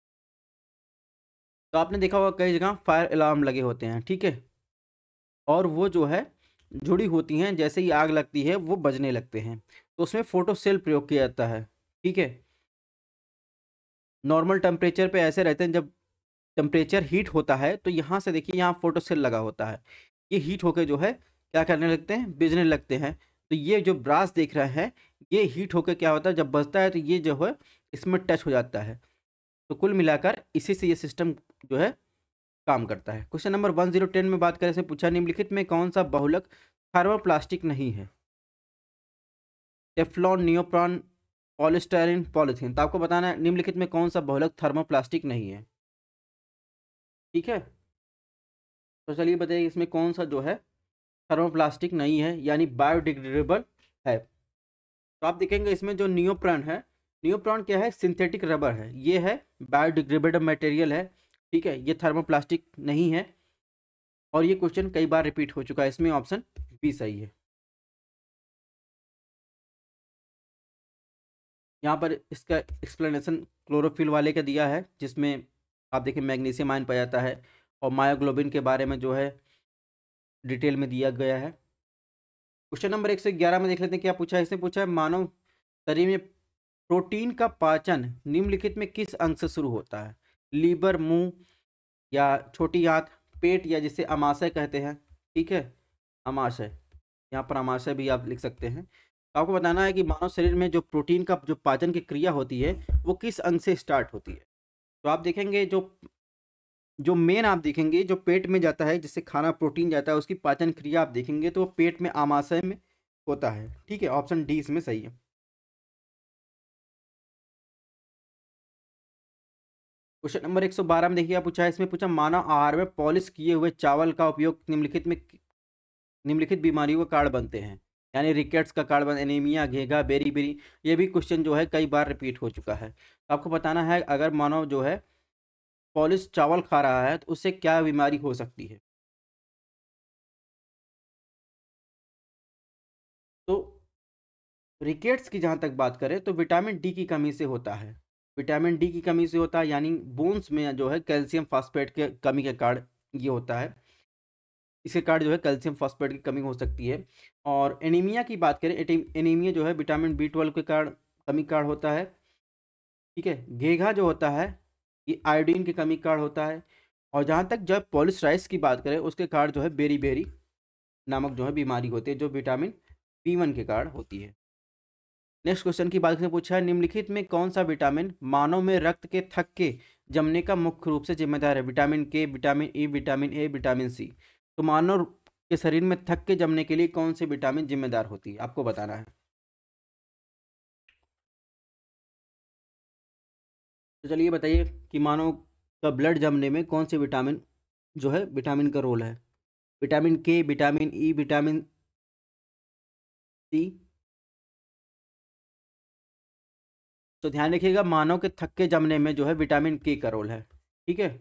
तो आपने देखा होगा कई जगह फायर अलार्म लगे होते हैं, ठीक है, और वो जो है जुड़ी होती हैं, जैसे ही आग लगती है वो बजने लगते हैं, तो उसमें फोटो सेल प्रयोग किया जाता है, ठीक है। नॉर्मल टेम्परेचर पे ऐसे रहते हैं, जब टेम्परेचर हीट होता है तो यहाँ से देखिए यहाँ फोटो सेल लगा होता है, ये हीट होकर जो है क्या करने लगते हैं? बिजने लगते हैं। तो ये जो ब्रास देख रहे हैं ये हीट होकर क्या होता है, जब बजता है तो ये जो है इसमें टच हो जाता है। तो कुल मिलाकर इसी से ये सिस्टम जो है काम करता है। Question number one zero ten में बात करें से पूछा निम्नलिखित में कौन सा बहुलक थर्मोप्लास्टिक नहीं है? Teflon, neoprene, polystyrene, polythene. तो आपको बताना है निम्नलिखित में कौन सा बहुलक थर्मोप्लास्टिक नहीं है, ठीक है। तो चलिए बताइए इसमें कौन सा जो है थर्मोप्लास्टिक नहीं है यानी बायोडिग्रेडेबल है। तो आप देखेंगे इसमें जो नियोप्रॉन है, नियोप्रॉन क्या है? सिंथेटिक रबर है, ये है बायोडिग्रेडेबल मटेरियल है, ठीक है, ये थर्मोप्लास्टिक नहीं है। और ये क्वेश्चन कई बार रिपीट हो चुका है, इसमें ऑप्शन बी सही है। यहाँ पर इसका एक्सप्लेनेशन क्लोरोफिल वाले का दिया है, जिसमें आप देखिए मैग्नीशियम आयन पाया जाता है, और मायोग्लोबिन के बारे में जो है डिटेल में दिया गया है। क्वेश्चन नंबर एक सौ ग्यारह में देख लेते हैं क्या पूछा है। इसने पूछा है मानव शरीर में प्रोटीन का पाचन निम्नलिखित में किस अंग से शुरू होता है? लीवर, मुंह या छोटी आंत, पेट, या जिसे अमाशय कहते हैं, ठीक है, अमाशय, यहाँ पर अमाशय भी आप लिख सकते हैं। तो आपको बताना है कि मानव शरीर में जो प्रोटीन का जो पाचन की क्रिया होती है वो किस अंग से स्टार्ट होती है? तो आप देखेंगे जो जो मेन आप देखेंगे जो पेट में जाता है, जिससे खाना प्रोटीन जाता है, उसकी पाचन क्रिया आप देखेंगे तो वो पेट में आमाशय में होता है, ठीक है, ऑप्शन डी इसमें सही है। क्वेश्चन नंबर एक सौ बारह में देखिए क्या पूछा है, इसमें पूछा मानव आहार में पॉलिश किए हुए चावल का उपयोग निम्नलिखित में निम्नलिखित बीमारियों का कारण बनते हैं। यानी रिकेट्स का कारण बन, एनीमिया, घेघा, बेरी बेरी। ये भी क्वेश्चन जो है कई बार रिपीट हो चुका है। तो आपको बताना है अगर मानव जो है पॉलिश चावल खा रहा है तो उससे क्या बीमारी हो सकती है। तो रिकेट्स की जहाँ तक बात करें तो विटामिन डी की कमी से होता है। विटामिन डी की कमी से होता है, यानी बोन्स में जो है कैल्शियम फॉस्फेट के कमी के कारण ये होता है। इसके कारण जो है कैल्शियम फॉस्फेट की कमी हो सकती है। और एनीमिया की बात करें, एटी- एनीमिया जो है विटामिन बी ट्वेल्व के कारण कमी के कारण होता है। ठीक है, घेघा जो होता है ये आयोडीन की कमी के कारण होता है। और जहाँ तक जब पॉलिस्टराइज की बात करें उसके कारण जो है बेरी बेरी नामक जो है बीमारी होती है, जो विटामिन बी वन के कारण होती है। नेक्स्ट क्वेश्चन की बात करें, पूछा है निम्नलिखित में कौन सा विटामिन मानव में रक्त के थक्के के जमने का मुख्य रूप से जिम्मेदार है। Vitamin K, vitamin E, vitamin A, vitamin C. तो मानव के शरीर में थक्के के जमने के लिए कौन सी विटामिन जिम्मेदार होती है, आपको बताना है। तो चलिए बताइए कि मानव का ब्लड जमने में कौन सी विटामिन जो है विटामिन का रोल है। Vitamin K, vitamin E, vitamin C. तो ध्यान रखिएगा मानव के थक्के जमने में जो है विटामिन के का रोल है। ठीक है,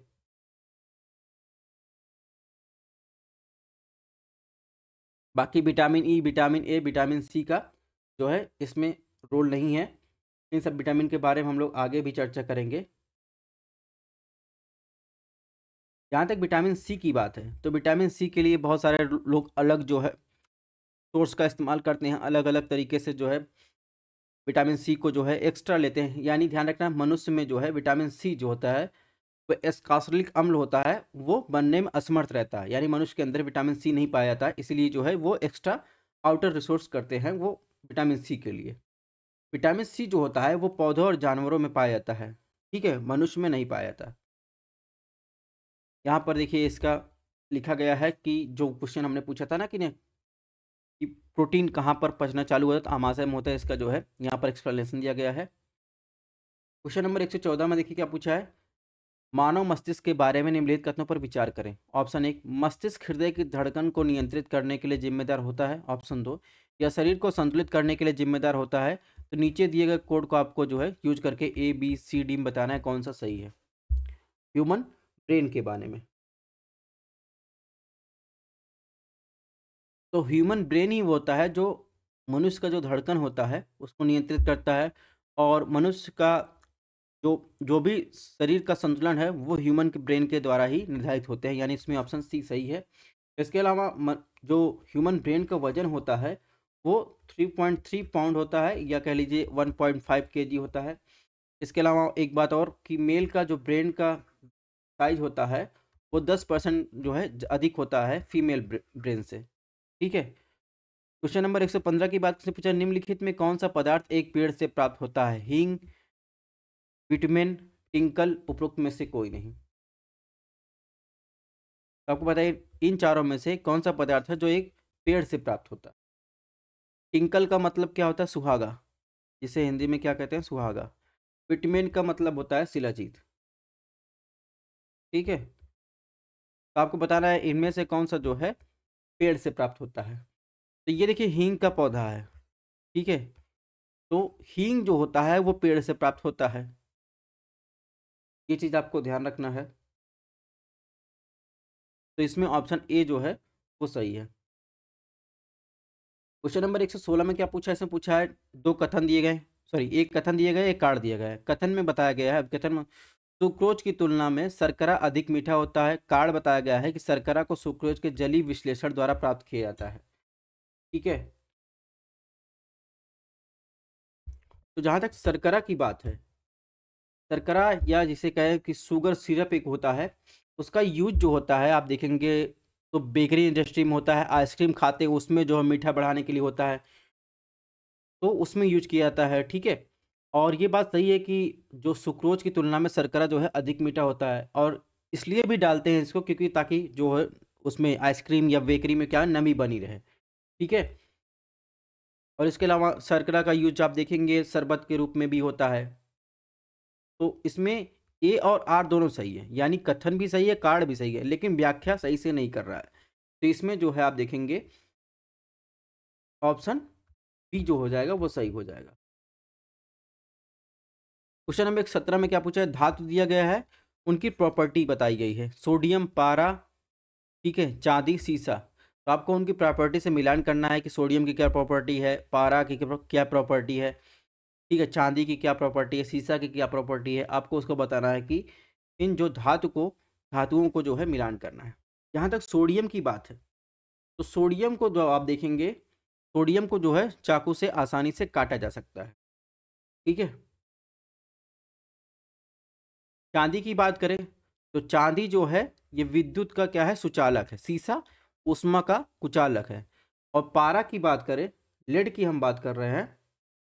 बाकी vitamin E, vitamin A, vitamin C का जो है इसमें रोल नहीं है। इन सब विटामिन के बारे में हम लोग आगे भी चर्चा करेंगे। जहाँ तक विटामिन सी की बात है तो विटामिन सी के लिए बहुत सारे लोग अलग जो है सोर्स का इस्तेमाल करते हैं, अलग अलग तरीके से जो है विटामिन सी को जो है एक्स्ट्रा लेते हैं। यानी ध्यान रखना मनुष्य में जो है विटामिन सी जो होता है वो एस्कार्बोनिक अम्ल होता है, वो बनने में असमर्थ रहता है। यानी मनुष्य के अंदर विटामिन सी नहीं पाया जाता है, इसलिए जो है वो एक्स्ट्रा आउटर रिसोर्स करते हैं वो विटामिन सी के लिए। विटामिन सी जो होता है वो पौधों और जानवरों में पाया जाता है। ठीक है, मनुष्य में नहीं पाया जाता। यहाँ पर देखिए इसका लिखा गया है कि जो क्वेश्चन हमने पूछा था ना कि, ने, कि प्रोटीन कहाँ पर पचना चालू होता है, तो आमाशय में होता है। इसका जो है यहाँ पर एक्सप्लेनेशन दिया गया है। क्वेश्चन नंबर एक सौ चौदह में देखिए क्या पूछा है, मानव मस्तिष्क के बारे में निम्नलिखित कथनों पर विचार करें। ऑप्शन एक, मस्तिष्क हृदय की धड़कन को नियंत्रित करने के लिए जिम्मेदार होता है। ऑप्शन दो, या शरीर को संतुलित करने के लिए जिम्मेदार होता है। तो नीचे दिए गए कोड को आपको जो है यूज करके ए बी सी डी में बताना है कौन सा सही है। ह्यूमन ब्रेन के बारे में, तो ह्यूमन ब्रेन ही वो होता है जो मनुष्य का जो धड़कन होता है उसको नियंत्रित करता है। और मनुष्य का जो जो भी शरीर का संतुलन है वो ह्यूमन के ब्रेन के द्वारा ही निर्धारित होते हैं। यानी इसमें ऑप्शन सी सही है। इसके अलावा म- जो ह्यूमन ब्रेन का वजन होता है वो थ्री पॉइंट थ्री पाउंड होता है, या कह लीजिए वन पॉइंट फाइव के जी होता है। इसके अलावा एक बात और कि मेल का जो ब्रेन का साइज होता है वो दस परसेंट जो है ज- अधिक होता है फीमेल ब्रेन से। ठीक है, क्वेश्चन नंबर एक सौ पंद्रह की बात से पूछा, निम्नलिखित में कौन सा पदार्थ एक पेड़ से प्राप्त होता है। हींग, विटामिन, टिंकल, उपरोक्त में से कोई नहीं। तो आपको बताइए इन चारों में से कौन सा पदार्थ है जो एक पेड़ से प्राप्त होता है। टिंकल का मतलब क्या होता है, सुहागा, जिसे हिंदी में क्या कहते हैं, सुहागा। विटामिन का मतलब होता है शिलाजीत। ठीक है, तो आपको बताना है इनमें से कौन सा जो है पेड़ से प्राप्त होता है। तो ये देखिए हींग का पौधा है। ठीक है, तो हींग जो होता है वो पेड़ से प्राप्त होता है। ये चीज़ आपको ध्यान रखना है। तो इसमें ऑप्शन ए जो है वो सही है। क्वेश्चन नंबर एक सौ सोलह में क्या पूछा है, इसमें पूछा है दो कथन दिए गए, सॉरी एक कथन दिए गए एक कार्ड दिया गया है। कथन में बताया गया है, कथन में सुक्रोज की तुलना में शर्करा अधिक मीठा होता है। कार्ड बताया गया है कि शर्करा को सुक्रोज के जलीय विश्लेषण द्वारा प्राप्त किया जाता है। ठीक है, तो जहां तक शर्करा की बात है, शर्करा या जिसे कहें कि शुगर सिरप एक होता है, उसका यूज जो होता है आप देखेंगे तो बेकरी इंडस्ट्री में होता है। आइसक्रीम खाते हैं उसमें जो है मीठा बढ़ाने के लिए होता है, तो उसमें यूज किया जाता है। ठीक है, और ये बात सही है कि जो सुक्रोज की तुलना में शर्करा जो है अधिक मीठा होता है, और इसलिए भी डालते हैं इसको क्योंकि ताकि जो है उसमें आइसक्रीम या बेकरी में क्या है, नमी बनी रहे। ठीक है, और इसके अलावा शर्करा का यूज आप देखेंगे शरबत के रूप में भी होता है। तो इसमें ए और आर दोनों सही है, यानी कथन भी सही है, कार्ड भी सही है, लेकिन व्याख्या सही से नहीं कर रहा है। तो इसमें जो है आप देखेंगे ऑप्शन बी जो हो जाएगा वो सही हो जाएगा। क्वेश्चन नंबर एक सत्रह में क्या पूछा है, धातु दिया गया है, उनकी प्रॉपर्टी बताई गई है, सोडियम, पारा, ठीक है, चांदी, सीसा। तो आपको उनकी प्रॉपर्टी से मिलान करना है कि सोडियम की क्या प्रॉपर्टी है, पारा की क्या प्रॉपर्टी है, ठीक है, चांदी की क्या प्रॉपर्टी है, सीसा की क्या प्रॉपर्टी है। आपको उसको बताना है कि इन जो धातु को धातुओं को जो है मिलान करना है। जहाँ तक सोडियम की बात है, तो सोडियम को जो आप देखेंगे, सोडियम को जो है चाकू से आसानी से काटा जा सकता है, ठीक है। चांदी की बात करें तो चांदी जो है ये विद्युत का क्या है, सुचालक है, सीसा उष्मा का कुचालक है। और पारा की बात करें, लेड की हम बात कर रहे हैं,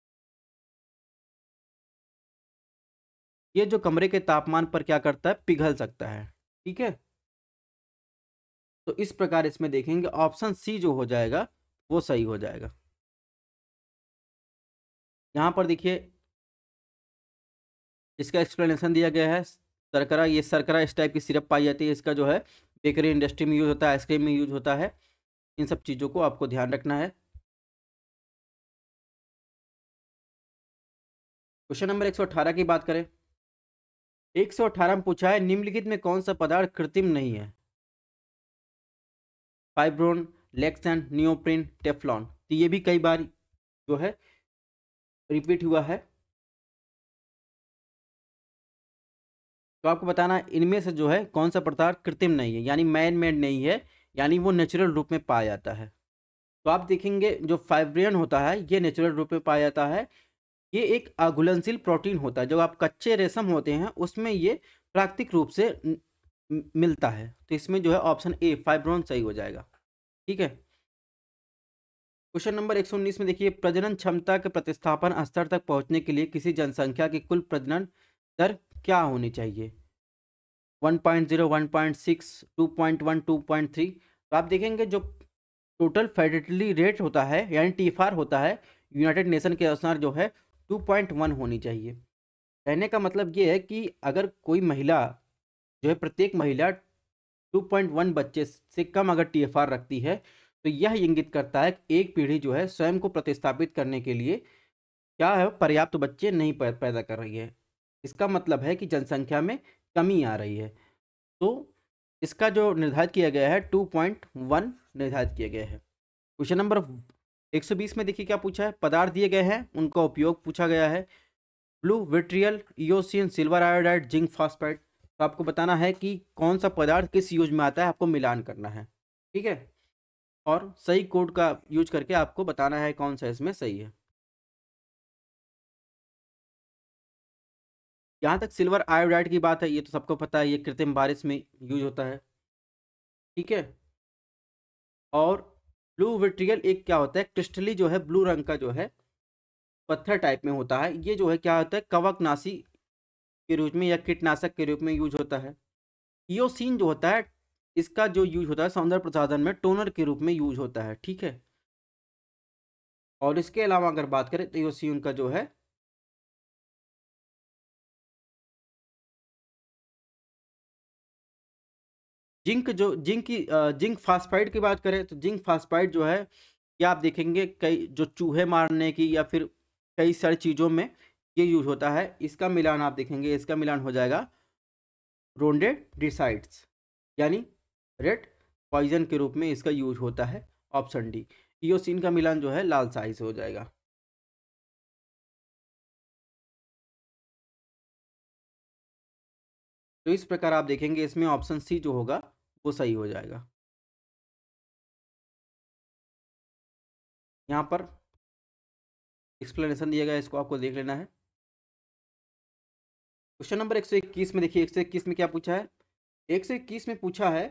ये जो कमरे के तापमान पर क्या करता है, पिघल सकता है, ठीक है। तो इस प्रकार इसमें देखेंगे ऑप्शन सी जो हो जाएगा वो सही हो जाएगा। यहां पर देखिए इसका एक्सप्लेनेशन दिया गया है, शर्करा, ये शर्करा इस टाइप की सिरप पाई जाती है, इसका जो है बेकरी इंडस्ट्री में यूज होता है, आइसक्रीम में यूज होता है। इन सब चीज़ों को आपको ध्यान रखना है। क्वेश्चन नंबर एक सौ अठारह की बात करें, एक सौ अठारह में पूछा है निम्नलिखित में कौन सा पदार्थ कृत्रिम नहीं है, फाइब्रोन, लेक्सन, नियोप्रिन, टेफ्लॉन। तो ये भी कई बार जो है रिपीट हुआ है। तो आपको बताना है इनमें से जो है कौन सा पदार्थ कृत्रिम नहीं है, यानी मैन मेड नहीं है, यानी वो नेचुरल रूप में पाया जाता है। तो आप देखेंगे जो फाइब्रियन होता है ये नेचुरल रूप में पाया जाता है, ये एक अघुलनशील प्रोटीन होता है, जो आप कच्चे रेशम होते हैं उसमें ये प्राकृतिक रूप से मिलता है। तो इसमें जो है ऑप्शन ए फाइब्रोन सही हो जाएगा, ठीक है। क्वेश्चन नंबर एक सौ उन्नीस में देखिए, प्रजनन क्षमता के प्रतिस्थापन स्तर तक पहुंचने के लिए किसी जनसंख्या की कुल प्रजनन दर क्या होनी चाहिए, one point zero, one point six, two point one, two point three. तो आप देखेंगे जो टोटल फर्टिलिटी रेट होता है यानी टीफार होता है, यूनाइटेड नेशन के अनुसार जो है टू पॉइंट वन होनी चाहिए। कहने का मतलब ये है कि अगर कोई महिला जो है, प्रत्येक महिला टू पॉइंट वन बच्चे से कम अगर टीएफआर रखती है, तो यह इंगित करता है कि एक पीढ़ी जो है स्वयं को प्रतिस्थापित करने के लिए क्या है, पर्याप्त तो बच्चे नहीं पैदा कर रही है। इसका मतलब है कि जनसंख्या में कमी आ रही है। तो इसका जो निर्धारित किया गया है टू पॉइंट वन निर्धारित किया गया है। क्वेश्चन नंबर एक सौ बीस में देखिए क्या पूछा है, पदार्थ दिए गए हैं उनका उपयोग पूछा गया है, blue, vitriol, eosin, silver iodide, zinc phosphide. तो आपको बताना है कि कौन सा पदार्थ किस यूज में आता है, आपको मिलान करना है, ठीक है। और सही कोड का यूज करके आपको बताना है कौन सा इसमें सही है। यहाँ तक सिल्वर आयोडाइड की बात है, ये तो सबको पता है, ये कृत्रिम बारिश में यूज होता है, ठीक है। और ब्लू विट्रियल एक क्या होता है, क्रिस्टली जो है ब्लू रंग का जो है पत्थर टाइप में होता है, ये जो है क्या होता है, कवकनाशी के रूप में या कीटनाशक के रूप में यूज होता है। इओसिन जो होता है, इसका जो यूज होता है सौंदर्य प्रसाधन में टोनर के रूप में यूज होता है, ठीक है। और इसके अलावा अगर बात करें तो इओसिन का जो है जिंक, जो जिंक की जिंक फास्फाइड की बात करें तो जिंक फास्फाइड जो है क्या आप देखेंगे कई जो चूहे मारने की या फिर कई सारी चीज़ों में ये यूज होता है। इसका मिलान आप देखेंगे, इसका मिलान हो जाएगा रोडेंटिसाइड्स, यानी रेड पॉइजन के रूप में इसका यूज होता है, ऑप्शन डी। इओसिन का मिलान जो है लाल स्याही से हो जाएगा। तो इस प्रकार आप देखेंगे इसमें ऑप्शन सी जो होगा वो सही हो जाएगा। यहाँ पर एक्सप्लेनेशन दिया गया है, इसको आपको देख लेना है। क्वेश्चन नंबर एक सौ इक्कीस में देखिए, एक सौ इक्कीस में क्या पूछा है, एक सौ इक्कीस में पूछा है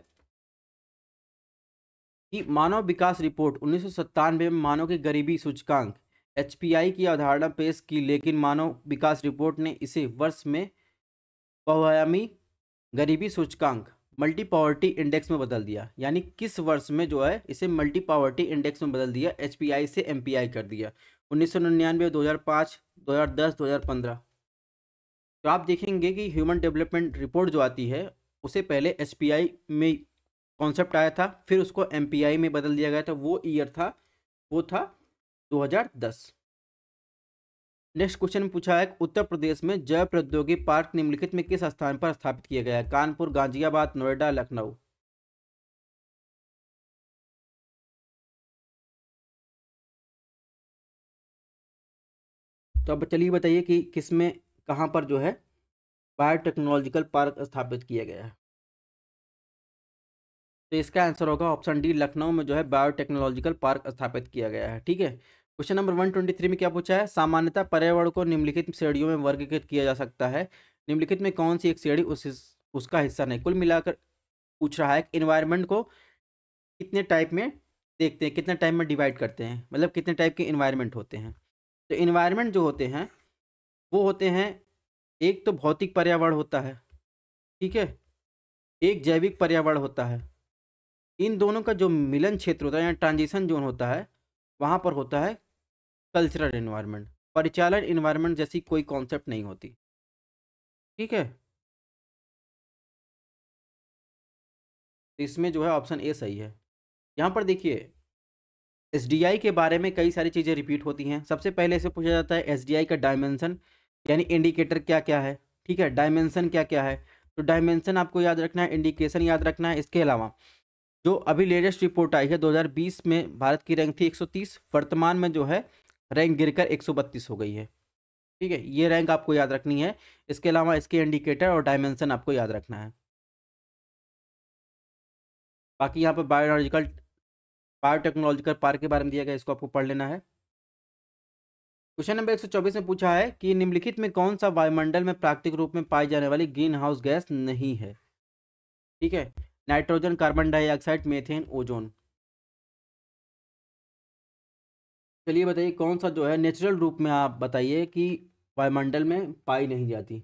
कि मानव विकास रिपोर्ट उन्नीस सौ सत्तानवे में मानव की गरीबी सूचकांक एच पी आई की अवधारणा पेश की, लेकिन मानव विकास रिपोर्ट ने इसे वर्ष में बहुआयामी गरीबी सूचकांक मल्टी पॉवर्टी इंडेक्स में बदल दिया। यानी किस वर्ष में जो है इसे मल्टी पॉवर्टी इंडेक्स में बदल दिया, एच पी आई से एम पी आई कर दिया, उन्नीस सौ निन्यानवे, दो हज़ार पाँच, दो हज़ार दस, दो हज़ार पंद्रह। तो आप देखेंगे कि ह्यूमन डेवलपमेंट रिपोर्ट जो आती है उसे पहले एस पी आई में कॉन्सेप्ट आया था, फिर उसको एम पी आई में बदल दिया गया था। वो ईयर था, वो था दो हज़ार दस। नेक्स्ट क्वेश्चन में पूछा है उत्तर प्रदेश में जैव प्रौद्योगिकी पार्क निम्नलिखित में किस स्थान पर स्थापित किया गया है? कानपुर, गाजियाबाद, नोएडा, लखनऊ। तो अब चलिए बताइए कि किसमें, कहाँ पर जो है बायोटेक्नोलॉजिकल पार्क स्थापित किया गया है? तो इसका आंसर होगा ऑप्शन डी, लखनऊ में जो है बायोटेक्नोलॉजिकल पार्क स्थापित किया गया है। ठीक है। Question number one twenty three में क्या पूछा है? सामान्यतः पर्यावरण को निम्नलिखित श्रेणियों में वर्गीकृत किया जा सकता है, निम्नलिखित में कौन सी एक श्रेणी उस उसका हिस्सा नहीं? कुल मिलाकर पूछ रहा है इन्वायरमेंट को कितने टाइप में देखते हैं, कितने टाइप में डिवाइड करते हैं, मतलब कितने टाइप के इन्वायरमेंट होते हैं। तो इन्वायरमेंट जो होते हैं वो होते हैं, एक तो भौतिक पर्यावरण होता है, ठीक है, एक जैविक पर्यावरण होता है। इन दोनों का जो मिलन क्षेत्र होता है या ट्रांजिशन जोन होता है, वहाँ पर होता है कल्चरल इन्वायरमेंट। परिचालन इन्वायरमेंट जैसी कोई कॉन्सेप्ट नहीं होती। ठीक है, तो इसमें जो है ऑप्शन ए सही है। यहाँ पर देखिए एस डी आई के बारे में कई सारी चीज़ें रिपीट होती हैं। सबसे पहले इसे पूछा जाता है एस डी आई का डायमेंशन, यानी इंडिकेटर क्या क्या है। ठीक है, डायमेंशन क्या क्या है? तो डायमेंशन आपको याद रखना है, इंडिकेशन याद रखना है। इसके अलावा जो अभी लेटेस्ट रिपोर्ट आई है दो हज़ार बीस में, भारत की रैंक थी एक सौ तीस, वर्तमान में जो है रैंक गिरकर एक सौ बत्तीस हो गई है। ठीक है, ये रैंक आपको याद रखनी है। इसके अलावा इसके इंडिकेटर और डायमेंशन आपको याद रखना है। बाकी यहाँ पर बायोलॉजिकल बायोटेक्नोलॉजिकल पार्क के बारे में दिया गया, इसको आपको पढ़ लेना है। क्वेश्चन नंबर एक सौ चौबीस में पूछा है कि निम्नलिखित में कौन सा वायुमंडल में प्राकृतिक रूप में पाई जाने वाली ग्रीन हाउस गैस नहीं है? ठीक है, nitrogen, carbon dioxide, methane, ozone. चलिए बताइए कौन सा जो है नेचुरल रूप में, आप बताइए कि वायुमंडल में पाई नहीं जाती।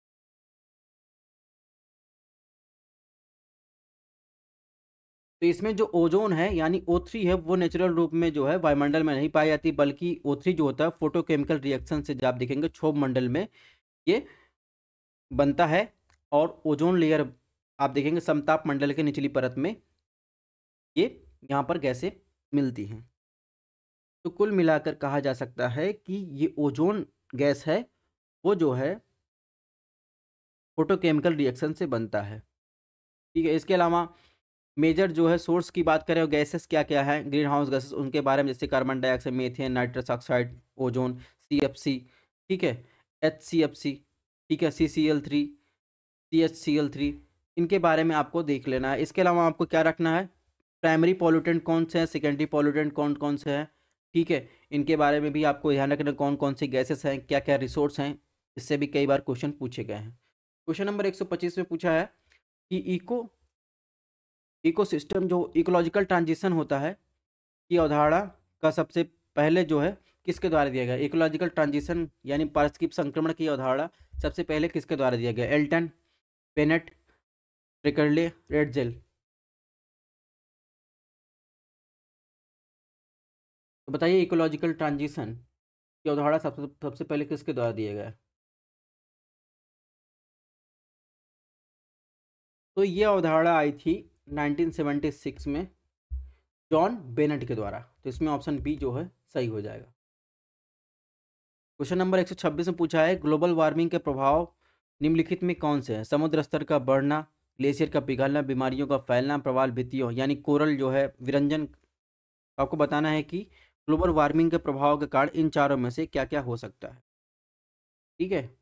तो इसमें जो ओजोन है यानी ओ थ्री है, वो नेचुरल रूप में जो है वायुमंडल में नहीं पाई जाती, बल्कि ओ थ्री जो होता है फोटोकेमिकल रिएक्शन से, जब आप देखेंगे क्षोभ मंडल में ये बनता है। और ओजोन लेयर आप देखेंगे समताप मंडल के निचली परत में ये यहाँ पर गैसें मिलती हैं। तो कुल मिलाकर कहा जा सकता है कि ये ओजोन गैस है, वो जो है फोटोकेमिकल रिएक्शन से बनता है। ठीक है, इसके अलावा मेजर जो है सोर्स की बात करें और गैसेस क्या क्या है ग्रीन हाउस गैसेस, उनके बारे में, जैसे carbon dioxide, methane, nitrous oxide, ozone, C F C, ठीक है, एच सी एफ सी, ठीक है, C C L three, C H C L three, इनके बारे में आपको देख लेना है। इसके अलावा आपको क्या रखना है, प्राइमरी पॉल्यूटेंट कौन से हैं, सेकेंडरी पॉल्यूटेंट कौन कौन से हैं। ठीक है, इनके बारे में भी आपको ध्यान रखना, कौन कौन से गैसेस हैं, क्या क्या रिसोर्स हैं। इससे भी कई बार क्वेश्चन पूछे गए हैं। क्वेश्चन नंबर एक सौ पच्चीस में पूछा है कि इको इकोसिस्टम जो इकोलॉजिकल ट्रांजिशन होता है की अवधारणा का सबसे पहले जो है किसके द्वारा दिया गया? इकोलॉजिकल ट्रांजिशन यानी पारस्किप संक्रमण की अवधारणा सबसे पहले किसके द्वारा दिया गया? एल्टन, पेनेट, रिकर्ले, रेडजेल। तो बताइए इकोलॉजिकल ट्रांजिशन की अवधारणा सबसे सबसे पहले किसके द्वारा दिया गया? तो ये अवधारणा आई थी नाइनटीन सेवेंटी सिक्स में जॉन बेनेट के द्वारा। तो इसमें ऑप्शन बी जो है सही हो जाएगा। क्वेश्चन नंबर एक सौ छब्बीस में पूछा है ग्लोबल वार्मिंग के प्रभाव निम्नलिखित में कौन से हैं? समुद्र स्तर का बढ़ना, ग्लेशियर का पिघलना, बीमारियों का फैलना, प्रवाल भित्तियों यानी कोरल जो है विरंजन। आपको बताना है कि ग्लोबल वार्मिंग के प्रभाव के कारण इन चारों में से क्या क्या हो सकता है। ठीक है,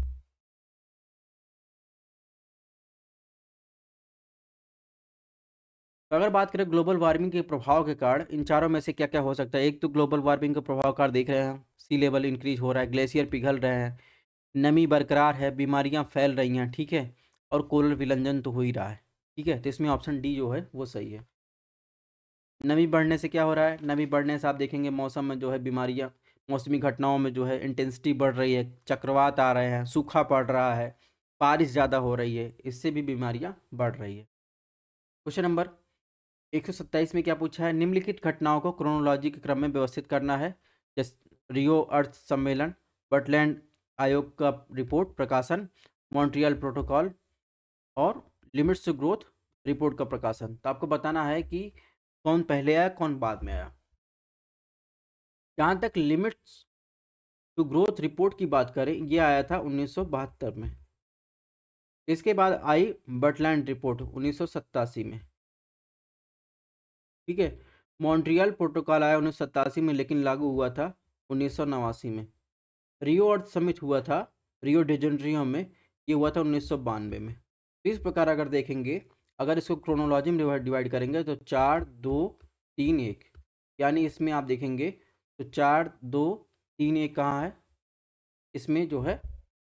तो अगर बात करें ग्लोबल वार्मिंग के प्रभाव के कारण इन चारों में से क्या क्या हो सकता है, एक तो ग्लोबल वार्मिंग के प्रभाव कारण देख रहे हैं सी लेवल इंक्रीज हो रहा है, ग्लेशियर पिघल रहे हैं, नमी बरकरार है, बीमारियां फैल रही हैं, ठीक है, और कोरल विलंजन तो हो ही रहा है। ठीक है, तो इसमें ऑप्शन डी जो है वो सही है। नमी बढ़ने से क्या हो रहा है? नमी बढ़ने से आप देखेंगे मौसम में जो है बीमारियां, मौसमी घटनाओं में जो है इंटेंसिटी बढ़ रही है, चक्रवात आ रहे हैं, सूखा पड़ रहा है, बारिश ज़्यादा हो रही है, इससे भी बीमारियां बढ़ रही है। क्वेश्चन नंबर एक सौ सत्ताईस में क्या पूछा है? निम्नलिखित घटनाओं को क्रोनोलॉजी के क्रम में व्यवस्थित करना है। जैसे रियो अर्थ सम्मेलन, वटलैंड आयोग का रिपोर्ट प्रकाशन, मॉन्ट्रियल प्रोटोकॉल और लिमिट्स टू ग्रोथ रिपोर्ट का प्रकाशन। तो आपको बताना है कि कौन पहले आया कौन बाद में आया। जहाँ तक लिमिट्स टू ग्रोथ रिपोर्ट की बात करें, ये आया था उन्नीस सौ बहत्तर में। इसके बाद आई बर्टलैंड रिपोर्ट उन्नीस सौ सत्तासी में। ठीक है, मॉन्ट्रियल प्रोटोकॉल आया उन्नीस सौ सत्तासी में, लेकिन लागू हुआ था उन्नीस सौ नवासी में। रियो अर्थ समिट हुआ था रियो डी जेनेरियो में, ये हुआ था उन्नीस सौ बानवे में। तो इस प्रकार अगर देखेंगे, अगर इसको क्रोनोलॉजी में डिवाइड करेंगे तो चार दो तीन एक, यानी इसमें आप देखेंगे तो चार दो तीन एक कहाँ है, इसमें जो है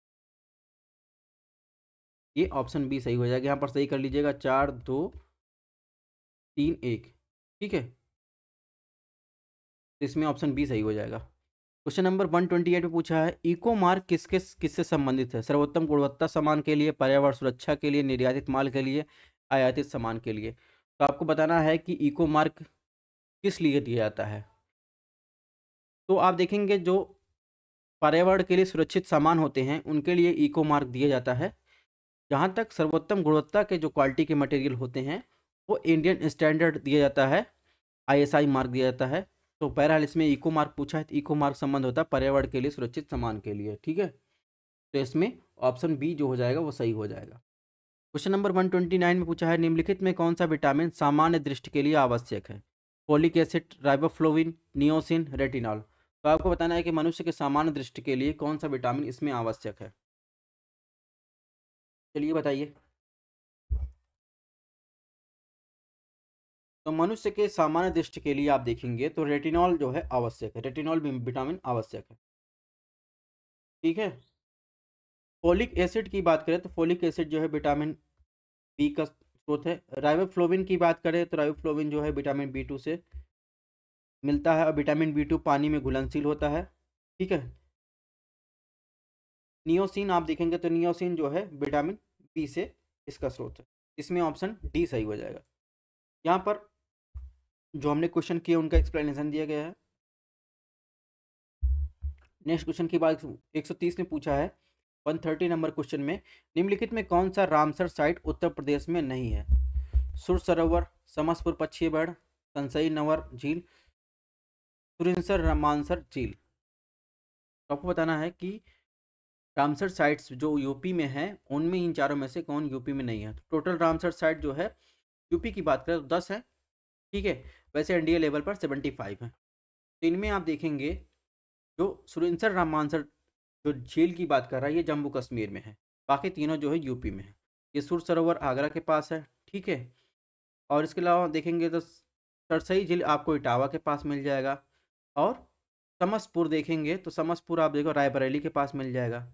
ये ऑप्शन बी सही हो जाएगा। यहाँ पर सही कर लीजिएगा, चार दो तीन एक। ठीक है, इसमें ऑप्शन बी सही हो जाएगा। Question number one twenty eight में पूछा है, इको मार्क किसके किससे संबंधित है? सर्वोत्तम गुणवत्ता सामान के लिए, पर्यावरण सुरक्षा के लिए, निर्यातित माल के लिए, आयातित सामान के लिए। तो आपको बताना है कि इको मार्क किस लिए दिया जाता है। तो आप देखेंगे जो पर्यावरण के लिए सुरक्षित सामान होते हैं उनके लिए इको मार्क दिया जाता है। जहाँ तक सर्वोत्तम गुणवत्ता के जो क्वालिटी के मटेरियल होते हैं वो इंडियन स्टैंडर्ड दिया जाता है, आईएसआई मार्क दिया जाता है। तो बहरहाल इसमें इको मार्क पूछा है तो इको मार्क संबंध होता है पर्यावरण के लिए सुरक्षित सामान के लिए। ठीक है, तो इसमें ऑप्शन बी जो हो जाएगा वो सही हो जाएगा। Question number one twenty nine में पूछा है, निम्नलिखित में कौन सा विटामिन सामान्य दृष्टि के लिए आवश्यक है? Folic acid, riboflavin, niacin, retinol. तो आपको बताना है कि मनुष्य के सामान्य दृष्टि के लिए कौन सा विटामिन इसमें आवश्यक है। चलिए बताइए। तो मनुष्य के सामान्य दृष्टि के लिए आप देखेंगे तो रेटिनॉल जो है आवश्यक है, रेटिनॉल विटामिन आवश्यक है। ठीक है, फोलिक एसिड की बात करें तो फोलिक एसिड जो है विटामिन बी का स्रोत है। राइबोफ्लोविन की बात करें तो राइबोफ्लोविन जो है विटामिन बी टू से मिलता है और विटामिन बी टू पानी में घुलनशील होता है। ठीक है, नियोसिन आप देखेंगे तो नियोसिन जो है विटामिन बी से इसका स्रोत है। इसमें ऑप्शन डी सही हो जाएगा। यहाँ पर जो हमने क्वेश्चन किए उनका एक्सप्लेनेशन दिया गया है। नेक्स्ट क्वेश्चन की बात एक सौ तीस में पूछा है, एक सौ तीस नंबर क्वेश्चन में, निम्नलिखित में कौन सा रामसर साइट उत्तर प्रदेश में नहीं है? सुर सरोवर, समसपुर पक्षी बढ़, संसई नवर झील, सुरिंसर रामांसर झील। आपको बताना है कि रामसर साइट्स जो यूपी में है उनमें इन चारों में से कौन यूपी में नहीं है। टोटल रामसर साइट जो है यूपी की बात करें तो दस है। ठीक है, वैसे एनडीए लेवल पर सेवेंटी फाइव है। तो इनमें आप देखेंगे जो सुरिंसर रामांसर जो झील की बात कर रहा है ये जम्मू कश्मीर में है, बाकी तीनों जो है यूपी में है। ये सुर सरोवर आगरा के पास है। ठीक है, और इसके अलावा देखेंगे तो सरसई झील आपको इटावा के पास मिल जाएगा, और समसपुर देखेंगे तो समसपुर आप देखो रायबरेली के पास मिल जाएगा।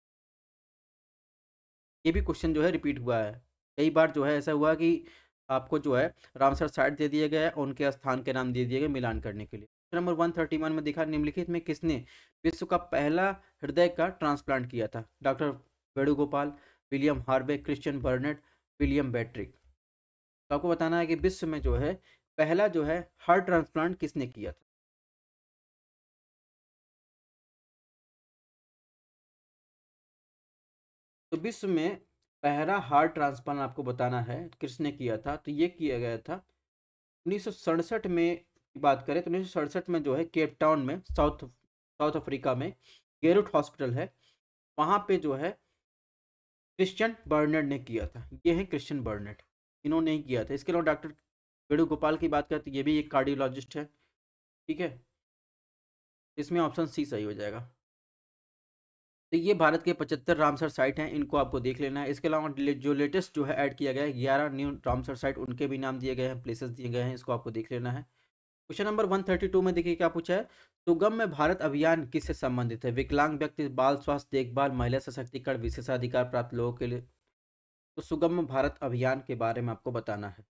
ये भी क्वेश्चन जो है रिपीट हुआ है कई बार, जो है ऐसा हुआ कि आपको जो है रामसर साइट दे दिया गया है, उनके स्थान के नाम दे दिए गए मिलान करने के लिए। नंबर वन थर्टी वन में दिखा, निम्नलिखित में किसने विश्व का पहला हृदय का ट्रांसप्लांट किया था? Doctor Venugopal, William Harvey, Christian Barnard, William बैट्रिक। तो आपको बताना है कि विश्व में जो है पहला जो है हार्ट ट्रांसप्लांट किसने किया था? तो विश्व में पहला हार्ट ट्रांसप्लांट आपको बताना है किसने किया था। तो ये किया गया था उन्नीस सौ सड़सठ में। की बात करें तो उन्नीस सौ सड़सठ में जो है केप टाउन में साउथ साउथ अफ्रीका में गेरुट हॉस्पिटल है, वहाँ पे जो है क्रिश्चियन बर्नेट ने किया था। ये है क्रिश्चियन बर्नेट, इन्होंने ही किया था। इसके अलावा डॉक्टर वेणुगोपाल की बात करें तो ये भी एक कार्डियोलॉजिस्ट है। ठीक है, इसमें ऑप्शन सी सही हो जाएगा। तो ये भारत के पचहत्तर रामसर साइट हैं, इनको आपको देख लेना है। इसके अलावा जो लेटेस्ट जो है ऐड किया गया है ग्यारह न्यू रामसर साइट, उनके भी नाम दिए गए हैं, प्लेसेस दिए गए हैं, इसको आपको देख लेना है। Question number one thirty two में देखिए क्या पूछा है, सुगम्य भारत अभियान किससे संबंधित है? विकलांग व्यक्ति, बाल स्वास्थ्य देखभाल, महिला सशक्तिकरण, विशेषाधिकार प्राप्त लोगों के लिए। तो सुगम्य भारत अभियान के बारे में आपको बताना है।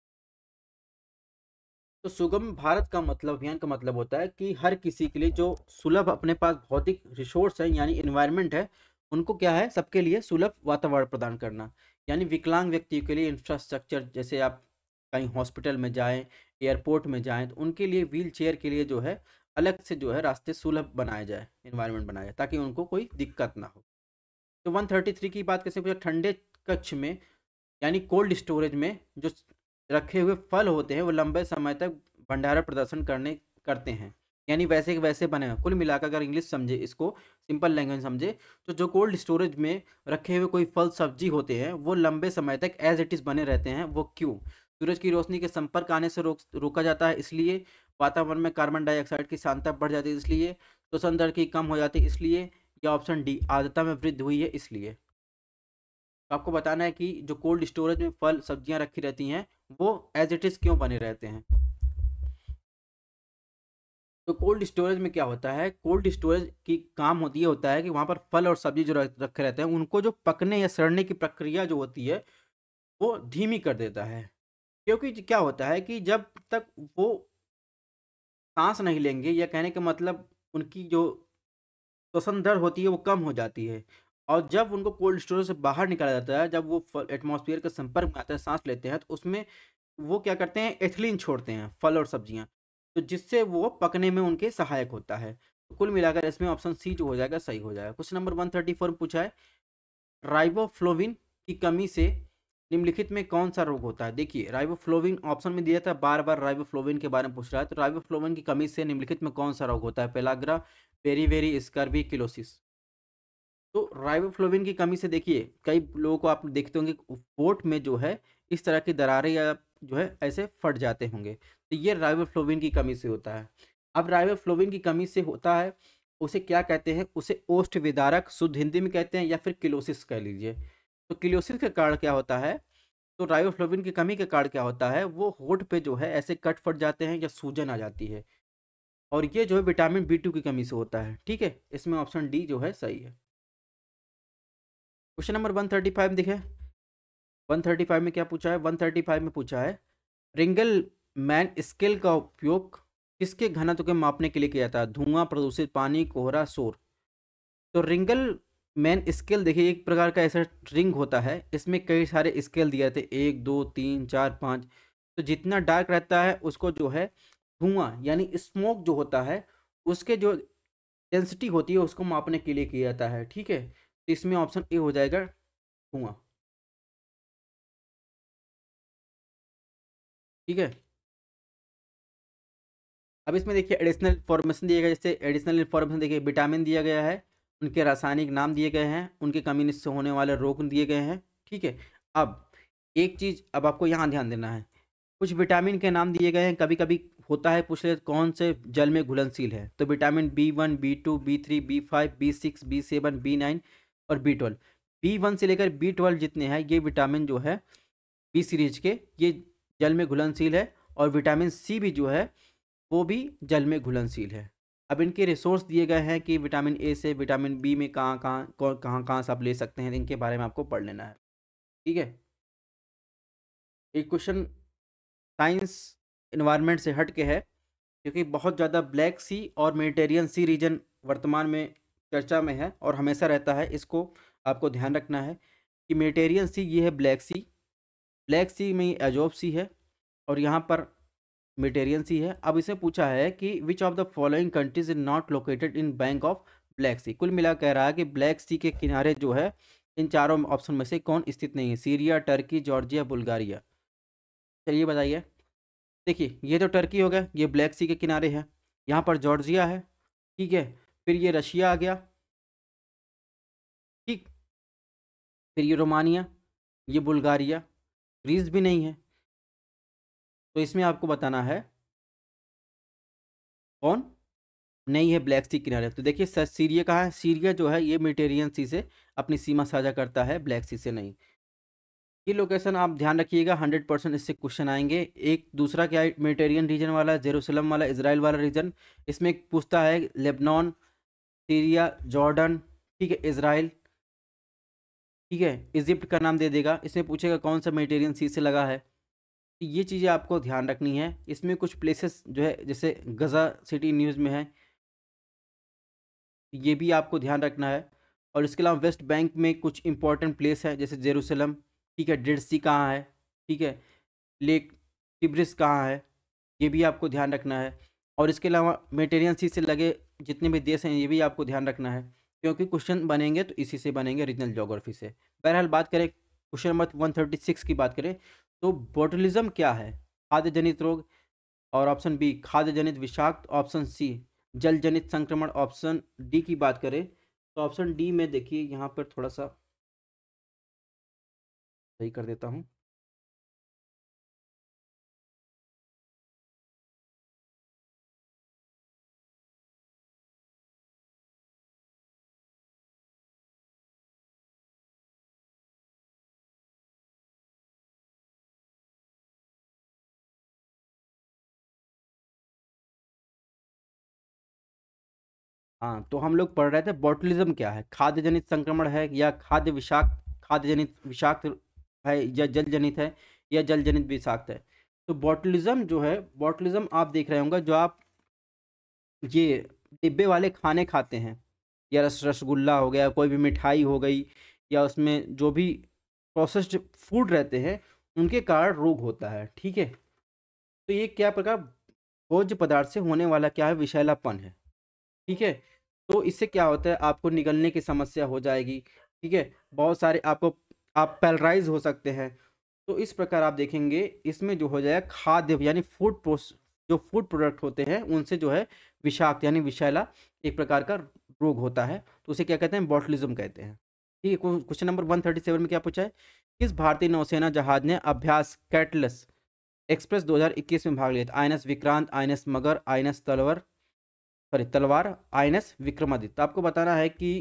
तो सुगम भारत का मतलब, अभियान का मतलब होता है कि हर किसी के लिए जो सुलभ अपने पास भौतिक रिसोर्स है यानी इन्वायरमेंट है, उनको क्या है सबके लिए सुलभ वातावरण प्रदान करना। यानी विकलांग व्यक्तियों के लिए इंफ्रास्ट्रक्चर, जैसे आप कहीं हॉस्पिटल में जाएं, एयरपोर्ट में जाएं तो उनके लिए व्हील चेयर के लिए जो है अलग से जो है रास्ते सुलभ बनाए जाए, इन्वायरमेंट बनाया जाए, ताकि उनको कोई दिक्कत ना हो। तो वन थर्टी थ्री की बात कैसे पूछा, ठंडे कक्ष में यानी कोल्ड स्टोरेज में जो रखे हुए फल होते हैं वो लंबे समय तक भंडारण प्रदर्शन करने करते हैं, यानी वैसे के वैसे बने हैं। कुल मिलाकर अगर इंग्लिश समझे, इसको सिंपल लैंग्वेज समझे, तो जो कोल्ड स्टोरेज में रखे हुए कोई फल सब्जी होते हैं वो लंबे समय तक एज इट इज़ बने रहते हैं। वो क्यों? सूरज की रोशनी के संपर्क आने से रोक रोका जाता है, इसलिए वातावरण में कार्बन डाइऑक्साइड की सांद्रता बढ़ जाती है, इसलिए श्वसन दर की कम हो जाती है, इसलिए, या ऑप्शन डी आर्द्रता में वृद्धि हुई है इसलिए। तो आपको बताना है कि जो कोल्ड स्टोरेज में फल सब्जियां रखी रहती हैं वो एज इट इज़ क्यों बने रहते हैं। तो कोल्ड स्टोरेज में क्या होता है, कोल्ड स्टोरेज की काम होती है होता है कि वहाँ पर फल और सब्जी जो रख- रखे रहते हैं उनको जो पकने या सड़ने की प्रक्रिया जो होती है वो धीमी कर देता है। क्योंकि क्या होता है कि जब तक वो सांस नहीं लेंगे, या कहने का मतलब उनकी जो श्वसन दर होती है वो कम हो जाती है, और जब उनको कोल्ड स्टोरेज से बाहर निकाला जाता है, जब वो एटमॉस्फेयर के संपर्क में आते हैं, सांस लेते हैं, तो उसमें वो क्या करते हैं, एथिलीन छोड़ते हैं फल और सब्जियां, तो जिससे वो पकने में उनके सहायक होता है। तो कुल मिलाकर इसमें ऑप्शन सी जो हो जाएगा सही हो जाएगा। Question number one thirty four में पूछा है, राइबोफ्लोविन की कमी से निम्नलिखित में कौन सा रोग होता है। देखिए राइबोफ्लोविन ऑप्शन में दिया था, बार बार राइबोफ्लोविन के बारे में पूछ रहा है, तो राइबोफ्लोविन की कमी से निम्नलिखित में कौन सा रोग होता है। Pellagra, beriberi, scurvy, cheilosis. तो राइबोफ्लोविन की कमी से देखिए कई लोगों को आप देखते होंगे होंठ में जो है इस तरह की दरारें या जो है ऐसे फट जाते होंगे, तो ये राइबोफ्लोविन की कमी से होता है। अब राइबोफ्लोविन की कमी से होता है, उसे क्या कहते हैं, उसे ओष्ठ विदारक शुद्ध हिंदी में कहते हैं, या फिर किलोसिस कह लीजिए। तो किलोसिस के कारण क्या होता है, तो राइबोफ्लोविन की कमी के कारण क्या होता है, वो होठ पे जो है ऐसे कट फट जाते हैं या सूजन आ जाती है, और ये जो है विटामिन बी टू की कमी से होता है। ठीक है, इसमें ऑप्शन डी जो है सही है। Question number one thirty five दिखे, वन थर्टी फाइव में क्या पूछा है, वन थर्टी फाइव में पूछा है रिंगल मैन स्केल का उपयोग किसके घनत्व के मापने के लिए किया जाता है। धुआं, प्रदूषित पानी, कोहरा, शोर। तो रिंगल मैन स्केल देखिए एक प्रकार का ऐसा रिंग होता है, इसमें कई सारे स्केल दिए थे, एक दो तीन चार पाँच। तो जितना डार्क रहता है उसको जो है धुआं यानी स्मोक जो होता है उसके जो डेंसिटी होती है उसको मापने के लिए किया जाता है। ठीक है, तो इसमें ऑप्शन ए हो जाएगा धुआं। ठीक है, अब इसमें देखिए एडिशनल इन्फॉर्मेशन दिया गया, जैसे एडिशनल इन्फॉर्मेशन देखिए विटामिन दिया गया है, उनके रासायनिक नाम दिए गए हैं, उनके कमी से होने वाले रोग दिए गए हैं। ठीक है, अब एक चीज़ अब आपको यहाँ ध्यान देना है, कुछ विटामिन के नाम दिए गए हैं, कभी कभी होता है पूछ ले कौन से जल में घुलनशील है, तो vitamin B one, B two, B three, B five, B six, B seven, B nine और बी ट्वेल्व। बी वन से लेकर बी ट्वेल्व जितने हैं ये विटामिन जो है बी सीरीज के, ये जल में घुलनशील है, और विटामिन सी भी जो है वो भी जल में घुलनशील है। अब इनके रिसोर्स दिए गए हैं कि विटामिन ए से विटामिन बी में कहाँ कहाँ कौन कहाँ कहाँ से आप ले सकते हैं, इनके बारे में आपको पढ़ लेना है। ठीक है, एक क्वेश्चन साइंस इन्वायरमेंट से हट के है, क्योंकि बहुत ज़्यादा ब्लैक सी और मेडिटेरियन सी रीजन वर्तमान में चर्चा में है और हमेशा रहता है, इसको आपको ध्यान रखना है कि मेडिटेरियन सी ये है ब्लैक सी, ब्लैक सी में एजोब सी है, और यहाँ पर मेडिटेरियन सी है। अब इसे पूछा है कि which of the following countries is not located in bank of Black Sea. कुल मिला कह रहा है कि ब्लैक सी के किनारे जो है इन चारों ऑप्शन में से कौन स्थित नहीं है, सीरिया, टर्की, जॉर्जिया, बुल्गारिया। चलिए बताइए, देखिए ये तो टर्की हो गया, ये ब्लैक सी के किनारे है, यहाँ पर जॉर्जिया है, ठीक है, फिर ये रशिया आ गया, ठीक, फिर ये रोमानिया, ये बुल्गारिया, ग्रीस भी नहीं है। तो इसमें आपको बताना है कौन नहीं है ब्लैक सी किनारे। तो देखिए सर सीरिया कहाँ है, सीरिया जो है ये मेडिटेरियन सी से अपनी सीमा साझा करता है, ब्लैक सी से नहीं। ये लोकेशन आप ध्यान रखिएगा, हंड्रेड परसेंट इससे क्वेश्चन आएंगे। एक दूसरा क्या है, मेडिटेरियन रीजन वाला, जेरूसलम वाला, इसराइल वाला रीजन, इसमें पूछता है लेबनान, सीरिया, जॉर्डन, ठीक है, इसराइल, ठीक है, इजिप्ट का नाम दे देगा, इसमें पूछेगा कौन सा मेडिटेरियन सी से लगा है। तो ये चीज़ें आपको ध्यान रखनी है। इसमें कुछ प्लेसेस जो है जैसे गजा सिटी न्यूज़ में है, ये भी आपको ध्यान रखना है। और इसके अलावा वेस्ट बैंक में कुछ इंपॉर्टेंट प्लेस है जैसे जेरूसलम, ठीक है, डेड सी कहाँ है, ठीक है, लेक तिब्रिस कहाँ है, ये भी आपको ध्यान रखना है। और इसके अलावा मेडिटेरियन सी से लगे जितने भी देश हैं ये भी आपको ध्यान रखना है, क्योंकि क्वेश्चन बनेंगे तो इसी से बनेंगे, रीजनल ज्योग्राफी से। बहरहाल बात करें question number one thirty six की बात करें तो बोटुलिज्म क्या है? खाद्य जनित रोग, और ऑप्शन बी खाद्य जनित विषाक्त, ऑप्शन सी जल जनित संक्रमण, ऑप्शन डी की बात करें तो ऑप्शन डी में देखिए यहाँ पर थोड़ा सा सही कर देता हूँ। हाँ, तो हम लोग पढ़ रहे थे बोटुलिज्म क्या है, खाद्य जनित संक्रमण है या खाद्य विषाक्त, खाद्य जनित विषाक्त है या जल जनित है या जल जनित विषाक्त है। तो बोटुलिज्म जो है, बोटुलिज्म आप देख रहे होंगे जो आप ये डिब्बे वाले खाने खाते हैं, या रस रसगुल्ला हो गया, कोई भी मिठाई हो गई, या उसमें जो भी प्रोसेस्ड फूड रहते हैं उनके कारण रोग होता है। ठीक है, तो ये क्या प्रकार भोज्य पदार्थ से होने वाला क्या है, विषैलापन है। ठीक है, तो इससे क्या होता है, आपको निगलने की समस्या हो जाएगी। ठीक है, बहुत सारे आपको आप पैरालाइज हो सकते हैं। तो इस प्रकार आप देखेंगे इसमें जो हो जाएगा खाद्य यानी फूड प्रोस जो फूड प्रोडक्ट होते हैं उनसे जो है विषाक्त यानी विषैला एक प्रकार का रोग होता है, तो उसे क्या कहते हैं, बॉटुलिज्म कहते हैं। ठीक है, question number one thirty seven में क्या पूछा है, किस भारतीय नौसेना जहाज ने अभ्यास कैटलस एक्सप्रेस दो हज़ार इक्कीस में भाग लिया था? INS Vikrant, INS Magar, INS Talwar sorry Talwar, INS Vikramaditya. तो आपको बताना है कि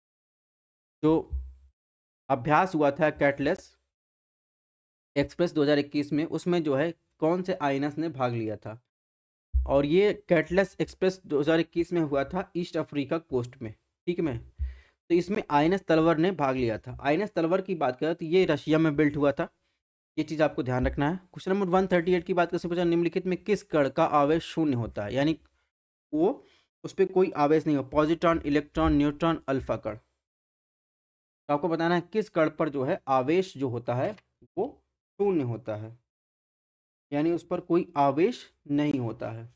जो अभ्यास हुआ था कैटलेस एक्सप्रेस दो हज़ार इक्कीस में, उसमें जो है कौन से आईएनएस ने भाग लिया था? और ये कैटलेस एक्सप्रेस दो हज़ार इक्कीस में हुआ था ईस्ट अफ्रीका कोस्ट में। ठीक है, तो इसमें आईएनएस तलवार ने भाग लिया था। आईएनएस तलवार की बात करें तो ये रशिया में बिल्ट हुआ था, ये चीज़ आपको ध्यान रखना है। Question number one thirty eight की बात करते पूछा, निम्नलिखित में किस कण का आवेश शून्य होता है, यानी वो उस पर कोई आवेश नहीं हो, पॉजिट्रॉन, इलेक्ट्रॉन, न्यूट्रॉन, अल्फा कण। तो आपको बताना है किस कण पर जो है आवेश जो होता है वो शून्य होता है, यानी उस पर कोई आवेश नहीं होता है।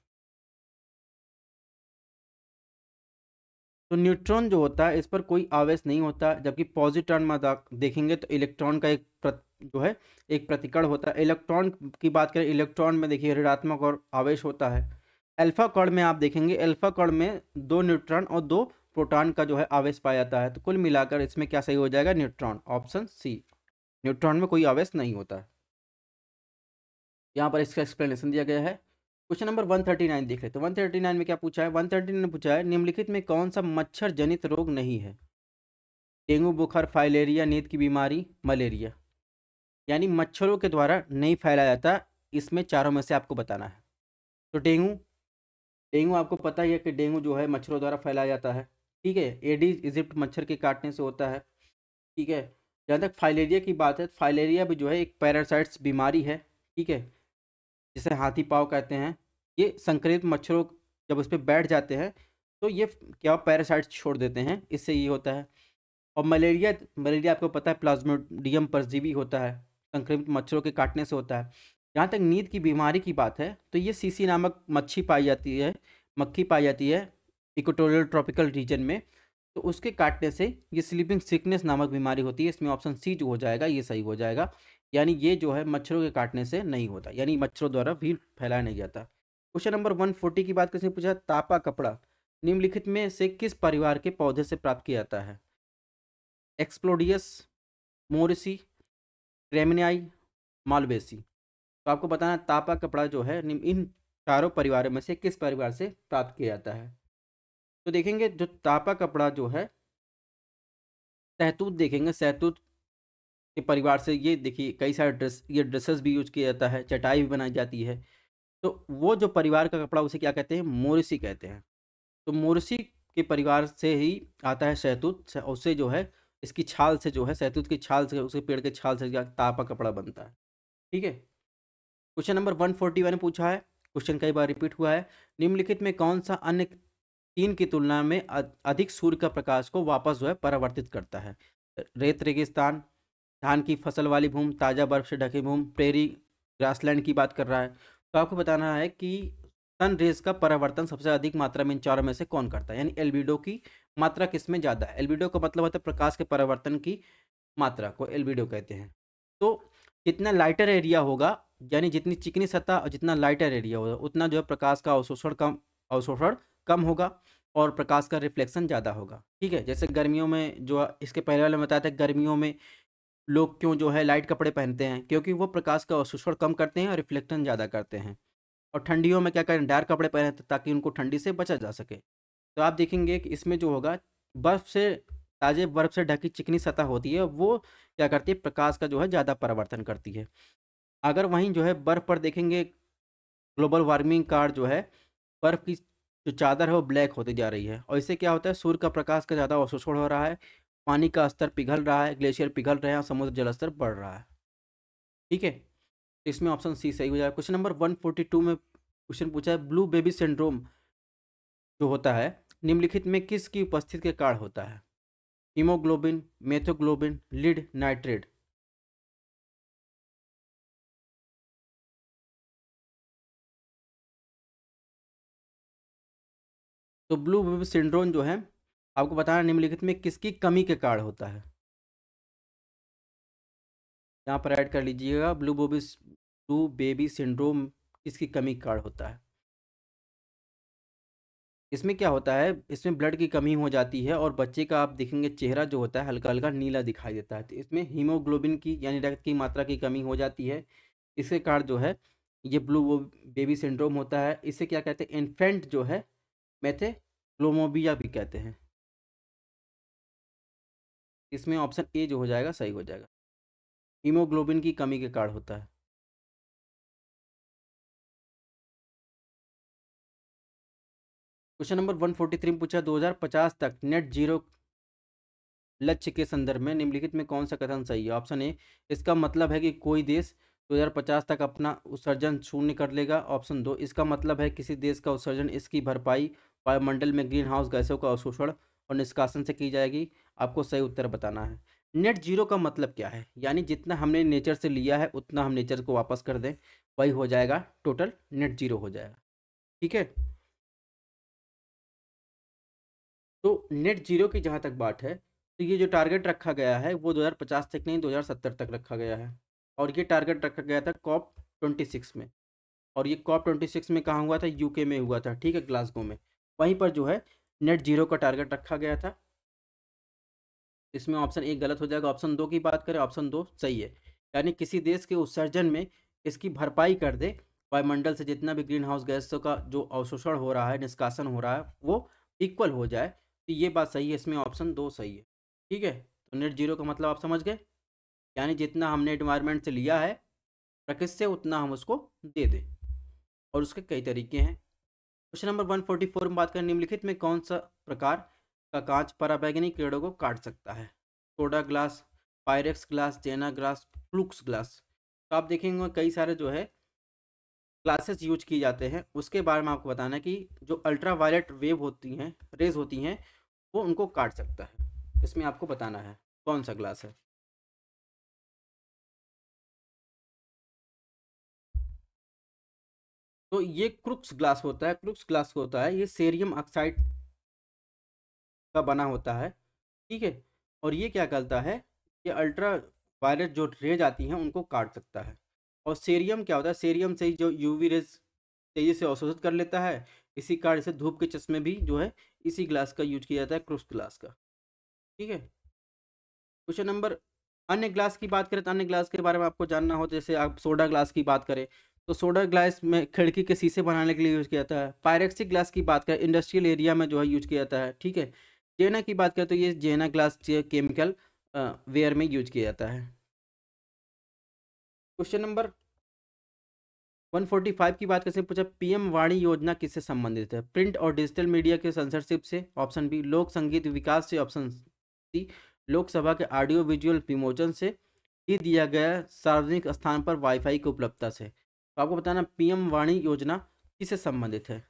तो न्यूट्रॉन जो होता है इस पर कोई आवेश नहीं होता, जबकि पॉजिट्रॉन में देखेंगे तो इलेक्ट्रॉन का एक प्रत, जो है एक प्रतिकण होता है। इलेक्ट्रॉन की बात करें, इलेक्ट्रॉन में देखिए ऋणात्मक और आवेश होता है। अल्फा कण में आप देखेंगे, अल्फा कण में दो न्यूट्रॉन और दो प्रोटॉन का जो है आवेश पाया जाता है। तो कुल मिलाकर इसमें क्या सही हो जाएगा, न्यूट्रॉन, ऑप्शन सी, न्यूट्रॉन में कोई आवेश नहीं होता है। यहाँ पर इसका एक्सप्लेनेशन दिया गया है। Question number one thirty nine देख लेते हैं। वन थर्टी नाइन में क्या पूछा है, वन थर्टी नाइन में पूछा है निम्नलिखित में कौन सा मच्छर जनित रोग नहीं है? डेंगू, बुखार, फाइलेरिया, नींद की बीमारी, मलेरिया। यानी मच्छरों के द्वारा नहीं फैलाया जाता, इसमें चारों में से आपको बताना है। तो डेंगू, डेंगू आपको पता ही है कि डेंगू जो है मच्छरों द्वारा फैलाया जाता है। ठीक है, एडीज इजिप्ट मच्छर के काटने से होता है। ठीक है, जहाँ तक फाइलेरिया की बात है, फाइलेरिया भी जो है एक पैरासाइट्स बीमारी है। ठीक है, जिसे हाथी पाँव कहते हैं। ये संक्रमित मच्छरों जब उस पर बैठ जाते हैं तो ये क्या पैरासाइट्स छोड़ देते हैं, इससे ये होता है। और मलेरिया, मलेरिया आपको पता है प्लाज्मोडियम परजीवी होता है, संक्रमित मच्छरों के काटने से होता है। जहाँ तक नींद की बीमारी की बात है तो ये सीसी नामक मच्छी पाई जाती है, मक्खी पाई जाती है इक्वेटोरियल ट्रॉपिकल रीजन में, तो उसके काटने से ये स्लीपिंग सिकनेस नामक बीमारी होती है। इसमें ऑप्शन सी जो हो जाएगा ये सही हो जाएगा, यानी ये जो है मच्छरों के काटने से नहीं होता, यानी मच्छरों द्वारा भी फैलाया नहीं जाता। क्वेश्चन नंबर वन फोर्टी की बात किसने पूछा, तापा कपड़ा निम्नलिखित में से किस परिवार के पौधे से प्राप्त किया जाता है? एक्सप्लोडियस, मोरिसी, क्रेमिनाई, मालवेसी। तो आपको बताना है तापा कपड़ा जो है इन चारों परिवारों में से किस परिवार से प्राप्त किया जाता है? तो देखेंगे जो तापा कपड़ा जो है सहतूत देखेंगे, सहतूत के परिवार से। ये देखिए कई सारे ड्रेस, ये ड्रेसेस भी यूज किया जाता है, चटाई भी बनाई जाती है। तो वो जो परिवार का कपड़ा उसे क्या कहते हैं, मोरिसी कहते हैं। तो मोरिसी के परिवार से ही आता है शहतूत, उससे जो है इसकी छाल से जो है शहतूत की छाल से, उसके पेड़ के छाल से तापा कपड़ा बनता है। ठीक है, question number one forty one पूछा है, क्वेश्चन कई बार रिपीट हुआ है, निम्नलिखित में कौन सा अन्य तीन की तुलना में अधिक सूर्य का प्रकाश को वापस जो है परावर्तित करता है? रेत रेगिस्तान, धान की फसल वाली भूमि, ताज़ा बर्फ से ढकी भूमि, प्रेरी ग्रासलैंड की बात कर रहा है। तो आपको बताना है कि सन रेज का परावर्तन सबसे अधिक मात्रा में इन चारों में से कौन करता है, यानी एल्बिडो की मात्रा किसमें ज़्यादा है। एल्बिडो का मतलब होता है प्रकाश के परावर्तन की मात्रा को एल्बिडो कहते हैं। तो जितना लाइटर एरिया होगा, यानी जितनी चिकनी सतह और जितना लाइटर एरिया होगा, उतना जो है प्रकाश का अवशोषण कम अवशोषण कम होगा और प्रकाश का रिफ्लेक्शन ज़्यादा होगा। ठीक है, जैसे गर्मियों में जो इसके पहले वाले में बताया था, गर्मियों में लोग क्यों जो है लाइट कपड़े पहनते हैं, क्योंकि वो प्रकाश का अवशोषण कम करते हैं और रिफ्लेक्शन ज़्यादा करते हैं। और ठंडियों में क्या करें, डार्क कपड़े पहने ताकि उनको ठंडी से बचा जा सके। तो आप देखेंगे कि इसमें जो होगा, बर्फ़ से ताज़े बर्फ़ से ढकी चिकनी सतह होती है, वो क्या करती है, प्रकाश का जो है ज़्यादा परावर्तन करती है। अगर वहीं जो है बर्फ़ पर देखेंगे, ग्लोबल वार्मिंग का जो है, बर्फ़ की जो चादर है वो ब्लैक होती जा रही है और इससे क्या होता है, सूर्य का प्रकाश का ज़्यादा अवशोषण हो रहा है, पानी का स्तर पिघल रहा है, ग्लेशियर पिघल रहे हैं और समुद्र जल स्तर बढ़ रहा है। ठीक है, तो इसमें ऑप्शन सी सही हो जाएगा। Question number one forty two में क्वेश्चन पूछा है, ब्लू बेबी सिंड्रोम जो होता है निम्नलिखित में किसकी उपस्थिति के कारण होता है। Haemoglobin, methaemoglobin, lead, nitrate. तो ब्लू बेबी सिंड्रोम जो है, आपको बताना निम्नलिखित में किसकी कमी के कारण होता है। यहाँ पर ऐड कर लीजिएगा, blue baby blue baby syndrome किसकी कमी के कारण होता है। इसमें क्या होता है, इसमें ब्लड की कमी हो जाती है और बच्चे का आप देखेंगे चेहरा जो होता है हल्का हल्का नीला दिखाई देता है। तो इसमें हीमोग्लोबिन की यानी रक्त की मात्रा की कमी हो जाती है। इसके कारण जो है ये ब्लू बेबी सिंड्रोम होता है। इसे क्या कहते हैं, इन्फेंट जो है मेथेग्लोमोबिया भी कहते हैं। इसमें ऑप्शन ए जो हो जाएगा सही हो जाएगा, हीमोग्लोबिन की कमी के कारण होता है। Question number one forty three में पूछा, दो हज़ार पचास तक नेट जीरो लक्ष्य के संदर्भ में निम्नलिखित में कौन सा कथन सही है। ऑप्शन ए, इसका मतलब है कि कोई देश दो हज़ार पचास तक अपना उत्सर्जन शून्य कर लेगा। ऑप्शन दो, इसका मतलब है किसी देश का उत्सर्जन इसकी भरपाई वायुमंडल में ग्रीन हाउस गैसों का अवशोषण और निष्कासन से की जाएगी। आपको सही उत्तर बताना है। नेट जीरो का मतलब क्या है, यानी जितना हमने नेचर से लिया है उतना हम नेचर को वापस कर दें, वही हो जाएगा टोटल नेट जीरो हो जाएगा। ठीक है, तो नेट जीरो की जहाँ तक बात है, तो ये जो टारगेट रखा गया है वो दो हज़ार पचास तक नहीं दो हज़ार सत्तर तक रखा गया है और ये टारगेट रखा गया था कॉप ट्वेंटी सिक्स में। और ये कॉप ट्वेंटी सिक्स में कहाँ हुआ था, यूके में हुआ था। ठीक है, ग्लासगो में, वहीं पर जो है नेट जीरो का टारगेट रखा गया था। इसमें ऑप्शन एक गलत हो जाएगा। ऑप्शन दो की बात करें, ऑप्शन दो सही है, यानी किसी देश के उत्सर्जन में इसकी भरपाई कर दे, वायुमंडल से जितना भी ग्रीन हाउस गैसों का जो अवशोषण हो रहा है, निष्कासन हो रहा है, वो इक्वल हो जाए। तो ये बात सही है, इसमें ऑप्शन दो सही है। ठीक है, तो नेट जीरो का मतलब आप समझ गए, यानी जितना हमने एनवायरनमेंट से लिया है प्रकृति से उतना हम उसको दे दें। और उसके कई तरीके हैं। Question number one forty four में बात करें, निम्नलिखित में कौन सा प्रकार का कांच पराबैंगनी किरणों को काट सकता है। Soda glass, Pyrex glass, Jena glass, flux glass. तो आप देखेंगे कई सारे जो है ग्लासेस यूज किए जाते हैं, उसके बारे में आपको बताना है कि जो अल्ट्रा वायलेट वेव होती हैं, रेज होती हैं, वो उनको काट सकता है। इसमें आपको बताना है कौन सा ग्लास है। तो ये क्रुक्स ग्लास होता है। क्रुक्स ग्लास होता है, ये सेरियम ऑक्साइड का बना होता है। ठीक है, और ये क्या करता है, ये अल्ट्रा वायलेट जो रेज आती हैं उनको काट सकता है। और सेरियम क्या होता है, सेरियम से ही जो यूवी रेज तेजी से अवशोषित कर लेता है। इसी कारण से धूप के चश्मे भी जो है इसी ग्लास का यूज किया जाता है, क्रुक्स ग्लास का। ठीक है, क्वेश्चन नंबर, अन्य ग्लास की बात करें तो अन्य ग्लास के बारे में आपको जानना हो, जैसे आप सोडा ग्लास की बात करें तो सोडा ग्लास में खिड़की के शीशे बनाने के लिए यूज किया जाता है। पायरेक्सिक ग्लास की बात करें इंडस्ट्रियल एरिया में जो है यूज किया जाता है। ठीक है, जेना की बात करें तो ये जेना ग्लास केमिकल वेयर में यूज किया जाता है। Question number one forty five की बात कैसे पूछा, पीएम वाणी योजना किससे संबंधित है। प्रिंट और डिजिटल मीडिया के सेंसरशिप से। ऑप्शन बी, लोक संगीत विकास से। ऑप्शन सी, लोकसभा के ऑडियो विजुअल विमोचन से। डी, दिया गया सार्वजनिक स्थान पर वाईफाई की उपलब्धता से। तो आपको बताना पीएम वाणी योजना किससे संबंधित है।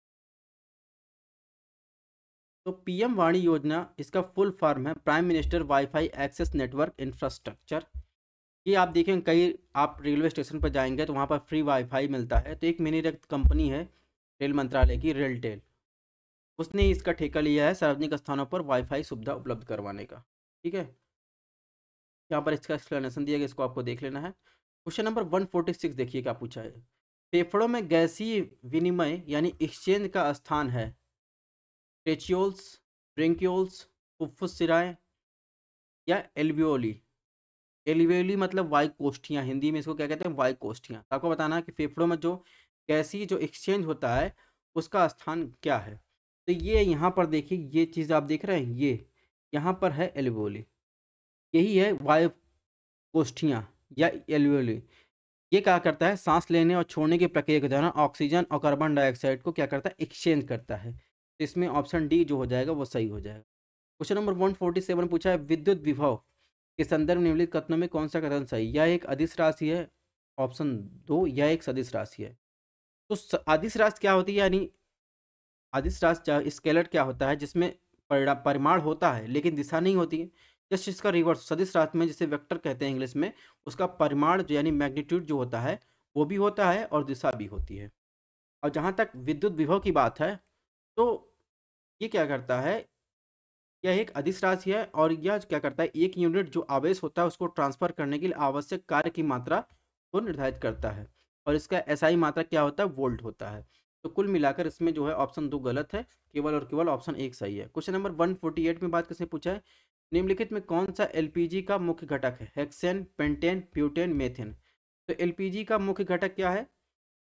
तो पीएम वाणी योजना, इसका फुल फॉर्म है prime minister wifi access network infrastructure. ये आप देखें कई, आप रेलवे स्टेशन पर जाएंगे तो वहाँ पर फ्री वाईफाई मिलता है। तो एक मिनी रक्त कंपनी है रेल मंत्रालय की रेलटेल, उसने इसका ठेका लिया है सार्वजनिक स्थानों पर वाईफाई सुविधा उपलब्ध करवाने का। ठीक है, यहाँ पर इसका एक्सप्लेनेशन दिया गया, इसको आपको देख लेना है। Question number one forty six देखिए क्या पूछा है। फेफड़ों में गैसीय विनिमय यानी एक्सचेंज का स्थान है ट्रेचियोल्स, ब्रेंकियोल्स, फुफ्फुस सिराएं या एल्वियोली। एल्वियोली मतलब वायु कोष्ठियाँ, हिंदी में इसको क्या कहते हैं, वायु कोष्ठियाँ। आपको बताना है कि फेफड़ों में जो गैसीय जो एक्सचेंज होता है उसका स्थान क्या है। तो ये यहाँ पर देखिए, ये चीज़ आप देख रहे हैं, ये यहाँ पर है एल्वियोली, यही है वायु कोष्ठियाँ या एल्वियोली। ये क्या करता है, सांस लेने और छोड़ने की प्रक्रिया के दौरान ऑक्सीजन और कार्बन डाइऑक्साइड को क्या करता है, एक्सचेंज करता है। तो इसमें ऑप्शन डी जो हो जाएगा वो सही हो जाएगा। Question number one forty seven पूछा है, विद्युत विभव के संदर्भ में निम्नलिखित कथनों में कौन सा कथन सही, या एक अदिश राशि है, ऑप्शन दो, या एक सदिश राशि है। तो अदिश राशि क्या होती है, यानी अदिश राशि स्केलर क्या होता है, जिसमें परिमाण होता है लेकिन दिशा नहीं होती है। जस्ट इसका रिवर्स सदिश राशि में, जिसे वेक्टर कहते हैं इंग्लिश में, उसका परिमाण जो यानी मैग्नीट्यूड जो होता है वो भी होता है और दिशा भी होती है। और जहाँ तक विद्युत विभव की बात है तो ये क्या करता है, यह एक अदिश राशि है और यह क्या करता है, एक यूनिट जो आवेश होता है उसको ट्रांसफर करने के लिए आवश्यक कार्य की मात्रा को निर्धारित करता है, और इसका एसआई मात्रा क्या होता है, वोल्ट होता है। तो कुल मिलाकर इसमें जो है ऑप्शन दो गलत है, केवल और केवल ऑप्शन एक सही है। Question number one forty eight में बात किसने पूछा है, निम्नलिखित में कौन सा एलपीजी का मुख्य घटक है, हेक्सेन, पेंटेन, ब्यूटेन, मेथेन। तो एलपीजी का मुख्य घटक क्या है,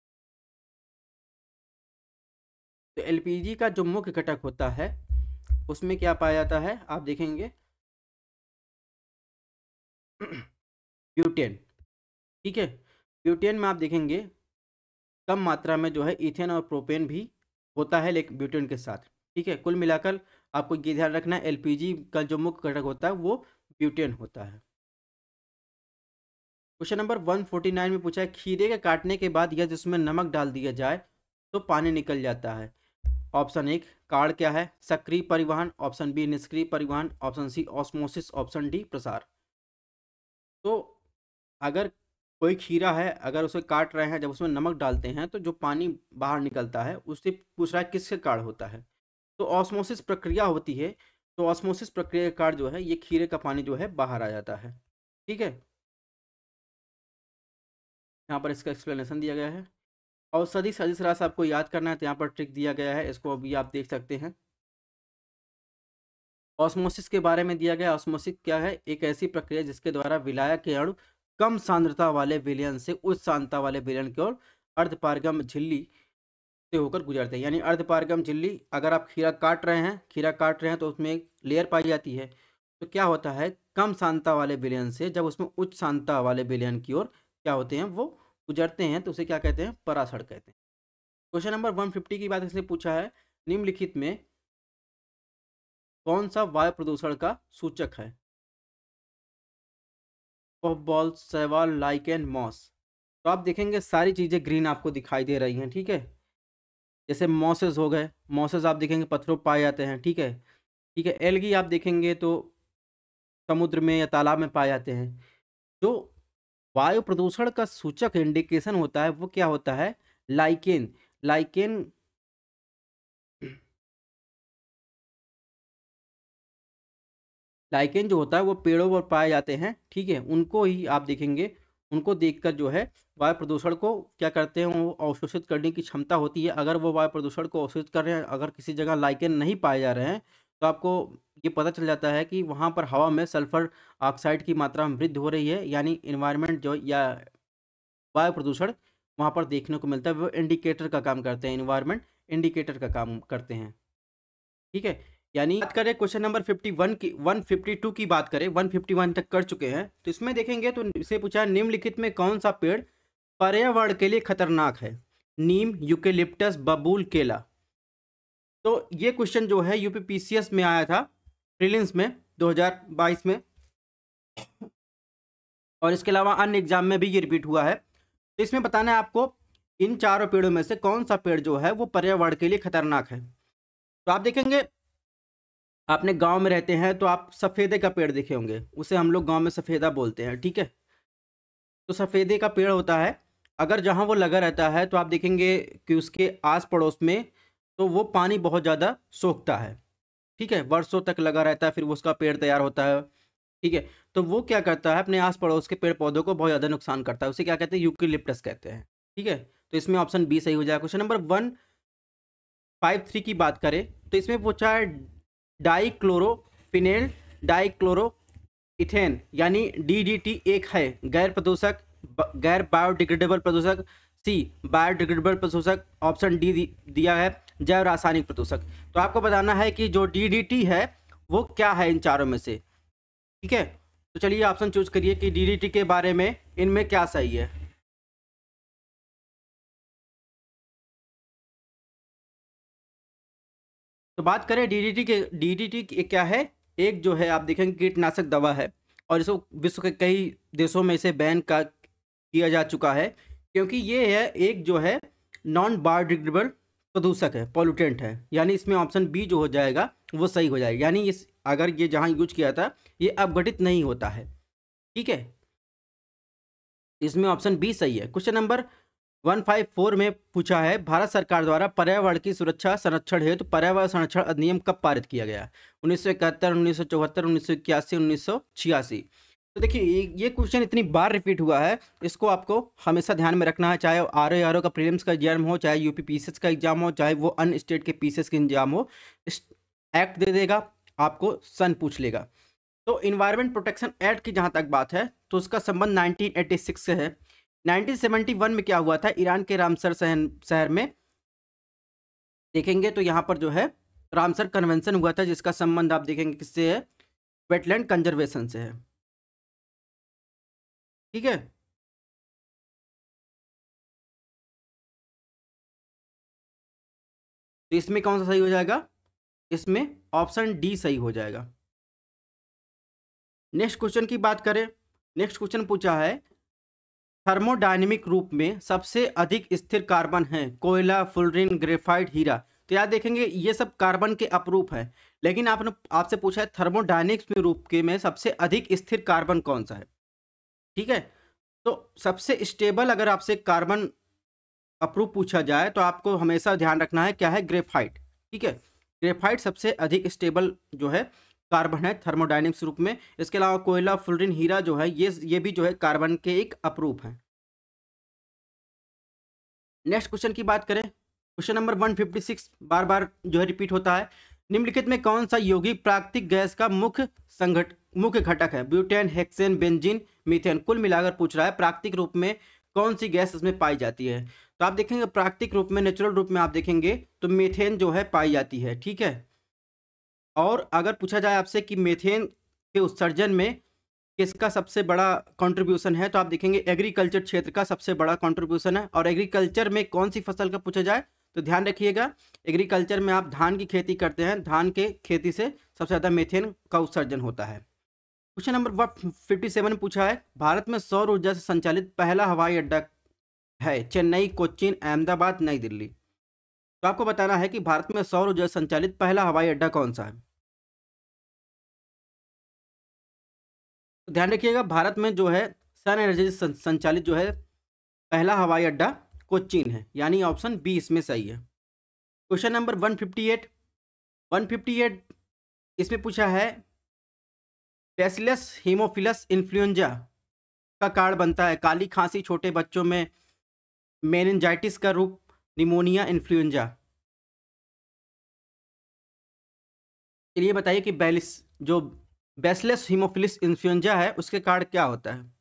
तो एलपीजी का जो मुख्य घटक होता है उसमें क्या पाया जाता है, आप देखेंगे ब्यूटेन। ठीक है, ब्यूटेन में आप देखेंगे कम मात्रा में जो है इथेन और प्रोपेन भी होता है लेकिन ब्यूटेन के साथ। ठीक है, कुल मिलाकर आपको ये ध्यान रखना है, एलपीजी का जो मुख्य घटक होता है वो ब्यूटेन होता है। Question number one forty nine में पूछा है, खीरे के काटने के बाद यदि उसमें नमक डाल दिया जाए तो पानी निकल जाता है। ऑप्शन एक काढ़ क्या है, सक्रिय परिवहन, ऑप्शन बी निष्क्रिय परिवहन, option C osmosis, option D प्रसार। तो अगर कोई खीरा है, अगर उसे काट रहे हैं, जब उसमें नमक डालते हैं तो जो पानी बाहर निकलता है उससे पूछ रहा है किसके कारण होता है, तो ऑस्मोसिस प्रक्रिया होती है। तो ऑस्मोसिस प्रक्रिया के कारण जो है ये खीरे का पानी जो है बाहर आ जाता है। ठीक है, यहाँ पर इसका एक्सप्लेनेशन दिया गया है। और सदी सदिश राशि आपको याद करना है तो यहाँ पर ट्रिक दिया गया है, इसको अभी आप देख सकते हैं। ऑस्मोसिस के बारे में दिया गया, ऑस्मोसिस क्या है, एक ऐसी प्रक्रिया जिसके द्वारा विलायक के अणु कम सांद्रता वाले विलयन से उच्च सांद्रता वाले विलयन की ओर अर्धपारगम झिल्ली से होकर गुजरते हैं। यानी अर्धपारगम झिल्ली, अगर आप खीरा काट रहे हैं खीरा काट रहे हैं तो उसमें एक लेयर पाई जाती है, तो क्या होता है, कम सांद्रता वाले विलयन से जब उसमें उच्च सांद्रता वाले विलयन की ओर क्या होते हैं, वो गुजरते हैं, तो उसे क्या कहते हैं, परासरण कहते हैं। क्वेश्चन नंबर वन फिफ्टी की बात इसने पूछा है, निम्नलिखित में कौन सा वायु प्रदूषण का सूचक है, बॉल, शैवाल, लाइकेन, मॉस। तो आप देखेंगे सारी चीज़ें ग्रीन आपको दिखाई दे रही हैं। ठीक है, जैसे मॉसेस हो गए, मॉसेस आप देखेंगे पत्थरों पर पाए जाते हैं। ठीक है, ठीक है, एल्गी आप देखेंगे तो समुद्र में या तालाब में पाए जाते हैं। जो वायु प्रदूषण का सूचक इंडिकेशन होता है वो क्या होता है, लाइकेन। लाइकेन लाइकेन जो होता है वो पेड़ों पर पाए जाते हैं। ठीक है, उनको ही आप देखेंगे, उनको देखकर जो है वायु प्रदूषण को क्या करते हैं, वो अवशोषित करने की क्षमता होती है। अगर वो वायु प्रदूषण को अवशोषित कर रहे हैं, अगर किसी जगह लाइकेन नहीं पाए जा रहे हैं तो आपको ये पता चल जाता है कि वहाँ पर हवा में सल्फर ऑक्साइड की मात्रा में वृद्धि हो रही है, यानी इन्वायरमेंट जो या वायु प्रदूषण वहाँ पर देखने को मिलता है। वो इंडिकेटर का काम करते हैं, इन्वायरमेंट इंडिकेटर का काम करते हैं। ठीक है, यानी बात करें क्वेश्चन नंबर फिफ्टी वन की, वन फिफ्टी टू की बात करें, वन फिफ्टी वन तक कर चुके हैं, तो इसमें देखेंगे तो इसे पूछा निम्नलिखित में कौन सा पेड़ पर्यावरण के लिए खतरनाक है, नीम, यूकेलिप्टस, बबूल, केला। तो ये क्वेश्चन जो है यूपीपीसीएस में आया था प्रीलिम्स में दो हज़ार बाईस में, और इसके अलावा अन्य एग्जाम में भी ये रिपीट हुआ है। तो इसमें बताना है आपको इन चारों पेड़ों में से कौन सा पेड़ जो है वो पर्यावरण के लिए खतरनाक है। तो आप देखेंगे, आपने गांव में रहते हैं तो आप सफ़ेदे का पेड़ देखे होंगे, उसे हम लोग गांव में सफ़ेदा बोलते हैं। ठीक है, तो सफ़ेदे का पेड़ होता है, अगर जहाँ वो लगा रहता है तो आप देखेंगे कि उसके आस पड़ोस में तो वो पानी बहुत ज़्यादा सोखता है, ठीक है, वर्षों तक लगा रहता है, फिर वो उसका पेड़ तैयार होता है, ठीक है। तो वो क्या करता है, अपने आस पड़ोस के पेड़ पौधों को बहुत ज़्यादा नुकसान करता है, उसे क्या कहते हैं, यूकेलिप्टस कहते हैं, ठीक है। तो इसमें ऑप्शन बी सही हो जाएगा। Question number one five three की बात करें तो इसमें पूछा है डाइक्लोरोफिनेल डाइक्लोरो इथेन यानी डीडीटी एक है गैर प्रदूषक, ब- गैर बायोडिग्रेडेबल प्रदूषक, सी बायोडिग्रेडेबल प्रदूषक, ऑप्शन डी दी, दिया है जैव रासायनिक प्रदूषक। तो आपको बताना है कि जो डीडीटी है वो क्या है इन चारों में से, ठीक है। तो चलिए ऑप्शन चूज करिए कि डीडीटी के बारे में इनमें क्या सही है। तो बात करें डीडीटी के, डीडीटी क्या है, एक जो है आप देखेंगे कीटनाशक दवा है, और इसको विश्व के कई देशों में इसे बैन का किया जा चुका है, क्योंकि ये है एक जो है नॉन बायोडिग्रेडेबल प्रदूषक है, पॉल्यूटेंट है, यानी इसमें ऑप्शन बी जो हो जाएगा वो सही हो जाएगा, यानी इस अगर ये जहाँ यूज किया था ये अपघटित नहीं होता है, ठीक है। इसमें ऑप्शन बी सही है। Question number one five four में पूछा है भारत सरकार द्वारा पर्यावरण की सुरक्षा संरक्षण हेतु पर्यावरण संरक्षण अधिनियम कब पारित किया गया, उन्नीस सौ इकहत्तर, उन्नीस सौ चौहत्तर, उन्नीस सौ इक्यासी, उन्नीस सौ छियासी। तो देखिए ये ये क्वेश्चन इतनी बार रिपीट हुआ है, इसको आपको हमेशा ध्यान में रखना है, चाहे आर ओ आर ओ का प्रीलिम्स का एग्जाम हो, चाहे यूपी पीसीएस का एग्जाम हो, चाहे वो अन्य स्टेट के पीसीएस के एग्जाम हो, इस एक्ट दे देगा आपको, सन पूछ लेगा। तो इन्वायरमेंट प्रोटेक्शन एक्ट की जहाँ तक बात है तो उसका संबंध नाइनटीन एटी सिक्स से है। नाइनटीन सेवेंटी वन में क्या हुआ था, ईरान के रामसर शहर शहर में देखेंगे तो यहाँ पर जो है रामसर कन्वेंशन हुआ था, जिसका संबंध आप देखेंगे किससे है, वेटलैंड कंजर्वेशन से है, ठीक है। तो इसमें कौन सा सही हो जाएगा, इसमें ऑप्शन डी सही हो जाएगा। नेक्स्ट क्वेश्चन की बात करें, नेक्स्ट क्वेश्चन पूछा है थर्मोडायनेमिक रूप में सबसे अधिक स्थिर कार्बन है कोयला, फ्लोरीन, ग्रेफाइट, हीरा। तो याद देखेंगे ये सब कार्बन के अपरूप है, लेकिन आपने आपसे पूछा है थर्मोडायनेमिक्स में रूप के में सबसे अधिक स्थिर कार्बन कौन सा है, ठीक है। तो सबसे स्टेबल अगर आपसे कार्बन अप्रूव पूछा जाए तो आपको हमेशा ध्यान रखना है क्या है, ग्रेफाइट, ठीक है। ग्रेफाइट सबसे अधिक स्टेबल जो है कार्बन है थर्मोडायनेमिक्स रूप में। इसके अलावा कोयला, फ्लोरीन, हीरा जो है ये ये भी जो है कार्बन के एक अपरूप है। नेक्स्ट क्वेश्चन की बात करें, question number one fifty six बार बार जो है रिपीट होता है, निम्नलिखित में कौन सा यौगिक प्राकृतिक गैस का मुख्य संघट मुख्य घटक है, ब्यूटेन, हेक्सेन, बेंजीन, मीथेन। कुल मिलाकर पूछ रहा है प्राकृतिक रूप में कौन सी गैस इसमें पाई जाती है। तो आप देखेंगे प्राकृतिक रूप में, नेचुरल रूप में आप देखेंगे तो मीथेन जो है पाई जाती है, ठीक है। और अगर पूछा जाए आपसे कि मीथेन के उत्सर्जन में किसका सबसे बड़ा कंट्रीब्यूशन है, तो आप देखेंगे एग्रीकल्चर क्षेत्र का सबसे बड़ा कंट्रीब्यूशन है। और एग्रीकल्चर में कौन सी फसल का पूछा जाए तो ध्यान रखिएगा, एग्रीकल्चर में आप धान की खेती करते हैं, धान के खेती से सबसे ज़्यादा मीथेन का उत्सर्जन होता है। Question number one fifty seven पूछा है भारत में सौर ऊर्जा से संचालित पहला हवाई अड्डा है चेन्नई, कोच्चिन, अहमदाबाद, नई दिल्ली। तो आपको बताना है कि भारत में सौर ऊर्जा से संचालित पहला हवाई अड्डा कौन सा है। तो ध्यान रखिएगा भारत में जो है सन एनर्जी से संचालित जो है पहला हवाई अड्डा कोच्चिन है, यानी ऑप्शन बी इसमें सही है। Question number one fifty eight one fifty eight इसमें पूछा है बैसिलस हीमोफिलस इन्फ्लुएंजा का कारण बनता है काली खांसी, छोटे बच्चों में मेनिंजाइटिस का रूप, निमोनिया, इन्फ्लुएंजा। चलिए बताइए कि बैलिस जो बैसिलस हीमोफिलस इन्फ्लुएंजा है उसके कारण क्या होता है।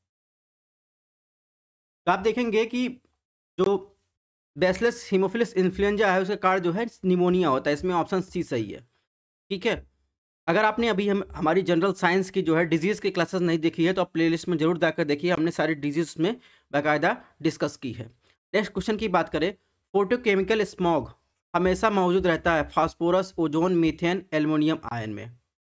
तो आप देखेंगे कि जो बैसिलस हीमोफिलस इन्फ्लुएंजा है उसका कारण जो है निमोनिया होता है, इसमें ऑप्शन सी सही है, ठीक है। अगर आपने अभी हम हमारी जनरल साइंस की जो है डिजीज़ की क्लासेस नहीं देखी है तो आप प्लेलिस्ट में जरूर जाकर देखिए, हमने सारी डिजीज में बाकायदा डिस्कस की है। नेक्स्ट क्वेश्चन की बात करें, फोटोकेमिकल स्मॉग हमेशा मौजूद रहता है phosphorus, ozone, methane, aluminium ion में।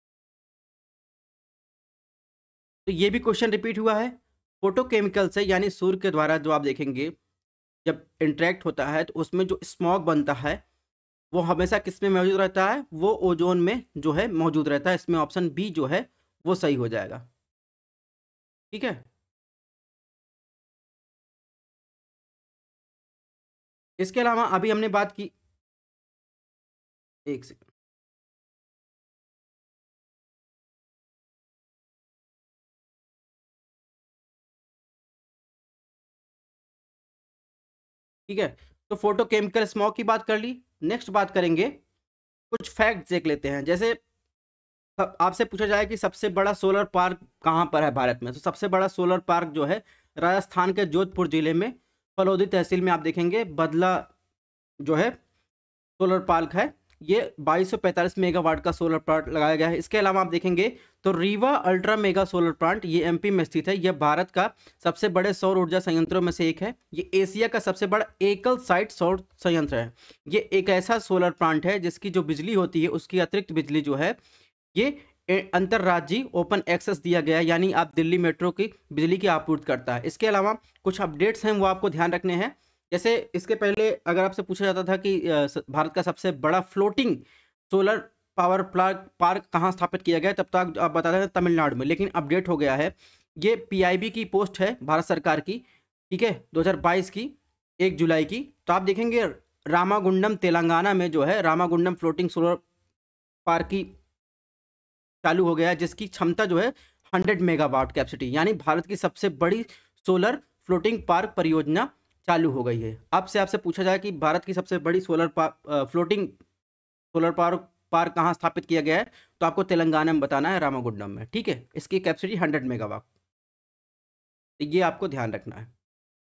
तो ये भी क्वेश्चन रिपीट हुआ है, फोटोकेमिकल से यानी सूर्य के द्वारा जो आप देखेंगे जब इंटरेक्ट होता है तो उसमें जो स्मॉग बनता है वो हमेशा किस में मौजूद रहता है, वो ओजोन में जो है मौजूद रहता है। इसमें ऑप्शन बी जो है वो सही हो जाएगा, ठीक है। इसके अलावा अभी हमने बात की, एक सेकंड, ठीक है। तो फोटोकेमिकल स्मॉग की बात कर ली। नेक्स्ट बात करेंगे, कुछ फैक्ट देख लेते हैं। जैसे सब- आपसे पूछा जाए कि सबसे बड़ा सोलर पार्क कहाँ पर है भारत में, तो सबसे बड़ा सोलर पार्क जो है राजस्थान के जोधपुर जिले में फलौदी तहसील में आप देखेंगे बदला जो है सोलर पार्क है। ये बाईस सौ पैंतालीस मेगावाट का सोलर प्लांट लगाया गया है। इसके अलावा आप देखेंगे तो Rewa ultra mega solar plant ये एमपी में स्थित है। यह भारत का सबसे बड़े सौर ऊर्जा संयंत्रों में से एक है। ये एशिया का सबसे बड़ा एकल साइट सौर संयंत्र है। ये एक ऐसा सोलर प्लांट है जिसकी जो बिजली होती है उसकी अतिरिक्त बिजली जो है ये अंतरराज्यीय ओपन एक्सेस दिया गया है, यानी आप दिल्ली मेट्रो की बिजली की आपूर्ति करता है। इसके अलावा कुछ अपडेट्स हैं वो आपको ध्यान रखने हैं। जैसे इसके पहले अगर आपसे पूछा जाता था कि भारत का सबसे बड़ा floating solar power plant park कहाँ स्थापित किया गया है, तब तक आप बताते थे तमिलनाडु में, लेकिन अपडेट हो गया है। ये पीआईबी की पोस्ट है भारत सरकार की, ठीक है, दो हज़ार बाईस की एक जुलाई की। तो आप देखेंगे रामागुंडम तेलंगाना में जो है रामागुंडम फ्लोटिंग सोलर पार्क की चालू हो गया है, जिसकी क्षमता जो है हंड्रेड मेगावाट कैपेसिटी, यानी भारत की सबसे बड़ी सोलर फ्लोटिंग पार्क परियोजना चालू हो गई है। आपसे आपसे पूछा जाए कि भारत की सबसे बड़ी solar park floating solar park park कहाँ स्थापित किया गया है, तो आपको तेलंगाना में बताना है, रामागुंडम में, ठीक है। इसकी कैपेसिटी हंड्रेड मेगावाट, तो ये आपको ध्यान रखना है।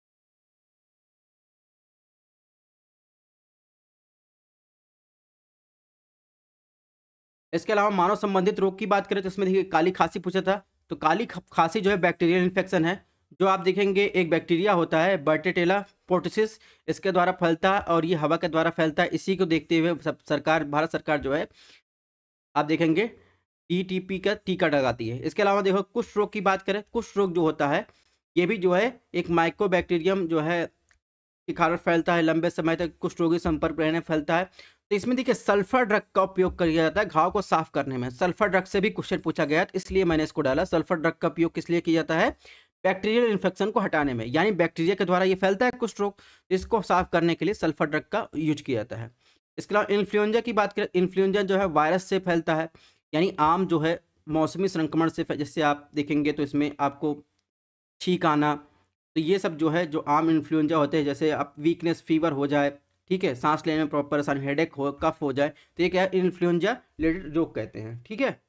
इसके अलावा मानव संबंधित रोग की बात करें तो इसमें देखिए काली खांसी पूछा था। तो काली खांसी जो है बैक्टीरियल इन्फेक्शन है, जो आप देखेंगे एक बैक्टीरिया होता है बर्टेटेला पोर्टिसिस, इसके द्वारा फैलता है और ये हवा के द्वारा फैलता है। इसी को देखते हुए सब सरकार भारत सरकार जो है आप देखेंगे टीटीपी का टीका लगाती है। इसके अलावा देखो कुष्ठ रोग की बात करें, कुष्ठ रोग जो होता है ये भी जो है एक माइक्रोबैक्टीरियम जो है के कारण फैलता है, लंबे समय तक कुष्ठ रोगी संपर्क रहने फैलता है। तो इसमें देखिए सल्फर ड्रग का उपयोग किया जाता है घाव को साफ करने में। सल्फर ड्रग से भी क्वेश्चन पूछा गया, तो इसलिए मैंने इसको डाला। सल्फर ड्रग का उपयोग किस लिए किया जाता है? बैक्टीरियल इन्फेक्शन को हटाने में, यानी बैक्टीरिया के द्वारा ये फैलता है कुष्ठ रोग, इसको साफ करने के लिए सल्फर ड्रग का यूज किया जाता है। इसके अलावा इन्फ्लुएंजा की बात करें, इन्फ्लुएंजा जो है वायरस से फैलता है, यानी आम जो है मौसमी संक्रमण से, जैसे आप देखेंगे तो इसमें आपको छींक आना, तो ये सब जो है जो आम इन्फ्लुएंजा होते हैं, जैसे आप वीकनेस फीवर हो जाए, ठीक है, सांस लेने में प्रॉपर परेशानी, हेडेक हो, कफ हो जाए, तो ये क्या है इन्फ्लुएंजा रिलेटेड रोग कहते हैं, ठीक है।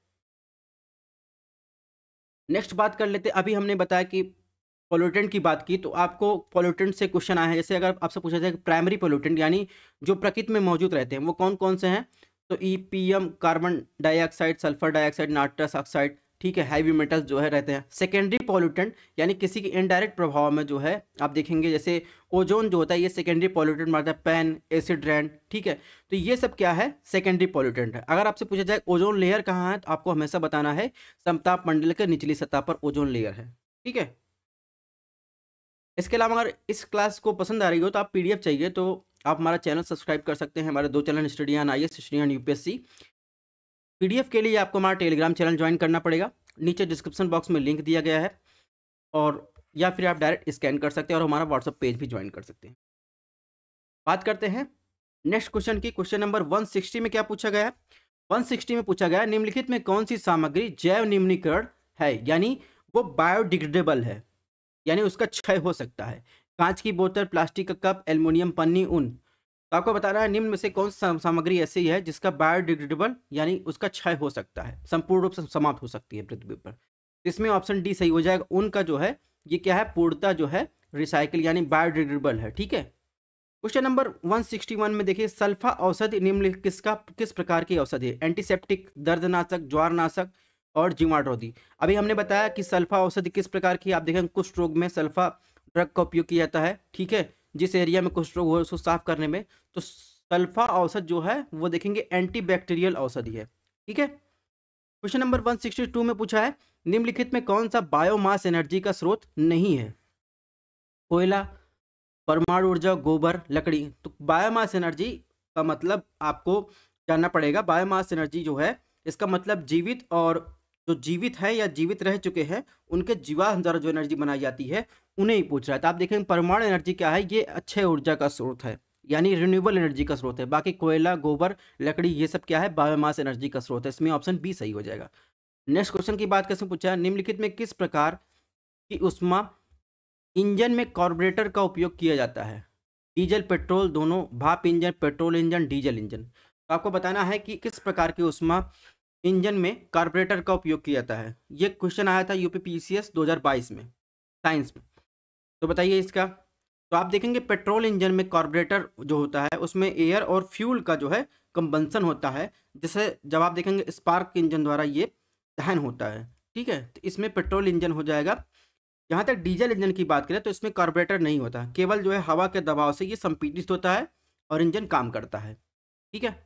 नेक्स्ट बात कर लेते हैं। अभी हमने बताया कि पोल्यूटेंट की बात की, तो आपको पोल्यूटेंट से क्वेश्चन आया है। जैसे अगर आपसे पूछा जाए कि प्राइमरी पोल्यूटेंट यानी जो प्रकृति में मौजूद रहते हैं वो कौन कौन से हैं, तो EPM carbon dioxide, sulphur dioxide, nitrous oxide, ठीक है, हैवी मेटल्स जो है रहते हैं। सेकेंडरी पोल्यूटेंट यानी किसी के इनडायरेक्ट प्रभाव में जो है आप देखेंगे जैसे ओजोन जो होता है ये सेकेंडरी पोल्यूटेंट मारता है, पैन, एसिड रेन, ठीक है। तो ये सब क्या है? सेकेंडरी पोल्यूटेंट है। अगर आपसे पूछा जाए ओजोन लेयर कहाँ है, तो आपको हमेशा बताना है समताप मंडल के निचली सतह पर ओजोन लेयर है, ठीक है। इसके अलावा अगर इस क्लास को पसंद आ रही हो तो आप पीडीएफ चाहिए तो आप हमारा चैनल सब्सक्राइब कर सकते हैं। हमारे दो channel study on I S, study on UPSC. PDF के लिए आपको हमारा टेलीग्राम चैनल ज्वाइन करना पड़ेगा, नीचे डिस्क्रिप्शन बॉक्स में लिंक दिया गया है, और या फिर आप डायरेक्ट स्कैन कर सकते हैं और हमारा व्हाट्सअप पेज भी ज्वाइन कर सकते हैं। बात करते हैं नेक्स्ट क्वेश्चन की। क्वेश्चन नंबर वन सिक्सटी में क्या पूछा गया है? वन सिक्सटी में पूछा गया है निम्नलिखित में कौन सी सामग्री जैव निम्नीकरण है, यानी वो बायोडिग्रेडेबल है, यानी उसका क्षय हो सकता है। कांच की बोतल, प्लास्टिक का कप, एल्युमिनियम, पन्नी, ऊन। तो आपको बताना है निम्न में से कौन सी सामग्री ऐसी है जिसका बायोडिग्रेडेबल यानी उसका क्षय हो सकता है, संपूर्ण रूप से समाप्त हो सकती है पृथ्वी पर। इसमें ऑप्शन डी सही हो जाएगा। ऊन का जो है ये क्या है, पूर्णतः जो है रिसाइकिल यानी बायोडिग्रेडेबल है, ठीक है। Question number one sixty one में देखिए सल्फा औषधि निम्नलिखित किसका किस प्रकार की औषधि है? एंटीसेप्टिक, दर्दनाशक, ज्वारनाशक और जीवाणुरोधी। अभी हमने बताया कि सल्फा औषधि किस प्रकार की, आप देखें कुष्ठ रोग में सल्फा ड्रग का उपयोग किया जाता है, ठीक है, जिस एरिया में कुष्ठ रोग हो उसको साफ करने में। तो सल्फा औषध जो है वो देखेंगे एंटीबैक्टीरियल औषधि है, ठीक है। Question number one sixty two में पूछा है निम्नलिखित में कौन सा बायोमास एनर्जी का स्रोत नहीं है? कोयला, परमाणु ऊर्जा, गोबर, लकड़ी। तो बायोमास एनर्जी का मतलब आपको जानना पड़ेगा। बायोमास एनर्जी जो है इसका मतलब जीवित और जो जीवित है या जीवित रह चुके हैं उनके जीवाश्म द्वारा जो एनर्जी बनाई जाती है उन्हें ही पूछ रहा है। तो आप देखेंगे परमाणु एनर्जी क्या है, ये अक्षय ऊर्जा का स्रोत है, यानी रिन्यूएबल एनर्जी का स्रोत है। बाकी कोयला, गोबर, लकड़ी ये सब क्या है, बायोमास एनर्जी का स्रोत है। इसमें ऑप्शन बी सही हो जाएगा। नेक्स्ट क्वेश्चन की बात कैसे पूछा है, निम्नलिखित में किस प्रकार की ऊष्मा इंजन में कार्बोरेटर का उपयोग किया जाता है? डीजल, पेट्रोल दोनों, भाप engine, petrol engine, diesel engine. तो आपको बताना है कि किस प्रकार की ऊष्मा इंजन में कार्बोरेटर का उपयोग किया जाता है। ये क्वेश्चन आया था यूपी पीसीएस दो हज़ार बाईस में साइंस में। तो बताइए इसका। तो आप देखेंगे पेट्रोल इंजन में कार्बोरेटर जो होता है उसमें एयर और फ्यूल का जो है कंबंसन होता है, जैसे जब आप देखेंगे स्पार्क इंजन द्वारा ये दहन होता है। ठीक है, तो इसमें पेट्रोल इंजन हो जाएगा। जहाँ तक डीजल इंजन की बात करें तो इसमें कार्बोरेटर नहीं होता, केवल जो है हवा के दबाव से ये संपीड़ित होता है और इंजन काम करता है। ठीक है,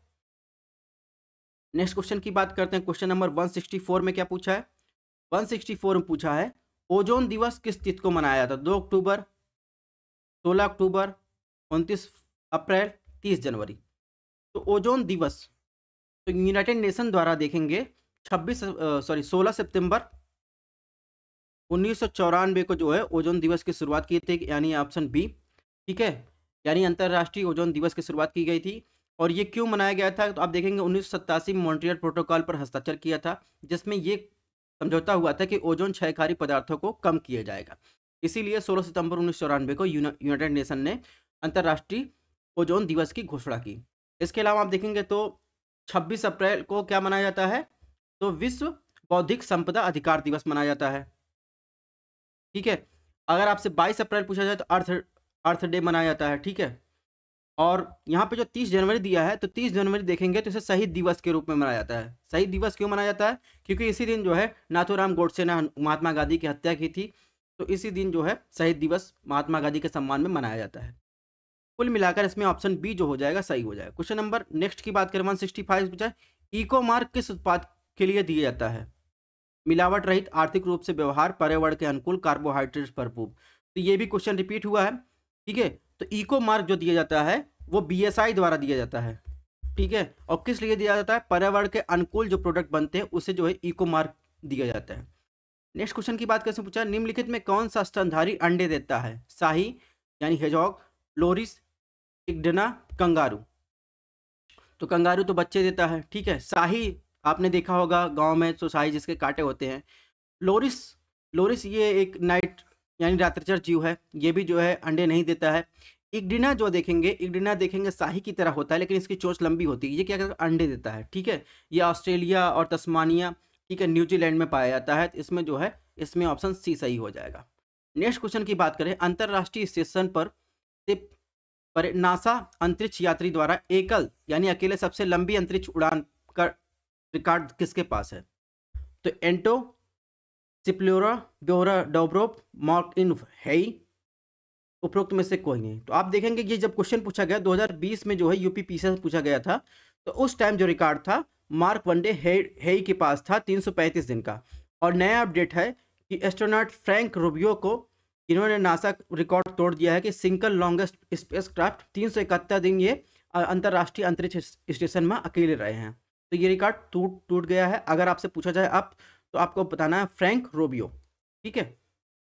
नेक्स्ट क्वेश्चन की बात करते हैं। क्वेश्चन नंबर एक सौ चौंसठ में क्या पूछा है, एक सौ चौंसठ में पूछा है ओजोन दिवस किस तिथि को मनाया जाता है? दो अक्टूबर, सोलह अक्टूबर, उनतीस अप्रैल, तीस जनवरी। तो ओजोन दिवस तो यूनाइटेड नेशन द्वारा देखेंगे छब्बीस सॉरी सोलह सितंबर उन्नीस सौ चौरानवे को जो है ओजोन दिवस की शुरुआत की थी, यानी ऑप्शन बी। ठीक है, यानी अंतर्राष्ट्रीय ओजोन दिवस की शुरुआत की गई थी। और ये क्यों मनाया गया था, तो आप देखेंगे उन्नीस सौ सत्तासी में मॉन्ट्रियल प्रोटोकॉल पर हस्ताक्षर किया था, जिसमें ये समझौता हुआ था कि ओजोन क्षयकारी पदार्थों को कम किया जाएगा। इसीलिए सोलह सितंबर उन्नीस सौ चौरानवे को यूनाइटेड नेशन ने अंतर्राष्ट्रीय ओजोन दिवस की घोषणा की। इसके अलावा आप देखेंगे तो छब्बीस अप्रैल को क्या मनाया जाता है, तो विश्व बौद्धिक संपदा अधिकार दिवस मनाया जाता है। ठीक है, अगर आपसे बाईस अप्रैल पूछा जाए तो अर्थ अर्थ डे मनाया जाता है। ठीक है, और यहाँ पे जो तीस जनवरी दिया है तो तीस जनवरी देखेंगे तो इसे शहीद दिवस के रूप में मनाया जाता है। शहीद दिवस क्यों मनाया जाता है, क्योंकि इसी दिन जो है नाथूराम गोडसे ने महात्मा गांधी की हत्या की थी, तो इसी दिन जो है शहीद दिवस महात्मा गांधी के सम्मान में मनाया जाता है। कुल मिलाकर इसमें ऑप्शन बी जो हो जाएगा सही हो जाएगा। क्वेश्चन नंबर नेक्स्ट की बात करें एक सौ पैंसठ पूछा है इको मार्क किस उत्पाद के लिए दिया जाता है? मिलावट रहित, आर्थिक रूप से व्यवहार, पर्यावरण के अनुकूल, कार्बोहाइड्रेट भरपूर। तो ये भी क्वेश्चन रिपीट हुआ है। ठीक है, तो इको मार्क जो दिया जाता है वो बीएसआई द्वारा दिया जाता है। ठीक है, और किस लिए दिया जाता है, पर्यावरण के अनुकूल जो प्रोडक्ट बनते हैं उसे जो है इको मार्क दिया जाता है। नेक्स्ट क्वेश्चन की बात कैसे पूछा, निम्नलिखित में कौन सा स्तनधारी अंडे देता है? शाही यानी हेजॉग, लोरिस, इग्डना, कंगारू। तो कंगारू तो बच्चे देता है। ठीक है, शाही आपने देखा होगा गांव में तो शाही जिसके कांटे होते हैं। लोरिस लोरिस ये एक नाइट यानी रात्रिचर जीव है, ये भी जो है अंडे नहीं देता है। इग्डिना जो देखेंगे, इग्डिना देखेंगे शाही की तरह होता है लेकिन इसकी चोंच लंबी होती है, ये क्या करता है, अंडे देता है। ठीक है, ये ऑस्ट्रेलिया और तस्मानिया, ठीक है, न्यूजीलैंड में पाया जाता है। इसमें जो है इसमें ऑप्शन सी सही हो जाएगा। नेक्स्ट क्वेश्चन की बात करें, अंतर्राष्ट्रीय स्टेशन पर से पर नासा अंतरिक्ष यात्री द्वारा एकल यानी अकेले सबसे लंबी अंतरिक्ष उड़ान का रिकॉर्ड किसके पास है? तो एंटो सिप्लोरा, डोरा डोब्रोव, मार्क इन हेई, उपरोक्त में से कोई नहीं। तो आप देखेंगे ये जब क्वेश्चन पूछा गया दो हज़ार बीस में जो है यूपी पीसीएस से पूछा गया था, तो उस टाइम जो रिकॉर्ड था मार्क वनडे हेई के पास था तीन सौ पैंतीस दिन का। और नया अपडेट है कि एस्ट्रोनॉट फ्रैंक रूबियो को इन्होंने नासा रिकॉर्ड तोड़ दिया है कि सिंगल लॉन्गेस्ट स्पेसक्राफ्ट तीन सौ इकहत्तर दिन ये अंतर्राष्ट्रीय अंतरिक्ष स्टेशन में अकेले रहे हैं। तो ये रिकॉर्ड टूट टूट गया है। अगर आपसे पूछा जाए अब तो आपको बताना है फ्रैंक रूबियो। ठीक है,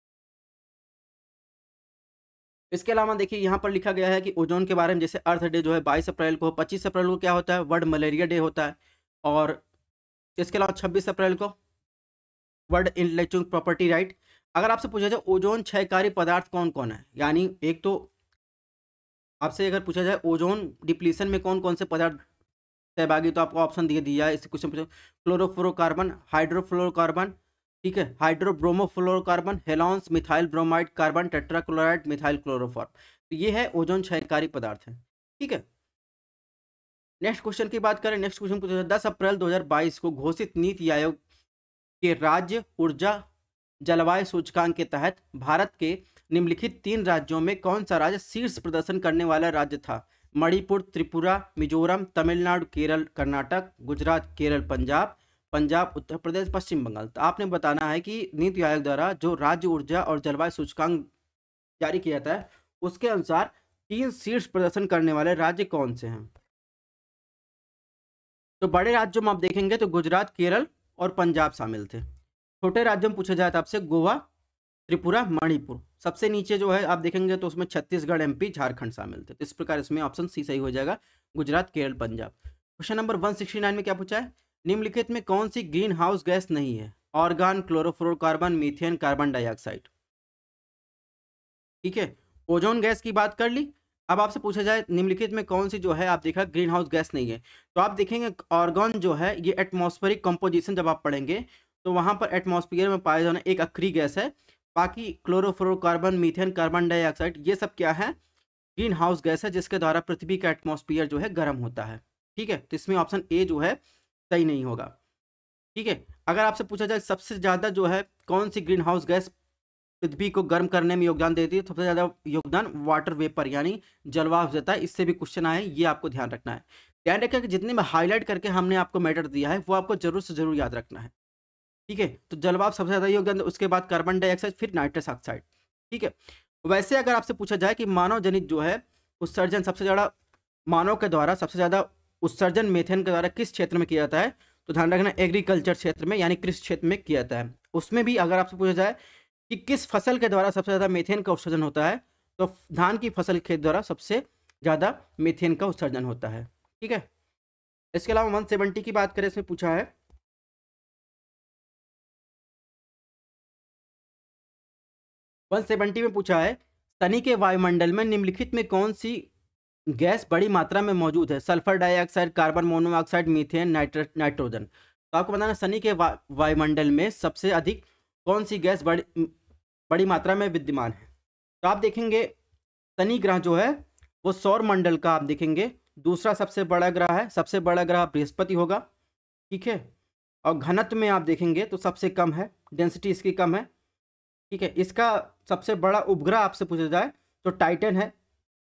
इसके अलावा देखिए यहाँ पर लिखा गया है कि ओजोन के बारे में, जैसे अर्थ डे जो है बाईस अप्रैल को, पच्चीस अप्रैल को क्या होता है, वर्ल्ड मलेरिया डे होता है। और इसके अलावा छब्बीस अप्रैल को वर्ल्ड इंटेलेक्चुअल प्रॉपर्टी राइट। अगर आपसे पूछा जाए ओजोन क्षयकारी पदार्थ कौन कौन है, यानी एक तो आपसे अगर पूछा जाए ओजोन डिप्लीशन में कौन कौन से पदार्थ सहभागी, तो आपको ऑप्शन दिए दिया है। इस क्वेश्चन पूछा क्लोरोफ्लोरोकार्बन, हाइड्रोफ्लोरोकार्बन, ठीक है, hydrobromofluorocarbon, halons, methyl bromide carbon, tetrachloride, methyl chloroform. तो ये है ओजोन क्षयकारी पदार्थ है। ठीक है, नेक्स्ट क्वेश्चन की बात करें। नेक्स्ट क्वेश्चन पूछा दस अप्रैल दो हज़ार बाईस को घोषित नीति आयोग के राज्य ऊर्जा जलवायु सूचकांक के तहत भारत के निम्नलिखित तीन राज्यों में कौन सा राज्य शीर्ष प्रदर्शन करने वाला राज्य था? मणिपुर, त्रिपुरा, मिजोरम, तमिलनाडु, केरल, कर्नाटक, गुजरात, केरल, पंजाब, पंजाब, उत्तर प्रदेश, पश्चिम बंगाल। तो आपने बताना है कि नीति आयोग द्वारा जो राज्य ऊर्जा और जलवायु सूचकांक जारी किया जाता है उसके अनुसार तीन शीर्ष प्रदर्शन करने वाले राज्य कौन से हैं? तो बड़े राज्यों में आप देखेंगे तो गुजरात, केरल और पंजाब शामिल थे। छोटे राज्यों में पूछा जाए तो आपसे गोवा, त्रिपुरा, मणिपुर सबसे नीचे जो है आप देखेंगे तो उसमें छत्तीसगढ़, एमपी, झारखंड शामिल थे। तो इस प्रकार इसमें ऑप्शन सी सही हो जाएगा, Gujarat, Kerala, Punjab. Question number one sixty nine में क्या पूछा है, निम्नलिखित में कौन सी ग्रीन हाउस गैस नहीं है, argon, chlorofluorocarbon, methane, carbon dioxide. ठीक है, ओजोन गैस की बात कर ली। अब आपसे पूछा जाए निम्नलिखित में कौन सी जो है आप देखा ग्रीन हाउस गैस नहीं है, तो आप देखेंगे ऑर्गन जो है ये एटमॉस्फेरिक कंपोजिशन जब आप पढ़ेंगे तो वहां पर एटमॉस्फेयर में पाया जाना एक अक्री गैस है। बाकी क्लोरोफ्लोरोकार्बन, मीथेन, कार्बन डाइऑक्साइड ये सब क्या है, ग्रीन हाउस गैस है जिसके द्वारा पृथ्वी का एटमॉस्फेयर जो है गर्म होता है। ठीक है, तो इसमें ऑप्शन ए जो है सही नहीं होगा। ठीक है, अगर आपसे पूछा जाए सबसे ज्यादा जो है कौन सी ग्रीन हाउस गैस पृथ्वी को गर्म करने में योगदान देती है, सबसे ज्यादा योगदान वाटर वेपर यानी जलवाष्प देता है। इससे भी क्वेश्चन आए, ये आपको ध्यान रखना है। ध्यान रखिए कि जितने में हाईलाइट करके हमने आपको मैटर दिया है वो आपको जरूर से जरूर याद रखना है। ठीक है, तो जलवाष्प सबसे ज्यादा योगदान, उसके बाद कार्बन डाइऑक्साइड, फिर नाइट्रस ऑक्साइड। ठीक है, वैसे अगर आपसे पूछा जाए कि मानव जनित जो है उत्सर्जन सबसे ज्यादा मानव के द्वारा सबसे ज्यादा उत्सर्जन मेथेन के द्वारा किस क्षेत्र में किया जाता है, तो ध्यान रखना एग्रीकल्चर क्षेत्र में यानी कृषि क्षेत्र में किया जाता है। उसमें भी अगर आपसे पूछा जाए कि किस फसल के द्वारा सबसे ज्यादा मीथेन का उत्सर्जन होता है, तो धान की फसल के द्वारा सबसे ज्यादा मीथेन का उत्सर्जन होता है। ठीक है, इसके अलावा वन सेवेंटी की बात करें, इसमें पूछा है वन सेवेंटी में पूछा है शनि के वायुमंडल में निम्नलिखित में कौन सी गैस बड़ी मात्रा में मौजूद है, sulphur dioxide, carbon monoxide, methane, नाइट्र नाइट्रोजन। तो आपको बताना शनि के वा, वायुमंडल में सबसे अधिक कौन सी गैस बड़ी बड़ी मात्रा में विद्यमान है। तो आप देखेंगे शनि ग्रह जो है वो सौर मंडल का आप देखेंगे दूसरा सबसे बड़ा ग्रह है, सबसे बड़ा ग्रह बृहस्पति होगा। ठीक है, और घनत्व में आप देखेंगे तो सबसे कम है, डेंसिटी इसकी कम है। ठीक है, इसका सबसे बड़ा उपग्रह आपसे पूछा जाए तो टाइटन है।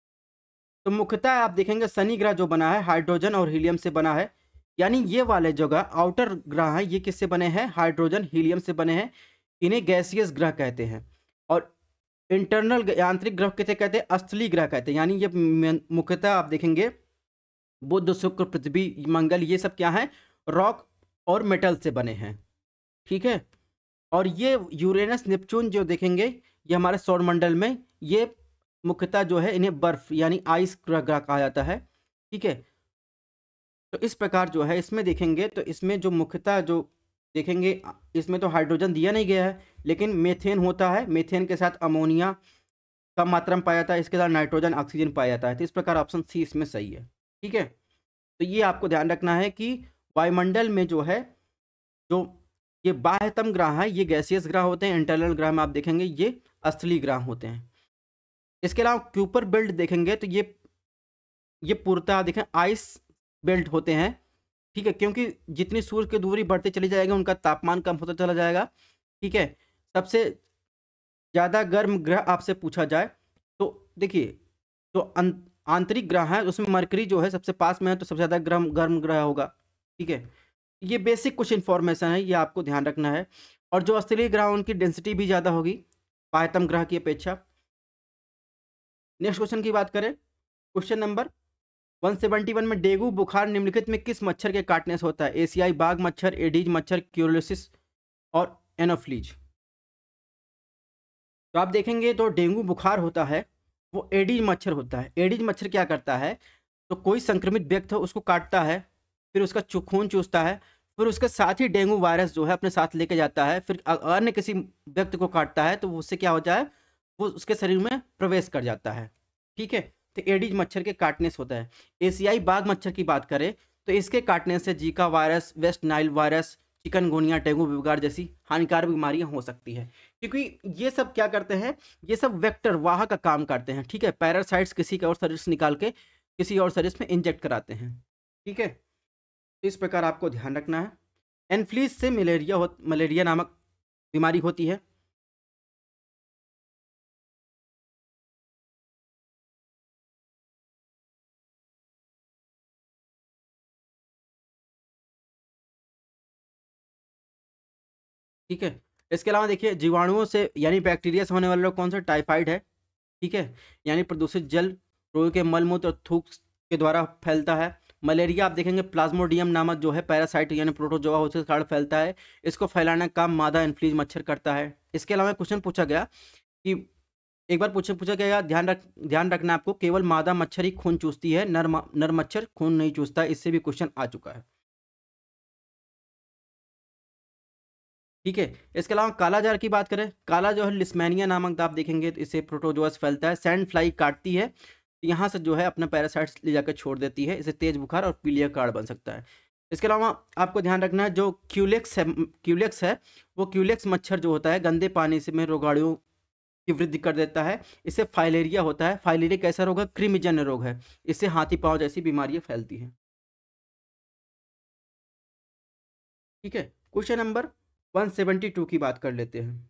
तो मुख्यतः आप देखेंगे शनि ग्रह जो बना है हाइड्रोजन और हीलियम से बना है, यानी ये वाले जगह आउटर ग्रह है ये किससे बने हैं, हाइड्रोजन हीलियम से बने हैं। इन्हें गैसियस ग्रह कहते हैं। और इंटरनल यांत्रिक ग्रह किसे कहते हैं, स्थलीय ग्रह कहते हैं। यानी ये मुख्यतः आप देखेंगे बुध, शुक्र, पृथ्वी, मंगल ये सब क्या है, रॉक और मेटल से बने हैं। ठीक है, और ये यूरेनस, नेपच्यून जो देखेंगे ये हमारे सौरमंडल में ये मुख्यतः जो है इन्हें बर्फ यानी आइस ग्रह कहा जाता है। ठीक है, तो इस प्रकार जो है इसमें देखेंगे तो इसमें जो मुख्यतः जो देखेंगे इसमें तो हाइड्रोजन दिया नहीं गया है, लेकिन मेथेन होता है, मेथेन के साथ अमोनिया कम मात्रा में पाया जाता है, इसके साथ नाइट्रोजन, ऑक्सीजन पाया जाता है। तो इस प्रकार ऑप्शन सी इसमें सही है। ठीक है, तो ये आपको ध्यान रखना है कि वायुमंडल में जो है जो ये बाह्यतम ग्रह है ये गैसियस ग्रह होते हैं, इंटरनल ग्रह में आप देखेंगे ये स्थलीय ग्रह होते हैं। इसके अलावा क्यूपर बेल्ट देखेंगे तो ये ये पूर्णतः देखें आइस बेल्ट होते हैं। ठीक है, क्योंकि जितनी सूर्य की दूरी बढ़ते चली जाएगी उनका तापमान कम होता चला जाएगा। ठीक है, सबसे ज़्यादा गर्म ग्रह आपसे पूछा जाए तो देखिए जो आंतरिक ग्रह है उसमें मरकरी जो है सबसे पास में है तो सबसे ज़्यादा गर्म गर्म ग्रह होगा। ठीक है, ये बेसिक कुछ इन्फॉर्मेशन है, ये आपको ध्यान रखना है। और जो स्थलीय ग्रह उनकी डेंसिटी भी ज़्यादा होगी बाह्यतम ग्रह की अपेक्षा। नेक्स्ट क्वेश्चन की बात करें, question number one seventy one में डेंगू बुखार निम्नलिखित में किस मच्छर के काटने से होता है, एशियाई बाघ मच्छर, एडीज मच्छर, क्यूरोलिसिस और एनोफ्लीज। तो आप देखेंगे तो डेंगू बुखार होता है वो एडीज मच्छर होता है। एडीज मच्छर क्या करता है, तो कोई संक्रमित व्यक्ति हो उसको काटता है, फिर उसका चू खून चूसता है, फिर उसके साथ ही डेंगू वायरस जो है अपने साथ लेके जाता है, फिर अन्य किसी व्यक्ति को काटता है तो उससे क्या होता है वो उसके शरीर में प्रवेश कर जाता है। ठीक है, तो एडीज मच्छर के काटने से होता है। एशियाई बाघ मच्छर की बात करें तो इसके काटने से zika virus, west nile virus, chikungunya, dengue बुखार जैसी हानिकारक बीमारियां हो सकती है, क्योंकि ये सब क्या करते हैं, ये सब वेक्टर वाहक का काम करते हैं। ठीक है, पैरासाइट्स किसी के और शरीर से निकाल के किसी और शरीर में इंजेक्ट कराते हैं। ठीक है, इस प्रकार आपको ध्यान रखना है। एनफ्लीज से मलेरिया हो मलेरिया नामक बीमारी होती है। ठीक है, इसके अलावा देखिए जीवाणुओं से यानी बैक्टीरिया से होने वाला रोग कौन सा, टाइफाइड है। ठीक है, यानी प्रदूषित जल रोगी के मलमूत्र और थूक के द्वारा फैलता है। मलेरिया आप देखेंगे प्लाज्मोडियम नामक जो है पैरासाइट यानी प्रोटोजोआ उसके कारण फैलता है। इसको फैलाने का काम मादा एनफ्लीज मच्छर करता है। इसके अलावा क्वेश्चन पूछा गया कि एक बार पूछे पूछा गया, ध्यान रख ध्यान रखना आपको, केवल मादा मच्छर ही खून चूसती है, नर म- नर मच्छर खून नहीं चूसता। इससे भी क्वेश्चन आ चुका है। ठीक है। इसके अलावा काला जार की बात करें, काला जो है लिस्मेनिया नामक, आप देखेंगे तो इससे प्रोटोजोअस फैलता है, सैंड फ्लाई काटती है, यहाँ से जो है अपना पैरासाइट्स ले जाकर छोड़ देती है, इसे तेज बुखार और पीलिया कार्ड बन सकता है। इसके अलावा आपको ध्यान रखना है, जो क्यूलेक्स है क्यूलेक्स है वो क्यूलेक्स मच्छर जो होता है गंदे पानी से में रोगाणुओं की वृद्धि कर देता है। इससे फाइलेरिया होता है। फाइलेरिया कैसा रोग है? कृमिजन्य रोग है। इससे हाथी पांव जैसी बीमारियां फैलती हैं। ठीक है। Question number one seventy two की बात कर लेते हैं।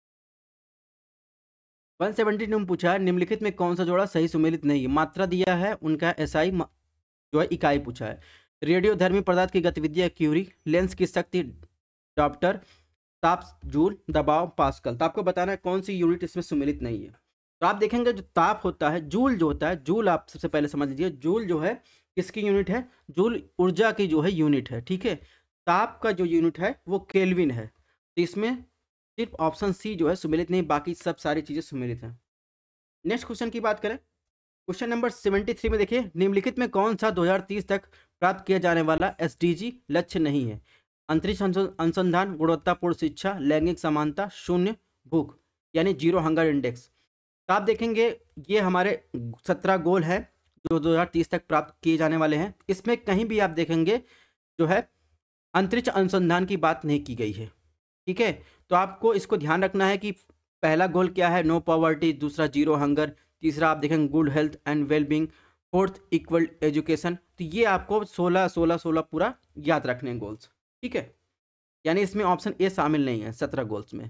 वन सेवेंटी टू में पूछा है, निम्नलिखित में कौन सा जोड़ा सही सुमेलित नहीं है? मात्रा दिया है, उनका एसआई जो है इकाई पूछा है। रेडियोधर्मी पदार्थ की गतिविधि क्यूरी, लेंस की शक्ति डॉप्टर, ताप जूल, दबाव पास्कल। तो आपको बताना है कौन सी यूनिट इसमें सुमेलित नहीं है। तो आप देखेंगे जो ताप होता है, जूल जो होता है, जूल आप सबसे पहले समझ लीजिए, जूल जो है किसकी यूनिट है? जूल ऊर्जा की जो है यूनिट है। ठीक है। ताप का जो यूनिट है वो केल्विन है। तो इसमें सिर्फ ऑप्शन सी जो है सुमेलित नहीं, बाकी सब सारी चीजें सुमेलित हैं। नेक्स्ट क्वेश्चन की बात करें, क्वेश्चन नंबर सेवेंटी थ्री में देखिए, निम्नलिखित में कौन सा दो हज़ार तीस तक प्राप्त किया जाने वाला एसडीजी लक्ष्य नहीं है? अंतरिक्ष अनुसं- अनुसंधान, गुणवत्तापूर्ण शिक्षा, लैंगिक समानता, शून्य भूख, यानी जीरो हंगर इंडेक्स। तो आप देखेंगे ये हमारे सत्रह गोल हैं जो दो हज़ार तीस तक प्राप्त किए जाने वाले हैं। इसमें कहीं भी आप देखेंगे जो है अंतरिक्ष अनुसंधान की बात नहीं की गई है। ठीक है। तो आपको इसको ध्यान रखना है कि पहला गोल क्या है? नो पॉवर्टी, दूसरा जीरो हंगर, तीसरा आप देखेंगे good health and wellbeing, fourth equal education. तो ये आपको सोलह सोलह सोलह पूरा याद रखने हैं गोल्स। ठीक है। यानी इसमें ऑप्शन ए शामिल नहीं है सत्रह गोल्स में।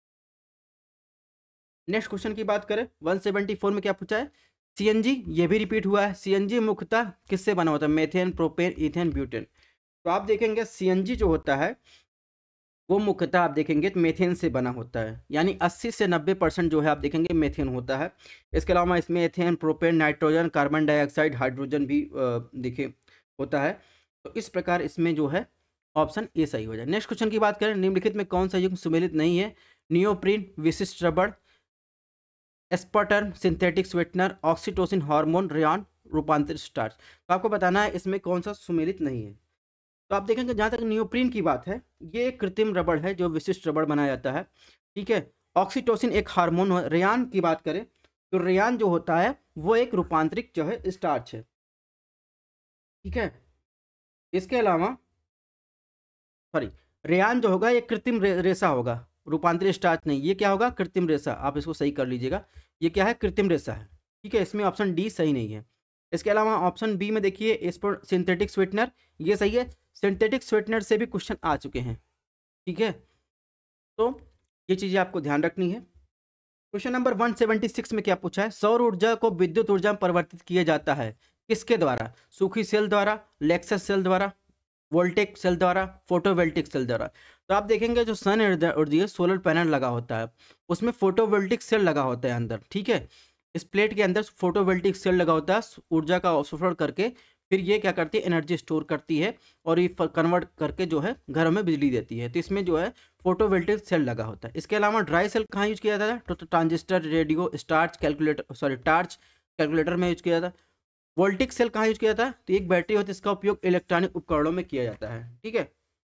नेक्स्ट क्वेश्चन की बात करें, वन सेवेंटी फोर में क्या पूछा है? सीएनजी, ये भी रिपीट हुआ है। सीएनजी मुख्यतः किससे बना होता है? Methane, propane, ethane, butane. तो आप देखेंगे सीएनजी जो होता है वो मुख्यतः आप देखेंगे तो मेथेन से बना होता है, यानी अस्सी से नब्बे परसेंट जो है आप देखेंगे मेथेन होता है। इसके अलावा इसमें ethane, propane, nitrogen, carbon dioxide, hydrogen भी देखिए होता है। तो इस प्रकार इसमें जो है ऑप्शन ए सही हो जाए। नेक्स्ट क्वेश्चन की बात करें, निम्नलिखित में कौन सा युग्म सुमेलित नहीं है? नियोप्रीन, विशिष्ट रबड़, aspartame, synthetic sweetener, oxytocin hormone, rayon, रूपांतरित स्टार्च। तो आपको बताना है इसमें कौन सा सुमेलित नहीं है। तो आप देखेंगे जहाँ तक नियोप्रीन की बात है, ये एक कृत्रिम रबड़ है जो विशिष्ट रबड़ बनाया जाता है। ठीक है। ऑक्सीटोसिन एक हार्मोन है। रेयान की बात करें तो रेयान जो होता है वो एक रूपांतरिक जो है स्टार्च है। ठीक है। इसके अलावा सॉरी, रेयान जो होगा ये कृत्रिम रे, रेशा होगा, रूपांतरित स्टार्च नहीं। ये क्या होगा? कृत्रिम रेशा। आप इसको सही कर लीजिएगा, ये क्या है? कृत्रिम रेशा है। ठीक है। इसमें ऑप्शन डी सही नहीं है। इसके अलावा ऑप्शन बी में देखिए, इस पर सिंथेटिक स्वीटनर, ये सही है। सिंथेटिक स्वीटनर से भी क्वेश्चन आ चुके हैं। ठीक है। तो ये चीजें आपको ध्यान रखनी है। Question number one seventy six में क्या पूछा है? सौर ऊर्जा को विद्युत ऊर्जा में परिवर्तित किया जाता है किसके द्वारा? सूखी सेल द्वारा, लेक्सस सेल द्वारा, वोल्टेक सेल द्वारा, फोटोवोल्टिक सेल द्वारा। तो आप देखेंगे जो सन ऊर्जा सोलर पैनल लगा होता है उसमें फोटोवोल्टिक सेल लगा होता है अंदर। ठीक है। इस प्लेट के अंदर फोटोवोल्टिक सेल लगा होता है, ऊर्जा का अवशोषण करके फिर ये क्या करती है? एनर्जी स्टोर करती है और ये कन्वर्ट करके जो है घरों में बिजली देती है। तो इसमें जो है फोटोवोल्टिक सेल लगा होता है। इसके अलावा ड्राई सेल कहाँ यूज किया जाता है? तो transistor, radio, starch, calculator sorry torch calculator में यूज किया जाता है। वोल्टिक सेल कहाँ यूज किया जाता है? तो एक बैटरी होती है, इसका उपयोग इलेक्ट्रॉनिक उपकरणों में किया जाता है। ठीक है।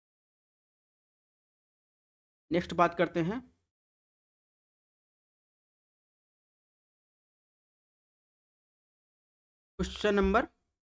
नेक्स्ट बात करते हैं, question number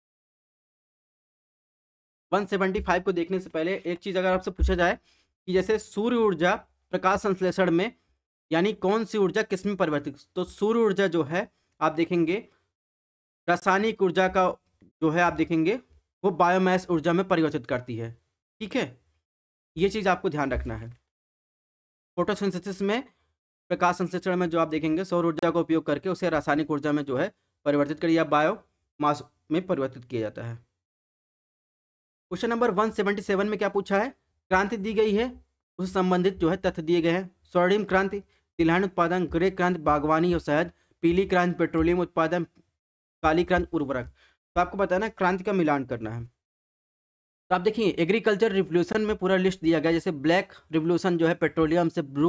one seventy five को देखने से पहले एक चीज अगर आपसे पूछा जाए कि जैसे सूर्य ऊर्जा प्रकाश संश्लेषण में यानी कौन सी ऊर्जा किस में परिवर्तित, तो सूर्य ऊर्जा जो है आप देखेंगे रासायनिक ऊर्जा का जो है आप देखेंगे वो बायोमास ऊर्जा में परिवर्तित करती है। ठीक है। ये चीज आपको ध्यान रखना है। फोटोसिंथेसिस में, प्रकाश संश्लेषण में जो आप देखेंगे सौर ऊर्जा का उपयोग करके उसे रासायनिक ऊर्जा में जो है परिवर्तित कर या बायो मास में परिवर्तित किया जाता है। Question number one seventy seven में क्या पूछा है? क्रांति दी गई है, उससे संबंधित जो है तथ्य दिए गए हैं। स्वर्णिम क्रांति, तिलहन उत्पादन, ग्रे क्रांति, बागवानी और शहद, पीली क्रांति, पेट्रोलियम उत्पादन, काली क्रांति, उर्वरक। तो आपको बताना है क्रांति का मिलान करना है। तो आप देखिए एग्रीकल्चर रिवोल्यूशन में पूरा लिस्ट दिया गया, जैसे ब्लैक रिवोल्यूशन जो है पेट्रोलियम से ब्लू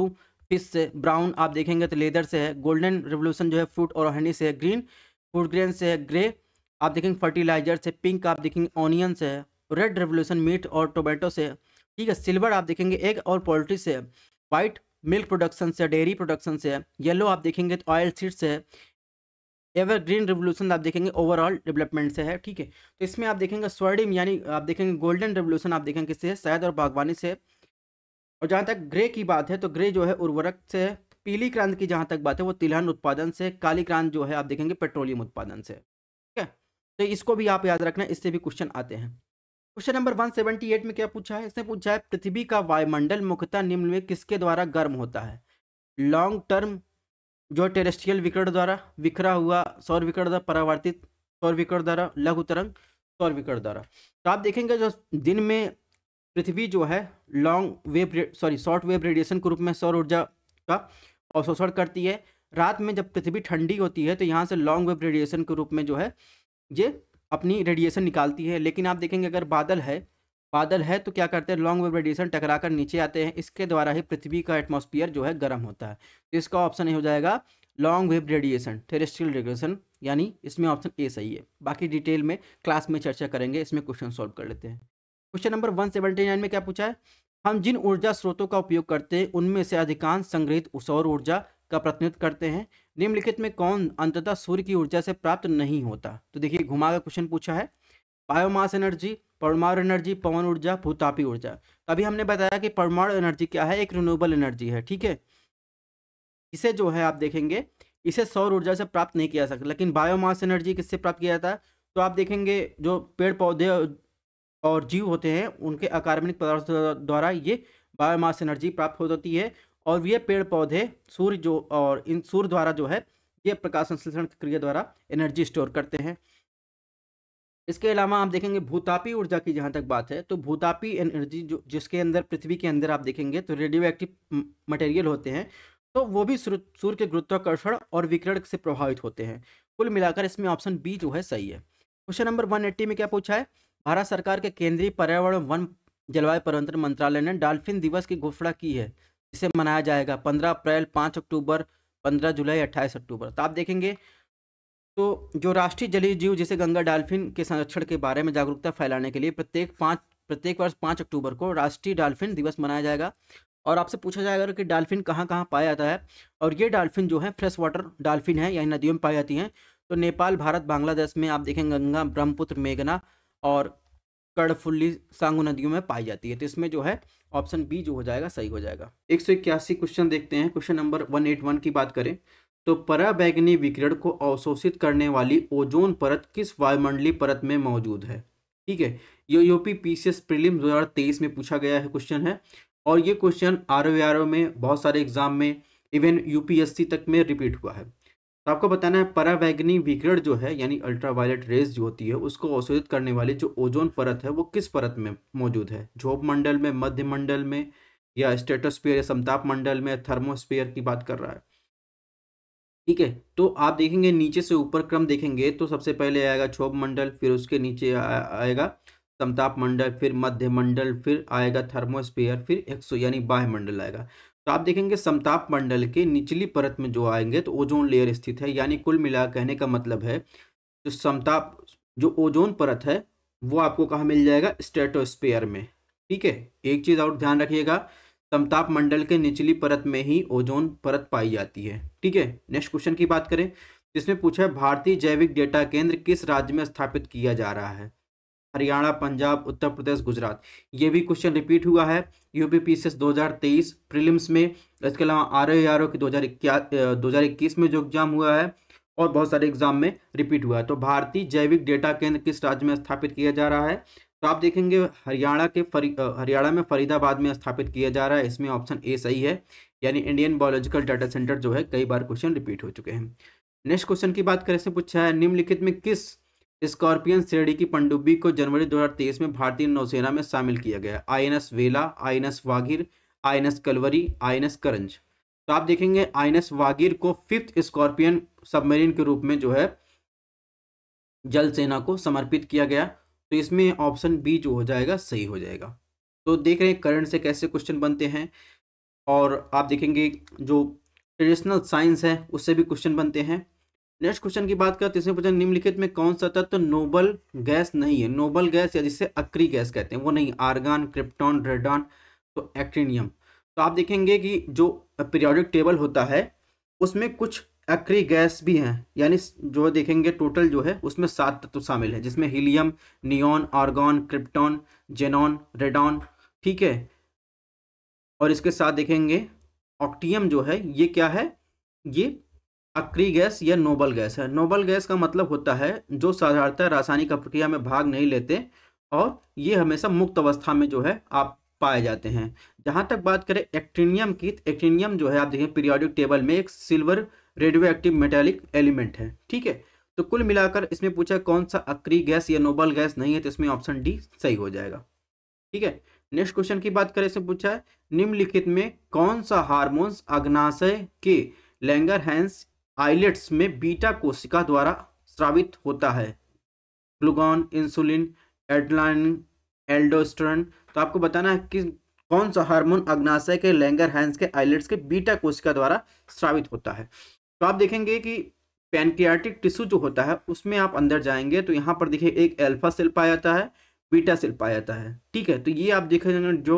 फिश से, ब्राउन आप देखेंगे तो लेदर से है, गोल्डन रिवोल्यूशन जो है फ्रूट और हनी से है, ग्रीन फूड ग्रेन से है, ग्रे आप देखेंगे फर्टिलाइजर से, पिंक आप देखेंगे ऑनियन से है, रेड रेवोल्यूशन मीट और टोमेटो से है, ठीक है। सिल्वर आप देखेंगे एग और पोल्ट्री से है, व्हाइट मिल्क प्रोडक्शन से, डेयरी प्रोडक्शन से है, येलो आप देखेंगे तो ऑयल सीड से है, एवरग्रीन रिवोल्यूशन आप देखेंगे ओवरऑल डेवलपमेंट से है, ठीक है। तो इसमें आप देखेंगे स्वर्डिम यानी आप देखेंगे गोल्डन रिवोल्यूशन आप देखेंगे किससे है, शहद और बागवानी से। और जहाँ तक ग्रे की बात है तो ग्रे जो है उर्वरक से है, पीली क्रांति की जहाँ तक बात है वो तिलहन उत्पादन से, काली क्रांति जो है आप देखेंगे पेट्रोलियम उत्पादन से, ठीक है। तो इसको भी आप याद रखना, इससे भी क्वेश्चन आते हैं। Question number one seventy eight में क्या पूछा है, इसने पूछा है पृथ्वी का वायुमंडल मुख्यतः निम्न में किसके द्वारा गर्म होता है, लॉन्ग टर्म जो टेरेस्ट्रियल विकिरण द्वारा, बिखरा हुआ सौर विकिरण द्वारा, परावर्तित सौर विकिरण द्वारा, लघु तरंग सौर विकिरण द्वारा। तो आप देखेंगे जो दिन में पृथ्वी जो है long wave sorry short wave radiation के रूप में सौर ऊर्जा का अवशोषण करती है, रात में जब पृथ्वी ठंडी होती है तो यहाँ से लॉन्ग वेव रेडिएशन के रूप में जो है ये अपनी रेडिएशन निकालती है। लेकिन आप देखेंगे अगर बादल है बादल है तो क्या करते हैं, लॉन्ग वेव रेडिएशन टकरा कर नीचे आते हैं, इसके द्वारा ही पृथ्वी का एटमॉस्फेयर जो है गर्म होता है। तो इसका ऑप्शन ये हो जाएगा long wave radiation, terrestrial radiation, यानी इसमें ऑप्शन ए सही है। बाकी डिटेल में क्लास में चर्चा करेंगे, इसमें क्वेश्चन सॉल्व कर लेते हैं। Question number one seventy nine में क्या पूछा है, हम जिन ऊर्जा स्रोतों का उपयोग करते हैं उनमें से अधिकांश संग्रहित सौर ऊर्जा का प्रतिनिधित्व करते हैं, निम्नलिखित में कौन अंततः सूर्य की ऊर्जा से प्राप्त नहीं होता। तो देखिए घुमा का क्वेश्चन पूछा है, बायोमास एनर्जी, परमाणु एनर्जी, पवन ऊर्जा, भूतापी ऊर्जा। तो अभी हमने बताया कि परमाणु एनर्जी क्या है, एक रिन्यूएबल एनर्जी है, ठीक है। इसे जो है आप देखेंगे इसे सौर ऊर्जा से प्राप्त नहीं किया जा सकता, लेकिन बायोमास एनर्जी किससे प्राप्त किया जाता है, तो आप देखेंगे जो पेड़ पौधे और जीव होते हैं उनके अकार्बनिक पदार्थों द्वारा ये बायोमास एनर्जी प्राप्त होती है, और ये पेड़ पौधे सूर्य जो और इन सूर्य द्वारा जो है ये प्रकाश संश्लेषण क्रिया द्वारा एनर्जी स्टोर करते हैं। इसके अलावा आप देखेंगे भूतापी ऊर्जा की जहाँ तक बात है तो भूतापी एनर्जी जो जिसके अंदर पृथ्वी के अंदर आप देखेंगे तो रेडियो एक्टिव मटेरियल होते हैं, तो वो भी सूर्य के गुरुत्वाकर्षण और विकिरण से प्रभावित होते हैं। कुल मिलाकर इसमें ऑप्शन बी जो है सही है। क्वेश्चन नंबर वन एट्टी में क्या पूछा है, भारत सरकार के केंद्रीय पर्यावरण वन जलवायु परिवर्तन मंत्रालय ने डॉल्फिन दिवस की घोषणा की है, जिसे मनाया जाएगा पंद्रह अप्रैल, पाँच अक्टूबर, पंद्रह जुलाई, अट्ठाईस अक्टूबर। तो आप देखेंगे तो जो राष्ट्रीय जलीय जीव जिसे गंगा डॉल्फिन के संरक्षण के बारे में जागरूकता फैलाने के लिए प्रत्येक पाँच प्रत्येक वर्ष पाँच अक्टूबर को राष्ट्रीय डॉल्फिन दिवस मनाया जाएगा। और आपसे पूछा जाएगा कि डॉल्फिन कहाँ कहाँ पाया जाता है, और ये डॉल्फिन जो है फ्रेश वाटर डॉल्फिन है, यानी नदियों में पाई जाती हैं। तो नेपाल, भारत, बांग्लादेश में आप देखेंगे गंगा, ब्रह्मपुत्र, मेघना और कर्णफुल्ली, सांगू नदियों में पाई जाती है। तो इसमें जो है ऑप्शन बी जो हो जाएगा सही हो जाएगा। एक सौ इक्यासी क्वेश्चन देखते हैं। Question number one eight one की बात करें तो पराबैंगनी विकिरण को अवशोषित करने वाली ओजोन परत किस वायुमंडलीय परत में मौजूद है, ठीक है। ये यूपी पीसीएस प्रीलिम दो हज़ार तेईस में पूछा गया है क्वेश्चन है, और ये question R O R O में बहुत सारे एग्जाम में, इवन यूपीएससी तक में रिपीट हुआ है। तो आपको बताना है पराबैंगनी विकिरण जो है यानी अल्ट्रावायलेट रेज जो होती है उसको अवशोषित करने वाली जो ओजोन परत है वो किस परत में मौजूद है, ध्रुव मंडल में, मध्य मंडल में, या स्ट्रेटोस्फीयर या समताप मंडल में, थर्मोस्फीयर की बात कर रहा है, ठीक है। तो आप देखेंगे नीचे से ऊपर क्रम देखेंगे तो सबसे पहले आएगा क्षोभ मंडल, फिर उसके नीचे आएगा समताप मंडल, फिर मध्य मंडल, फिर आएगा थर्मोस्फीयर, फिर एक्सो यानी बाह्य मंडल आएगा। तो आप देखेंगे समताप मंडल के निचली परत में जो आएंगे तो ओजोन लेयर स्थित है, यानी कुल मिला कहने का मतलब है जो समताप जो ओजोन परत है वो आपको कहाँ मिल जाएगा, स्ट्रेटोस्फीयर में, ठीक है। एक चीज़ और ध्यान रखिएगा, समताप मंडल के निचली परत में ही ओजोन परत पाई जाती है, ठीक है। नेक्स्ट क्वेश्चन की बात करें जिसमें पूछा है भारतीय जैविक डेटा केंद्र किस राज्य में स्थापित किया जा रहा है, हरियाणा, पंजाब, उत्तर प्रदेश, गुजरात। ये भी क्वेश्चन रिपीट हुआ है यूपी पीसीएस दो हज़ार तेईस प्रीलिम्स में, इसके अलावा आर ओ आर ओ की दो हज़ार इक्कीस में जो एग्जाम हुआ है और बहुत सारे एग्जाम में रिपीट हुआ है। तो भारतीय जैविक डेटा केंद्र किस राज्य में स्थापित किया जा रहा है, तो आप देखेंगे हरियाणा के फरी हरियाणा में फरीदाबाद में स्थापित किया जा रहा है। इसमें ऑप्शन ए सही है, यानी इंडियन बायोलॉजिकल डाटा सेंटर जो है कई बार क्वेश्चन रिपीट हो चुके हैं। नेक्स्ट क्वेश्चन की बात करें से पूछा है निम्नलिखित में किस स्कॉर्पियन श्रेणी की पनडुब्बी को जनवरी दो हज़ार तेईस में भारतीय नौसेना में शामिल किया गया, INS Vela, INS Vagir, INS Kalvari, INS Karanj. तो आप देखेंगे आईएनएस वागिर को फिफ्थ स्कॉर्पियन सबमरीन के रूप में जो है जल सेना को समर्पित किया गया। तो इसमें ऑप्शन बी जो हो जाएगा सही हो जाएगा। तो देख रहे हैं करंट से कैसे क्वेश्चन बनते हैं, और आप देखेंगे जो ट्रेडिशनल साइंस है उससे भी क्वेश्चन बनते हैं। नेक्स्ट क्वेश्चन की बात करते हैं, इसमें पूछा निम्नलिखित में कौन सा तत्व तो नोबल गैस नहीं है। नोबल गैस या जिसे अक्री गैस कहते हैं वो नहीं, आर्गन, क्रिप्टॉन, रेडॉन, तो एक्टिनियम। तो आप देखेंगे कि जो पीरियोडिक टेबल होता है उसमें कुछ अक्री गैस भी हैं, यानी जो देखेंगे टोटल जो है उसमें सात तत्व शामिल है, जिसमें helium, neon, argon, krypton, xenon, radon, ठीक है। और इसके साथ देखेंगे ऑक्टियम जो है ये क्या है, ये अक्री गैस या नोबल गैस है। नोबल गैस का मतलब होता है जो साधारणतः रासायनिक प्रक्रिया में भाग नहीं लेते और ये हमेशा मुक्त अवस्था में जो है आप पाए जाते हैं। जहाँ तक बात करें एक्टिनियम की, एक्टिनियम जो है आप देखें पीरियोडिक टेबल में एक silver radio active metallic element है, ठीक है। तो कुल मिलाकर इसमें पूछा कौन सा अक्री गैस या नोबल गैस नहीं है, तो इसमें ऑप्शन डी सही हो जाएगा, ठीक है। नेक्स्ट क्वेश्चन की बात करें, इसमें पूछा है निम्नलिखित में कौन सा हार्मोन्स अग्नाशय के लैंगरहैंस आइलेट्स में बीटा कोशिका द्वारा स्रावित होता है। Glucagon, insulin, adrenaline, aldosterone. तो आपको बताना है कि कौन सा हार्मोन अग्नाशय के लैंगरहैंस के आइलेट्स के बीटा कोशिका द्वारा स्रावित होता है। तो आप देखेंगे कि पैनक्रियाटिक टिश्यू जो होता है उसमें आप अंदर जाएंगे तो यहाँ पर देखिए एक अल्फा सेल पाया जाता है, बीटा सेल पाया जाता है, ठीक है। तो ये आप देखेंगे जो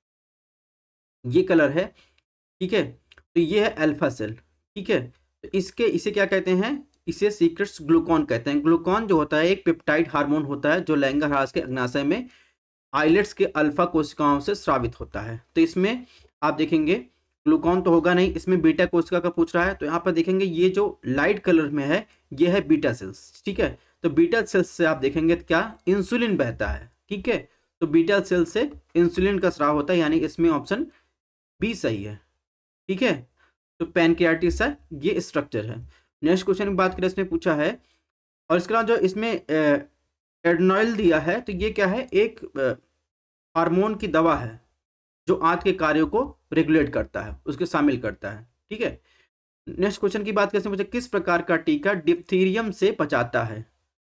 ये कलर है, ठीक है, तो ये है अल्फा सेल, ठीक है। तो इसके इसे क्या कहते हैं, इसे सीक्रेट्स ग्लूकॉन कहते हैं। ग्लूकॉन जो होता है एक पेप्टाइड हार्मोन होता है जो लैंगरहैंस के अग्नाशय में आइलेट्स के अल्फा कोशिकाओं से स्रावित होता है। तो इसमें आप देखेंगे ग्लूकॉन तो होगा नहीं, इसमें बीटा कोशिका का पूछ रहा है। तो यहाँ पर देखेंगे ये जो लाइट कलर में है ये है बीटा सेल्स, ठीक है। तो बीटा सेल्स से आप देखेंगे तो क्या इंसुलिन बहता है, ठीक है। तो बीटा सेल से इंसुलिन का स्राव होता है, यानी इसमें ऑप्शन बी सही है, ठीक है। तो पैनक्रियाटिस है ये स्ट्रक्चर है। नेक्स्ट क्वेश्चन की बात करें, इसमें पूछा है और इसके अलावा जो इसमें एड्रेनालिन दिया है तो ये क्या है, एक हार्मोन की दवा है जो आंत के कार्यों को रेगुलेट करता है, उसके शामिल करता है, ठीक है। नेक्स्ट क्वेश्चन की बात करें, पूछा किस प्रकार का टीका डिप्थीरियम से बचाता है।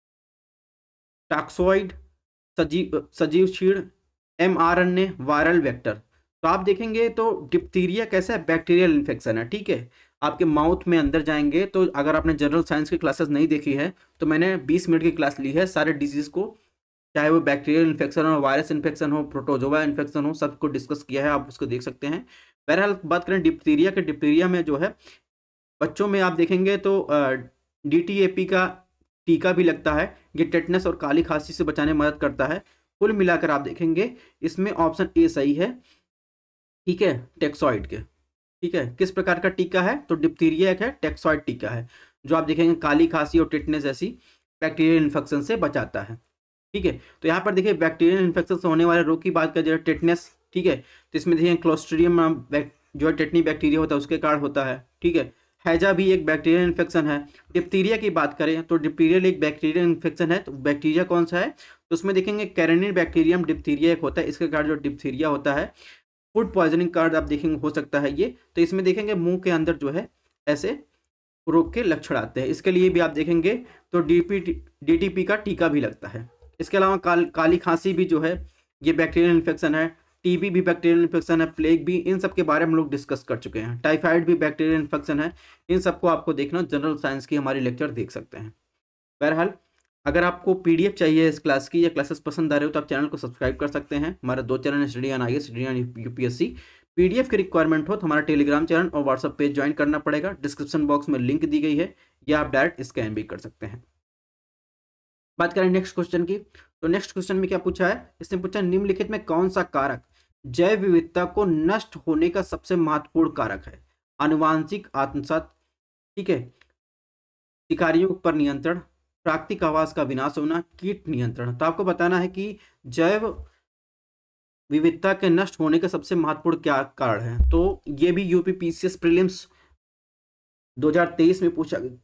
टॉक्सोइड, सजीव सजीव क्षीण, एमआरएनए, वायरल वेक्टर। तो आप देखेंगे तो डिप्थीरिया कैसा है, बैक्टीरियल इन्फेक्शन है, ठीक है। आपके माउथ में अंदर जाएंगे तो अगर आपने जनरल साइंस की क्लासेस नहीं देखी है तो मैंने बीस मिनट की क्लास ली है सारे डिजीज को, चाहे वो बैक्टीरियल इन्फेक्शन हो, वायरस इन्फेक्शन हो, प्रोटोजोआ इन्फेक्शन हो, सबको डिस्कस किया है, आप उसको देख सकते हैं। बहरहाल बात करें डिप्थीरिया के, डिप्थीरिया में जो है बच्चों में आप देखेंगे तो डी टी ए पी का टीका भी लगता है, ये टेटनस और काली खांसी से बचाने में मदद करता है। कुल मिलाकर आप देखेंगे इसमें ऑप्शन ए सही है, ठीक है, टेक्सॉइड के, ठीक है। किस प्रकार का टीका है, तो डिप्थीरिया एक है, टेक्सॉइड टीका है जो आप देखेंगे काली खांसी और टिटनेस जैसी बैक्टीरियल इन्फेक्शन से बचाता है, ठीक है। तो यहाँ पर देखिए बैक्टीरियल इन्फेक्शन से होने वाले रोग की बात करें, जैसे टिटनेस, ठीक है, तो इसमें देखिए क्लोस्ट्रिडियम जो है टेटनी बैक्टीरिया होता है उसके कारण होता है, ठीक है। हैजा भी एक बैक्टीरियल इन्फेक्शन है। डिप्थीरिया की बात करें तो डिप्थीरियल एक बैक्टीरियल इन्फेक्शन है, तो बैक्टीरिया कौन सा है, तो उसमें देखेंगे कैरेनिन बैक्टीरियम डिप्थीरिया एक होता है, इसके कारण जो डिप्थीरिया होता है फूड पॉइजनिंग कार्ड आप देखेंगे हो सकता है ये। तो इसमें देखेंगे मुंह के अंदर जो है ऐसे रोग के लक्षण आते हैं, इसके लिए भी आप देखेंगे तो डीपी डीटीपी का टीका भी लगता है। इसके अलावा काल काली खांसी भी जो है ये बैक्टीरियल इन्फेक्शन है, टीबी भी बैक्टीरियल इन्फेक्शन है, प्लेग भी, इन सब के बारे में हम लोग डिस्कस कर चुके हैं। टाइफाइड भी बैक्टीरियल इन्फेक्शन है, इन सबको आपको देखना जनरल साइंस की हमारी लेक्चर देख सकते हैं। बहरहाल अगर आपको पीडीएफ चाहिए इस क्लास की या क्लासेस पसंद आ रहे हो तो आप चैनल को सब्सक्राइब कर सकते हैं। हमारे दो चैनल है, study on IAS, study on UPSC. PDF की रिक्वायरमेंट हो तो हमारा टेलीग्राम चैनल और व्हाट्सएप पेज ज्वाइन करना पड़ेगा, डिस्क्रिप्शन बॉक्स में लिंक दी गई है, या आप डायरेक्ट स्कैन भी कर सकते हैं। बात करें नेक्स्ट क्वेश्चन की, तो नेक्स्ट क्वेश्चन में क्या पूछा है, इसने पूछा निम्नलिखित में कौन सा कारक जैव विविधता को नष्ट होने का सबसे महत्वपूर्ण कारक है। आनुवांशिक आत्मसात, ठीक है, शिकारियों पर नियंत्रण, प्राकृतिक आवास का विनाश होना, कीट नियंत्रण। तो आपको बताना है कि जैव विविधता के नष्ट होने का सबसे महत्वपूर्ण क्या कारण है। तो ये भी यूपी पीसीएस प्रीलिम्स दो हज़ार तेईस में पूछा गया,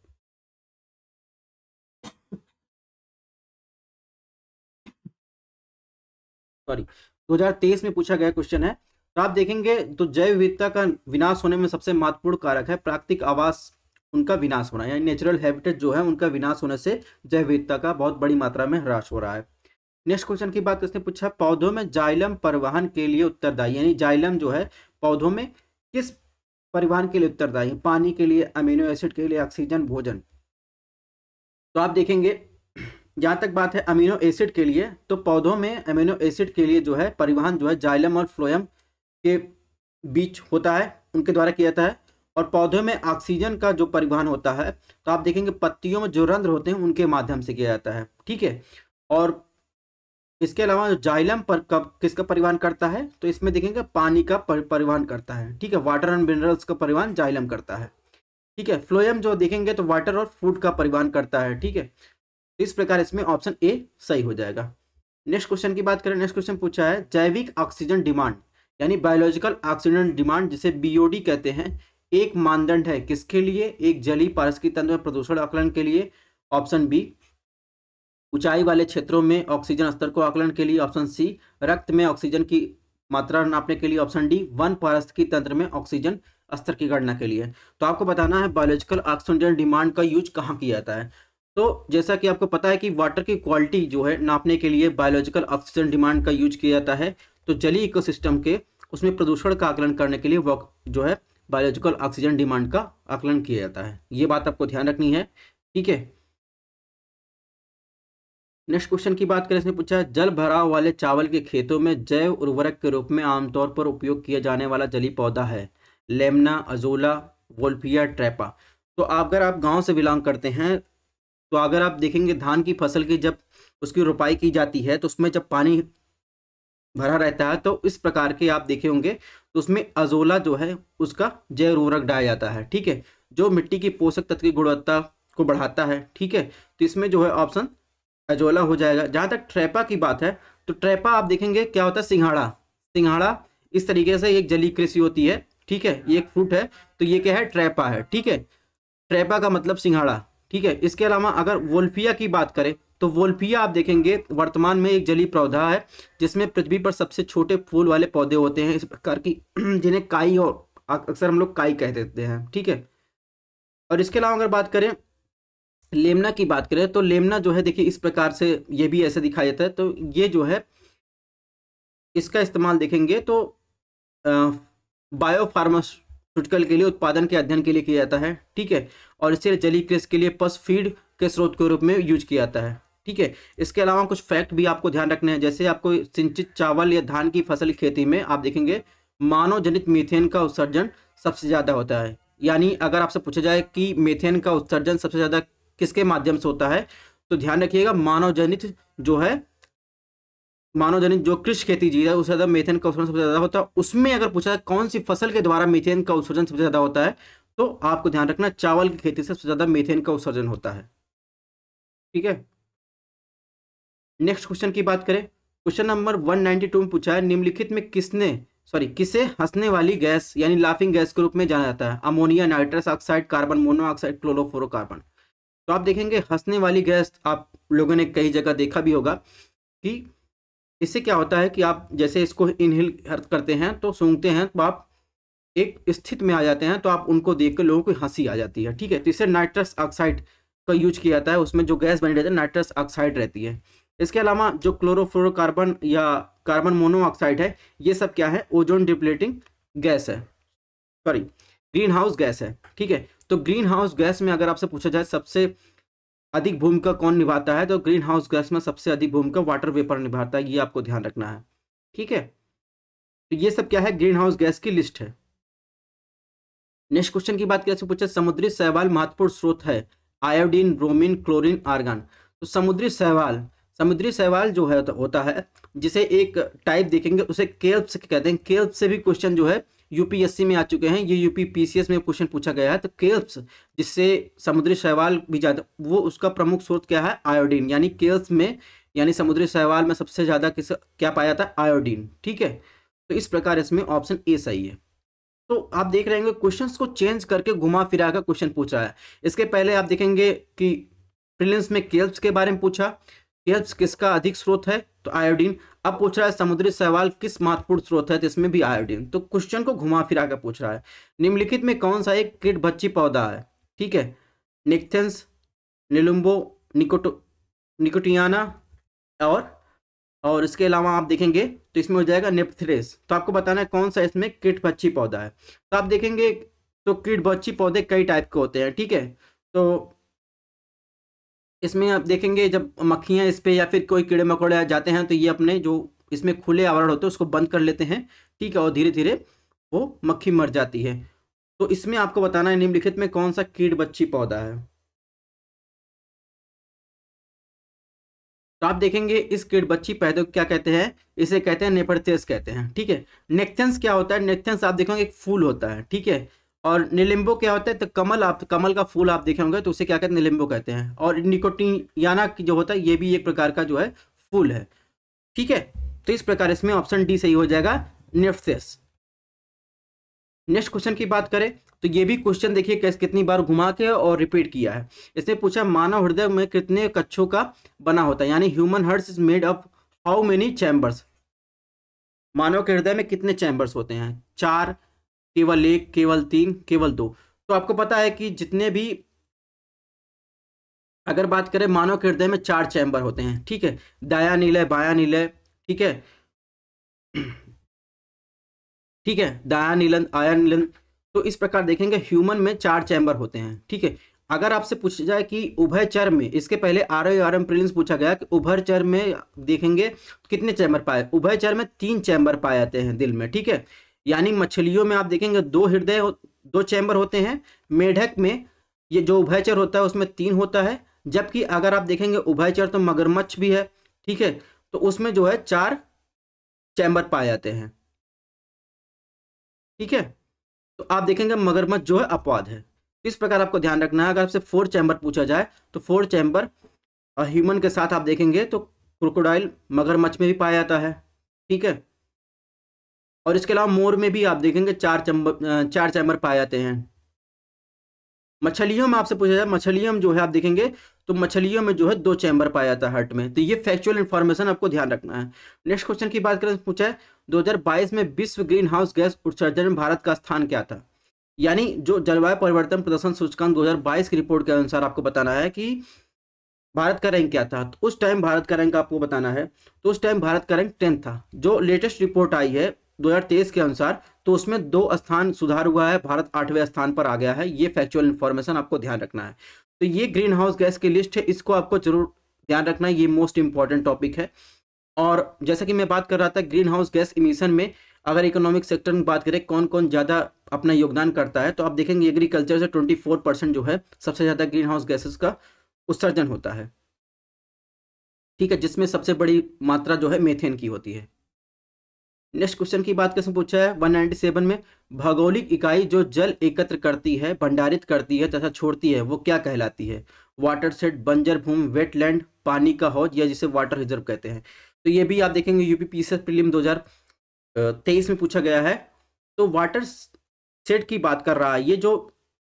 सॉरी दो हज़ार तेईस में पूछा गया क्वेश्चन है। तो आप देखेंगे तो जैव विविधता का विनाश होने में सबसे महत्वपूर्ण कारक है प्राकृतिक आवास, उनका विनाश होना, यानी नेचुरल हैबिटेट जो है उनका विनाश होने से जैव विविधता का बहुत बड़ी मात्रा में ह्रास हो रहा है। नेक्स्ट क्वेश्चन की बात इसने पूछा पौधों में जाइलम परिवहन के लिए उत्तरदायी, यानी जाइलम जो है पौधों में किस परिवहन के लिए उत्तरदायी है? पानी के लिए, अमीनो एसिड के लिए, ऑक्सीजन, भोजन। तो आप देखेंगे जहाँ तक बात है अमीनो एसिड के लिए, तो पौधों में अमीनो एसिड के लिए जो है परिवहन जो है जाइलम और फ्लोएम के बीच होता है, उनके द्वारा किया जाता है। और पौधों में ऑक्सीजन का जो परिवहन होता है तो आप देखेंगे पत्तियों में जो रंध्र होते हैं उनके माध्यम से किया जाता है, ठीक है। और इसके अलावा जाइलम पर कब किसका परिवहन करता है, तो इसमें देखेंगे पानी का परिवहन करता है, ठीक है। वाटर एंड मिनरल्स का परिवहन जाइलम करता है, ठीक है। फ्लोएम जो देखेंगे तो वाटर और फूड का परिवहन करता है, ठीक है। इस प्रकार इसमें ऑप्शन ए सही हो जाएगा। नेक्स्ट क्वेश्चन की बात करें, नेक्स्ट क्वेश्चन पूछा है जैविक ऑक्सीजन डिमांड यानी बायोलॉजिकल ऑक्सीजन डिमांड जिसे बीओडी कहते हैं, एक मानदंड है किसके लिए? एक जलीय पारिस्थितिकी तंत्र में प्रदूषण आकलन के लिए, ऑप्शन बी। ऊंचाई वाले क्षेत्रों में ऑक्सीजन स्तर को आकलन के लिए, ऑप्शन सी। रक्त में ऑक्सीजन की मात्रा नापने के लिए, ऑप्शन डी। वन पारिस्थितिकी तंत्र में ऑक्सीजन स्तर की गणना के लिए। तो आपको बताना है बायोलॉजिकल ऑक्सीजन डिमांड का यूज कहाँ किया जाता है। तो जैसा कि आपको पता है कि वाटर की क्वालिटी जो है नापने के लिए बायोलॉजिकल ऑक्सीजन डिमांड का यूज किया जाता है। तो जलीय इकोसिस्टम के उसमें प्रदूषण का आकलन करने के लिए वो जो है बायोलॉजिकल ऑक्सीजन डिमांड का आकलन किया जाता है। ये बात आपको ध्यान रखनी है, ठीक है। नेक्स्ट क्वेश्चन की बात करें, इसने पूछा है जल भराव वाले चावल के खेतों में जैव उर्वरक के रूप में आमतौर पर उपयोग किया जाने वाला जलीय पौधा है लेमना, अजोला, वोल्फिया, ट्रैपा। तो अगर आप गांव से बिलोंग करते हैं तो अगर आप देखेंगे धान की फसल की जब उसकी रोपाई की जाती है तो उसमें जब पानी भरा रहता है तो इस प्रकार के आप देखे होंगे तो उसमें अजोला जो है उसका जैव उर्वरक डाला जाता है, ठीक है, जो मिट्टी की पोषक तत्व की गुणवत्ता को बढ़ाता है, ठीक है। तो इसमें जो है ऑप्शन अजोला हो जाएगा। जहाँ तक ट्रैपा की बात है तो ट्रैपा आप देखेंगे क्या होता है, सिंघाड़ा। सिंघाड़ा इस तरीके से एक जलीय कृषि होती है, ठीक है, ये एक फ्रूट है, तो ये क्या है, ट्रैपा है, ठीक है। ट्रैपा का मतलब सिंघाड़ा, ठीक है। इसके अलावा अगर वोल्फिया की बात करें तो वोल्फिया आप देखेंगे वर्तमान में एक जलीय पौधा है जिसमें पृथ्वी पर सबसे छोटे फूल वाले पौधे होते हैं इस प्रकार की, जिन्हें काई और अक्सर हम लोग काई कह देते हैं, ठीक है। और इसके अलावा अगर बात करें लेमना की बात करें तो लेमना जो है देखिए इस प्रकार से ये भी ऐसे दिखाई देता है। तो ये जो है इसका इस्तेमाल देखेंगे तो बायोफार्मास्यूटिकल के लिए उत्पादन के अध्ययन के लिए किया जाता है, ठीक है। और इसे जलीय कृषि के लिए पशु फीड के स्रोत के रूप में यूज किया जाता है, ठीक है। इसके अलावा कुछ फैक्ट भी आपको ध्यान रखने हैं, जैसे आपको सिंचित चावल या धान की फसल की खेती में आप देखेंगे मानव जनित मीथेन का उत्सर्जन सबसे ज्यादा होता है। यानी अगर आपसे पूछा जाए कि मीथेन का उत्सर्जन सबसे ज्यादा किसके माध्यम से होता है तो ध्यान रखिएगा मानव जनित जो है मानव जनित जो कृषि खेती जी है उससे ज्यादा मीथेन का उत्सर्जन सबसे ज्यादा होता है। उसमें अगर पूछा जाए कौन सी फसल के द्वारा मीथेन का उत्सर्जन सबसे ज्यादा होता है तो आपको ध्यान रखना चावल की खेती से सबसे ज्यादा मीथेन का उत्सर्जन होता है, ठीक है। नेक्स्ट क्वेश्चन की बात करें, क्वेश्चन नंबर एक सौ बानवे में पूछा है निम्नलिखित में किसने सॉरी किसे हंसने वाली गैस यानी लाफिंग गैस के रूप में जाना जाता है? Ammonia, nitrous oxide, carbon monoxide, chlorofluorocarbon. तो आप देखेंगे हंसने वाली गैस आप लोगों ने कई जगह देखा भी होगा कि इससे क्या होता है कि आप जैसे इसको इनहेल करते हैं तो सूंघते हैं तो आप एक स्थिति में आ जाते हैं, तो आप उनको देख कर लोगों को हंसी आ जाती है, ठीक है। तो इससे नाइट्रस ऑक्साइड का यूज किया जाता है, उसमें जो गैस बनी रहती है नाइट्रस ऑक्साइड रहती है। इसके अलावा जो क्लोरोफ्लोरोकार्बन या कार्बन मोनोऑक्साइड है ये सब क्या है, ओजोन डिप्लेटिंग गैस है, सॉरी ग्रीन हाउस गैस है, ठीक है। तो ग्रीन हाउस गैस में अगर आपसे पूछा जाए सबसे अधिक भूमिका कौन निभाता है तो ग्रीन हाउस गैस में सबसे अधिक भूमिका वाटर वेपर निभाता है, ये आपको ध्यान रखना है, ठीक है। तो ये सब क्या है, ग्रीन हाउस गैस की लिस्ट है। नेक्स्ट क्वेश्चन की बात करें, पूछा समुद्री शैवाल महत्वपूर्ण स्रोत है आयोडीन, ब्रोमीन, क्लोरीन, आर्गन। तो समुद्री शैवाल समुद्री शैवाल जो है होता है जिसे एक टाइप देखेंगे उसे केल्प्स कहते हैं। केल्प्स से भी क्वेश्चन जो है यूपीएससी में आ चुके हैं, ये यूपी पीसीएस में क्वेश्चन पूछा गया है। तो केल्प्स जिससे समुद्री शैवाल भी ज्यादा वो उसका प्रमुख स्रोत क्या है, आयोडीन। यानी केल्प्स में यानी समुद्री शैवाल में सबसे ज्यादा किस क्या पाया जाता है, आयोडीन, ठीक है। तो इस प्रकार इसमें ऑप्शन ए सही है। तो आप देख रहे होंगे क्वेश्चंस को चेंज करके घुमा फिरा कर क्वेश्चन पूछा है। इसके पहले आप देखेंगे कि प्रीलिम्स में केल्प्स के बारे में पूछा, केल्प्स किसका अधिक स्रोत है तो आयोडीन। अब पूछ रहा है समुद्री शैवाल किस महत्वपूर्ण स्रोत है तो इसमें भी आयोडीन। तो क्वेश्चन को घुमा फिरा कर पूछ रहा है निम्नलिखित में कौन सा एक कीटभक्षी पौधा है, ठीक है। निक्थेंस, निलुम्बो, निकोटो निकोटियाना और और इसके अलावा आप देखेंगे तो इसमें हो जाएगा नेप्थरेस। तो आपको बताना है कौन सा इसमें कीटपक्षी पौधा है। तो आप देखेंगे तो कीटपक्षी पौधे कई टाइप के होते हैं, ठीक है। तो इसमें आप देखेंगे जब मक्खियाँ इस पे या फिर कोई कीड़े मकोड़े आ जाते हैं तो ये अपने जो इसमें खुले आवरण होते हैं उसको बंद कर लेते हैं, ठीक है, और धीरे धीरे वो मक्खी मर जाती है। तो इसमें आपको बताना है निम्नलिखित में कौन सा कीटपक्षी पौधा है। तो आप देखेंगे इस कीटपक्षी पौधे को क्या कहते हैं, इसे कहते हैं नेपथ्यस कहते हैं, ठीक है। नेक्थेंस क्या होता है, नेक्थेंस आप देखेंगे एक फूल होता है, ठीक है। और निलिम्बो क्या होता है, तो कमल, आप कमल का फूल आप देखे होंगे तो उसे क्या कहते हैं, निलिम्बो कहते हैं। और निकोटियाना की जो होता है ये भी एक प्रकार का जो है फूल है, ठीक है। तो इस प्रकार इसमें ऑप्शन डी सही हो जाएगा, नेप्थेस। नेक्स्ट क्वेश्चन की बात करें तो ये भी क्वेश्चन देखिए कैसे कितनी बार घुमा के और रिपीट किया है। इसने पूछा मानव हृदय में कितने कक्षों का बना होता है, यानी human heart is made of how many chambers. मानव के हृदय में कितने चैम्बर्स होते हैं, चार, केवल एक, केवल तीन, केवल दो। तो आपको पता है कि जितने भी अगर बात करें मानव के हृदय में चार चैम्बर होते हैं, ठीक है, दायां नीले बायां नीले, ठीक है, ठीक है, दायां नीलन आया नीलन। तो इस प्रकार देखेंगे ह्यूमन में चार चैम्बर होते हैं, ठीक है। अगर आपसे पूछा जाए कि उभयचर में, इसके पहले आर आर एम प्रीलिम्स पूछा गया कि उभयचर में देखेंगे कितने चैम्बर पाए, उभयचर में तीन चैम्बर पाए जाते हैं दिल में, ठीक है। यानी मछलियों में आप देखेंगे दो हृदय दो चैम्बर होते हैं, मेढक में ये जो उभयचर होता है उसमें तीन होता है, जबकि अगर आप देखेंगे उभयचर तो मगरमच्छ भी है, ठीक है, तो उसमें जो है चार चैम्बर पाए जाते हैं, ठीक है। तो आप देखेंगे मगरमच्छ जो है अपवाद है। इस प्रकार आपको ध्यान रखना है। अगर आपसे फोर चैम्बर पूछा जाए तो फोर चैम्बर ह्यूमन के साथ आप देखेंगे तो क्रोकोडाइल मगरमच्छ में भी पाया जाता है, ठीक है। और इसके अलावा मोर में भी आप देखेंगे चार चैम्बर चार चैम्बर पाए जाते हैं। मछलियों में आपसे पूछा जाए, मछलियों में जो है आप देखेंगे तो मछलियों में जो है दो चैम्बर पाया जाता है हार्ट में। तो ये फैक्चुअल इंफॉर्मेशन आपको ध्यान रखना है। नेक्स्ट क्वेश्चन की बात करें, पूछा है दो हज़ार बाईस में विश्व ग्रीन हाउस गैस उत्सर्जन में भारत का स्थान क्या था। यानी जो जलवायु परिवर्तन प्रदर्शन सूचकांक दो हज़ार बाईस की रिपोर्ट के अनुसार आपको बताना है कि भारत का रैंक क्या था। तो उस टाइम भारत का रैंक आपको बताना है, तो उस टाइम भारत का रैंक टेंथ था। जो लेटेस्ट रिपोर्ट आई है दो हज़ार तेईस के अनुसार तो उसमें दो स्थान सुधार हुआ है, भारत आठवें स्थान पर आ गया है। ये फैक्चुअल इन्फॉर्मेशन आपको ध्यान रखना है। तो ये ग्रीन हाउस गैस की लिस्ट है, इसको आपको जरूर ध्यान रखना है, ये मोस्ट इंपॉर्टेंट टॉपिक है। और जैसा कि मैं बात कर रहा था ग्रीन हाउस गैस इमिशन में, अगर इकोनॉमिक सेक्टर में बात करें कौन कौन ज़्यादा अपना योगदान करता है, तो आप देखेंगे एग्रीकल्चर से ट्वेंटी फोर परसेंट जो है सबसे ज़्यादा ग्रीन हाउस गैसेस का उत्सर्जन होता है, ठीक है, जिसमें सबसे बड़ी मात्रा जो है मीथेन की होती है। नेक्स्ट क्वेश्चन की बात कैसे पूछा है एक सौ सत्तानवे में, भौगोलिक इकाई जो जल एकत्र करती है, भंडारित करती है तथा छोड़ती है वो क्या कहलाती है। वाटरशेड, बंजर भूमि, वेटलैंड, पानी का हौज या जिसे वाटर रिजर्व कहते हैं। तो ये भी आप देखेंगे यूपी पीसीएस प्रीलिम दो हज़ार तेईस में पूछा गया है। तो वाटर सेट की बात कर रहा है, ये जो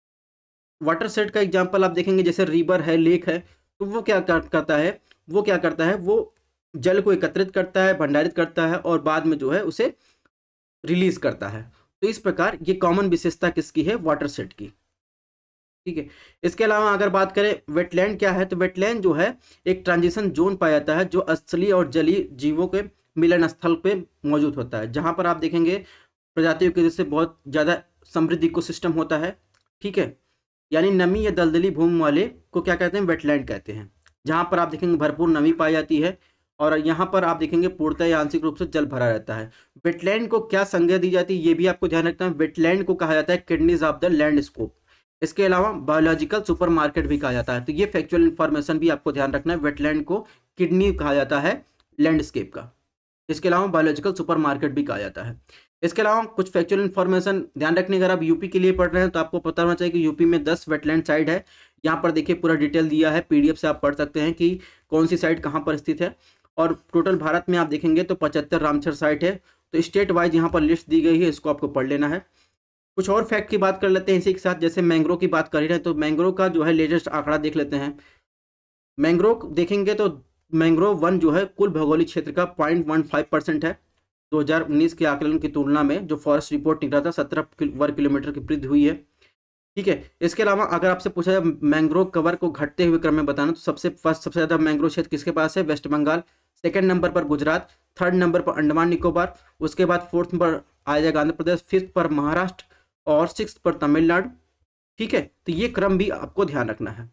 वाटर सेट का एग्जाम्पल आप देखेंगे जैसे रिवर है, लेक है, तो वो क्या करता है, वो क्या करता है, वो जल को एकत्रित करता है, भंडारित करता है और बाद में जो है उसे रिलीज करता है। तो इस प्रकार ये कॉमन विशेषता किसकी है, वाटर सेट की, ठीक है। इसके अलावा अगर बात करें वेटलैंड क्या है, तो वेटलैंड जो है एक ट्रांजिशन जोन पाया जाता है जो स्थलीय और जलीय जीवों के मिलन स्थल पे मौजूद होता है, जहां पर आप देखेंगे प्रजातियों की वजह से बहुत ज़्यादा समृद्ध इकोसिस्टम होता है, ठीक है। यानी नमी या दलदली भूमि वाले को क्या कहते हैं, वेटलैंड कहते हैं, जहां पर आप देखेंगे भरपूर नमी पाई जाती है और यहाँ पर आप देखेंगे पूर्णतः या आंशिक रूप से जल भरा रहता है। वेटलैंड को क्या संज्ञा दी जाती है, ये भी आपको ध्यान रखना है। वेटलैंड को कहा जाता है किडनीज ऑफ द लैंडस्केप। इसके अलावा बायोलॉजिकल सुपरमार्केट भी कहा जाता है। तो ये फैक्चुअल इंफॉर्मेशन भी आपको ध्यान रखना है, वेटलैंड को किडनी कहा जाता है लैंडस्केप का। इसके अलावा बायोलॉजिकल सुपरमार्केट भी कहा जाता है। इसके अलावा कुछ फैक्चुअल इन्फॉर्मेशन ध्यान रखने, अगर आप यूपी के लिए पढ़ रहे हैं तो आपको पता होना चाहिए कि यूपी में दस वेटलैंड साइट है। यहाँ पर देखिए पूरा डिटेल दिया है, पीडीएफ से आप पढ़ सकते हैं कि कौन सी साइट कहाँ पर स्थित है। और टोटल भारत में आप देखेंगे तो पचहत्तर रामसर साइट है। तो स्टेट वाइज यहाँ पर लिस्ट दी गई है, इसको आपको पढ़ लेना है। कुछ और फैक्ट की बात कर लेते हैं इसी के साथ, जैसे मैंग्रोव की बात कर रहे हैं तो मैंग्रोव का जो है लेटेस्ट आंकड़ा देख लेते हैं। मैंग्रोव देखेंगे तो मैंग्रोव वन जो है कुल भौगोलिक क्षेत्र का पॉइंट वन फाइव परसेंट है। दो हज़ार उन्नीस के आकलन की तुलना में जो फॉरेस्ट रिपोर्ट निकला था सत्रह वर्ग किलोमीटर की वृद्धि हुई है, ठीक है। इसके अलावा अगर आपसे पूछा जाए मैंग्रोव कवर को घटते हुए क्रम में बताना, तो सबसे फर्स्ट सबसे ज़्यादा मैंग्रोव क्षेत्र किसके पास है, वेस्ट बंगाल। सेकंड नंबर पर गुजरात, थर्ड नंबर पर अंडमान निकोबार, उसके बाद फोर्थ पर आ जाएगा आंध्र प्रदेश, फिफ्थ पर महाराष्ट्र और सिक्स पर तमिलनाडु। ठीक है, तो ये क्रम भी आपको ध्यान रखना है।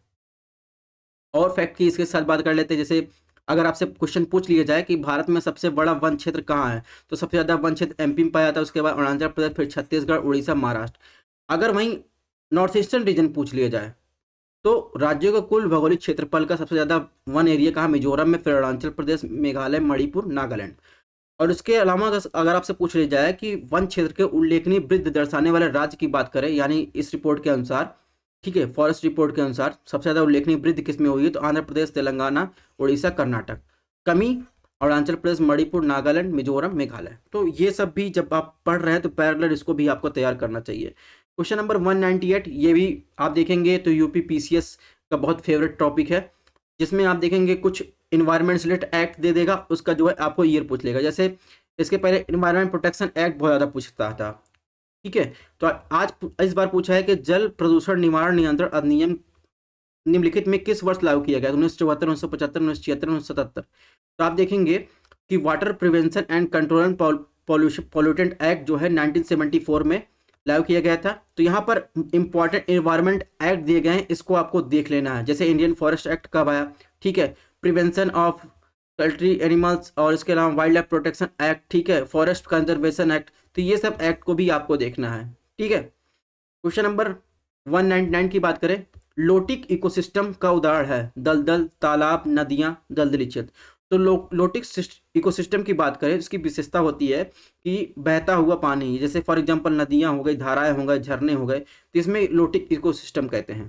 और फैक्ट की इसके साथ बात कर लेते हैं, जैसे अगर आपसे क्वेश्चन पूछ लिया जाए कि भारत में सबसे बड़ा वन क्षेत्र कहाँ है, तो सबसे ज़्यादा वन क्षेत्र एमपी में पाया जाता है, उसके बाद अरुणाचल प्रदेश, फिर छत्तीसगढ़, उड़ीसा, महाराष्ट्र। अगर वहीं नॉर्थ ईस्टर्न रीजन पूछ लिया जाए तो राज्यों का कुल भौगोलिक क्षेत्रफल का सबसे ज़्यादा वन एरिया कहाँ, मिजोरम में, फिर अरुणाचल प्रदेश, मेघालय, मणिपुर, नागालैंड। और उसके अलावा अगर आपसे पूछ लिया जाए कि वन क्षेत्र के उल्लेखनीय वृद्धि दर्शाने वाले राज्य की बात करें, यानी इस रिपोर्ट के अनुसार, ठीक है, फॉरेस्ट रिपोर्ट के अनुसार सबसे ज़्यादा उल्लेखनीय वृद्धि किसमें हुई है, तो आंध्र प्रदेश, तेलंगाना, उड़ीसा, कर्नाटक। कमी अरुणाचल प्रदेश, मणिपुर, नागालैंड, मिजोरम, मेघालय। तो ये सब भी जब आप पढ़ रहे हैं तो पैरेलल इसको भी आपको तैयार करना चाहिए। Question number one ninety eight, ये भी आप देखेंगे तो यूपी पीसीएस का बहुत फेवरेट टॉपिक है, जिसमें आप देखेंगे कुछ इन्वायरमेंट रिलेटेड एक्ट दे देगा, उसका जो है आपको ईयर पूछ लेगा। जैसे इसके पहले इन्वायरमेंट प्रोटेक्शन एक्ट बहुत ज़्यादा पूछता था, ठीक है, तो आज इस बार पूछा है कि जल प्रदूषण निवारण नियंत्रण अधिनियम निम्नलिखित में किस वर्ष लागू किया गया, उन्नीस सौ चौहत्तर, उन्नीस सौ पचहत्तर, उन्नीस सौ छिहत्तर, उन्नीस सौ सतहत्तर। तो आप देखेंगे कि water prevention and control and pollution pollutant act जो है नाइनटीन सेवेंटी फोर में लागू किया गया था। तो यहाँ पर इंपॉर्टेंट इन्वायरमेंट एक्ट दिए गए हैं, इसको आपको देख लेना है। जैसे इंडियन फॉरेस्ट एक्ट कब आया, ठीक है, प्रिवेंशन ऑफ पोल्ट्री एनिमल्स, और इसके अलावा वाइल्ड लाइफ प्रोटेक्शन एक्ट, ठीक है, फॉरेस्ट कंजर्वेशन एक्ट। तो ये सब एक्ट को भी आपको देखना है, ठीक है। Question number one ninety nine की बात करें, लोटिक इकोसिस्टम का उदाहरण है दलदल, तालाब, नदियां, दलदली क्षेत्र। तो लो, लोटिक इकोसिस्टम की बात करें, इसकी विशेषता होती है कि बहता हुआ पानी, जैसे फॉर एग्जांपल नदियां हो गई, धाराएं हो गए, झरने हो गए, तो इसमें लोटिक इकोसिस्टम कहते हैं।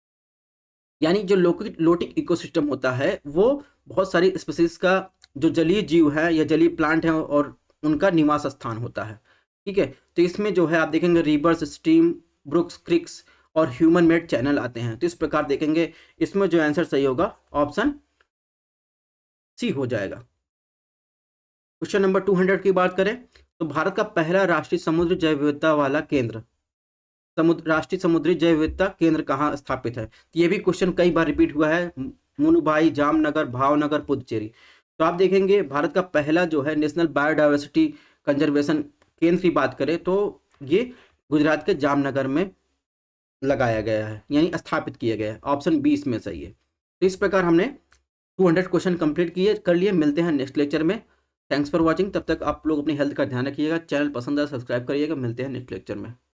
यानी जो लोटिक लोटिक इकोसिस्टम होता है वो बहुत सारी स्पीसीज का जो जलीय जीव है या जलीय प्लांट है और उनका निवास स्थान होता है, ठीक है। तो इसमें जो है आप देखेंगे रिवर्स, स्ट्रीम, ब्रुक्स, क्रिक्स और ह्यूमन मेड चैनल आते हैं। तो इस प्रकार देखेंगे, इसमें जो आंसर सही होगा ऑप्शन सी हो जाएगा। क्वेश्चन नंबर टू हंड्रेड की बात करें तो भारत का पहला राष्ट्रीय समुद्र जैव विविधता वाला केंद्र, समुद्र राष्ट्रीय समुद्री जैव विविधता केंद्र कहाँ स्थापित है। ये भी क्वेश्चन कई बार रिपीट हुआ है, मुनुभाई, जामनगर, भावनगर, पुदुचेरी। तो आप देखेंगे भारत का पहला जो है नेशनल बायोडाइवर्सिटी कंजर्वेशन केंद्र की बात करें तो ये गुजरात के जामनगर में लगाया गया है, यानी स्थापित किया गया है। ऑप्शन बी इसमें सही है। तो इस प्रकार हमने टू हंड्रेड क्वेश्चन कंप्लीट किए कर लिए। मिलते हैं नेक्स्ट लेक्चर में। Thanks for watching. तब तक आप लोग अपनी हेल्थ का ध्यान रखिएगा। चैनल पसंद आए सब्सक्राइब करिएगा। मिलते हैं नेक्स्ट लेक्चर में।